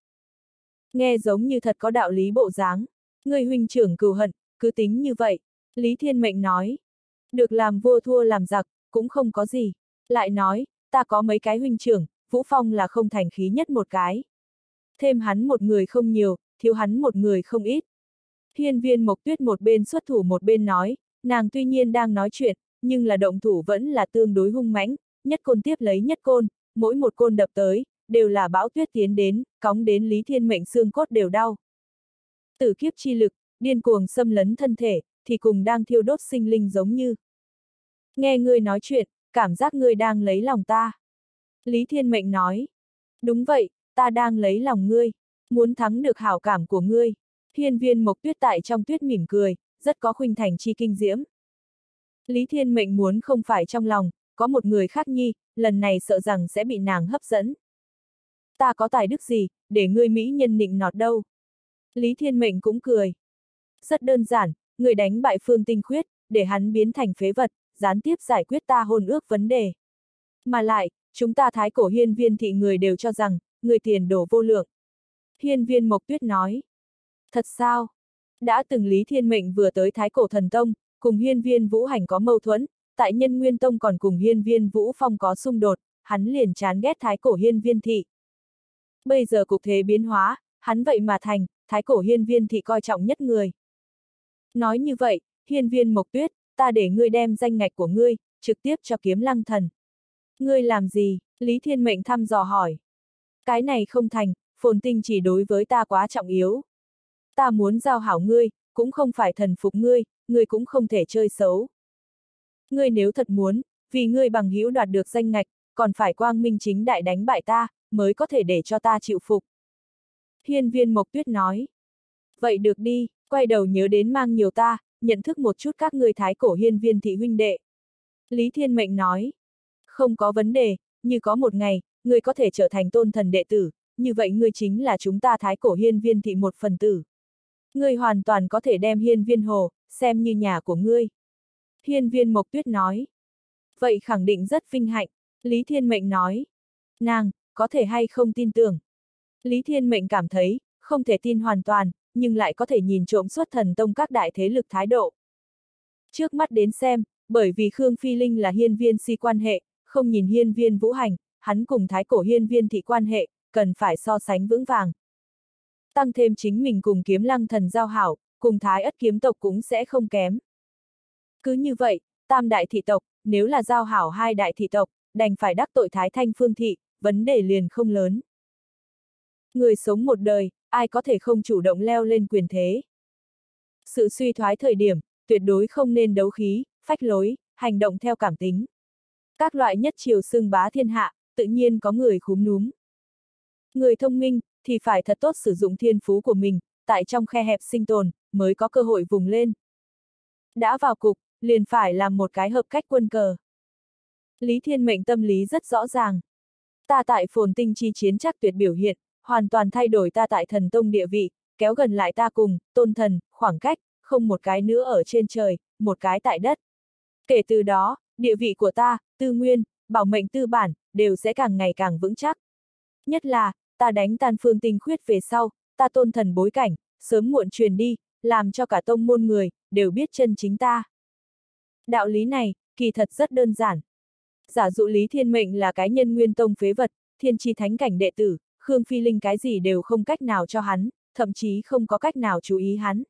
Nghe giống như thật có đạo lý bộ dáng. Ngươi huynh trưởng cừu hận, cứ tính như vậy. Lý Thiên Mệnh nói. Được làm vua thua làm giặc, cũng không có gì. Lại nói, ta có mấy cái huynh trưởng, Vũ Phong là không thành khí nhất một cái. Thêm hắn một người không nhiều, thiếu hắn một người không ít. Hiên viên mộc tuyết một bên xuất thủ một bên nói, nàng tuy nhiên đang nói chuyện, nhưng là động thủ vẫn là tương đối hung mãnh, nhất côn tiếp lấy nhất côn, mỗi một côn đập tới, đều là bão tuyết tiến đến, cóng đến Lý Thiên Mệnh xương cốt đều đau. Tử kiếp chi lực, điên cuồng xâm lấn thân thể, thì cùng đang thiêu đốt sinh linh giống như. Nghe ngươi nói chuyện, cảm giác ngươi đang lấy lòng ta. Lý Thiên Mệnh nói. Đúng vậy, ta đang lấy lòng ngươi, muốn thắng được hảo cảm của ngươi. Hiên viên mộc tuyết tại trong tuyết mỉm cười, rất có khuynh thành chi kinh diễm. Lý Thiên Mệnh muốn không phải trong lòng, có một người khác nhi, lần này sợ rằng sẽ bị nàng hấp dẫn. Ta có tài đức gì, để ngươi mỹ nhân nịnh nọt đâu. Lý Thiên Mệnh cũng cười. Rất đơn giản, người đánh bại Phương Tinh Khuyết, để hắn biến thành phế vật, gián tiếp giải quyết ta hôn ước vấn đề. Mà lại, chúng ta thái cổ hiên viên thị người đều cho rằng, người tiền đổ vô lượng. Hiên viên mộc tuyết nói. Thật sao? Đã từng Lý Thiên Mệnh vừa tới thái cổ thần tông, cùng hiên viên Vũ Hành có mâu thuẫn, tại Nhân Nguyên Tông còn cùng hiên viên Vũ Phong có xung đột, hắn liền chán ghét thái cổ hiên viên thị. Bây giờ cục thế biến hóa, hắn vậy mà thành, thái cổ hiên viên thị coi trọng nhất người. Nói như vậy, hiên viên mộc tuyết, ta để ngươi đem danh ngạch của ngươi, trực tiếp cho Kiếm Lăng Thần. Ngươi làm gì? Lý Thiên Mệnh thăm dò hỏi. Cái này không thành, phồn tinh chỉ đối với ta quá trọng yếu. Ta muốn giao hảo ngươi, cũng không phải thần phục ngươi, ngươi cũng không thể chơi xấu. Ngươi nếu thật muốn, vì ngươi bằng hữu đoạt được danh ngạch, còn phải quang minh chính đại đánh bại ta, mới có thể để cho ta chịu phục. Hiên viên mộc tuyết nói. Vậy được đi, quay đầu nhớ đến mang nhiều ta, nhận thức một chút các ngươi thái cổ hiên viên thị huynh đệ. Lý Thiên Mệnh nói. Không có vấn đề, như có một ngày, ngươi có thể trở thành tôn thần đệ tử, như vậy ngươi chính là chúng ta thái cổ hiên viên thị một phần tử. Ngươi hoàn toàn có thể đem hiên viên hồ, xem như nhà của ngươi. Hiên viên mộc tuyết nói. Vậy khẳng định rất vinh hạnh, Lý Thiên Mệnh nói. Nàng, có thể hay không tin tưởng. Lý Thiên Mệnh cảm thấy, không thể tin hoàn toàn, nhưng lại có thể nhìn trộm xuất thần tông các đại thế lực thái độ. Trước mắt đến xem, bởi vì Khương Phi Linh là hiên viên si quan hệ, không nhìn hiên viên Vũ Hành, hắn cùng thái cổ hiên viên thị quan hệ, cần phải so sánh vững vàng. Tăng thêm chính mình cùng Kiếm Lăng Thần giao hảo, cùng Thái Ất kiếm tộc cũng sẽ không kém. Cứ như vậy, tam đại thị tộc, nếu là giao hảo hai đại thị tộc, đành phải đắc tội Thái Thanh Phương thị, vấn đề liền không lớn. Người sống một đời, ai có thể không chủ động leo lên quyền thế. Sự suy thoái thời điểm, tuyệt đối không nên đấu khí, phách lối, hành động theo cảm tính. Các loại nhất triều xưng bá thiên hạ, tự nhiên có người khúm núm. Người thông minh, thì phải thật tốt sử dụng thiên phú của mình, tại trong khe hẹp sinh tồn, mới có cơ hội vùng lên. Đã vào cục, liền phải làm một cái hợp cách quân cờ. Lý Thiên Mệnh tâm lý rất rõ ràng. Ta tại phồn tinh chi chiến chắc tuyệt biểu hiện, hoàn toàn thay đổi ta tại thần tông địa vị, kéo gần lại ta cùng, tôn thần, khoảng cách, không một cái nữa ở trên trời, một cái tại đất. Kể từ đó, địa vị của ta, tư nguyên, bảo mệnh tư bản, đều sẽ càng ngày càng vững chắc. Nhất là, ta đánh tan phương tinh khuyết về sau, ta tôn thần bối cảnh, sớm muộn truyền đi, làm cho cả tông môn người, đều biết chân chính ta. Đạo lý này, kỳ thật rất đơn giản. Giả dụ Lý Thiên Mệnh là cái nhân nguyên tông phế vật, thiên chi thánh cảnh đệ tử, Khương Phi Linh cái gì đều không cách nào cho hắn, thậm chí không có cách nào chú ý hắn.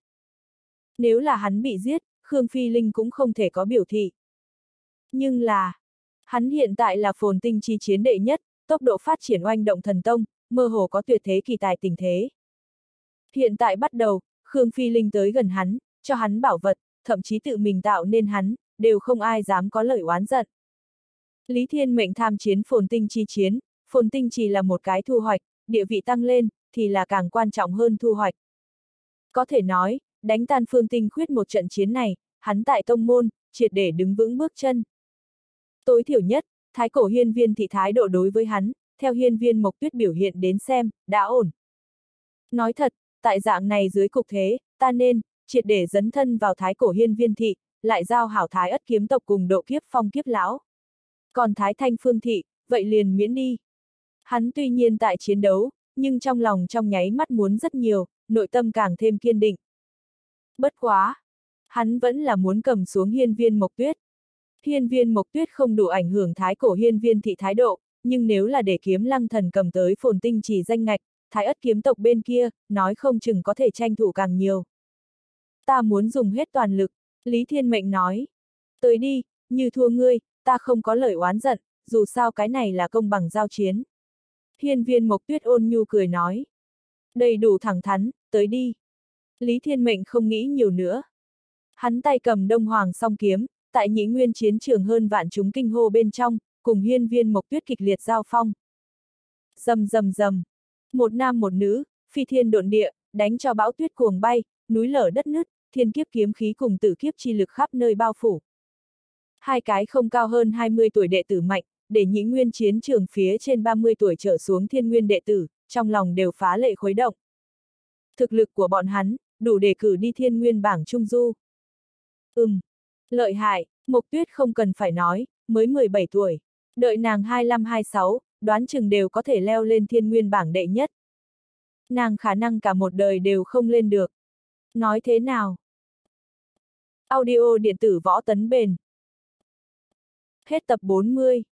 Nếu là hắn bị giết, Khương Phi Linh cũng không thể có biểu thị. Nhưng là, hắn hiện tại là phồn tinh chi chiến đệ nhất, tốc độ phát triển oanh động thần tông, mơ hồ có tuyệt thế kỳ tài tình thế. Hiện tại bắt đầu, Khương Phi Linh tới gần hắn, cho hắn bảo vật, thậm chí tự mình tạo nên hắn, đều không ai dám có lời oán giận. Lý Thiên Mệnh tham chiến phồn tinh chi chiến, phồn tinh chỉ là một cái thu hoạch, địa vị tăng lên, thì là càng quan trọng hơn thu hoạch. Có thể nói, đánh tan phương tinh khuyết một trận chiến này, hắn tại tông môn, triệt để đứng vững bước chân. Tối thiểu nhất, thái cổ hiên viên thị thái độ đối với hắn, theo hiên viên Mộc Tuyết biểu hiện đến xem, đã ổn. Nói thật, tại dạng này dưới cục thế, ta nên, triệt để dấn thân vào thái cổ hiên viên thị, lại giao hảo thái ất kiếm tộc cùng độ kiếp phong kiếp lão. Còn thái thanh phương thị, vậy liền miễn đi. Hắn tuy nhiên tại chiến đấu, nhưng trong lòng trong nháy mắt muốn rất nhiều, nội tâm càng thêm kiên định. Bất quá, hắn vẫn là muốn cầm xuống hiên viên Mộc Tuyết. Hiên viên Mộc Tuyết không đủ ảnh hưởng thái cổ hiên viên thị thái độ, nhưng nếu là để Kiếm Lăng Thần cầm tới phồn tinh chỉ danh ngạch, thái ất kiếm tộc bên kia, nói không chừng có thể tranh thủ càng nhiều. Ta muốn dùng hết toàn lực, Lý Thiên Mệnh nói. Tới đi, như thua ngươi, ta không có lời oán giận, dù sao cái này là công bằng giao chiến. Hiên viên Mộc Tuyết ôn nhu cười nói. Đầy đủ thẳng thắn, tới đi. Lý Thiên Mệnh không nghĩ nhiều nữa. Hắn tay cầm Đông Hoàng song kiếm, tại Nhĩ Nguyên chiến trường hơn vạn chúng kinh hô bên trong, cùng hiên viên Mộc Tuyết kịch liệt giao phong. Rầm rầm rầm. Một nam một nữ, phi thiên độn địa, đánh cho bão tuyết cuồng bay, núi lở đất nứt, thiên kiếp kiếm khí cùng tử kiếp chi lực khắp nơi bao phủ. Hai cái không cao hơn 20 tuổi đệ tử mạnh, để Nhĩ Nguyên chiến trường phía trên 30 tuổi trở xuống thiên nguyên đệ tử, trong lòng đều phá lệ khuấy động. Thực lực của bọn hắn, đủ để cử đi thiên nguyên bảng trung du. Lợi hại, Mộc Tuyết không cần phải nói, mới 17 tuổi. Đợi nàng 25-26, đoán chừng đều có thể leo lên thiên nguyên bảng đệ nhất. Nàng khả năng cả một đời đều không lên được. Nói thế nào? Audio điện tử Võ Tấn Bền. Hết tập 40.